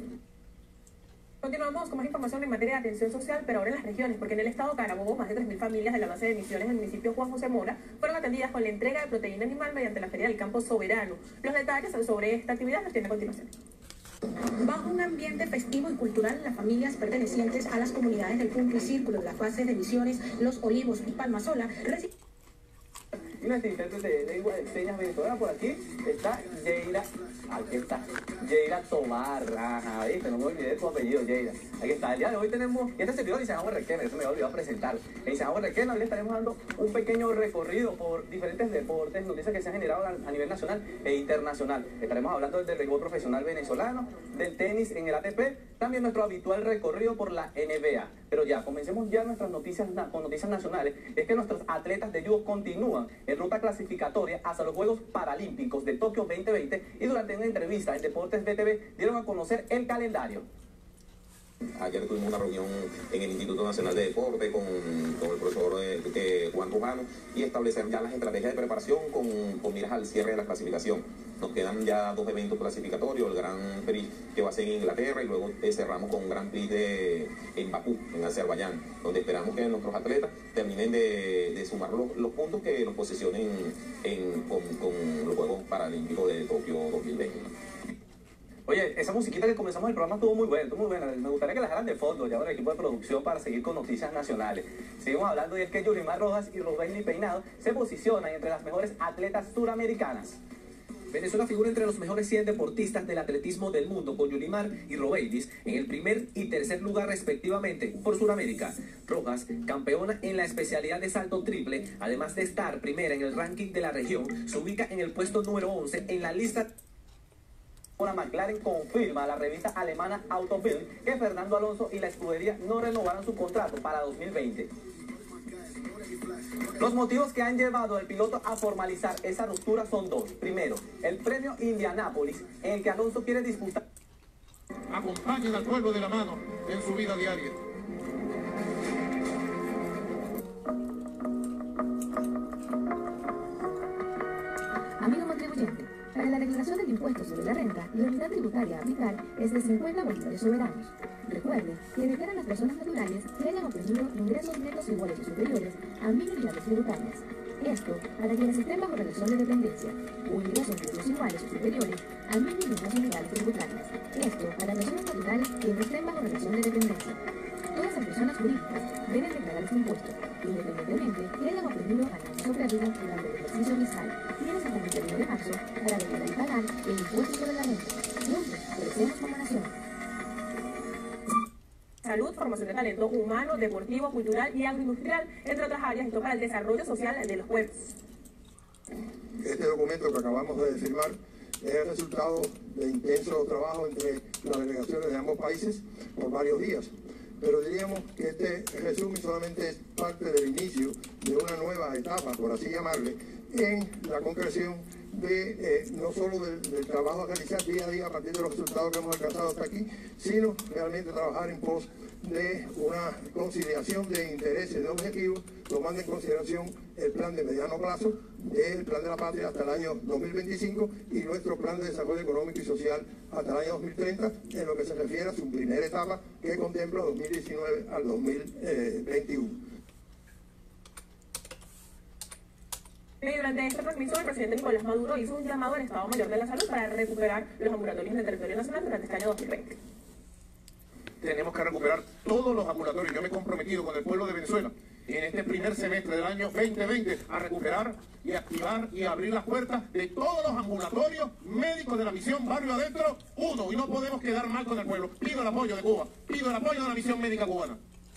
Speaker 21: Continuamos con más información en materia de atención social, pero ahora en las regiones, porque en el estado Carabobo más de 3.000 familias de la base de Misiones del municipio Juan José Mora fueron atendidas con la entrega de proteína animal mediante la Feria del Campo Soberano. Los detalles sobre esta actividad los tiene a continuación.
Speaker 11: Bajo un ambiente festivo y cultural, las familias pertenecientes a las comunidades del punto y círculo de las bases de Misiones, Los Olivos y Palmasola recibieron.
Speaker 18: Y nuestra intérprete de lengua de señas venezolana por aquí está Yeira. Aquí está Yeira Tomar. Ajá, ¿viste? No me olvidé de tu apellido, Yeira. Aquí está. El día de hoy tenemos, y este servidor dice Agua Requena, eso me había olvidado presentar. En Agua Requena hoy le estaremos dando un pequeño recorrido por diferentes deportes, noticias que se han generado a nivel nacional e internacional. Estaremos hablando del béisbol profesional venezolano, del tenis en el ATP, también nuestro habitual recorrido por la NBA. Pero ya, comencemos ya nuestras noticias con noticias nacionales. Es que nuestros atletas de judo continúan en ruta clasificatoria hacia los Juegos Paralímpicos de Tokio 2020 y durante una entrevista en Deportes BTV dieron a conocer el calendario.
Speaker 5: Ayer tuvimos una reunión en el Instituto Nacional de Deporte con el profesor Juan Rujano y establecer ya las estrategias de preparación con miras al cierre de la clasificación. Nos quedan ya 2 eventos clasificatorios, el Grand Prix que va a ser en Inglaterra y luego cerramos con un Grand Prix en Bakú, en Azerbaiyán, donde esperamos que nuestros atletas terminen de sumar los puntos que nos posicionen con los Juegos Paralímpicos de Tokio 2020.
Speaker 18: Oye, esa musiquita que comenzamos el programa estuvo muy buena, Me gustaría que la dejaran de fondo, ya con el equipo de producción para seguir con noticias nacionales. Seguimos hablando y es que Yulimar Rojas y Rosbelny Peinado se posicionan entre las mejores atletas suramericanas.
Speaker 19: Venezuela figura entre los mejores 100 deportistas del atletismo del mundo, con Yulimar y Robeilis en el primer y tercer lugar respectivamente por Sudamérica. Rojas, campeona en la especialidad de salto triple, además de estar primera en el ranking de la región, se ubica en el puesto número 11 en la lista.
Speaker 18: Ahora McLaren confirma a la revista alemana Autobild que Fernando Alonso y la escudería no renovaron su contrato para 2020. Los motivos que han llevado al piloto a formalizar esa ruptura son 2. Primero, el premio Indianápolis, en el que Alonso quiere disputar.
Speaker 9: Acompañen al pueblo de la mano en su vida diaria.
Speaker 11: Amigo contribuyente, para la declaración del impuesto sobre la renta, la unidad tributaria a aplicar es de 50 bolívares soberanos. Recuerde que declaran las personas naturales que hayan obtenido ingresos netos iguales o superiores a 1.000 unidades tributarias. Esto para quienes estén bajo relación de dependencia o ingresos netos iguales o superiores a 1.500 unidades tributarias. Esto para personas naturales que no estén bajo relación de dependencia. Todas las personas jurídicas deben declarar este impuesto, independientemente que hayan obtenido ganancias o pérdidas durante el ejercicio fiscal. Tienes hasta el 31 de marzo para declarar y pagar el impuesto sobre la renta. Juntos, crecemos como nación.
Speaker 21: Salud, formación de talento humano, deportivo, cultural y agroindustrial, entre otras áreas, esto para el desarrollo social de los pueblos.
Speaker 6: Este documento que acabamos de firmar es el resultado de intenso trabajo entre las delegaciones de ambos países por varios días. Pero diríamos que este resumen solamente es parte del inicio de una nueva etapa, por así llamarle, en la concreción de no solo del trabajo a realizar día a día a partir de los resultados que hemos alcanzado hasta aquí, sino realmente trabajar en pos de una conciliación de intereses, de objetivos, tomando en consideración el plan de mediano plazo, el plan de la patria hasta el año 2025 y nuestro plan de desarrollo económico y social hasta el año 2030, en lo que se refiere a su primera etapa, que contempla 2019 al 2021.
Speaker 21: Y durante esta transmisión, el presidente Nicolás Maduro hizo un llamado al Estado Mayor de la Salud para recuperar los ambulatorios del territorio nacional durante este año 2020.
Speaker 9: Tenemos que recuperar todos los ambulatorios. Yo me he comprometido con el pueblo de Venezuela en este primer semestre del año 2020 a recuperar y activar y abrir las puertas de todos los ambulatorios médicos de la misión Barrio Adentro 1. Y no podemos quedar mal con el pueblo. Pido el apoyo de Cuba, pido el apoyo de la misión médica cubana.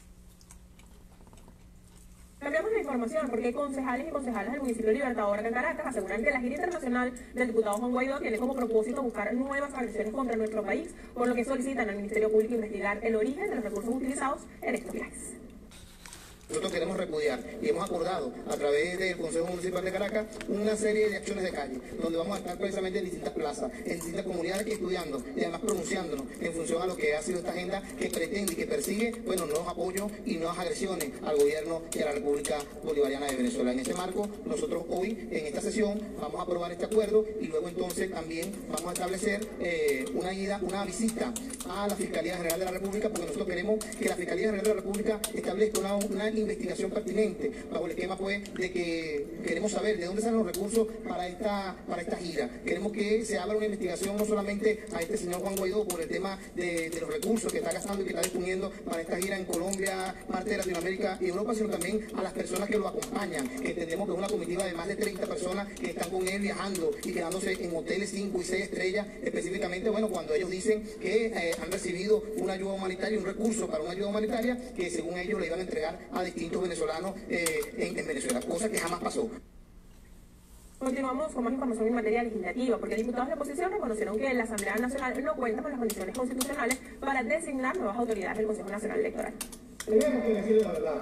Speaker 21: Cambiamos la información porque concejales y concejalas del municipio de Libertador, acá en Caracas, aseguran que la gira internacional del diputado Juan Guaidó tiene como propósito buscar nuevas agresiones contra nuestro país, por lo que solicitan al Ministerio Público investigar el origen de los recursos utilizados en estos viajes.
Speaker 26: Nosotros queremos repudiar y hemos acordado a través del Consejo Municipal de Caracas una serie de acciones de calle, donde vamos a estar precisamente en distintas plazas, en distintas comunidades estudiando y además pronunciándonos en función a lo que ha sido esta agenda que pretende y que persigue, bueno, nuevos apoyos y nuevas agresiones al gobierno y a la República Bolivariana de Venezuela. En ese marco, nosotros hoy, en esta sesión, vamos a aprobar este acuerdo y luego entonces también vamos a establecer una visita a la Fiscalía General de la República, porque nosotros queremos que la Fiscalía General de la República establezca una investigación pertinente bajo el esquema pues de que queremos saber de dónde salen los recursos para esta gira. Queremos que se abra una investigación no solamente a este señor Juan Guaidó por el tema de los recursos que está gastando y que está disponiendo para esta gira en Colombia, parte de Latinoamérica y Europa, sino también a las personas que lo acompañan, que entendemos que es una comitiva de más de 30 personas que están con él viajando y quedándose en hoteles 5 y 6 estrellas, específicamente, bueno, cuando ellos dicen que han recibido una ayuda humanitaria, un recurso para una ayuda humanitaria que según ellos le iban a entregar a distintos venezolanos en Venezuela, cosa que jamás pasó.
Speaker 21: Continuamos con más información en materia legislativa, porque diputados de la oposición reconocieron que la Asamblea Nacional no cuenta con las condiciones constitucionales para designar nuevas autoridades del Consejo Nacional Electoral.
Speaker 9: Tenemos que decir la verdad.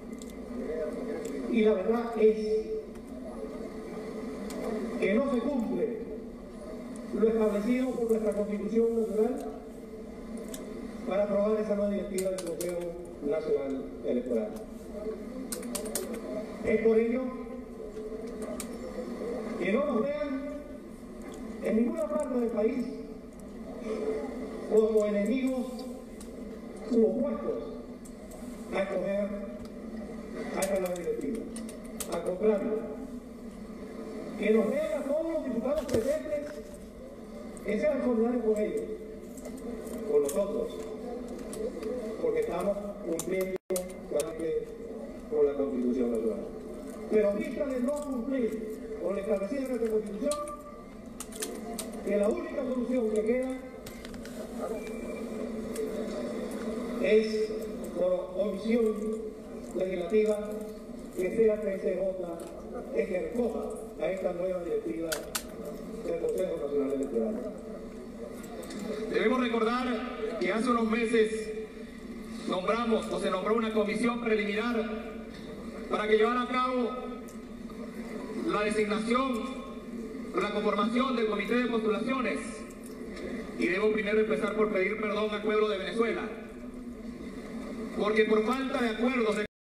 Speaker 9: Y la verdad es que no se cumple lo establecido por nuestra Constitución Nacional para aprobar esa nueva directiva del Consejo Nacional Electoral. Es por ello que no nos vean en ninguna parte del país como enemigos u opuestos a escoger a esta nueva directiva. Al contrario, que nos vean a todos los diputados presentes que sean solidarios con ellos, con nosotros, porque estamos cumpliendo con la Constitución Nacional. Pero en vista de no cumplir con lo establecido en nuestra Constitución, que la única solución que queda es por omisión legislativa que sea PCJ que recoja a esta nueva directiva del Consejo Nacional Electoral.
Speaker 1: Debemos recordar que hace unos meses se nombró una comisión preliminar para que llevara a cabo la designación, la conformación del comité de postulaciones. Y debo primero empezar por pedir perdón al pueblo de Venezuela, porque por falta de acuerdos